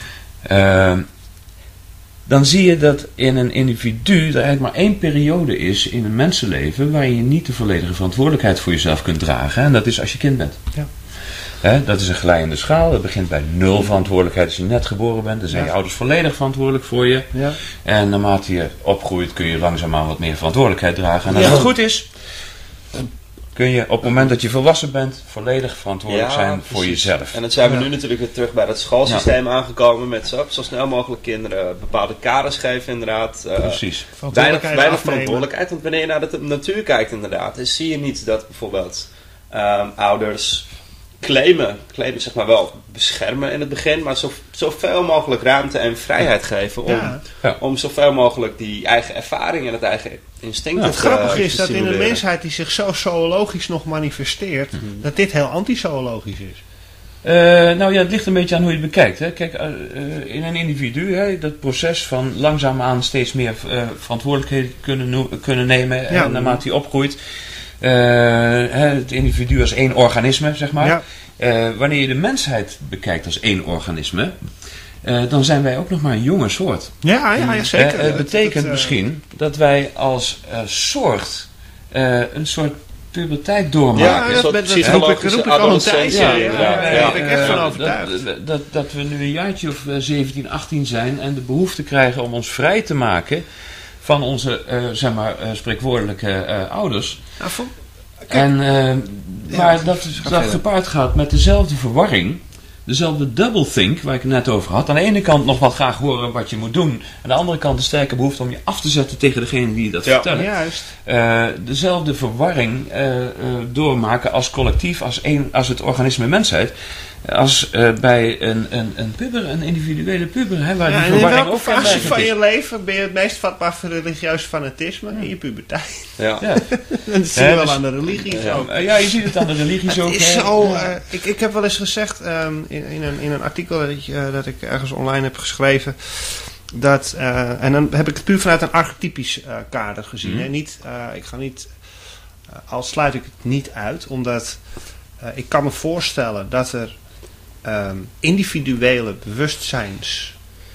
Dan zie je dat in een individu er eigenlijk maar één periode is in een mensenleven waarin je niet de volledige verantwoordelijkheid voor jezelf kunt dragen. En dat is als je kind bent. Ja. Hè, dat is een glijende schaal. Dat begint bij 0 verantwoordelijkheid als je net geboren bent. Dan zijn je ouders volledig verantwoordelijk voor je. Ja. En naarmate je opgroeit kun je langzaamaan wat meer verantwoordelijkheid dragen. En als het goed is, kun je op het moment dat je volwassen bent volledig verantwoordelijk zijn voor precies. jezelf. En dan zijn we nu natuurlijk weer terug bij dat schoolsysteem aangekomen met zo snel mogelijk kinderen bepaalde kaders geven inderdaad. Precies. Weinig afnemen. verantwoordelijkheid, want wanneer je naar de natuur kijkt inderdaad, dan zie je niet dat bijvoorbeeld ouders claimen zeg maar wel beschermen in het begin, maar zoveel mogelijk ruimte en vrijheid geven om zoveel mogelijk die eigen ervaring en het eigen instinct Het grappige is te dat in een stimuleren. mensheid die zich zo zoologisch nog manifesteert, dat dit heel anti-zoologisch is. Nou ja, het ligt een beetje aan hoe je het bekijkt. Hè. Kijk, in een individu, hè, dat proces van langzaamaan steeds meer verantwoordelijkheden kunnen nemen naarmate hij opgroeit. Het individu als één organisme, zeg maar. Ja. Wanneer je de mensheid bekijkt als één organisme, dan zijn wij ook nog maar een jonge soort. Ja, zeker. Het betekent misschien dat wij als soort een soort puberteit doormaken. Ja, dat roep ik al een tijdje. Daar ben ik echt van overtuigd. Dat we nu een jaartje of 17, 18 zijn en de behoefte krijgen om ons vrij te maken van onze, zeg maar, spreekwoordelijke ouders. Maar dat gepaard gaat met dezelfde verwarring, dezelfde doublethink waar ik het net over had. Aan de ene kant nog wel graag horen wat je moet doen. Aan de andere kant de sterke behoefte om je af te zetten tegen degene die je dat vertellen. Juist. Dezelfde verwarring doormaken als collectief, als het organisme mensheid. Als bij een puber, een individuele puber, hè, waar die verwarring ook fase kenmerkend van is. je leven ben je het meest vatbaar voor religieus fanatisme in je puberteit. Ja. Dat zie je wel aan de religies ook. Ja, je ziet het aan de religies ook. Het is zo, ik heb wel eens gezegd in een artikel dat ik ergens online heb geschreven, dat, en dan heb ik het puur vanuit een archetypisch kader gezien. Hè? Ik ga niet, al sluit ik het niet uit, omdat ik kan me voorstellen dat er individuele bewustzijnsunits,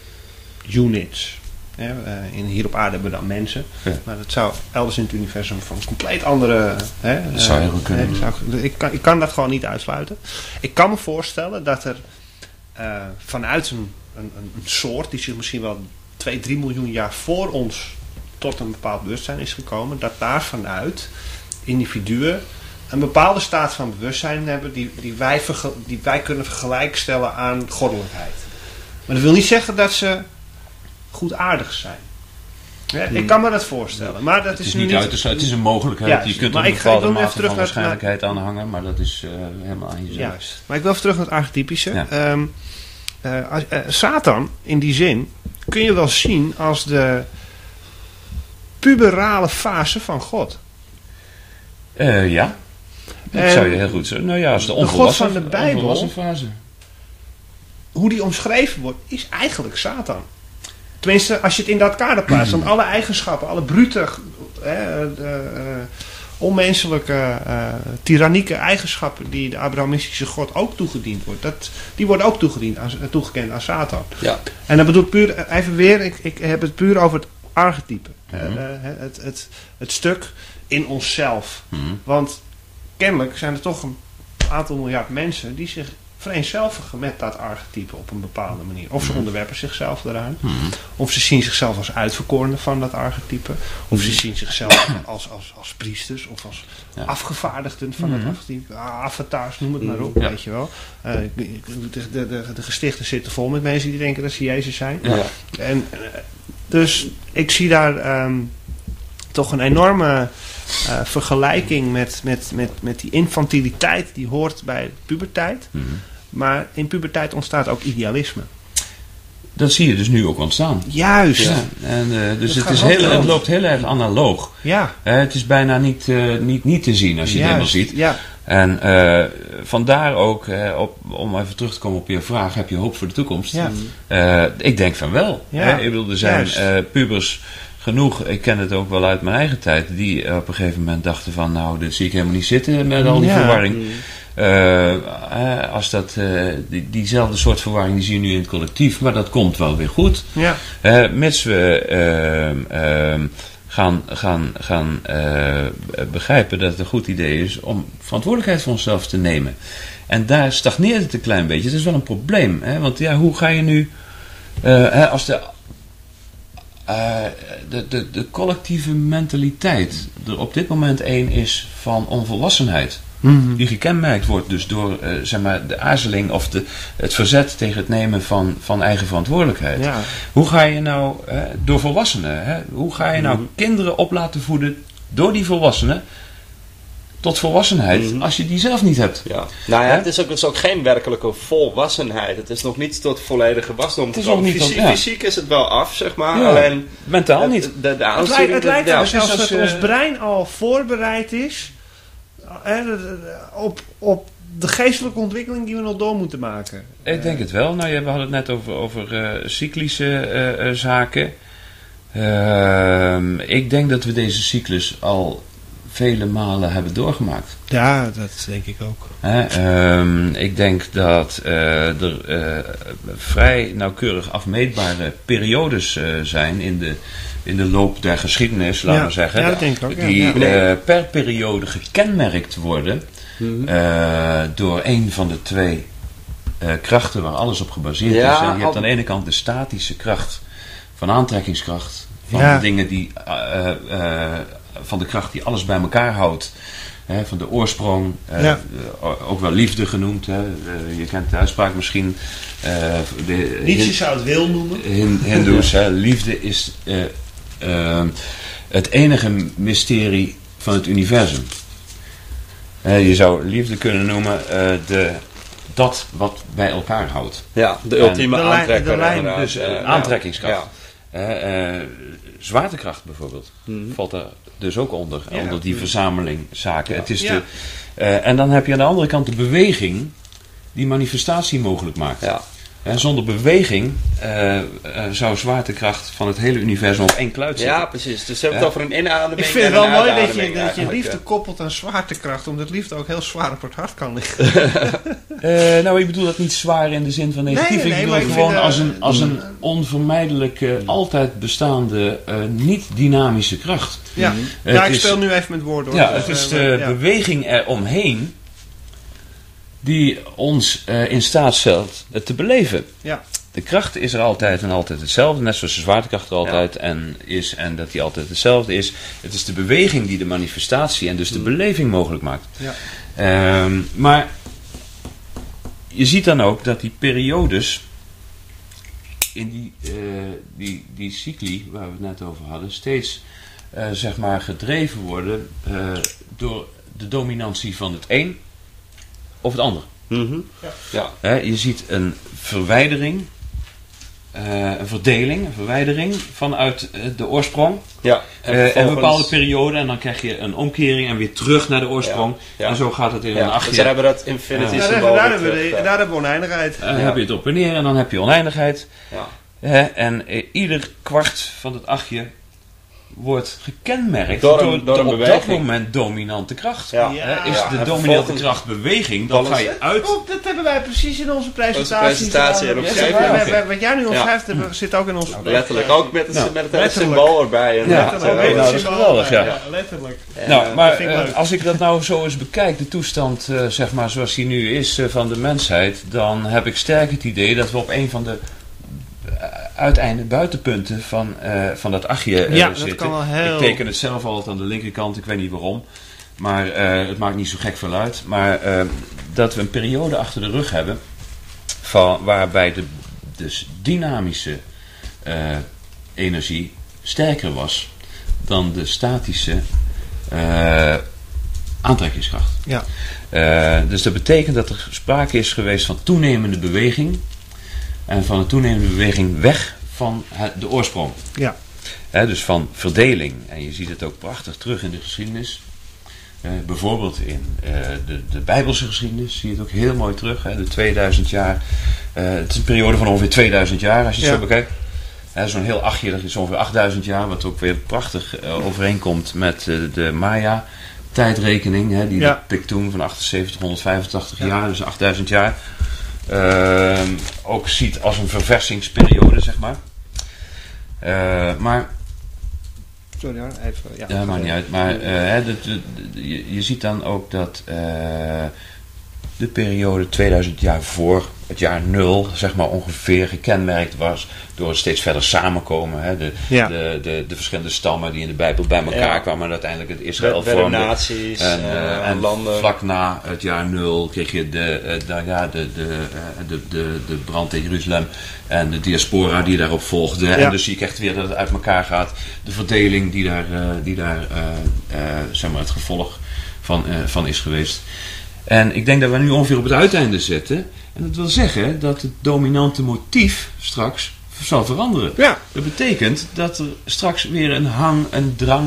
hier op aarde hebben we dan mensen, maar dat zou elders in het universum van een compleet andere. Dat zou heel goed kunnen. Ik kan dat gewoon niet uitsluiten. Ik kan me voorstellen dat er vanuit een soort die zich misschien wel 2-3 miljoen jaar voor ons tot een bepaald bewustzijn is gekomen, dat daar vanuit individuen een bepaalde staat van bewustzijn hebben die wij kunnen vergelijkstellen aan goddelijkheid. Maar dat wil niet zeggen dat ze goedaardig zijn. Ja, ik kan me dat voorstellen. Maar dat het is niet uit te sluiten, het is een mogelijkheid. Juist, je kunt er maar een bepaalde even mate terug van naar- waarschijnlijkheid aan hangen, maar dat is helemaal aan jezelf. Juist. Maar ik wil even terug naar het archetypische. Ja. Satan, in die zin, kun je wel zien als de puberale fase van God. Ja, dat zou je heel goed zeggen. Nou ja, als de God onvolwassen, van de Bijbel- onvolwassen fase. Hoe die omschreven wordt, is eigenlijk Satan. Tenminste, als je het in dat kader plaatst. Want alle eigenschappen, alle brute, onmenselijke, tyrannieke eigenschappen die de Abrahamistische God ook toegediend wordt, die worden ook toegekend aan Satan. Ja. En dat bedoelt puur, even weer, ik heb het puur over het archetype. Het stuk in onszelf. Want kennelijk zijn er toch een aantal miljard mensen die zich vereenzelvigen met dat archetype op een bepaalde manier. Of ze onderwerpen zichzelf eraan. Of ze zien zichzelf als uitverkorenen van dat archetype. Of ze zien zichzelf als priesters of als afgevaardigden van dat archetype. Avatars, noem het maar op, weet je wel. De gestichten zitten vol met mensen die denken dat ze Jezus zijn. Ja. En dus ik zie daar toch een enorme vergelijking met die infantiliteit die hoort bij puberteit. Maar in puberteit ontstaat ook idealisme. Dat zie je dus nu ook ontstaan. Juist. Ja. En, dus het loopt heel erg analoog. Ja. Het is bijna niet te zien als je het helemaal ziet. Ja. En vandaar ook, om even terug te komen op je vraag, heb je hoop voor de toekomst? Ja. Ik denk van wel. Ja. Ik bedoel, er zijn pubers genoeg, ik ken het ook wel uit mijn eigen tijd, die op een gegeven moment dachten van, nou, dit zie ik helemaal niet zitten met al die verwarring. Als dat, diezelfde soort verwarring die zie je nu in het collectief, maar dat komt wel weer goed. Ja. Mits we gaan begrijpen dat het een goed idee is om verantwoordelijkheid voor onszelf te nemen. En daar stagneert het een klein beetje. Het is wel een probleem. Want ja, hoe ga je nu, als de collectieve mentaliteit er op dit moment één is van onvolwassenheid. Die gekenmerkt wordt dus door zeg maar de aarzeling of het verzet tegen het nemen van eigen verantwoordelijkheid. Ja. Hoe ga je nou, door volwassenen, hoe ga je nou kinderen op laten voeden door die volwassenen tot volwassenheid als je die zelf niet hebt? Ja. Nou ja, het is ook geen werkelijke volwassenheid. Het is nog niet tot volledige wasdom gekomen. Fysiek is het wel af, zeg maar. Ja. Alleen mentaal niet. Het lijkt alsof dat ons brein al voorbereid is op de geestelijke ontwikkeling die we nog door moeten maken. Ik denk het wel. Nou, we hadden het net over cyclische zaken. Ik denk dat we deze cyclus al vele malen hebben doorgemaakt. Ja, dat denk ik ook. Ik denk dat er vrij nauwkeurig afmeetbare periodes zijn in de loop der geschiedenis, laten we zeggen. Ja, dat denk ik ook. Die per periode gekenmerkt worden door een van de twee krachten waar alles op gebaseerd is. En je hebt aan de ene kant de statische kracht van aantrekkingskracht. Van de dingen die van de kracht die alles bij elkaar houdt. Van de oorsprong. Ook wel liefde genoemd. Je kent de uitspraak misschien. Nietzsche zou het wil noemen. Hindoes. Liefde is het enige mysterie van het universum. Je zou liefde kunnen noemen dat wat bij elkaar houdt. Ja, de ultieme aantrekker. Dus aantrekkingskracht. Zwaartekracht bijvoorbeeld valt er dus ook onder die verzameling zaken. Het is en dan heb je aan de andere kant de beweging die manifestatie mogelijk maakt. Ja. Zonder beweging zou zwaartekracht van het hele universum op één kluit zitten. Ja, precies. Dus ze hebben het over een inademing. Ik vind het wel mooi dat je liefde koppelt aan zwaartekracht, omdat liefde ook heel zwaar op het hart kan liggen. Nou, ik bedoel dat niet zwaar in de zin van negatief. Ik bedoel gewoon als een onvermijdelijke, altijd bestaande, niet dynamische kracht. Ja, ik speel nu even met woorden. Hoor. Ja, het is de beweging eromheen die ons in staat stelt het te beleven. Ja. De kracht is er altijd en altijd hetzelfde. Net zoals de zwaartekracht er altijd is en dat die altijd hetzelfde is. Het is de beweging die de manifestatie en dus de beleving mogelijk maakt. Ja. Maar je ziet dan ook dat die periodes in die cycli waar we het net over hadden steeds zeg maar gedreven worden door de dominantie van het een of het ander. Je ziet een verwijdering, een verdeling, een verwijdering vanuit de oorsprong. Ja, en een bepaalde periode en dan krijg je een omkering en weer terug naar de oorsprong. Ja. En zo gaat het in een achtje. Dus daar hebben we dat infinity symbool. Daar hebben we oneindigheid. Dan heb je het op en neer en dan heb je oneindigheid. Ja. En ieder kwart van het achtje wordt gekenmerkt Door door een de op dat beweging. moment dominante kracht. Ja. Is de En dominante vervolgens kracht beweging, dan ga je uit... Oh, dat hebben wij precies in onze presentatie. presentatie erop geschreven. Wat jij nu omschrijft, zit ook in ons... letterlijk ook met het letterlijk. symbool erbij. En Ja, dat, oké, nou, dat is geweldig, ja. letterlijk. Nou, maar vind ik leuk. als ik dat nou zo eens bekijk, de toestand zeg maar zoals die nu is van de mensheid, dan heb ik sterk het idee dat we op een van de uiteindelijk buitenpunten van dat achtje zitten. Dat kan wel heel... Ik teken het zelf altijd aan de linkerkant, ik weet niet waarom. Maar het maakt niet zo gek veel uit. Maar dat we een periode achter de rug hebben waarbij de dus dynamische energie sterker was dan de statische aantrekkingskracht. Ja. Dus dat betekent dat er sprake is geweest van toenemende beweging. En van een toenemende beweging weg van de oorsprong. Ja. Dus van verdeling. En je ziet het ook prachtig terug in de geschiedenis. Bijvoorbeeld in de Bijbelse geschiedenis zie je het ook heel mooi terug. De 2000 jaar. Het is een periode van ongeveer 2000 jaar als je het zo bekijkt. Zo'n heel achtje, dat is ongeveer 8000 jaar. Wat ook weer prachtig overeenkomt met de Maya tijdrekening. Die pikt toen van 7885 jaar. Dus 8000 jaar. Ook ziet als een verversingsperiode, zeg maar. Maar... Sorry hoor, even... Ja, maakt niet uit. Maar je ziet dan ook dat de periode 2000 jaar voor het jaar 0, zeg maar ongeveer gekenmerkt was door het steeds verder samenkomen. De verschillende stammen die in de Bijbel bij elkaar kwamen en uiteindelijk het Israël vormden. naties En landen. Vlak na het jaar 0 kreeg je de brand in Jeruzalem en de diaspora die daarop volgde. En dus je krijgt weer dat het uit elkaar gaat. De verdeling die daar zeg maar het gevolg van is geweest. En ik denk dat we nu ongeveer op het uiteinde zitten. En dat wil zeggen dat het dominante motief straks zal veranderen. Ja. Dat betekent dat er straks weer een hang, een drang,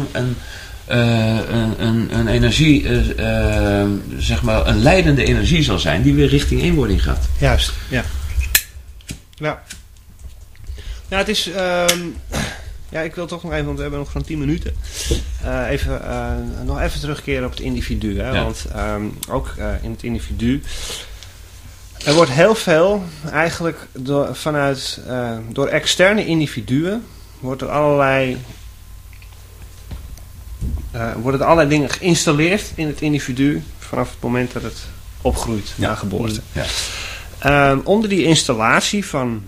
een energie, zeg maar een leidende energie zal zijn die weer richting eenwording gaat. Juist, ja. Ja. Ja, het is... ja, ik wil toch nog even, want we hebben nog zo'n 10 minuten. Nog even terugkeren op het individu. Hè? Ja. Want ook in het individu... Er wordt heel veel eigenlijk door externe individuen... worden allerlei dingen geïnstalleerd in het individu... vanaf het moment dat het opgroeit na geboorte. Ja. Onder die installatie van...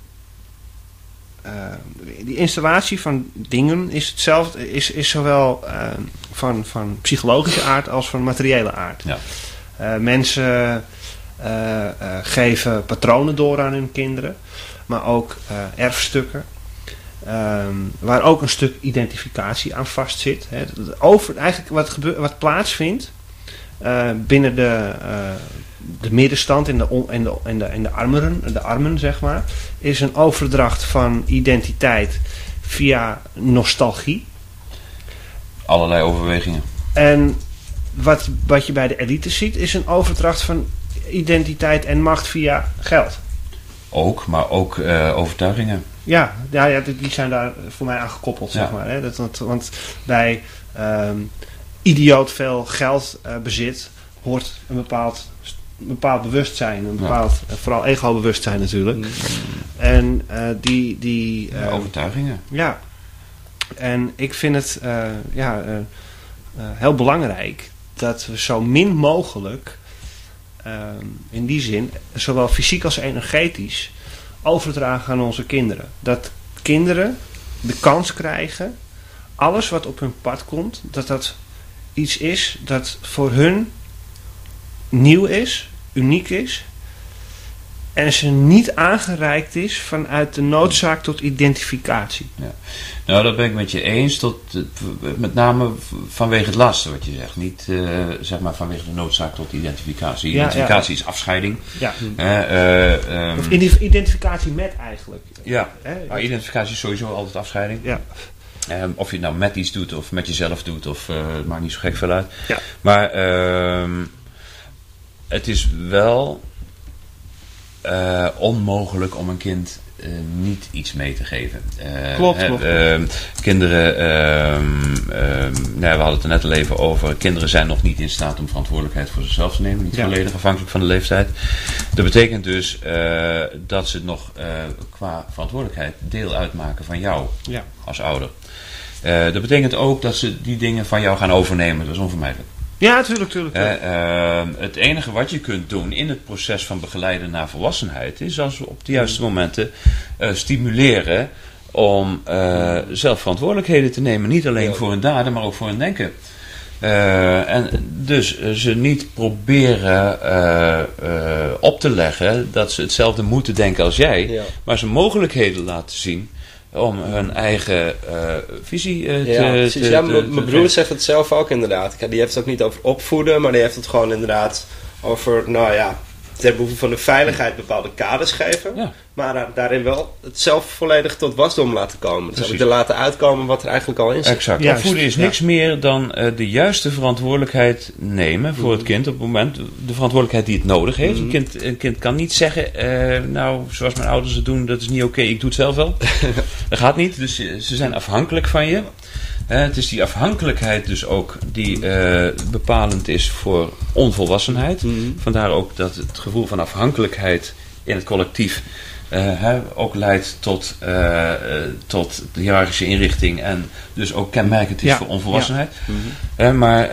die installatie van dingen is hetzelfde, is zowel van psychologische aard als van materiële aard. Ja. Mensen geven patronen door aan hun kinderen, maar ook erfstukken, waar ook een stuk identificatie aan vastzit. Eigenlijk wat plaatsvindt binnen de middenstand en de armen, zeg maar, is een overdracht van identiteit via nostalgie. Allerlei overwegingen. En wat je bij de elite ziet, is een overdracht van identiteit en macht via geld. Ook, maar ook overtuigingen. Ja, die zijn daar voor mij aan gekoppeld, zeg maar. Hè? Want bij idioot veel geld bezit hoort een bepaald bewustzijn, een bepaald, vooral ego-bewustzijn natuurlijk. En overtuigingen. Ja. En ik vind het heel belangrijk dat we zo min mogelijk in die zin, zowel fysiek als energetisch, overdragen aan onze kinderen. Dat kinderen de kans krijgen, alles wat op hun pad komt, dat iets is dat voor hun nieuw is, uniek is, en ze niet aangereikt is vanuit de noodzaak tot identificatie. Ja. Nou, dat ben ik met je eens, met name vanwege het laatste wat je zegt. Niet zeg maar vanwege de noodzaak tot identificatie. Identificatie is afscheiding. Ja. Of identificatie met eigenlijk. Ja, maar identificatie is sowieso altijd afscheiding. Ja. Of je het nou met iets doet of met jezelf doet, of het maakt niet zo gek veel uit. Ja. Maar het is wel onmogelijk om een kind niet iets mee te geven. Klopt. Kinderen, we hadden het er net al even over. Kinderen zijn nog niet in staat om verantwoordelijkheid voor zichzelf te nemen. Niet volledig afhankelijk van de leeftijd. Dat betekent dus dat ze nog qua verantwoordelijkheid deel uitmaken van jou als ouder. Dat betekent ook dat ze die dingen van jou gaan overnemen. Dat is onvermijdelijk. Ja, tuurlijk. Het enige wat je kunt doen in het proces van begeleiden naar volwassenheid is als we op de juiste momenten stimuleren om zelf verantwoordelijkheden te nemen. Niet alleen voor hun daden, maar ook voor hun denken. En dus ze niet proberen op te leggen dat ze hetzelfde moeten denken als jij, maar ze mogelijkheden laten zien om hun eigen visie mijn broer zegt het zelf ook inderdaad. Die heeft het ook niet over opvoeden, maar die heeft het gewoon inderdaad over, ter behoeve van de veiligheid bepaalde kaders geven. Ja. Maar daarin wel het zelf volledig tot wasdom laten komen. Dus er laten uitkomen wat er eigenlijk al in zit. Exact. Opvoeden is niks meer dan de juiste verantwoordelijkheid nemen voor het kind op het moment. De verantwoordelijkheid die het nodig heeft. Een kind kan niet zeggen, zoals mijn ouders het doen, dat is niet oké, ik doe het zelf wel. Dat gaat niet. Dus ze zijn afhankelijk van je. Het is die afhankelijkheid dus ook die bepalend is voor onvolwassenheid. Vandaar ook dat het gevoel van afhankelijkheid in het collectief ook leidt tot de hiërarchische inrichting en dus ook kenmerkend is voor onvolwassenheid. Maar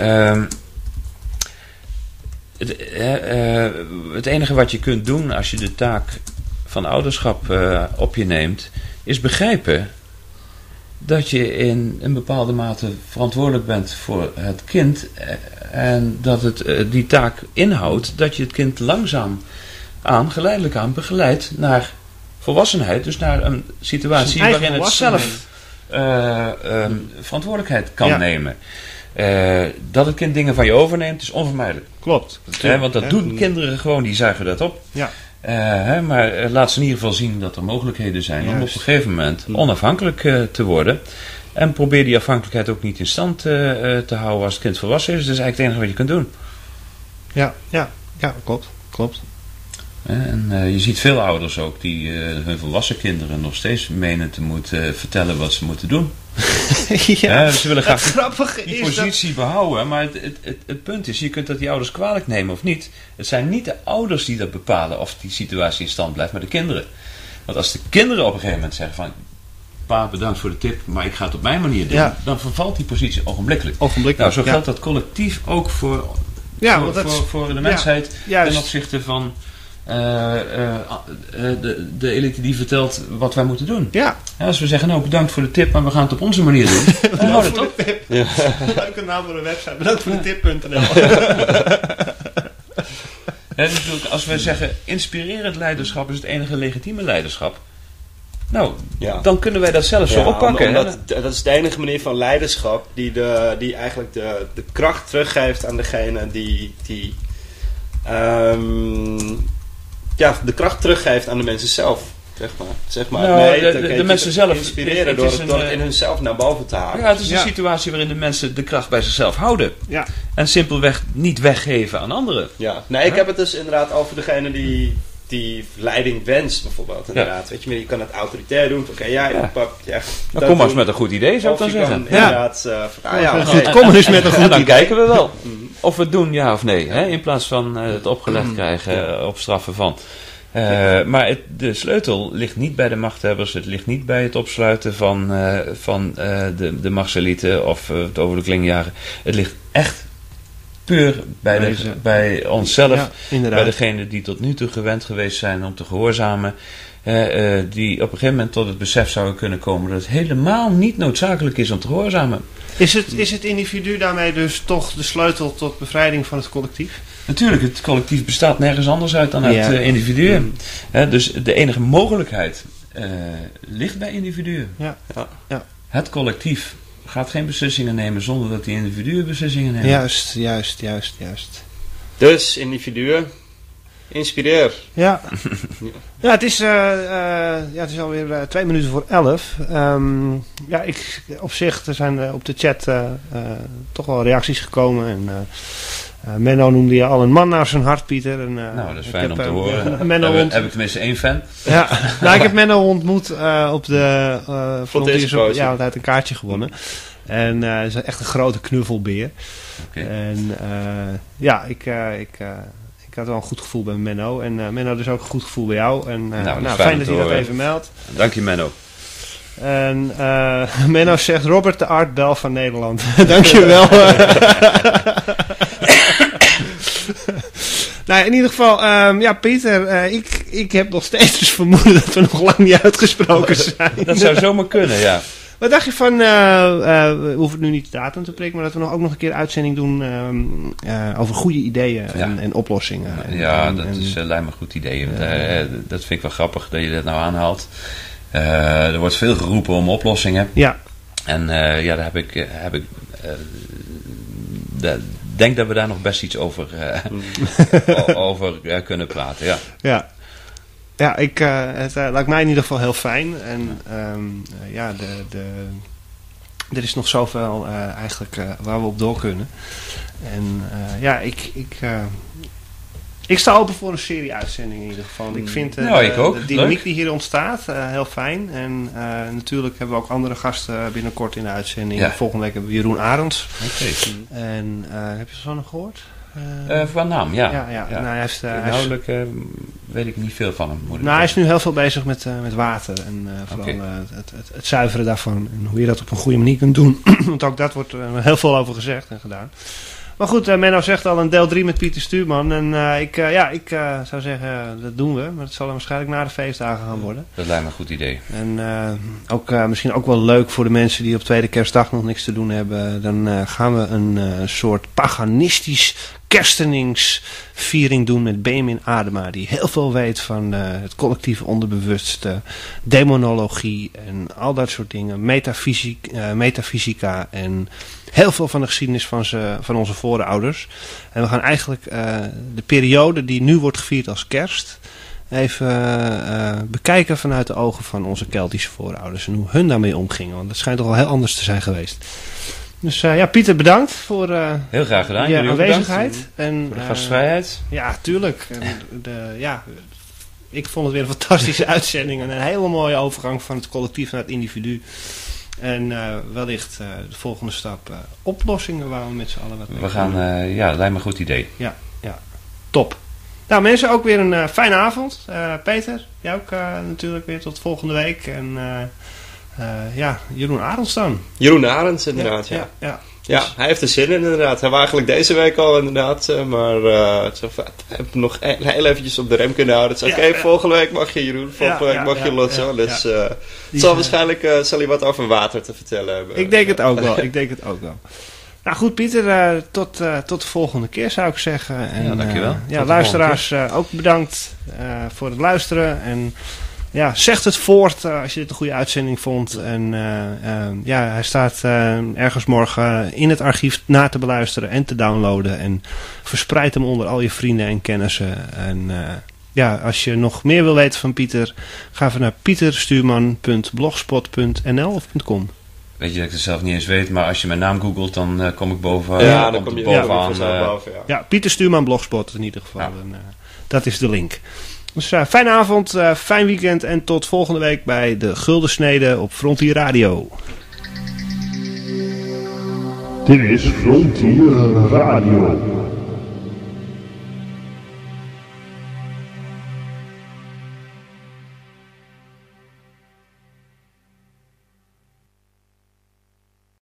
het enige wat je kunt doen als je de taak van ouderschap op je neemt, is begrijpen dat je in een bepaalde mate verantwoordelijk bent voor het kind en dat het die taak inhoudt dat je het kind geleidelijk aan begeleidt naar volwassenheid, dus naar een situatie waarin het zelf verantwoordelijkheid kan nemen. Dat het kind dingen van je overneemt is onvermijdelijk. Klopt. Want dat doen kinderen gewoon, die zuigen dat op. Ja. Maar laat ze in ieder geval zien dat er mogelijkheden zijn om op een gegeven moment onafhankelijk te worden. En probeer die afhankelijkheid ook niet in stand te houden als het kind volwassen is. Dat is eigenlijk het enige wat je kunt doen. Ja, klopt. En je ziet veel ouders ook die hun volwassen kinderen nog steeds menen te moeten vertellen wat ze moeten doen. Ze willen graag die positie behouden, maar het punt is, je kunt dat die ouders kwalijk nemen of niet. Het zijn niet de ouders die dat bepalen of die situatie in stand blijft, maar de kinderen. Want als de kinderen op een gegeven moment zeggen van, pa, bedankt voor de tip, maar ik ga het op mijn manier doen, dan vervalt die positie ogenblikkelijk. Nou, zo geldt dat collectief ook voor de mensheid ten opzichte van de elite die vertelt wat wij moeten doen. Als we zeggen, bedankt voor de tip, maar we gaan het op onze manier doen. Dan houdt het op. Leuke naam voor de website. Bedankt voor de tip.nl. Dus als wij zeggen, inspirerend leiderschap is het enige legitieme leiderschap. Dan kunnen wij dat zelf zo oppakken. Dat is de enige manier van leiderschap die eigenlijk de kracht teruggeeft aan degene die de kracht teruggeeft aan de mensen zelf, zeg maar. De mensen zelf inspireren door het in hunzelf naar boven te halen. Ja, het is een situatie waarin de mensen de kracht bij zichzelf houden. Ja. En simpelweg niet weggeven aan anderen. Ja. Nee, ik heb het dus inderdaad over degene die leiding wenst, bijvoorbeeld. Inderdaad. Weet je kan het autoritair doen. Kom maar eens met een goed idee, zou ik dan zeggen. Kom eens met een goed idee. Dan kijken we wel of we het doen, ja of nee. In plaats van het opgelegd krijgen op straffen van. Maar de sleutel ligt niet bij de machthebbers. Het ligt niet bij het opsluiten van de machtselite of het over de kling jagen. Het ligt echt puur bij onszelf. Bij degene die tot nu toe gewend geweest zijn om te gehoorzamen. Die op een gegeven moment tot het besef zouden kunnen komen dat het helemaal niet noodzakelijk is om te gehoorzamen. Is het individu daarmee dus toch de sleutel tot bevrijding van het collectief? Natuurlijk, het collectief bestaat nergens anders uit dan uit individuen. Dus de enige mogelijkheid ligt bij individuen. Ja. Het collectief gaat geen beslissingen nemen zonder dat die individuen beslissingen nemen. Juist. Dus individuen, inspireer. Ja, het is alweer 2 minuten voor 11. Op zich er zijn op de chat toch wel reacties gekomen. En Menno noemde je al een man naar zijn hart, Pieter. En, Nou, dat is fijn om te horen. Menno heb ik tenminste 1 fan. Ja, nou, ik heb Menno ontmoet op de Frontiers. Ja, want hij had een kaartje gewonnen. En hij is echt een grote knuffelbeer. Okay. En ik had wel een goed gevoel bij Menno. En Menno dus ook een goed gevoel bij jou. En fijn dat hij dat even meldt. Dank je, Menno. En Menno zegt Robert de Art Bel van Nederland. Dankjewel. Nou, in ieder geval, Pieter, ik heb nog steeds dus vermoeden dat we nog lang niet uitgesproken zijn. Dat zou zomaar kunnen, ja. Wat dacht je van, we hoeven nu niet de datum te prikken, maar dat we nog een keer uitzending doen over goede ideeën en oplossingen. Ja, dat lijkt me een goed idee. Dat vind ik wel grappig dat je dat nou aanhaalt. Er wordt veel geroepen om oplossingen. Ja. En daar heb ik denk dat we daar nog best iets over kunnen praten. Ja. Ja, het lijkt mij in ieder geval heel fijn. En er is nog zoveel eigenlijk waar we op door kunnen. En ik sta open voor een serie uitzendingen in ieder geval. Ik vind de dynamiek die hier ontstaat heel fijn. En natuurlijk hebben we ook andere gasten binnenkort in de uitzending. Ja. Volgende week hebben we Jeroen Arends. Okay. En heb je zo nog gehoord? Van naam, ja. Nou, hij heeft, inhoudelijk weet ik niet veel van hem. Hij is nu heel veel bezig met water. En vooral het zuiveren daarvan. En hoe je dat op een goede manier kunt doen. Want ook dat wordt heel veel over gezegd en gedaan. Maar goed, Menno zegt al een deel 3 met Pieter Stuurman. En ik zou zeggen, dat doen we. Maar het zal dan waarschijnlijk na de feestdagen gaan worden. Dat lijkt me een goed idee. En misschien ook wel leuk voor de mensen die op tweede kerstdag nog niks te doen hebben. Dan gaan we een soort paganistisch kersteningsviering doen met Benjamin Adema. Die heel veel weet van het collectieve onderbewuste, demonologie en al dat soort dingen. Metafysica en heel veel van de geschiedenis van onze voorouders. En we gaan eigenlijk de periode die nu wordt gevierd als kerst even bekijken vanuit de ogen van onze Keltische voorouders. En hoe hun daarmee omgingen. Want dat schijnt toch wel heel anders te zijn geweest. Dus Pieter, bedankt voor heel graag gedaan. je aanwezigheid. En voor de gastvrijheid. Ja, tuurlijk. Ik vond het weer een fantastische uitzending. En een hele mooie overgang van het collectief naar het individu. En wellicht de volgende stap oplossingen waar we met z'n allen wat mee we gaan. Dat lijkt me een goed idee. Ja, top. Nou mensen, ook weer een fijne avond. Peter, jij ook natuurlijk weer tot volgende week. En Jeroen Arends dan. Jeroen Arends inderdaad, ja. Ja, hij heeft er zin in inderdaad. Hij was eigenlijk deze week al inderdaad. Maar we hebben nog heel eventjes op de rem kunnen houden. Het is oké, volgende week mag je Jeroen. Volgende week mag je Lotso. Dus waarschijnlijk zal hij wat over water te vertellen hebben. Ik denk het ook wel. Nou goed Pieter, tot de volgende keer zou ik zeggen. En, dankjewel. Luisteraars ook bedankt voor het luisteren. En zegt het voort als je dit een goede uitzending vond. En hij staat ergens morgen in het archief na te beluisteren en te downloaden. En verspreid hem onder al je vrienden en kennissen. En als je nog meer wil weten van Pieter, ga even naar pieterstuurman.blogspot.nl of .com. Weet je dat ik het zelf niet eens weet, maar als je mijn naam googelt, dan kom ik boven. Ja, dan kom je bovenaan. Pieter Stuurman Blogspot in ieder geval. En, dat is de link. Dus fijne avond, fijn weekend en tot volgende week bij de Gulden Snede op Frontier Radio. Dit is Frontier Radio.